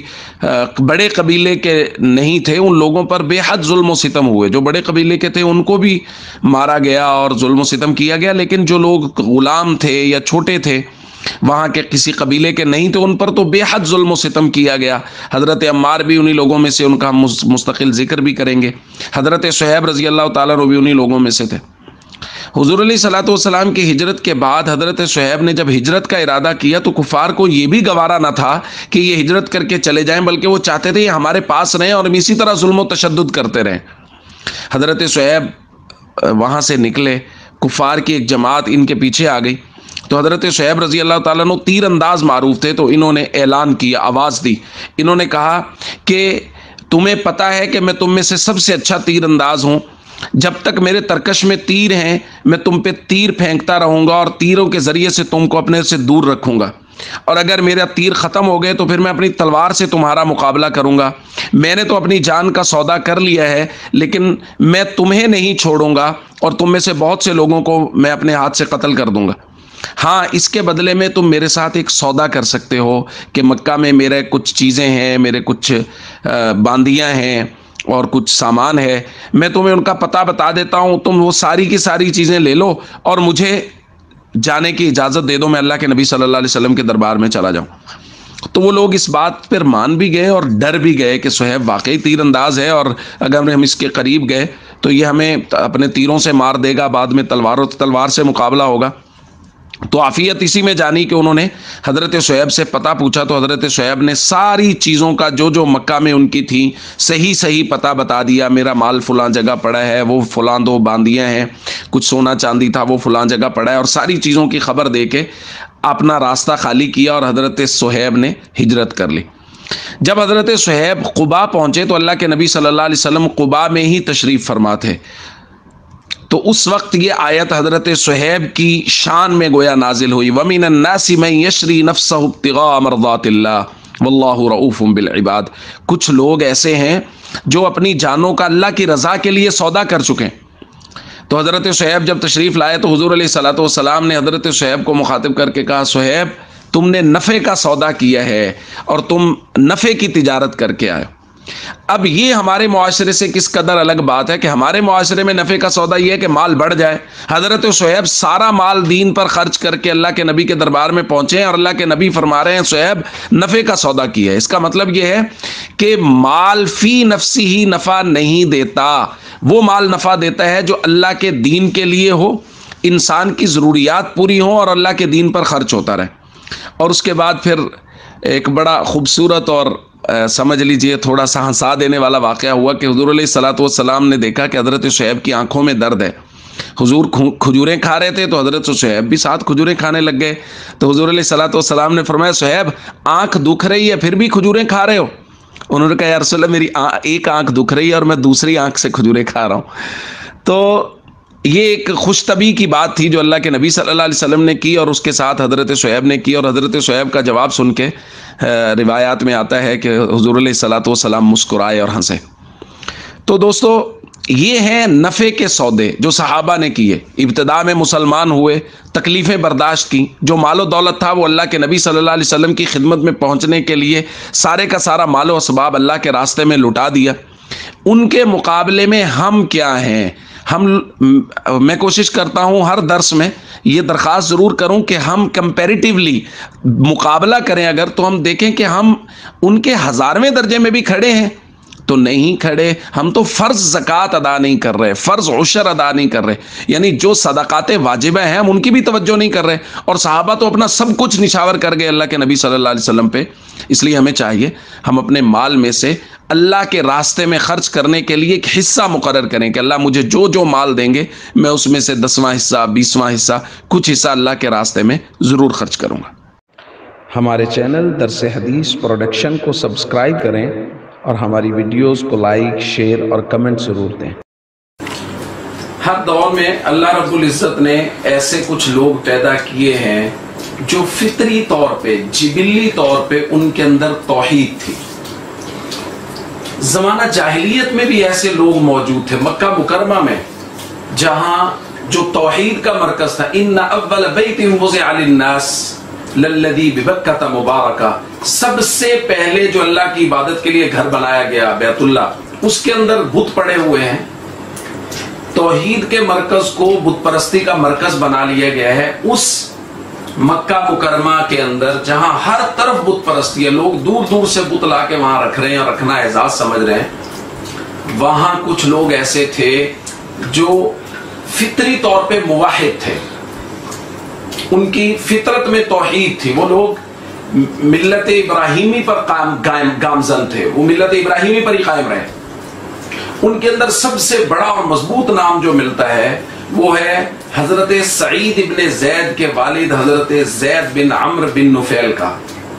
بڑے قبیلے کے نہیں تھے، ان لوگوں پر بے حد ظلم و ستم ہوئے۔ جو بڑے قبیلے کے تھے ان کو بھی مارا گیا اور ظلم و ستم کیا گیا، لیکن جو لوگ غلام تھے یا چھوٹے تھے، وہاں کے کسی قبیلے کے نہیں تھے، ان پر تو بے حد ظلم و ستم کیا گیا۔ حضرت عمار بھی انہی لوگوں میں سے، ان کا ہم مستقل ذکر بھی کریں گے۔ حضرت صہیب رضی اللہ تعالیٰ عنہ بھی انہی لوگوں میں سے تھے۔ حضور علیہ الصلوۃ والسلام کی ہجرت کے بعد حضرت صہیب نے جب ہجرت کا ارادہ کیا تو کفار کو یہ بھی گوارا نہ تھا کہ یہ ہجرت کر کے چلے جائیں، بلکہ وہ چاہتے تھے یہ ہمارے پاس رہیں اور ہم اسی طرح ظلم و تشدد کرتے رہیں۔ حضرت صہیب وہاں سے نکلے، کفار کی ایک جماعت ان کے پیچھے آ گئی تو حضرت صہیب رضی اللہ تعالیٰ عنہ تیر انداز معروف تھے، تو انہوں نے اعلان کیا، آواز دی، انہوں نے کہا کہ تمہیں پتہ ہے کہ میں تم میں سے سب سے اچھا تیر انداز ہوں، جب تک میرے ترکش میں تیر ہیں میں تم پہ تیر پھینکتا رہوں گا اور تیروں کے ذریعے سے تم کو اپنے سے دور رکھوں گا، اور اگر میرا تیر ختم ہو گئے تو پھر میں اپنی تلوار سے تمہارا مقابلہ کروں گا۔ میں نے تو اپنی جان کا سودا کر لیا ہے، لیکن میں تمہیں نہیں چھوڑوں گا اور تم میں سے بہت سے لوگوں کو میں اپنے ہاتھ سے قتل کر دوں گا۔ ہاں، اس کے بدلے میں تم میرے ساتھ ایک سودا کر سکتے ہو کہ مکہ میں میرے کچھ چیزیں ہیں، میرے کچھ باندیاں ہیں اور کچھ سامان ہے، میں تمہیں ان کا پتہ بتا دیتا ہوں، تم وہ ساری کی ساری چیزیں لے لو اور مجھے جانے کی اجازت دے دو، میں اللہ کے نبی صلی اللہ علیہ وسلم کے دربار میں چلا جاؤں۔ تو وہ لوگ اس بات پر مان بھی گئے اور ڈر بھی گئے کہ صہیب واقعی تیر انداز ہے، اور اگر ہم اس کے قریب گئے تو یہ ہمیں اپنے تیروں سے مار دے گا، بعد میں تلوار سے مقابلہ ہوگا۔ تو عافیت اسی میں جانی کہ انہوں نے حضرت صہیب سے پتہ پوچھا تو حضرت صہیب نے ساری چیزوں کا جو مکہ میں ان کی تھی صحیح پتہ بتا دیا۔ میرا مال فلاں جگہ پڑا ہے، وہ فلاں 2 باندیاں ہیں، کچھ سونا چاندی تھا وہ فلاں جگہ پڑا ہے، اور ساری چیزوں کی خبر دے کے اپنا راستہ خالی کیا اور حضرت صہیب نے ہجرت کر لی۔ جب حضرت صہیب قباء پہنچے تو اللہ کے نبی صلی اللہ علیہ وسلم قباء میں ہی تشریف فرما تھے، تو اس وقت یہ آیت حضرت صہیب کی شان میں گویا نازل ہوئی، وَمِنَ النَّاسِ مَن يَشْرِي نَفْسَهُ ابْتِغَاءَ مَرْضَاتِ اللَّهِ وَاللَّهُ رَؤُوفٌ بِالْعِبَادِ۔ کچھ لوگ ایسے ہیں جو اپنی جانوں کا اللہ کی رضا کے لیے سودا کر چکے ہیں۔ تو حضرت صہیب جب تشریف لائے تو حضور علیہ الصلوۃ والسلام نے حضرت صہیب کو مخاطب کر کے کہا، صہیب تم نے نفع کا سودا کیا ہے اور تم نفع کی تجارت کر کے آئے، اب یہ ہمارے معاشرے سے کس قدر الگ بات ہے کہ ہمارے معاشرے میں نفع کا سودا یہ ہے کہ مال بڑھ جائے. حضرت شعیب سارا مال دین پر خرچ کر کے اللہ کے نبی کے دربار میں پہنچے ہیں اور اللہ کے نبی فرما رہے ہیں شعیب نفع کا سودا کیا ہے. اس کا مطلب یہ ہے کہ مال فی نفسی ہی نفع نہیں دیتا، وہ مال نفع دیتا ہے جو اللہ کے دین کے لیے ہو، انسان کی ضروریات پوری ہوں اور اللہ کے دین پر خرچ ہوتا رہے. اور اس کے بعد پھر ایک بڑا خوبصورت اور سمجھ لیجئے تھوڑا سا ہنسا دینے والا واقعہ ہوا کہ حضور علیہ الصلوۃ والسلام نے دیکھا کہ حضرت شعیب کی آنکھوں میں درد ہے. حضور کھجوریں کھا رہے تھے تو حضرت شعیب بھی ساتھ کھجوریں کھانے لگ گئے. تو حضور علیہ الصلوۃ والسلام نے فرمایا شعیب آنکھ دکھ رہی ہے پھر بھی کھجوریں کھا رہے ہو؟ انہوں نے کہا یا رسول اللہ میری ایک آنکھ دکھ رہی ہے اور میں دوسری آنکھ سے کھجوریں کھا رہا ہوں. تو یہ ایک خوش طبعی کی بات تھی جو اللہ کے نبی صلی اللہ علیہ وسلم نے کی اور اس کے ساتھ حضرت شعیب نے کی. اور حضرت شعیب کا جواب سن کے روایات میں آتا ہے کہ حضور علیہ الصلوۃ والسلام مسکرائے اور ہنسے. تو دوستو یہ ہیں نفع کے سودے جو صحابہ نے کیے. ابتدا میں مسلمان ہوئے، تکلیفیں برداشت کی، جو مال و دولت تھا وہ اللہ کے نبی صلی اللہ علیہ وسلم کی خدمت میں پہنچنے کے لیے سارے کا سارا مال و اسباب اللہ کے راستے میں لٹا دیا. ان کے مقابلے میں ہم کیا ہیں؟ میں کوشش کرتا ہوں ہر درس میں یہ درخواست ضرور کروں کہ ہم کمپیریٹیولی مقابلہ کریں. اگر تو ہم دیکھیں کہ ہم ان کے 1000ویں درجے میں بھی کھڑے ہیں تو نہیں کھڑے. ہم تو فرض زکوٰۃ ادا نہیں کر رہے، فرض عشر ادا نہیں کر رہے، یعنی جو صدقات واجبہ ہیں ہم ان کی بھی توجہ نہیں کر رہے. اور صحابہ تو اپنا سب کچھ نشاور کر گئے اللہ کے نبی صلی اللہ علیہ وسلم پہ. اس لیے ہمیں چاہیے ہم اپنے مال میں سے اللہ کے راستے میں خرچ کرنے کے لیے ایک حصہ مقرر کریں کہ اللہ مجھے جو جو مال دیں گے میں اس میں سے 10واں حصہ 20واں حصہ کچھ حصہ اللہ کے راستے میں ضرور خرچ کروں گا. ہمارے چینل درس حدیث پروڈکشن کو سبسکرائب کریں اور ہماری ویڈیوز کو لائک، شیئر اور کمنٹ ضرور دیں. ہر دور میں اللہ رب العزت نے ایسے کچھ لوگ پیدا کیے ہیں جو فطری طور پہ جبلی طور پہ ان کے اندر توحید تھی. زمانہ جاہلیت میں بھی ایسے لوگ موجود تھے. مکہ مکرمہ میں جہاں جو توحید کا مرکز تھا، ان اول بیت وضع للناس للذی ببکۃ مبارکہ، سب سے پہلے جو اللہ کی عبادت کے لیے گھر بنایا گیا بیت اللہ، اس کے اندر بت پڑے ہوئے ہیں. توحید کے مرکز کو بت پرستی کا مرکز بنا لیا گیا ہے. اس مکہ مکرمہ کے اندر جہاں ہر طرف بت پرستی ہے، لوگ دور دور سے بت لا کے وہاں رکھ رہے ہیں اور رکھنا اعزاز سمجھ رہے ہیں، وہاں کچھ لوگ ایسے تھے جو فطری طور پہ موحد تھے، ان کی فطرت میں توحید تھی. وہ لوگ ملت ابراہیمی پر گامزن تھے، وہ ملت ابراہیمی پر ہی قائم رہے. ان کے اندر سب سے بڑا اور مضبوط نام جو ملتا ہے وہ ہے حضرت سعید ابن زید کے والد حضرت زید بن عمرو بن نفیل کا.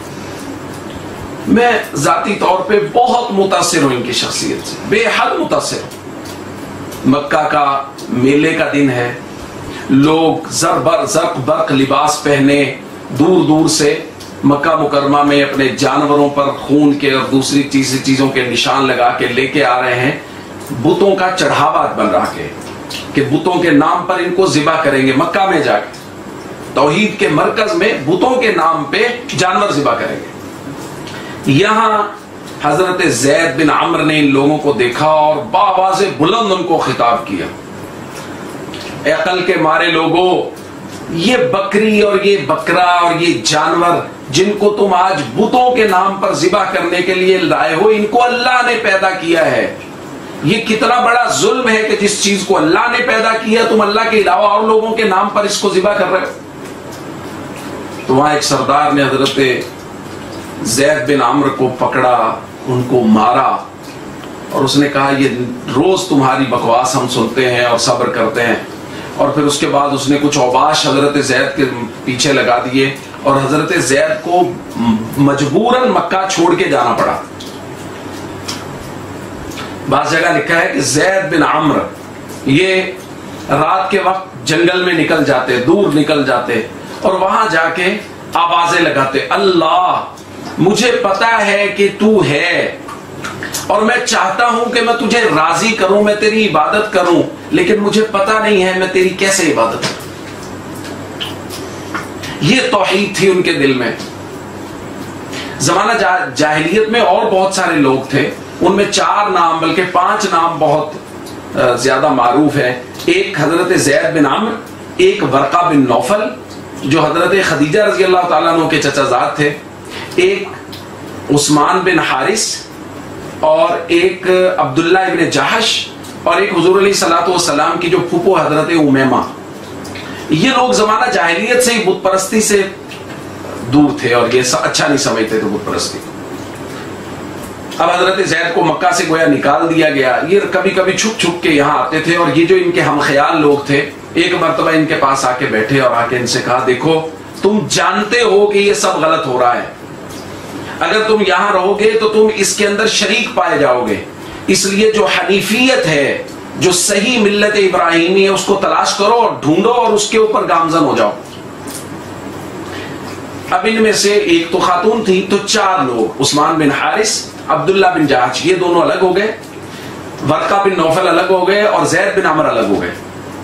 میں ذاتی طور پہ بہت متاثر ہوں ان کی شخصیت سے، بے حد متاثر ہوں. مکہ کا میلے کا دن ہے، لوگ زرق برق لباس پہنے دور دور سے مکہ مکرمہ میں اپنے جانوروں پر خون کے اور دوسری چیزوں کے نشان لگا کے لے کے آ رہے ہیں. بتوں کا چڑھاوا بن رہا ہے کہ بتوں کے نام پر ان کو ذبح کریں گے. مکہ میں جا کے توحید کے مرکز میں بتوں کے نام پہ جانور ذبح کریں گے. یہاں حضرت زید بن عمرو نے ان لوگوں کو دیکھا اور بآواز بلند ان کو خطاب کیا، اے عقل کے مارے لوگوں، یہ بکری اور یہ بکرا اور یہ جانور جن کو تم آج بتوں کے نام پر ذبح کرنے کے لیے لائے ہو، ان کو اللہ نے پیدا کیا ہے. یہ کتنا بڑا ظلم ہے کہ جس چیز کو اللہ نے پیدا کیا تم اللہ کے علاوہ اور لوگوں کے نام پر اس کو ذبح کر رہے ہو. تو وہاں ایک سردار نے حضرت زید بن عمرو کو پکڑا، ان کو مارا اور اس نے کہا یہ روز تمہاری بکواس ہم سنتے ہیں اور صبر کرتے ہیں. اور پھر اس کے بعد اس نے کچھ اوباش حضرت زید کے پیچھے لگا دیے اور حضرت زید کو مجبوراً مکہ چھوڑ کے جانا پڑا. بعض جگہ لکھا ہے کہ زید بن عمرو یہ رات کے وقت جنگل میں نکل جاتے، دور نکل جاتے اور وہاں جا کے آوازیں لگاتے، اللہ مجھے پتا ہے کہ تو ہے اور میں چاہتا ہوں کہ میں تجھے راضی کروں، میں تیری عبادت کروں، لیکن مجھے پتا نہیں ہے میں تیری کیسے عبادت کروں. یہ توحید تھی ان کے دل میں. زمانہ جاہلیت میں اور بہت سارے لوگ تھے، ان میں 4 نام بلکہ 5 نام بہت زیادہ معروف ہیں. ایک حضرت زید بن عمرو، ایک ورقہ بن نوفل جو حضرت خدیجہ رضی اللہ تعالیٰ عنہ کے چچا زاد تھے، ایک عثمان بن حارث، اور ایک عبداللہ ابن جہش، اور ایک حضور علیہ الصلوۃ والسلام کی جو پھوپھو حضرت امیمہ. یہ لوگ زمانہ جاہلیت سے ہی بت پرستی سے دور تھے اور یہ اچھا نہیں سمجھتے تھے بت پرستی. اب حضرت زید کو مکہ سے گویا نکال دیا گیا. یہ کبھی کبھی چھپ چھپ کے یہاں آتے تھے، اور یہ جو ان کے ہم خیال لوگ تھے ایک مرتبہ ان کے پاس آ کے بیٹھے اور آ کے ان سے کہا، دیکھو تم جانتے ہو کہ یہ سب غلط ہو رہا ہے، اگر تم یہاں رہو گے تو تم اس کے اندر شریک پائے جاؤ گے، اس لیے جو حنیفیت ہے، جو صحیح ملت ابراہیمی ہے، اس کو تلاش کرو اور ڈھونڈو اور اس کے اوپر گامزن ہو جاؤ. اب ان میں سے ایک تو خاتون تھی، تو 4 لوگ، عثمان بن حارث، عبداللہ بن جہش، یہ دونوں الگ ہو گئے، ورقہ بن نوفل الگ ہو گئے، اور زید بن عمرو الگ ہو گئے.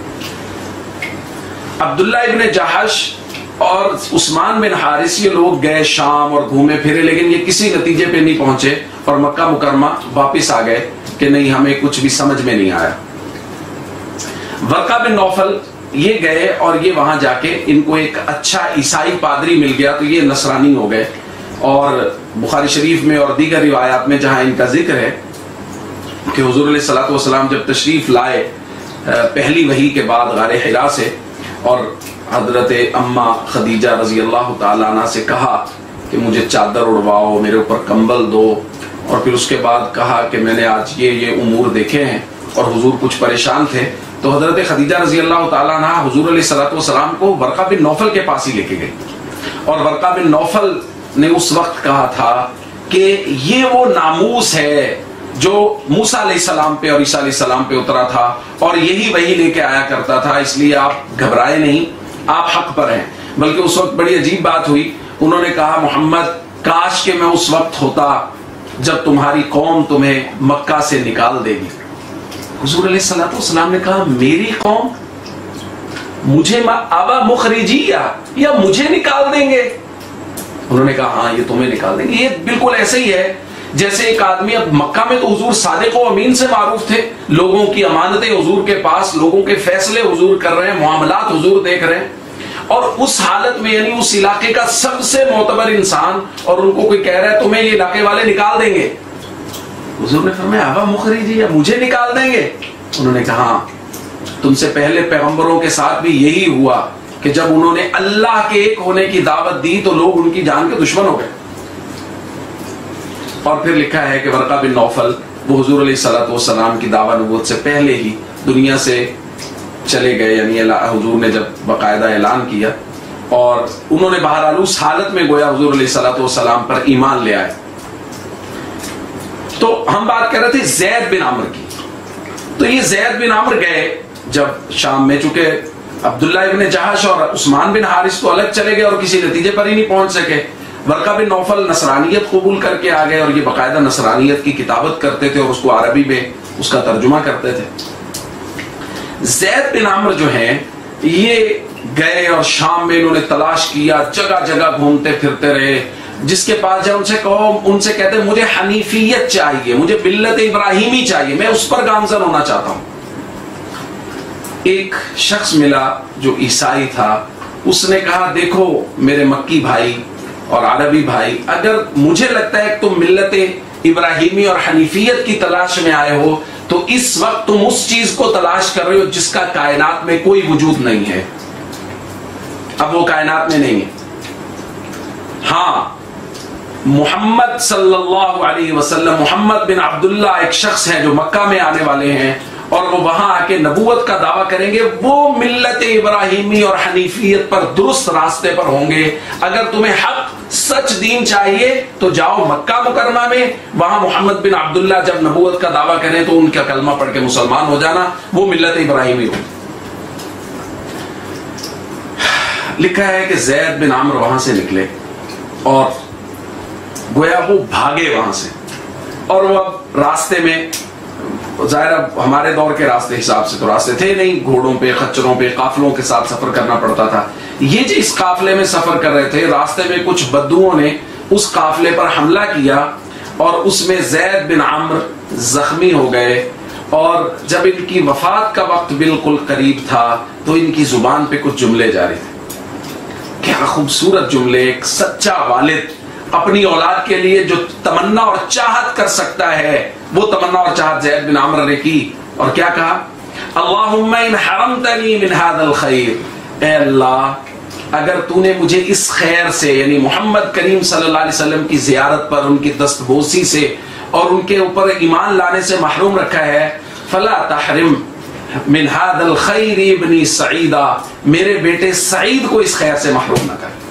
عبداللہ ابن جہش اور عثمان بن حارث یہ لوگ گئے شام اور گھومے پھرے، لیکن یہ کسی نتیجے پہ نہیں پہنچے اور مکہ مکرمہ واپس آ گئے کہ نہیں ہمیں کچھ بھی سمجھ میں نہیں آیا. ورقہ بن نوفل یہ گئے اور یہ وہاں جا کے ان کو ایک اچھا عیسائی پادری مل گیا تو یہ نصرانی ہو گئے. اور بخاری شریف میں اور دیگر روایات میں جہاں ان کا ذکر ہے کہ حضور علیہ الصلوۃ والسلام جب تشریف لائے پہلی وحی کے بعد غار حرا سے، اور حضرت اماں خدیجہ رضی اللہ تعالیٰ عنہ سے کہا کہ مجھے چادر اڑواؤ، میرے اوپر کمبل دو، اور پھر اس کے بعد کہا کہ میں نے آج یہ امور دیکھے ہیں، اور حضور کچھ پریشان تھے، تو حضرت خدیجہ رضی اللہ تعالیٰ عنہ حضور علیہ الصلوۃ والسلام کو ورقہ بن نوفل کے پاس ہی لے کے گئی. اور ورقہ بن نوفل نے اس وقت کہا تھا کہ یہ وہ ناموس ہے جو موسیٰ علیہ السلام پہ اور عیسیٰ علیہ السلام پہ اترا تھا، اور یہی وہی لے کے آیا کرتا تھا، اس لیے آپ گھبرائے نہیں، آپ حق پر ہیں. بلکہ اس وقت بڑی عجیب بات ہوئی، انہوں نے کہا محمد کاش کہ میں اس وقت ہوتا جب تمہاری قوم تمہیں مکہ سے نکال دے گی. حضور علیہ الصلوۃ والسلام نے کہا میری قوم مجھے ابا مخرجیہ، یا مجھے نکال دیں گے؟ انہوں نے کہا ہاں یہ تمہیں نکال دیں گے. یہ بالکل ایسے ہی ہے جیسے ایک آدمی، اب مکہ میں تو حضور صادق و امین سے معروف تھے، لوگوں کی امانتیں حضور کے پاس، لوگوں کے فیصلے حضور کر رہے ہیں، معاملات حضور دیکھ رہے ہیں، اور اس حالت میں یعنی اس علاقے کا سب سے معتبر انسان، اور ان کو کوئی کہہ رہا ہے تمہیں یہ علاقے والے نکال دیں گے. حضور نے فرمایا ابا مخرجی، یا مجھے نکال دیں گے؟ انہوں نے کہا ہاں تم سے پہلے پیغمبروں کے ساتھ بھی یہی ہوا کہ جب انہوں نے اللہ کے ایک ہونے کی دعوت دی تو لوگ ان کی جان کے دشمن ہو گئے. اور پھر لکھا ہے کہ ورقہ بن نوفل وہ حضور علیہ الصلوۃ والسلام کی دعوت نبوت سے پہلے ہی دنیا سے چلے گئے، یعنی حضور نے جب باقاعدہ اعلان کیا، اور انہوں نے بہرحال اس حالت میں گویا حضور علیہ الصلوۃ والسلام پر ایمان لے آئے. تو ہم بات کر رہے تھے زید بن عمرو کی. تو یہ زید بن عمرو گئے جب شام میں، چونکہ عبداللہ ابن جہش اور عثمان بن حارث تو الگ چلے گئے اور کسی نتیجے پر ہی نہیں پہنچ سکے. ورقہ بن نوفل نصرانیت قبول کر کے آ گئے، اور یہ باقاعدہ نصرانیت کی کتابت کرتے تھے اور اس کو عربی میں اس کا ترجمہ کرتے تھے. زید بن عمرو جو ہیں یہ گئے اور شام میں انہوں نے تلاش کیا، جگہ جگہ گھومتے پھرتے رہے. جس کے پاس جب ان سے کہو، ان سے کہتے مجھے حنیفیت چاہیے، مجھے ملت ابراہیمی چاہیے، میں اس پر گامزن ہونا چاہتا ہوں. ایک شخص ملا جو عیسائی تھا، اس نے کہا دیکھو میرے مکی بھائی اور عربی بھائی، اگر مجھے لگتا ہے کہ تم ملت ابراہیمی اور حنیفیت کی تلاش میں آئے ہو تو اس وقت تم اس چیز کو تلاش کر رہے ہو جس کا کائنات میں کوئی وجود نہیں ہے. اب وہ کائنات میں نہیں ہے. ہاں محمد صلی اللہ علیہ وسلم، محمد بن عبداللہ ایک شخص ہے جو مکہ میں آنے والے ہیں اور وہ وہاں آ کے نبوت کا دعویٰ کریں گے، وہ ملت ابراہیمی اور حنیفیت پر درست راستے پر ہوں گے. اگر تمہیں حق سچ دین چاہیے تو جاؤ مکہ مکرمہ میں، وہاں محمد بن عبداللہ جب نبوت کا دعویٰ کریں تو ان کا کلمہ پڑھ کے مسلمان ہو جانا، وہ ملت ابراہیمی ہو. لکھا ہے کہ زید بن عمرو وہاں سے نکلے اور گویا وہ بھاگے وہاں سے، اور وہ اب راستے میں، ظاہر ہمارے دور کے راستے حساب سے تو راستے تھے نہیں، گھوڑوں پہ، خچروں پہ، قافلوں کے ساتھ سفر کرنا پڑتا تھا. یہ جو اس قافلے میں سفر کر رہے تھے، راستے میں کچھ بدوؤں نے اس قافلے پر حملہ کیا اور اس میں زید بن عمرو زخمی ہو گئے، اور جب ان کی وفات کا وقت بالکل قریب تھا تو ان کی زبان پہ کچھ جملے جاری تھے۔ کیا خوبصورت جملے! ایک سچا والد اپنی اولاد کے لیے جو تمنا اور چاہت کر سکتا ہے، وہ تمنا اور چاہت زید بن عمرو نے کی، اور کیا کہا؟ اللہم ان حرمتنی من هذا الخیر، اے اللہ اگر تو نے مجھے اس خیر سے، یعنی محمد کریم صلی اللہ علیہ وسلم کی زیارت پر، ان کی دستبوسی سے اور ان کے اوپر ایمان لانے سے محروم رکھا ہے، فلا تحرم من هذا الخیر ابن سعیدہ، میرے بیٹے سعید کو اس خیر سے محروم نہ کر۔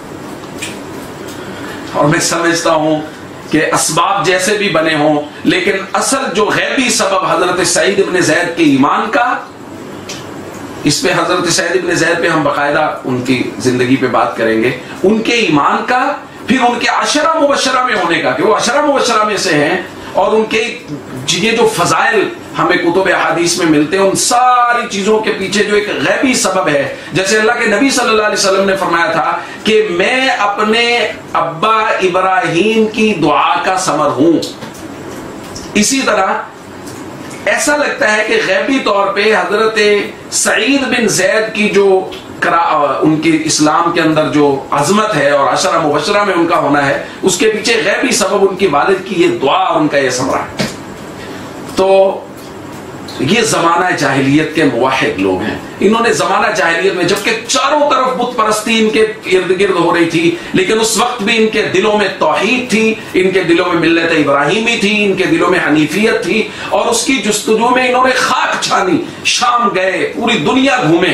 اور میں سمجھتا ہوں کہ اسباب جیسے بھی بنے ہوں، لیکن اصل جو غیبی سبب حضرت سعید ابن زید کے ایمان کا، اس پہ حضرت سعید ابن زید پہ ہم باقاعدہ ان کی زندگی پہ بات کریں گے، ان کے ایمان کا، پھر ان کے عشرہ مبشرہ میں ہونے کا، کہ وہ عشرہ مبشرہ میں سے ہیں، اور ان کے یہ جو فضائل ہمیں کتب احادیث میں ملتے ہیں، ان ساری چیزوں کے پیچھے جو ایک غیبی سبب ہے، جیسے اللہ کے نبی صلی اللہ علیہ وسلم نے فرمایا تھا کہ میں اپنے ابا ابراہیم کی دعا کا ثمر ہوں، اسی طرح ایسا لگتا ہے کہ غیبی طور پہ حضرت سعید بن زید کی جو ان کی اسلام کے اندر جو عظمت ہے اور عشرہ مبشرہ میں ان کا ہونا ہے، اس کے پیچھے غیبی سبب ان کی والد کی یہ دعا اور ان کا یہ ثمرہ ہے۔ تو یہ زمانہ جاہلیت کے موحد لوگ ہیں، انہوں نے زمانہ جاہلیت میں، جبکہ چاروں طرف بت پرستی ان کے ارد گرد ہو رہی تھی، لیکن اس وقت بھی ان کے دلوں میں توحید تھی، ان کے دلوں میں ملت ابراہیمی تھی، ان کے دلوں میں حنیفیت تھی، اور اس کی جستجو میں انہوں نے خاک چھانی، شام گئے، پوری دنیا گھومے۔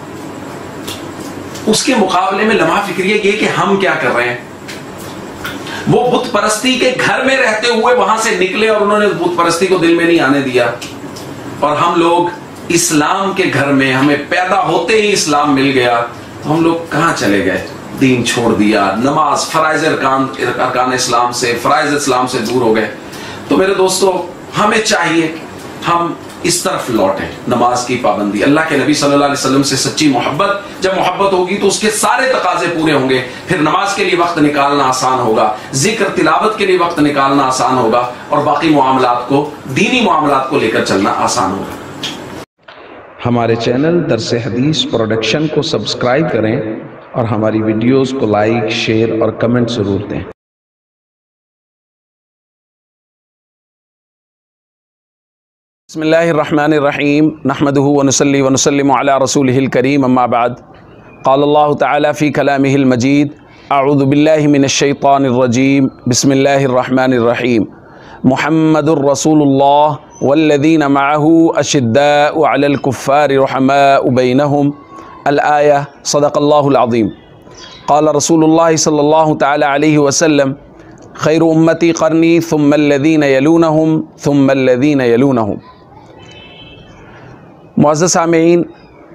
اس کے مقابلے میں لمحہ فکریہ یہ کہ ہم کیا کر رہے ہیں؟ وہ بت پرستی کے گھر میں رہتے ہوئے وہاں سے نکلے اور انہوں نے بت پرستی کو دل میں نہیں آنے دیا، اور ہم لوگ اسلام کے گھر میں، ہمیں پیدا ہوتے ہی اسلام مل گیا، تو ہم لوگ کہاں چلے گئے؟ دین چھوڑ دیا، نماز، فرائض ارکان اسلام سے، فرائض اسلام سے دور ہو گئے۔ تو میرے دوستو، ہمیں چاہیے ہم اس طرف لوٹیں، نماز کی پابندی، اللہ کے نبی صلی اللہ علیہ وسلم سے سچی محبت، جب محبت ہوگی تو اس کے سارے تقاضے پورے ہوں گے، پھر نماز کے لیے وقت نکالنا آسان ہوگا، ذکر تلاوت کے لیے وقت نکالنا آسان ہوگا، اور باقی معاملات کو، دینی معاملات کو لے کر چلنا آسان ہوگا۔ ہمارے چینل درس حدیث پروڈکشن کو سبسکرائب کریں اور ہماری ویڈیوز کو لائک، شیئر اور کمنٹ ضرور دیں۔ بسم اللہ الرحمن الرحیم، نحمدہ ونصلی ونسلم علی رسولہ الکریم، اما بعد، قال اللہ تعالی فی کلامہ المجید، اعوذ باللہ من الشیطان الرجیم، بسم اللہ الرحمن الرحیم، محمد الرسول اللہ والذین معہ اشداء علی الکفار رحماء بینہم، الآیہ، صدق اللہ العظیم۔ قال رسول اللہ صلی اللہ تعالی علیہ وسلم، خیر امتی قرنی ثم الذین یلونہم ثم الذین یلونہم۔ معزز سامعین،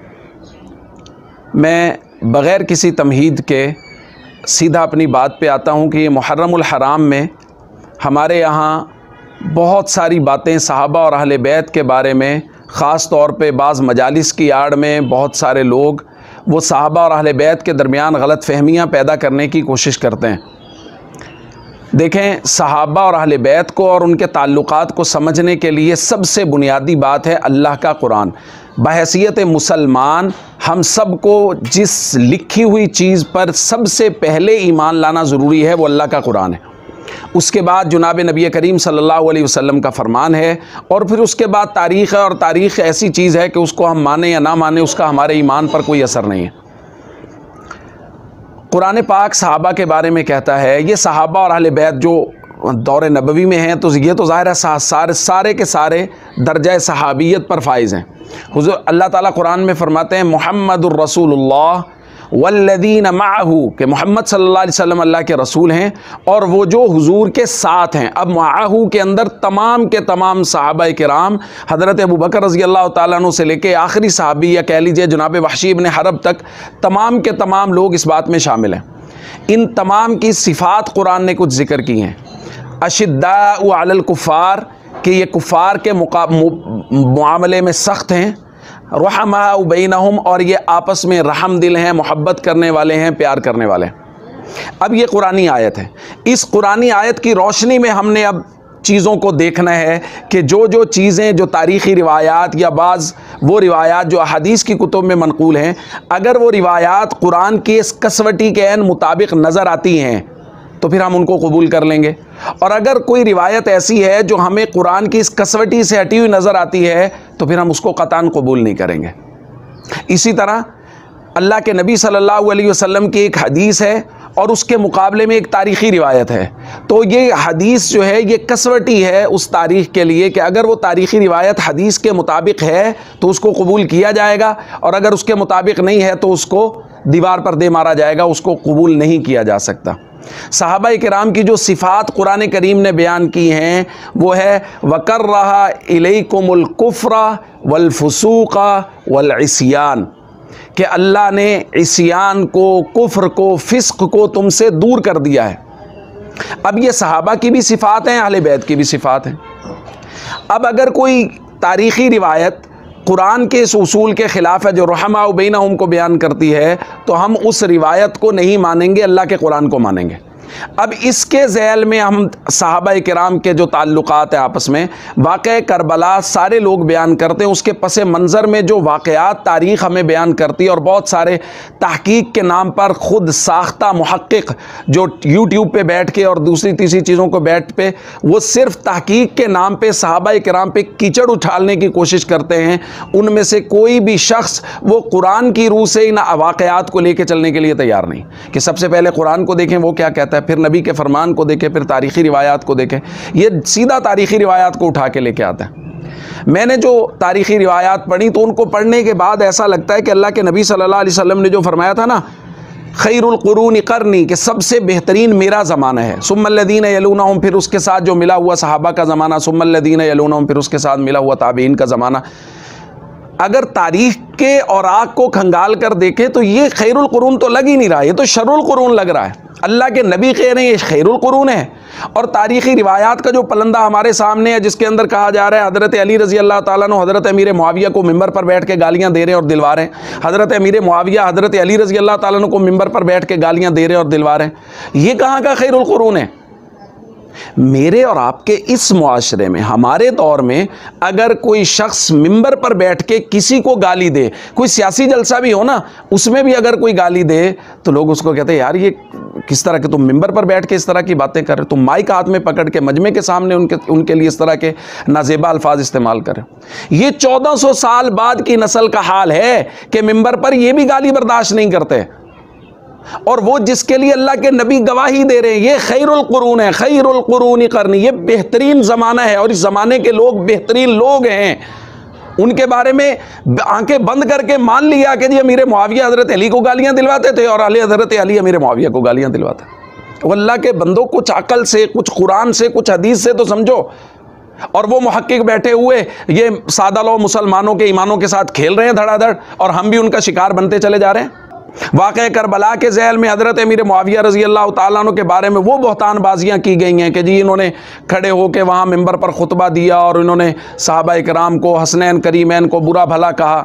میں بغیر کسی تمہید کے سیدھا اپنی بات پہ آتا ہوں کہ یہ محرم الحرام میں ہمارے یہاں بہت ساری باتیں صحابہ اور اہل بیت کے بارے میں، خاص طور پہ بعض مجالس کی آڑ میں بہت سارے لوگ وہ صحابہ اور اہل بیت کے درمیان غلط فہمیاں پیدا کرنے کی کوشش کرتے ہیں۔ دیکھیں، صحابہ اور اہل بیت کو اور ان کے تعلقات کو سمجھنے کے لیے سب سے بنیادی بات ہے اللہ کا قرآن۔ بحیثیت مسلمان ہم سب کو جس لکھی ہوئی چیز پر سب سے پہلے ایمان لانا ضروری ہے وہ اللہ کا قرآن ہے، اس کے بعد جناب نبی کریم صلی اللہ علیہ وسلم کا فرمان ہے، اور پھر اس کے بعد تاریخ ہے، اور تاریخ ایسی چیز ہے کہ اس کو ہم مانیں یا نہ مانیں اس کا ہمارے ایمان پر کوئی اثر نہیں ہے۔ قرآن پاک صحابہ کے بارے میں کہتا ہے، یہ صحابہ اور اہل بیت جو دور نبوی میں ہیں تو یہ تو ظاہر ہے سارے کے سارے درجہ صحابیت پر فائز ہیں۔ حضور اللہ تعالیٰ قرآن میں فرماتے ہیں محمد الرسول اللہ والذین معہ، کہ محمد صلی اللہ علیہ وسلم اللہ کے رسول ہیں اور وہ جو حضور کے ساتھ ہیں۔ اب معہ کے اندر تمام کے تمام صحابہ کرام، حضرت ابوبکر رضی اللہ تعالیٰ عنہ سے لے کے آخری صحابی یا کہہ لیجئے جناب وحشی ابن حرب تک، تمام کے تمام لوگ اس بات میں شامل ہیں۔ ان تمام کی صفات قرآن نے کچھ ذکر کی ہیں۔ اشداء علی الکفار، کہ یہ کفار کے معاملے میں سخت ہیں، رحماء بینہم، اور یہ آپس میں رحم دل ہیں، محبت کرنے والے ہیں، پیار کرنے والے ہیں۔ اب یہ قرآنی آیت ہے، اس قرآنی آیت کی روشنی میں ہم نے اب چیزوں کو دیکھنا ہے کہ جو چیزیں جو تاریخی روایات یا بعض وہ روایات جو احادیث کی کتب میں منقول ہیں، اگر وہ روایات قرآن کی اس کسوٹی کے عین مطابق نظر آتی ہیں تو پھر ہم ان کو قبول کر لیں گے، اور اگر کوئی روایت ایسی ہے جو ہمیں قرآن کی اس کسوٹی سے ہٹی ہوئی نظر آتی ہے تو پھر ہم اس کو قطعاً قبول نہیں کریں گے۔ اسی طرح اللہ کے نبی صلی اللہ علیہ وسلم کی ایک حدیث ہے اور اس کے مقابلے میں ایک تاریخی روایت ہے، تو یہ حدیث جو ہے یہ کسوٹی ہے اس تاریخ کے لیے کہ اگر وہ تاریخی روایت حدیث کے مطابق ہے تو اس کو قبول کیا جائے گا، اور اگر اس کے مطابق نہیں ہے تو اس کو دیوار پر دے مارا جائے گا، اس کو قبول نہیں کیا جا سکتا۔ صحابہ کرام کی جو صفات قرآن کریم نے بیان کی ہیں وہ ہے وَكَرَّهَ إِلَيْكُمُ الْكُفْرَ وَالْفُسُوقَ وَالْعِصْيَانَ، کہ اللہ نے عصیان کو، کفر کو، فسق کو تم سے دور کر دیا ہے۔ اب یہ صحابہ کی بھی صفات ہیں، اہل بیت کی بھی صفات ہیں۔ اب اگر کوئی تاریخی روایت قرآن کے اس اصول کے خلاف ہے جو رحماء بینہم کو بیان کرتی ہے تو ہم اس روایت کو نہیں مانیں گے، اللہ کے قرآن کو مانیں گے۔ اب اس کے ذیل میں ہم صحابہ کرام کے جو تعلقات ہیں آپس میں، واقعہ کربلا سارے لوگ بیان کرتے ہیں، اس کے پس منظر میں جو واقعات تاریخ ہمیں بیان کرتی ہے، اور بہت سارے تحقیق کے نام پر خود ساختہ محقق جو یوٹیوب پہ بیٹھ کے اور دوسری تیسری چیزوں کو بیٹھ پہ وہ صرف تحقیق کے نام پہ صحابہ کرام پہ کیچڑ اچھالنے کی کوشش کرتے ہیں، ان میں سے کوئی بھی شخص وہ قرآن کی روح سے ان واقعات کو لے کے چلنے کے لیے تیار نہیں کہ سب سے پہلے قرآن کو دیکھیں وہ کیا کہتا ہے، پھر نبی کے فرمان کو دیکھیں، پھر تاریخی روایات کو دیکھیں۔ یہ سیدھا تاریخی روایات کو اٹھا کے لے کے آتا ہے۔ میں نے جو تاریخی روایات پڑھی تو ان کو پڑھنے کے بعد ایسا لگتا ہے کہ اللہ کے نبی صلی اللہ علیہ وسلم نے جو فرمایا تھا نا خیر القرون قرنی، کہ سب سے بہترین میرا زمانہ ہے، ثم الذین یلونہم، پھر اس کے ساتھ جو ملا ہوا صحابہ کا زمانہ، ثم الذین یلونہم، پھر اس کے ساتھ ملا ہوا تابعین کا زمانہ۔ اگر تاریخ کے اوراق کو کھنگال کر دیکھیں تو یہ خیر القرون تو لگ ہی نہیں رہا، یہ تو شر القرون لگ رہا ہے۔ اللہ کے نبی کہہ رہے ہیں یہ خیر القرون ہے، اور تاریخی روایات کا جو پلندہ ہمارے سامنے ہے جس کے اندر کہا جا رہا ہے حضرت علی رضی اللہ تعالیٰ عنہ حضرت امیر معاویہ کو ممبر پر بیٹھ کے گالیاں دے رہے ہیں اور دلوا رہے ہیں، حضرت امیر معاویہ حضرت علی رضی اللہ تعالیٰ عنہ کو ممبر پر بیٹھ کے گالیاں دے رہے ہیں اور دلوا رہے ہیں، یہ کہاں کا خیر القرون ہے؟ میرے اور آپ کے اس معاشرے میں ہمارے دور میں اگر کوئی شخص ممبر پر بیٹھ کے کسی کو گالی دے، کوئی سیاسی جلسہ بھی ہو نا اس میں بھی اگر کوئی گالی دے تو لوگ اس کو کہتے ہیں یار یہ کس طرح کے تم ممبر پر بیٹھ کے اس طرح کی باتیں کر رہے ہو، تم مائک ہاتھ میں پکڑ کے مجمع کے سامنے ان کے لیے اس طرح کے نازیبا الفاظ استعمال کر رہے ہو۔ یہ 1400 سال بعد کی نسل کا حال ہے کہ ممبر پر یہ بھی گالی برداشت نہیں کرتے، اور وہ جس کے لیے اللہ کے نبی گواہی دے رہے ہیں یہ خیر القرون ہے، خیر القرون قرنی، یہ بہترین زمانہ ہے، اور اس زمانے کے لوگ بہترین لوگ ہیں۔ ان کے بارے میں آنکھیں بند کر کے مان لیا کہ جی امیر معاویہ حضرت علی کو گالیاں دلواتے تھے اور حضرت علی امیر معاویہ کو گالیاں دلواتے۔ وہ اللہ کے بندوں کچھ عقل سے، کچھ قرآن سے، کچھ حدیث سے تو سمجھو۔ اور وہ محقق بیٹھے ہوئے یہ سادہ لو مسلمانوں کے ایمانوں کے ساتھ کھیل رہے ہیں دھڑا دھڑ، اور ہم بھی ان کا شکار بنتے چلے جا رہے ہیں۔ واقعہ کربلا کے ذیل میں حضرت امیر معاویہ رضی اللہ تعالیٰ عنہ کے بارے میں وہ بہتان بازیاں کی گئی ہیں کہ جی انہوں نے کھڑے ہو کے وہاں ممبر پر خطبہ دیا اور انہوں نے صحابہ کرام کو، حسنین کریمین کو برا بھلا کہا۔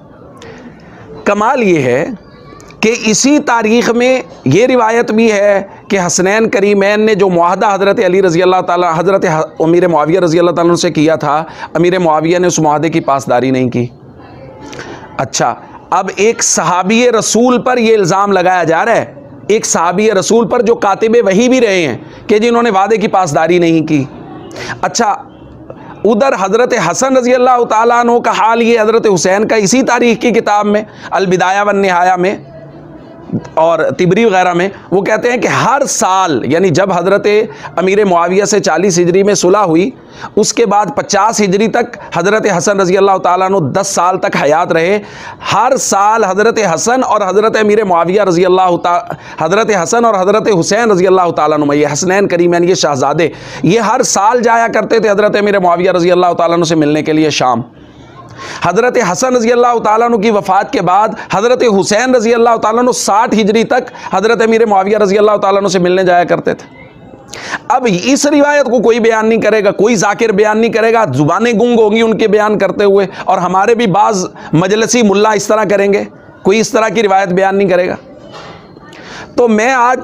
کمال یہ ہے کہ اسی تاریخ میں یہ روایت بھی ہے کہ حسنین کریمین نے جو معاہدہ حضرت علی رضی اللہ تعالیٰ حضرت امیر معاویہ رضی اللہ تعالیٰ عنہ سے کیا تھا، امیر معاویہ نے اس معاہدے کی پاسداری نہیں کی۔ اچھا، اب ایک صحابی رسول پر یہ الزام لگایا جا رہا ہے، ایک صحابی رسول پر جو کاتب وحی بھی رہے ہیں کہ جنہوں نے وعدے کی پاسداری نہیں کی۔ اچھا، ادھر حضرت حسن رضی اللہ تعالیٰ عنہ کا حال یہ حضرت حسین کا اسی تاریخ کی کتاب میں البدایہ والنہایہ میں اور طبری وغیرہ میں وہ کہتے ہیں کہ ہر سال، یعنی جب حضرت امیر معاویہ سے 40 ہجری میں صلح ہوئی، اس کے بعد 50 ہجری تک حضرت حسن رضی اللہ تعالیٰ عنہ 10 سال تک حیات رہے، ہر سال حضرت حسن اور حضرت امیر معاویہ رضی اللہ حضرت حسن اور حضرت حسین رضی اللہ تعالیٰ عنہ، یہ حسنین کریمین، یہ شہزادے، یہ ہر سال جایا کرتے تھے حضرت امیر معاویہ رضی اللہ تعالیٰ عنہ سے ملنے کے لیے شام۔ حضرت حسن رضی اللہ تعالیٰ عنہ کی وفات کے بعد حضرت حسین رضی اللہ تعالیٰ عنہ 60 ہجری تک حضرت امیر معاویہ رضی اللہ تعالیٰ عنہ سے ملنے جایا کرتے تھے۔ اب اس روایت کو کوئی بیان نہیں کرے گا، کوئی ذاکر بیان نہیں کرے گا، زبانیں گنگ ہوگی ان کے بیان کرتے ہوئے، اور ہمارے بھی بعض مجلسی ملا اس طرح کریں گے، کوئی اس طرح کی روایت بیان نہیں کرے گا۔ تو میں آج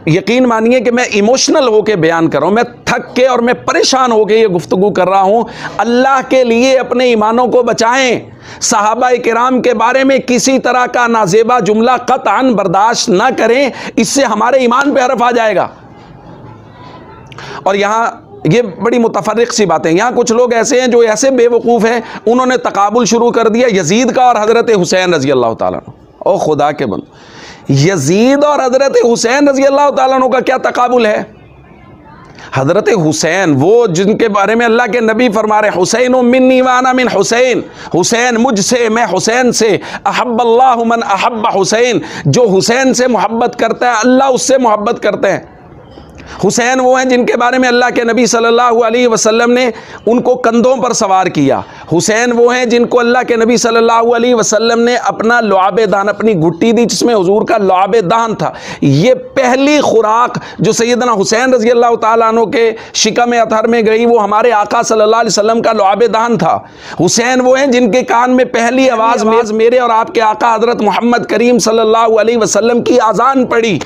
یقین مانیے کہ میں ایموشنل ہو کے بیان کر رہا ہوں، میں تھک کے اور میں پریشان ہو کے یہ گفتگو کر رہا ہوں۔ اللہ کے لیے اپنے ایمانوں کو بچائیں۔ صحابہ کرام کے بارے میں کسی طرح کا نازیبا جملہ قطعاً برداشت نہ کریں، اس سے ہمارے ایمان پہ حرف آ جائے گا۔ اور یہاں یہ بڑی متفرق سی باتیں، یہاں کچھ لوگ ایسے ہیں جو ایسے بے وقوف ہیں، انہوں نے تقابل شروع کر دیا یزید کا اور حضرت حسین رضی اللہ تعالیٰ عنہ۔ او خدا کے بندو، یزید اور حضرت حسین رضی اللہ تعالیٰ عنہ کا کیا تقابل ہے؟ حضرت حسین وہ جن کے بارے میں اللہ کے نبی فرما رہے حسین منی وانا من حسین، حسین مجھ سے میں حسین سے، احب اللہ من احب حسین، جو حسین سے محبت کرتا ہے اللہ اس سے محبت کرتے ہیں۔ حسین وہ ہیں جن کے بارے میں اللہ کے نبی صلی اللہ علیہ وسلم نے ان کو کندھوں پر سوار کیا۔ حسین وہ ہیں جن کو اللہ کے نبی صلی اللہ علیہ وسلم نے اپنا لعاب دہن، اپنی گھٹی دی جس میں حضور کا لعاب دہن تھا۔ یہ پہلی خوراک جو سیدنا حسین رضی اللہ تعالیٰ عنہ کے شکم اطہر میں گئی وہ ہمارے آقا صلی اللہ علیہ وسلم کا لعاب دہن تھا۔ حسین وہ ہیں جن کے کان میں پہلی آواز میرے اور آپ کے آقا حضرت محمد کریم صلی اللہ علیہ وسلم کی اذان پڑی۔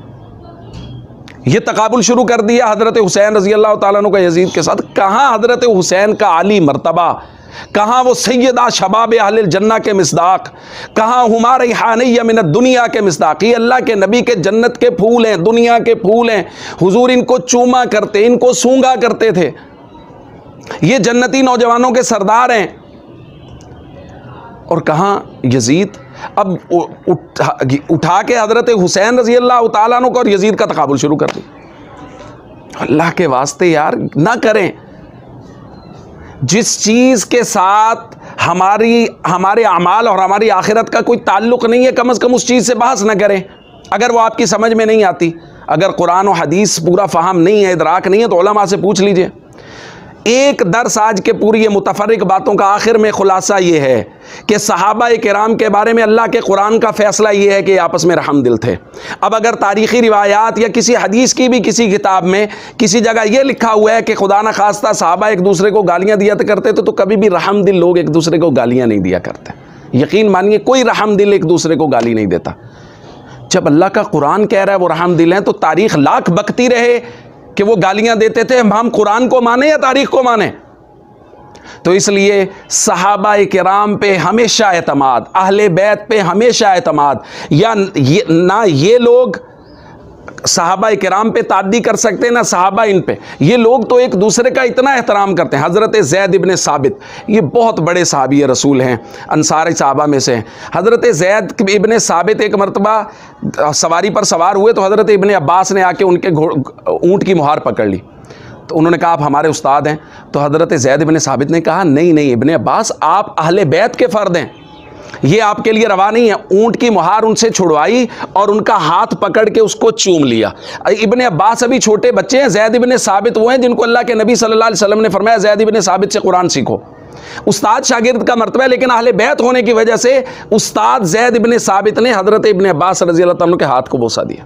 یہ تقابل شروع کر دیا حضرت حسین رضی اللہ تعالیٰ عنہ کا یزید کے ساتھ۔ کہاں حضرت حسین کا عالی مرتبہ، کہاں وہ سیدہ شباب اہل الجنہ کے مصداق، کہاں ہما ریحانی من الدنیا کے مصداق۔ یہ اللہ کے نبی کے جنت کے پھول ہیں، دنیا کے پھول ہیں، حضور ان کو چوما کرتے، ان کو سونگا کرتے تھے۔ یہ جنتی نوجوانوں کے سردار ہیں۔ اور کہاں یزید؟ اب اٹھا کے حضرت حسین رضی اللہ تعالیٰ عنہ کو اور یزید کا تقابل شروع کر دیا۔ اللہ کے واسطے یار نہ کریں۔ جس چیز کے ساتھ ہمارے اعمال اور ہماری آخرت کا کوئی تعلق نہیں ہے، کم از کم اس چیز سے بحث نہ کریں۔ اگر وہ آپ کی سمجھ میں نہیں آتی، اگر قرآن و حدیث پورا فہم نہیں ہے، ادراک نہیں ہے، تو علماء سے پوچھ لیجئے۔ ایک درس آج کے پوری یہ متفرق باتوں کا آخر میں خلاصہ یہ ہے کہ صحابہ کرام کے بارے میں اللہ کے قرآن کا فیصلہ یہ ہے کہ آپس میں رحم دل تھے۔ اب اگر تاریخی روایات یا کسی حدیث کی بھی کسی کتاب میں کسی جگہ یہ لکھا ہوا ہے کہ خدا نہ خواستہ صحابہ ایک دوسرے کو گالیاں دیا کرتے تھے، تو کبھی بھی رحم دل لوگ ایک دوسرے کو گالیاں نہیں دیا کرتے۔ یقین مانیے کوئی رحم دل ایک دوسرے کو گالی نہیں دیتا۔ جب اللہ کا قرآن کہہ رہا ہے وہ رحم دل ہیں، تو تاریخ لاکھ بکتی رہے کہ وہ گالیاں دیتے تھے، ہم قرآن کو مانیں یا تاریخ کو مانیں؟ تو اس لیے صحابہ کرام پہ ہمیشہ اعتماد، اہل بیت پہ ہمیشہ اعتماد۔ یا نہ یہ لوگ صحابہ کرام پہ تعدی کر سکتے ہیں، نہ صحابہ ان پہ۔ یہ لوگ تو ایک دوسرے کا اتنا احترام کرتے ہیں۔ حضرت زید ابن ثابت یہ بہت بڑے صحابی رسول ہیں، انصاری صحابہ میں سے ہیں۔ حضرت زید ابن ثابت ایک مرتبہ سواری پر سوار ہوئے تو حضرت ابن عباس نے آ کے ان کے اونٹ کی مہار پکڑ لی۔ تو انہوں نے کہا آپ ہمارے استاد ہیں۔ تو حضرت زید ابن ثابت نے کہا نہیں ابن عباس، آپ اہل بیت کے فرد ہیں، یہ آپ کے لیے روا نہیں ہے۔ اونٹ کی مہار ان سے چھڑوائی اور ان کا ہاتھ پکڑ کے اس کو چوم لیا۔ ابن عباس ابھی چھوٹے بچے ہیں، زید ابن ثابت وہ ہیں جن کو اللہ کے نبی صلی اللہ علیہ وسلم نے فرمایا زید ابن ثابت سے قرآن سیکھو۔ استاد شاگرد کا مرتبہ ہے، لیکن اہل بیت ہونے کی وجہ سے استاد زید ابن ثابت نے حضرت ابن عباس رضی اللہ عنہ کے ہاتھ کو بوسہ دیا۔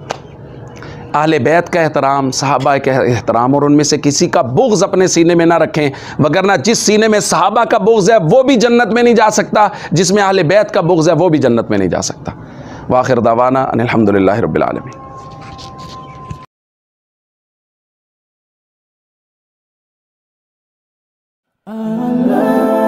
اہل بیت کا احترام، صحابہ کا احترام، اور ان میں سے کسی کا بغض اپنے سینے میں نہ رکھیں، وگرنہ جس سینے میں صحابہ کا بغض ہے وہ بھی جنت میں نہیں جا سکتا، جس میں اہل بیت کا بغض ہے وہ بھی جنت میں نہیں جا سکتا۔ وآخر دعوانا ان الحمدللہ رب العالمین۔ Allah